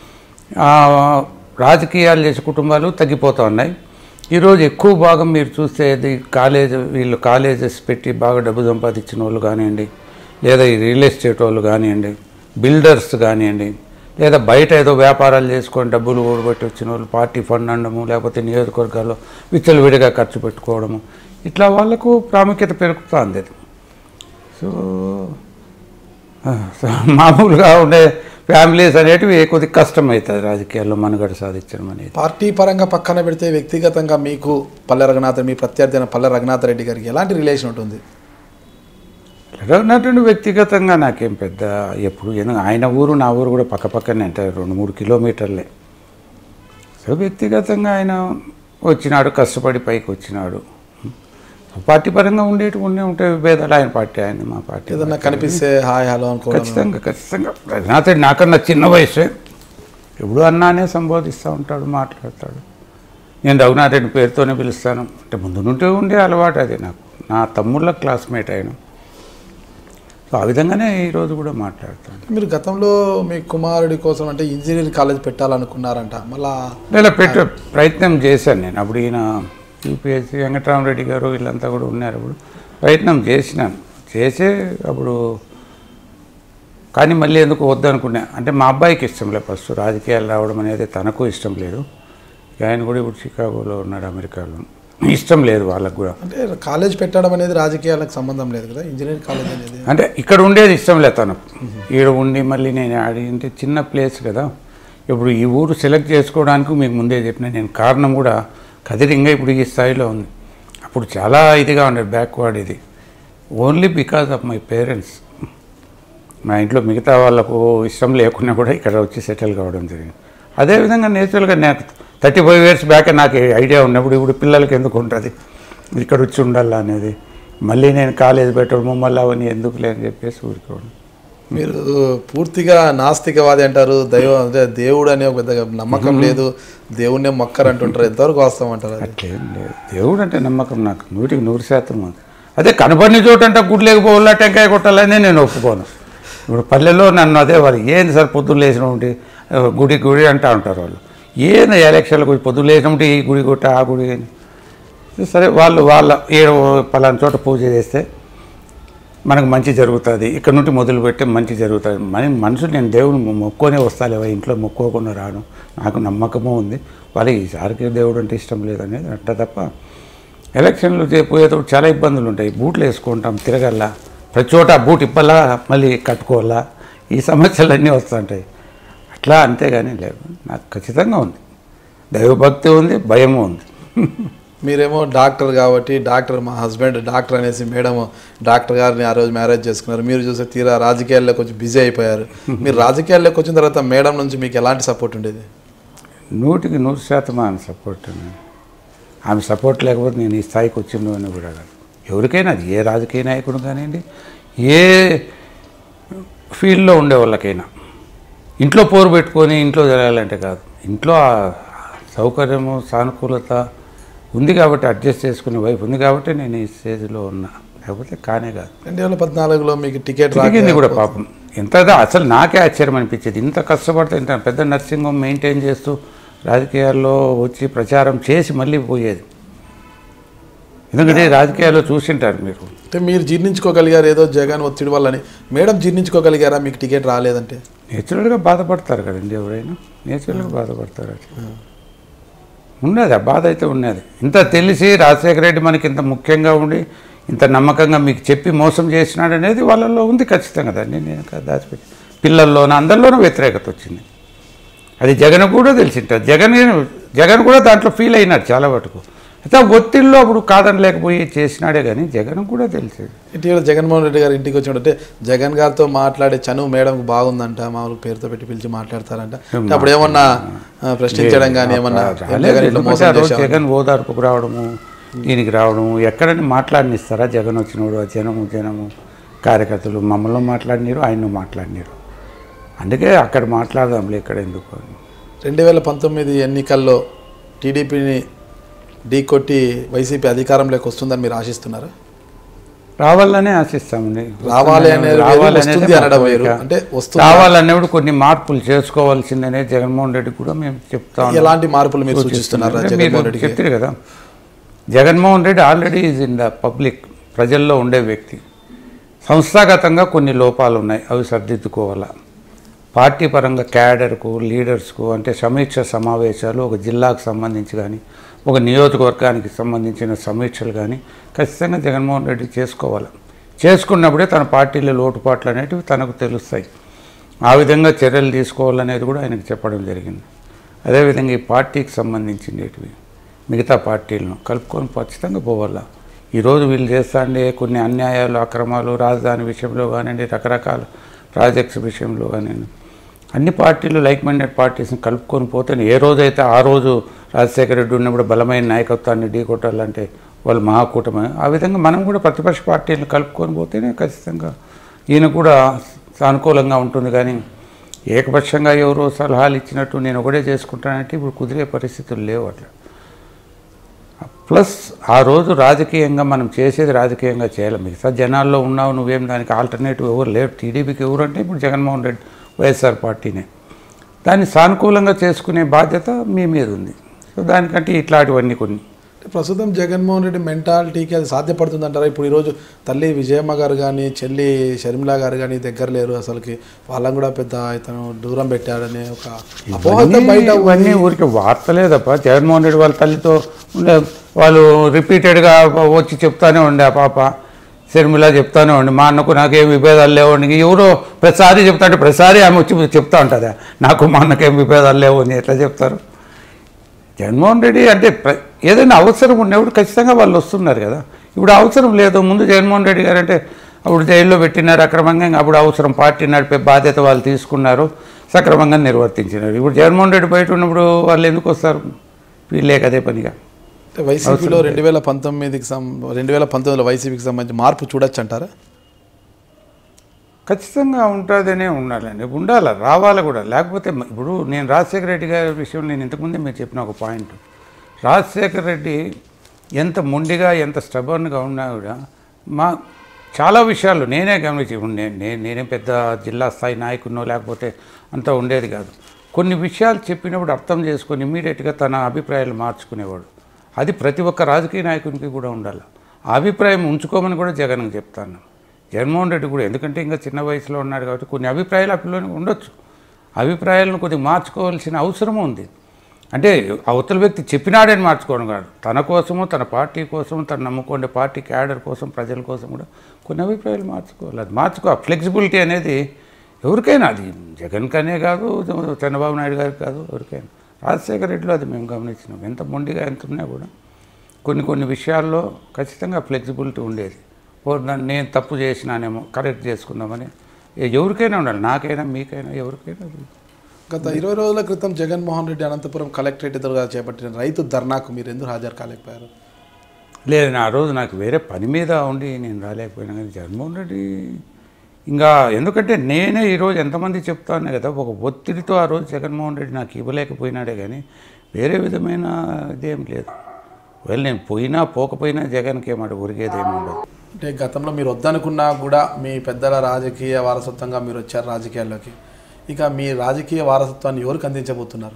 రాజకీయాలు చేసే కుటుంబాలు తగ్గిపోతూ ఉన్నాయి. ఈరోజు ఎక్కువ భాగం మీరు చూస్తే ఇది కాలేజ్ వీళ్ళు కాలేజెస్ పెట్టి బాగా డబ్బు సంపాదించిన వాళ్ళు కానివ్వండి, లేదా ఈ రియల్ ఎస్టేట్ వాళ్ళు కానివ్వండి, బిల్డర్స్ కానివ్వండి, లేదా బయట ఏదో వ్యాపారాలు చేసుకొని డబ్బులు ఓడబెట్టి వచ్చిన వాళ్ళు పార్టీ ఫండ్ అనడము, లేకపోతే నియోజకవర్గాల్లో విచ్చలవిడిగా ఖర్చు పెట్టుకోవడము, ఇట్లా వాళ్లకు ప్రాముఖ్యత పెరుగుతుంది. సో మామూలుగా ఉండే ఫ్యామిలీస్ అనేటివి కొద్దిగా కష్టం అవుతుంది రాజకీయాల్లో మనుగడ సాధించడం అనేది. పార్టీ పరంగా పక్కన పెడితే వ్యక్తిగతంగా మీకు పల్లె రఘునాథ్ మీ ప్రత్యర్థి అయిన పల్లె రఘునాథ్ రెడ్డి గారికి ఎలాంటి రిలేషన్ ఉంటుంది? రఘునాథ్ రెడ్డి వ్యక్తిగతంగా నాకేం పెద్ద ఎప్పుడు ఎందుకు ఆయన ఊరు నా ఊరు కూడా పక్క పక్కనే అంటే రెండు మూడు కిలోమీటర్లే. సో వ్యక్తిగతంగా ఆయన వచ్చినాడు, కష్టపడి పైకి వచ్చినాడు. పార్టీ పరంగా ఉండేటి ఉండే ఉంటే విభేదాలు. ఆయన పార్టీ ఆయన మా పార్టీ ఏదన్నా కనిపిస్తే హాయ్ హలో అనుకో. ఖచ్చితంగా ఖచ్చితంగా రఘునాథ్ రెడ్డి నాకన్నా చిన్న వయసే, ఎప్పుడు అన్నానే సంబోధిస్తూ ఉంటాడు, మాట్లాడతాడు. నేను రఘునాథ్ రెడ్డి పేరుతోనే పిలుస్తాను. అంటే ముందు నుండి ఉండే అలవాటు అది నాకు. నా తమ్ముళ్ళ క్లాస్మేట్ అయిన. సో ఆ విధంగానే ఈరోజు కూడా మాట్లాడతాను. మీరు గతంలో మీ కుమారుడి కోసం అంటే ఇంజనీరింగ్ కాలేజ్ పెట్టాలనుకున్నారంట, మళ్ళా ఇలా పెట్టే ప్రయత్నం చేశాను నేను. అప్పుడు ఈయన యూపీఎస్సీ వెంకటరామరెడ్డి గారు వీళ్ళంతా కూడా ఉన్నారు. అప్పుడు ప్రయత్నం చేసినాను, చేసే అప్పుడు కానీ మళ్ళీ ఎందుకు వద్దనుకున్నా అంటే మా అబ్బాయికి ఇష్టం లేదు ఫస్ట్ రాజకీయాలు రావడం అనేది, తనకు ఇష్టం లేదు. ఆయన కూడా ఇప్పుడు చికాగోలో ఉన్నాడు, అమెరికాలో. ఇష్టం లేదు వాళ్ళకు కూడా. అంటే కాలేజ్ పెట్టడం అనేది రాజకీయాలకు సంబంధం లేదు కదా, ఇంజనీరింగ్ కాలేజ్ అనేది. అంటే ఇక్కడ ఉండేది ఇష్టం లేదు తనకు. ఈడ ఉండి మళ్ళీ నేను ఆడి అంటే చిన్న ప్లేస్ కదా. ఇప్పుడు ఈ ఊరు సెలెక్ట్ చేసుకోవడానికి మీకు ముందే చెప్పిన నేను. కారణం కూడా కదిరి ఇంకా ఇప్పుడు ఈ స్థాయిలో ఉంది. అప్పుడు చాలా ఇదిగా ఉండేది, బ్యాక్వర్డ్ ఇది. Only because of my parents. మా ఇంట్లో మిగతా వాళ్ళకు ఇష్టం లేకున్నా కూడా ఇక్కడ వచ్చి సెటిల్ కావడం జరిగింది. అదేవిధంగా నేచురల్గా నాకు థర్టీ ఫైవ్ ఇయర్స్ బ్యాక్ నాకు ఐడియా ఉన్నప్పుడు ఇప్పుడు పిల్లలకి ఎందుకు ఉంటుంది ఇక్కడ వచ్చి ఉండాలా అనేది. మళ్ళీ నేను కాలేజ్ పెట్టడం మళ్ళీ అవన్నీ ఎందుకు లేని చెప్పేసి ఊరుకోవడం. మీరు పూర్తిగా నాస్తికవాది అంటారు, దైవం అంటే దేవుడు అనే ఒక పెద్ద నమ్మకం లేదు, దేవుణ్ణే మొక్కరు అంటుంటారు. ఎంతవరకు వాస్తవం అంటారు? అట్లేం లేదు. దేవుడు అంటే నమ్మకం నాకు నూటికి నూరు శాతం ఉంది. అదే కనపడిన చోటు అంటే గుడి లేకపోవాలా టెంకాయ కొట్టాలని నేను ఒప్పుకోను. ఇప్పుడు పల్లెల్లో నన్ను అదే వాళ్ళు ఏంది సార్ పొద్దున్న లేచిన ఉంటే గుడి గుడి అంటూ ఉంటారు వాళ్ళు. ఏంది ఎలక్షన్లకు పొద్దున్న లేచినప్పుడు ఈ గుడి కొట్ట ఆ గుడి అని. సరే వాళ్ళు వాళ్ళ ఏడు పలానా చోట పూజ చేస్తే మనకు మంచి జరుగుతుంది, ఇక్కడ నుండి మొదలుపెట్టే మంచి జరుగుతుంది. మన మనుషులు నేను దేవుని మొక్కునే వస్తాలేవా, ఇంట్లో మొక్కోకుండా రాను. నాకు నమ్మకము ఉంది. వాళ్ళకి ఈసారికి దేవుడు అంటే ఇష్టం లేదనేది అంటే తప్ప ఎలక్షన్లు పోయేటప్పుడు చాలా ఇబ్బందులు ఉంటాయి. బూట్లు వేసుకుంటాం, తిరగల్లా, ప్రతి చోట బూట్ ఇప్పలా మళ్ళీ కట్టుకోవాలా, ఈ సమస్యలన్నీ వస్తుంటాయి. అట్లా అంతేగాని లేదు. నాకు ఖచ్చితంగా ఉంది దైవభక్తి ఉంది, భయము ఉంది. మీరేమో డాక్టర్ కాబట్టి డాక్టర్ మా హస్బెండ్ డాక్టర్ అనేసి మేడం డాక్టర్ గారిని ఆ రోజు మ్యారేజ్ చేసుకున్నారు. మీరు చూసే తీరా రాజకీయాల్లో కొంచెం బిజీ అయిపోయారు. మీరు రాజకీయాల్లోకి వచ్చిన తర్వాత మేడం నుంచి మీకు ఎలాంటి సపోర్ట్ ఉండేది? నూటికి నూరు శాతం ఆమె సపోర్ట్. ఆమె సపోర్ట్ లేకపోతే నేను ఈ స్థాయికి వచ్చిండు అని కూడా కాదు. ఎవరికైనా అది ఏ రాజకీయ నాయకుడు కానివ్వండి, ఏ ఫీల్డ్లో ఉండే వాళ్ళకైనా ఇంట్లో పోరు పెట్టుకొని ఇంట్లో జరగాలంటే కాదు. ఇంట్లో సౌకర్యము సానుకూలత ఉంది కాబట్టి అడ్జస్ట్ చేసుకునే వైపు ఉంది కాబట్టి నేను ఈ స్టేజ్లో ఉన్నా, లేకపోతే కానే కాదు. రెండు వేల పద్నాలుగులో మీకు టికెట్ రాగింది కూడా పాపం. ఎంత అసలు నాకే ఆశ్చర్యం అనిపించేది. ఇంత కష్టపడితే ఇంత పెద్ద నర్సింగ్ హోమ్ మెయింటైన్ చేస్తూ రాజకీయాల్లో వచ్చి ప్రచారం చేసి మళ్ళీ పోయేది. ఎందుకంటే రాజకీయాల్లో చూసింటారు మీరు. అంటే మీరు జీర్ణించుకోగలిగారు ఏదో జగన్ ఒత్తిడి వల్లని. మేడం జీర్ణించుకోగలిగారా మీకు టికెట్ రాలేదంటే? నేచురల్గా బాధపడతారు కదండి, ఎవరైనా నేచురల్గా బాధపడతారు. అట్లా ఉన్నది, ఆ బాధ అయితే ఉన్నది. ఇంత తెలిసి రాజశేఖర రెడ్డి మనకి ఇంత ముఖ్యంగా ఉండి ఇంత నమ్మకంగా మీకు చెప్పి మోసం చేసినాడు అనేది వాళ్ళల్లో ఉంది ఖచ్చితంగా. దాన్ని నేను దాచిపెట్టి పిల్లల్లోనూ అందరిలోనూ వ్యతిరేకత వచ్చింది. అది జగన్ కూడా తెలిసింటారు. జగన్ జగన్ కూడా దాంట్లో ఫీల్ అయినాడు చాలా వరకు. అయితే ఒత్తిడిలో అప్పుడు కాదని లేకపోయి చేసినాడే కానీ జగన్ కూడా తెలిసేది. ఇటీవల జగన్మోహన్ రెడ్డి గారు ఇంటికి వచ్చినట్టే జగన్ గారితో మాట్లాడే చనువు మేడంకు బాగుందంట, మామూలు పేరుతో పెట్టి పిలిచి మాట్లాడతారంట. అప్పుడు ఏమన్నా ప్రశ్నించడం కానీ ఏమన్నా జగన్ ఓదార్పుకు రావడము, దీనికి రావడము ఎక్కడని మాట్లాడినిస్తారా? జగన్ వచ్చినప్పుడు జనము జనము కార్యకర్తలు మమ్మల్ని మాట్లాడినారు, ఆయన మాట్లాడినారు. అందుకే అక్కడ మాట్లాడదాంలే ఇక్కడ ఎందుకు అని. రెండు వేల పంతొమ్మిది ఎన్నికల్లో టీడీపీని ఢీకొట్టి వైసీపీ అధికారంలోకి వస్తుందని మీరు ఆశిస్తున్నారా? రావాలనే ఆశిస్తామండి. రావాలి అనేది వస్తుంది అనడం వేరు. అంటే వస్తుంది రావాలనేప్పుడు కొన్ని మార్పులు చేసుకోవాల్సిందనే జగన్మోహన్ రెడ్డి కూడా మేము చెప్తాం. ఎలాంటి మార్పులు మీరు సూచిస్తున్నారు? జగన్మోహన్ రెడ్డి చెప్తారు కదా, Jaganmohan Reddy already is in the public, ప్రజల్లో ఉండే వ్యక్తి. సంస్థాగతంగా కొన్ని లోపాలు ఉన్నాయి, అవి సర్దిద్దుకోవాలా. పార్టీ పరంగా క్యాడర్కు లీడర్స్కు అంటే సమీక్ష సమావేశాలు ఒక జిల్లాకు సంబంధించి కానీ ఒక నియోజకవర్గానికి సంబంధించిన సమీక్షలు కానీ ఖచ్చితంగా జగన్మోహన్ రెడ్డి చేసుకోవాలి. చేసుకున్నప్పుడే తన పార్టీలో లోటుపాట్లు అనేటివి తనకు తెలుస్తాయి. ఆ విధంగా చర్యలు తీసుకోవాలనేది కూడా ఆయనకు చెప్పడం జరిగింది. అదేవిధంగా ఈ పార్టీకి సంబంధించినవి మిగతా పార్టీలను కలుపుకొని ఖచ్చితంగా పోవాలా. ఈరోజు వీళ్ళు చేస్తాండే కొన్ని అన్యాయాలు అక్రమాలు రాజధాని విషయంలో కానివ్వండి, రకరకాల ప్రాజెక్ట్స్ విషయంలో కానివ్వండి, అన్ని పార్టీలు లైక్ మైండెడ్ పార్టీస్ని కలుపుకొని పోతే ఏ రోజైతే ఆ రోజు రాజశేఖర రెడ్డి ఉన్నప్పుడు బలమైన నాయకత్వాన్ని ఢీకొట్టాలంటే వాళ్ళు మహాకూటమి, ఆ విధంగా మనం కూడా ప్రతిపక్ష పార్టీలను కలుపుకొని పోతేనే ఖచ్చితంగా ఈయన కూడా సానుకూలంగా ఉంటుంది. కానీ ఏకపక్షంగా ఎవరో సలహాలు ఇచ్చినట్టు నేను ఒకటే చేసుకుంటానంటే ఇప్పుడు కుదిరే పరిస్థితులు లేవు అట్లా. ప్లస్ ఆ రోజు రాజకీయంగా మనం చేసేది రాజకీయంగా చేయాలి. మిగతా జనాల్లో ఉన్నావు నువ్వేం, దానికి ఆల్టర్నేటివ్ ఎవరు లేరు. టీడీపీకి ఎవరు అంటే ఇప్పుడు జగన్మోహన్ రెడ్డి వైఎస్ఆర్ పార్టీనే. దాన్ని సానుకూలంగా చేసుకునే బాధ్యత మీ మీద ఉంది. సో దానికంటే ఇట్లాంటివన్నీ కొన్ని ప్రస్తుతం జగన్మోహన్ రెడ్డి మెంటాలిటీకి అది సాధ్యపడుతుంది అంటారా? ఇప్పుడు ఈరోజు తల్లి విజయమ్మ గారు కానీ చెల్లి షర్మిల గారు కానీ దగ్గర లేరు, అసలుకి వాళ్ళని కూడా పెద్ద ఇతను దూరం పెట్టాడనే ఒక అపోహ బయట. ఇవన్నీ ఊరికి వార్తలే తప్ప జగన్మోహన్ రెడ్డి వాళ్ళ తల్లితో ఉండే వాళ్ళు రిపీటెడ్గా వచ్చి చెప్తానే ఉండే, ఆ పాప షర్మిల చెప్తానే ఉండి మా అన్నకు నాకేం విభేదాలు లేవండి. ఎవరో ప్రతిసారి చెప్తా అంటే ప్రతిసారి ఆమె వచ్చి చెప్తా ఉంటుందా నాకు మా అన్నకేం విభేదాలు లేవు అని ఎట్లా చెప్తారు? జగన్మోహన్ రెడ్డి అంటే ఏదైనా అవసరం ఉన్నప్పుడు ఖచ్చితంగా వాళ్ళు వస్తున్నారు కదా. ఇప్పుడు అవసరం లేదు. ముందు జగన్మోహన్ రెడ్డి గారు అంటే అప్పుడు జైల్లో పెట్టినారు అక్రమంగా, అప్పుడు అవసరం పార్టీ నడిపే బాధ్యత వాళ్ళు తీసుకున్నారు, సక్రమంగా నిర్వర్తించినారు. ఇప్పుడు జగన్మోహన్ రెడ్డి బయట ఉన్నప్పుడు వాళ్ళు ఎందుకు వస్తారు? వీళ్ళే కదే పనిగా. వైసీపీలో రెండు వేల పంతొమ్మిదికి సం రెండు వేల పంతొమ్మిదిలో వైసీపీకి సంబంధించి మార్పు చూడొచ్చు అంటారా? ఖచ్చితంగా ఉంటుందనే ఉండాలండి, ఉండాలి, రావాలి కూడా. లేకపోతే ఇప్పుడు నేను రాజశేఖర రెడ్డి గారి విషయంలో నేను ఇంతకుముందే మీరు చెప్పిన ఒక పాయింట్, రాజశేఖర రెడ్డి ఎంత మొండిగా ఎంత స్టబర్న్గా ఉన్నా కూడా మా చాలా విషయాలు నేనే గమనించి నేను నేనేం పెద్ద జిల్లా స్థాయి నాయకున్నో లేకపోతే అంతా ఉండేది కాదు. కొన్ని విషయాలు చెప్పినప్పుడు అర్థం చేసుకొని ఇమ్మీడియట్గా తన అభిప్రాయాలు మార్చుకునేవాడు. అది ప్రతి ఒక్క రాజకీయ నాయకునికి కూడా ఉండాలి. ఆ అభిప్రాయం ఉంచుకోమని కూడా జగన్కి చెప్తాను. జగన్మోహన్ రెడ్డి కూడా ఎందుకంటే ఇంకా చిన్న వయసులో ఉన్నాడు కాబట్టి కొన్ని అభిప్రాయాలు అప్పులోనే ఉండొచ్చు. అభిప్రాయాలను కొద్దిగా మార్చుకోవాల్సిన అవసరం ఉంది. అంటే అవతల వ్యక్తి చెప్పినాడని మార్చుకోవడం కాదు, తన కోసము తన పార్టీ కోసం తను నమ్ముకునే పార్టీ క్యాడర్ కోసం ప్రజల కోసం కూడా కొన్ని అభిప్రాయాలు మార్చుకోవాలి. అది మార్చుకో ఫ్లెక్సిబిలిటీ అనేది ఎవరికైనా, అది జగన్కనే కాదు చంద్రబాబు నాయుడు గారికి కాదు, ఎవరికైనా. రాజశేఖర రెడ్డిలో అది మేము గమనించినాం. ఎంత మొండిగా ఎంత ఉన్నా కూడా కొన్ని కొన్ని విషయాల్లో ఖచ్చితంగా ఫ్లెక్సిబిలిటీ ఉండేది. ఓ నేను తప్పు చేసినానేమో కరెక్ట్ చేసుకుందామని ఎవరికైనా ఉండాలి, నాకైనా మీకైనా ఎవరికైనా. గత ఇరవై రోజుల క్రితం జగన్మోహన్ రెడ్డి అనంతపురం కలెక్టరేట్ ఎదురుగా చేపట్టిన రైతు ధర్నాకు మీరు ఎందుకు హాజరు కాలేకపోయారు? లేదు, ఆ రోజు నాకు వేరే పని మీద ఉండి నేను రాలేకపోయినా. కానీ జగన్మోహన్ రెడ్డి ఇంకా ఎందుకంటే నేనే ఈరోజు ఎంతమంది చెప్తాను కదా, ఒక ఒత్తిడితో ఆ రోజు జగన్మోహన్ రెడ్డి నాకు ఇవ్వలేకపోయినాడే కానీ వేరే విధమైన ఇదేం లేదు. ఒకవేళ నేను పోయినా పోకపోయినా జగన్కి ఏమాట ఉరిగేదేమి ఉండదు. అంటే గతంలో మీరు వద్దనుకున్నా కూడా మీ పెద్దల రాజకీయ వారసత్వంగా మీరు వచ్చారు రాజకీయాల్లోకి. ఇక మీ రాజకీయ వారసత్వాన్ని ఎవరికి అందించబోతున్నారు?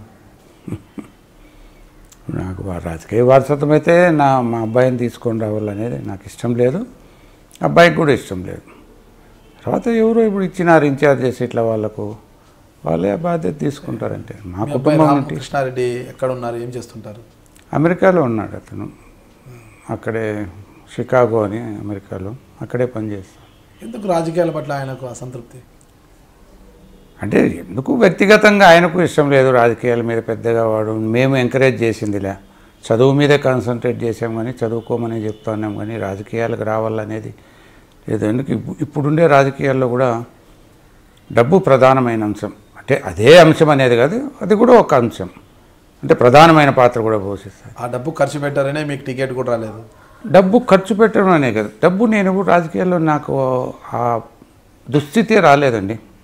నాకు రాజకీయ వారసత్వం అయితే నా మా అబ్బాయిని తీసుకొని రావాలనేది నాకు ఇష్టం లేదు, అబ్బాయికి కూడా ఇష్టం లేదు. తర్వాత ఎవరో ఇప్పుడు ఇచ్చినారు ఇన్ఛార్జ్ చేసి ఇట్లా వాళ్ళకు, వాళ్ళే బాధ్యత తీసుకుంటారంటే. మా కుటుంబం కృష్ణారెడ్డి ఎక్కడ ఉన్నారు, ఏం చేస్తుంటారు? అమెరికాలో ఉన్నాడు అతను, అక్కడే షికాగో అని అమెరికాలో, అక్కడే పనిచేస్తాడు. ఎందుకు రాజకీయాల పట్ల ఆయనకు అసంతృప్తి? అంటే ఎందుకు వ్యక్తిగతంగా ఆయనకు ఇష్టం లేదు రాజకీయాల మీద పెద్దగా. వాడు మేము ఎంకరేజ్ చేసిందిలే, చదువు మీదే కాన్సన్ట్రేట్ చేసాం కానీ చదువుకోమని చెప్తున్నాం కానీ రాజకీయాలకు రావాలనేది లేదు. ఎందుకు ఇప్పుడుండే రాజకీయాల్లో కూడా డబ్బు ప్రధానమైన అంశం. అంటే అదే అంశం అనేది కాదు, అది కూడా ఒక అంశం, అంటే ప్రధానమైన పాత్ర కూడా పోషిస్తుంది. ఆ డబ్బు ఖర్చు పెట్టారనే మీకు టికెట్ కూడా రాలేదు? డబ్బు ఖర్చు పెట్టడం అనే కదా, డబ్బు నేను రాజకీయాల్లో నాకు ఆ దుస్థితే రాలేదండి.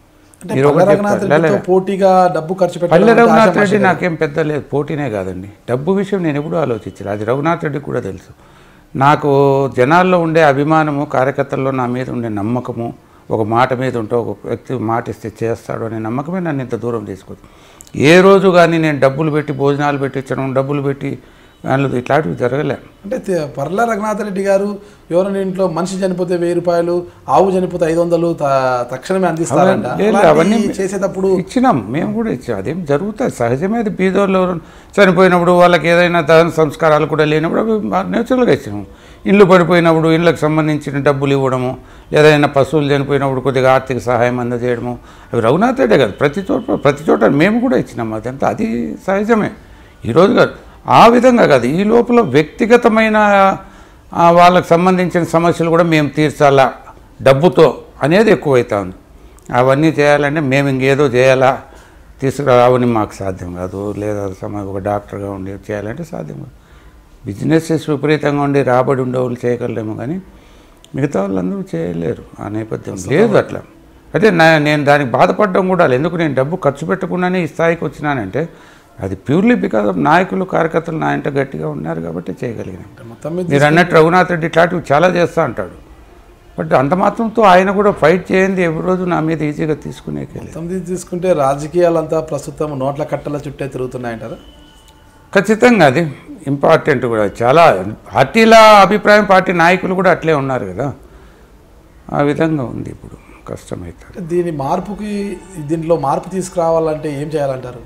అంటే పల్లె రఘునాథ్ రెడ్డితో పోటీగా డబ్బు ఖర్చు పెట్టాలి. పల్లె రఘునాథ్ రెడ్డి నాకేం పెద్ద లేదు, పోటీనే కాదండి. డబ్బు విషయం నేను ఎప్పుడూ ఆలోచించాను, అది రఘునాథ్ రెడ్డికి కూడా తెలుసు. నాకు జనాల్లో ఉండే అభిమానము, కార్యకర్తల్లో నా మీద ఉండే నమ్మకము, ఒక మాట మీద ఉంటే ఒక వ్యక్తి మాట ఇస్తే చేస్తాడు అనే నమ్మకమే నన్ను ఇంత దూరం తీసుకొచ్చు. ఏ రోజు కానీ నేను డబ్బులు పెట్టి భోజనాలు పెట్టించడం, డబ్బులు పెట్టి వాళ్ళు ఇట్లాంటివి జరగలే. అంటే పర్ల రఘునాథ్ రెడ్డి గారు ఎవరైనా ఇంట్లో మనిషి చనిపోతే వెయ్యి రూపాయలు, ఆవు చనిపోతే ఐదు వందలు తక్షణమే అందిస్తారంట. అవన్నీ చేసేటప్పుడు ఇచ్చినాం, మేము కూడా ఇచ్చాం. అదేం జరుగుతుంది సహజమే. అది బీదోళ్ళు చనిపోయినప్పుడు వాళ్ళకి ఏదైనా దహన సంస్కారాలు కూడా లేనప్పుడు అవి నేచురల్గా ఇచ్చినాము. ఇల్లు పడిపోయినప్పుడు ఇళ్ళకి సంబంధించిన డబ్బులు ఇవ్వడము, ఏదైనా పశువులు చనిపోయినప్పుడు కొద్దిగా ఆర్థిక సహాయం అందజేయడము, అవి రఘునాథ్ రెడ్డే కాదు, ప్రతి చోట ప్రతి చోట మేము కూడా ఇచ్చినాము. అదంతా అది సహజమే. ఈరోజు కాదు, ఆ విధంగా కాదు. ఈ లోపల వ్యక్తిగతమైన వాళ్ళకి సంబంధించిన సమస్యలు కూడా మేము తీర్చాలా డబ్బుతో అనేది ఎక్కువైతుంది. అవన్నీ చేయాలంటే మేము ఇంకేదో చేయాలా, తీసుకురావని మాకు సాధ్యం కాదు. లేదా సమ ఒక డాక్టర్గా ఉండి చేయాలంటే సాధ్యం కాదు. బిజినెసెస్ విపరీతంగా ఉండి రాబడి ఉండేవాళ్ళు చేయగలరేమో, కానీ మిగతా వాళ్ళందరూ చేయలేరు. ఆ నేపథ్యం లేదు అట్లా. అయితే నా నేను దానికి బాధపడడం కూడా లేదు. ఎందుకు నేను డబ్బు ఖర్చు పెట్టకుండానే ఈ స్థాయికి వచ్చినానంటే అది ప్యూర్లీ బికాజ్ ఆఫ్ నాయకులు, కార్యకర్తలు నా ఇంట గట్టిగా ఉన్నారు కాబట్టి చేయగలిగిన. మీరు అన్నట్టు రఘునాథ్ రెడ్డి ఇట్లాంటివి చాలా చేస్తూ అంటాడు, బట్ అంత మాత్రంతో ఆయన కూడా ఫైట్ చేయండి ఎవరి రోజు నా మీద ఈజీగా తీసుకునే. తీసుకుంటే రాజకీయాలంతా ప్రస్తుతం నోట్ల కట్టల చుట్టే తిరుగుతున్నాయంటారా? ఖచ్చితంగా అది ఇంపార్టెంట్ కూడా. చాలా పార్టీల అభిప్రాయం, పార్టీ నాయకులు కూడా అట్లే ఉన్నారు కదా, ఆ విధంగా ఉంది ఇప్పుడు. కష్టమవుతుంది దీని మార్పుకి. దీంట్లో మార్పు తీసుకురావాలంటే ఏం చేయాలంటారు?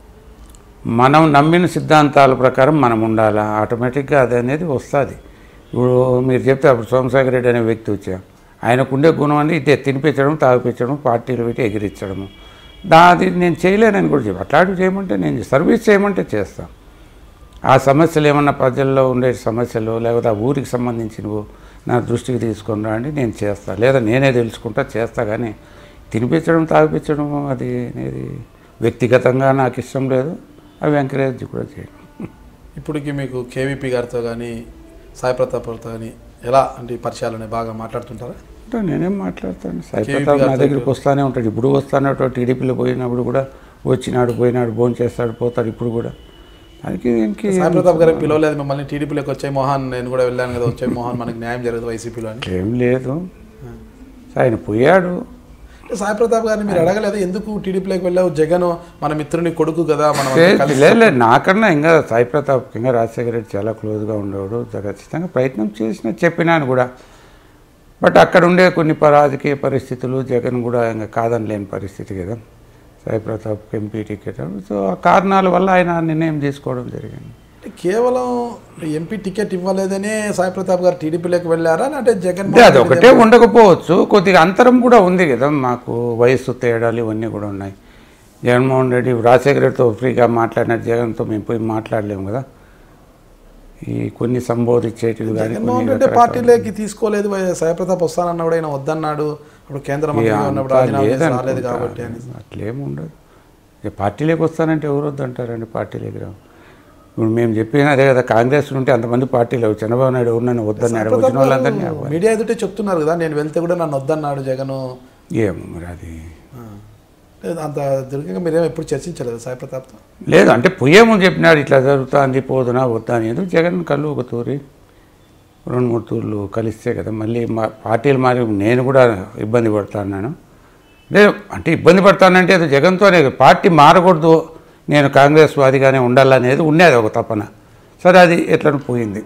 మనం నమ్మిన సిద్ధాంతాల ప్రకారం మనం ఉండాలా, ఆటోమేటిక్గా అది అనేది వస్తుంది. ఇప్పుడు మీరు చెప్తే అప్పుడు సోమశేఖర్ రెడ్డి అనే వ్యక్తి వచ్చా, ఆయనకుండే గుణం అని ఇదే తినిపించడం, తాగిపించడం, పార్టీలు పెట్టి ఎగిరించడము. దాది నేను చేయలేనని కూడా చెప్పి అట్లాంటివి చేయమంటే నేను సర్వీస్ చేయమంటే చేస్తాను. ఆ సమస్యలు ఏమన్నా ప్రజల్లో ఉండే సమస్యలు లేకపోతే ఆ ఊరికి సంబంధించినవి నా దృష్టికి తీసుకొని రండి, నేను చేస్తాను. లేదా నేనే తెలుసుకుంటా చేస్తా. కానీ తినిపించడం, తాగిపించడం అది అనేది వ్యక్తిగతంగా నాకు ఇష్టం లేదు. అవి ఎంకరేజ్ కూడా చేయండి. ఇప్పటికి మీకు కేవీపీ గారితో కానీ సాయి ప్రతాప్తో కానీ ఎలా అంటే పరిచయాలు బాగా మాట్లాడుతుంటారా? అంటే నేనేం మాట్లాడతాను, సాయి ప్రతాప్ నా దగ్గరికి వస్తూనే ఉంటాడు. ఇప్పుడు వస్తానే టీడీపీలో పోయినప్పుడు కూడా వచ్చినాడు, పోయినాడు, భోజనం చేస్తాడు, పోతాడు. ఇప్పుడు కూడా దానికి దీనికి సాయి ప్రతాప్ గారికి పిలవలేదు మిమ్మల్ని? టీడీపీలోకి వచ్చే మోహన్ నేను కూడా వెళ్ళాను కదా, వచ్చే మోహన్ మనకి న్యాయం జరగదు వైసీపీలో అని ఏం లేదు. ఆయన పోయాడు. సాయి ప్రతాప్ గారిని మీరు అడగలేదు ఎందుకు టీడీపీలోకి వెళ్ళావు? జగన్ మన మిత్రుని కొడుకు కదా. మనం లేదు, నాకన్నా ఇంకా సాయి ప్రతాప్ ఇంకా రాజశేఖర రెడ్డి చాలా క్లోజ్గా ఉండేవాడు. ఖచ్చితంగా ప్రయత్నం చేసిన చెప్పినాను కూడా. బట్ అక్కడ ఉండే కొన్ని రాజకీయ పరిస్థితులు జగన్ కూడా ఇంకా కాదనలేని పరిస్థితి కదా Sai Pratap MP ticket. So ఆ కారణాల వల్ల ఆయన నిర్ణయం తీసుకోవడం జరిగింది. కేవలం ఎంపీ టికెట్ ఇవ్వలేదనే సాయి ప్రతాప్ గారు టీడీపీలోకి వెళ్ళారా అంటే జగన్? అది ఒకటే ఉండకపోవచ్చు, కొద్దిగా అంతరం కూడా ఉంది కదా. మాకు వయస్సు తేడాలు ఇవన్నీ కూడా ఉన్నాయి. జగన్మోహన్ రెడ్డి రాజశేఖర రెడ్డితో ఫ్రీగా మాట్లాడినట్టు జగన్తో మేము పోయి మాట్లాడలేము కదా. ఈ కొన్ని సంబోధించేటివి కానీ జగన్మోహన్ రెడ్డి పార్టీలోకి తీసుకోలేదు. సాయి ప్రతాప్ వస్తానన్నా కూడా ఆయన వద్దన్నాడు. అప్పుడు కేంద్ర మంత్రి ఉన్నప్పుడు రాలేదు కాబట్టి అట్లేముండదు. పార్టీలోకి వస్తానంటే ఎవరు వద్దంటారండి? పార్టీలోకి రావు. ఇప్పుడు మేము చెప్పిన అదే కదా, కాంగ్రెస్ ఉంటే అంతమంది పార్టీలు చంద్రబాబు నాయుడు ఉన్నాను వద్దన్నాడు. వచ్చిన వాళ్ళందరినీ మీడియా ఎదుటే చెప్తున్నారు కదా, నేను వెళ్తే కూడా నన్ను వద్దన్నాడు జగన్. ఏమో మరి అది అంత దీర్ఘంగా మీరేమో ఎప్పుడు చర్చించలేదు సాయి ప్రతాప్తో? లేదు, అంటే పోయేమని చెప్పినాడు ఇట్లా జరుగుతుంది పోదునా వద్దా అనేది. జగన్ కళ్ళు ఒక తూరి రెండు మూడు తూర్లు కలిస్తే కదా మళ్ళీ మా పార్టీలు మారి నేను కూడా ఇబ్బంది పడుతున్నాను. లేదు అంటే ఇబ్బంది పడతానంటే అది జగన్తోనే, పార్టీ మారకూడదు, నేను కాంగ్రెస్ వాదిగానే ఉండాలనేది ఉండేది ఒక తపన. సరే అది ఎట్లా పోయింది.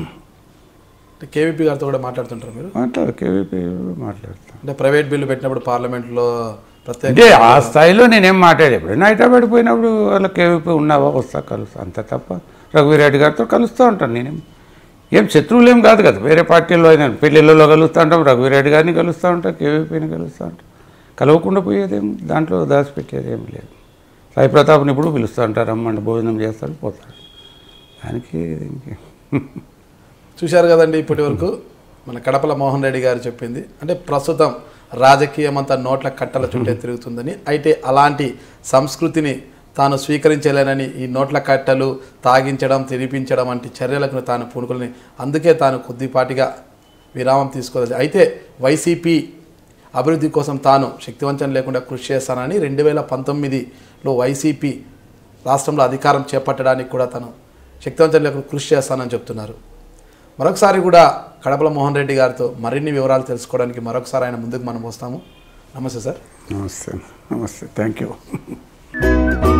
కేవీపీ గారితో కూడా మాట్లాడుతుంటారు మీరు? మాట్లాడు కేవీపీ మాట్లాడుతాను. అంటే ప్రైవేట్ బిల్లు పెట్టినప్పుడు పార్లమెంట్లో ప్రత్యేక అంటే ఆ స్థాయిలో నేనేం మాట్లాడే ఎప్పుడైనా హైదరాబాద్ పోయినప్పుడు వాళ్ళ కేవీపీ ఉన్నావా వస్తా కలుస్తా అంత తప్ప. రఘువీరెడ్డి గారితో కలుస్తూ ఉంటాను. నేనేం ఏం శత్రువులు ఏం కాదు కదా, వేరే పార్టీల్లో అయినా పెళ్ళిళ్ళలో కలుస్తూ ఉంటాం, రఘువీరెడ్డి గారిని కలుస్తూ ఉంటాం, కేవీపీని కలుస్తూ ఉంటాం. కలవకుండా పోయేదేం దాంట్లో దాచిపెట్టేది ఏం లేదు. సాయి ప్రతాప్ని ఇప్పుడు పిలుస్తూ ఉంటారు, రమ్మంటే భోజనం చేస్తారు, పోతారు. దానికి దీనికి చూశారు కదండి ఇప్పటి వరకు మన కడపల మోహన్ రెడ్డి గారు చెప్పింది. అంటే ప్రస్తుతం రాజకీయం అంతా నోట్ల కట్టల చుట్టే తిరుగుతుందని, అయితే అలాంటి సంస్కృతిని తాను స్వీకరించలేనని, ఈ నోట్ల కట్టలు తాగించడం, తినిపించడం వంటి చర్యలకు తాను పూనుకొని అందుకే తాను కొద్దిపాటిగా విరామం తీసుకోలేదు. అయితే వైసీపీ అభివృద్ధి కోసం తాను శక్తివంచన లేకుండా కృషి చేస్తానని రెండు వేల పంతొమ్మిదిలో వైసీపీ రాష్ట్రంలో అధికారం చేపట్టడానికి కూడా తను శక్తివంచన లేకుండా కృషి చేస్తానని చెప్తున్నారు. మరొకసారి కూడా కడపల మోహన్ రెడ్డి గారితో మరిన్ని వివరాలు తెలుసుకోవడానికి మరొకసారి ఆయన ముందుకు మనం వస్తాము. నమస్తే సార్. నమస్తే నమస్తే థ్యాంక్ యూ.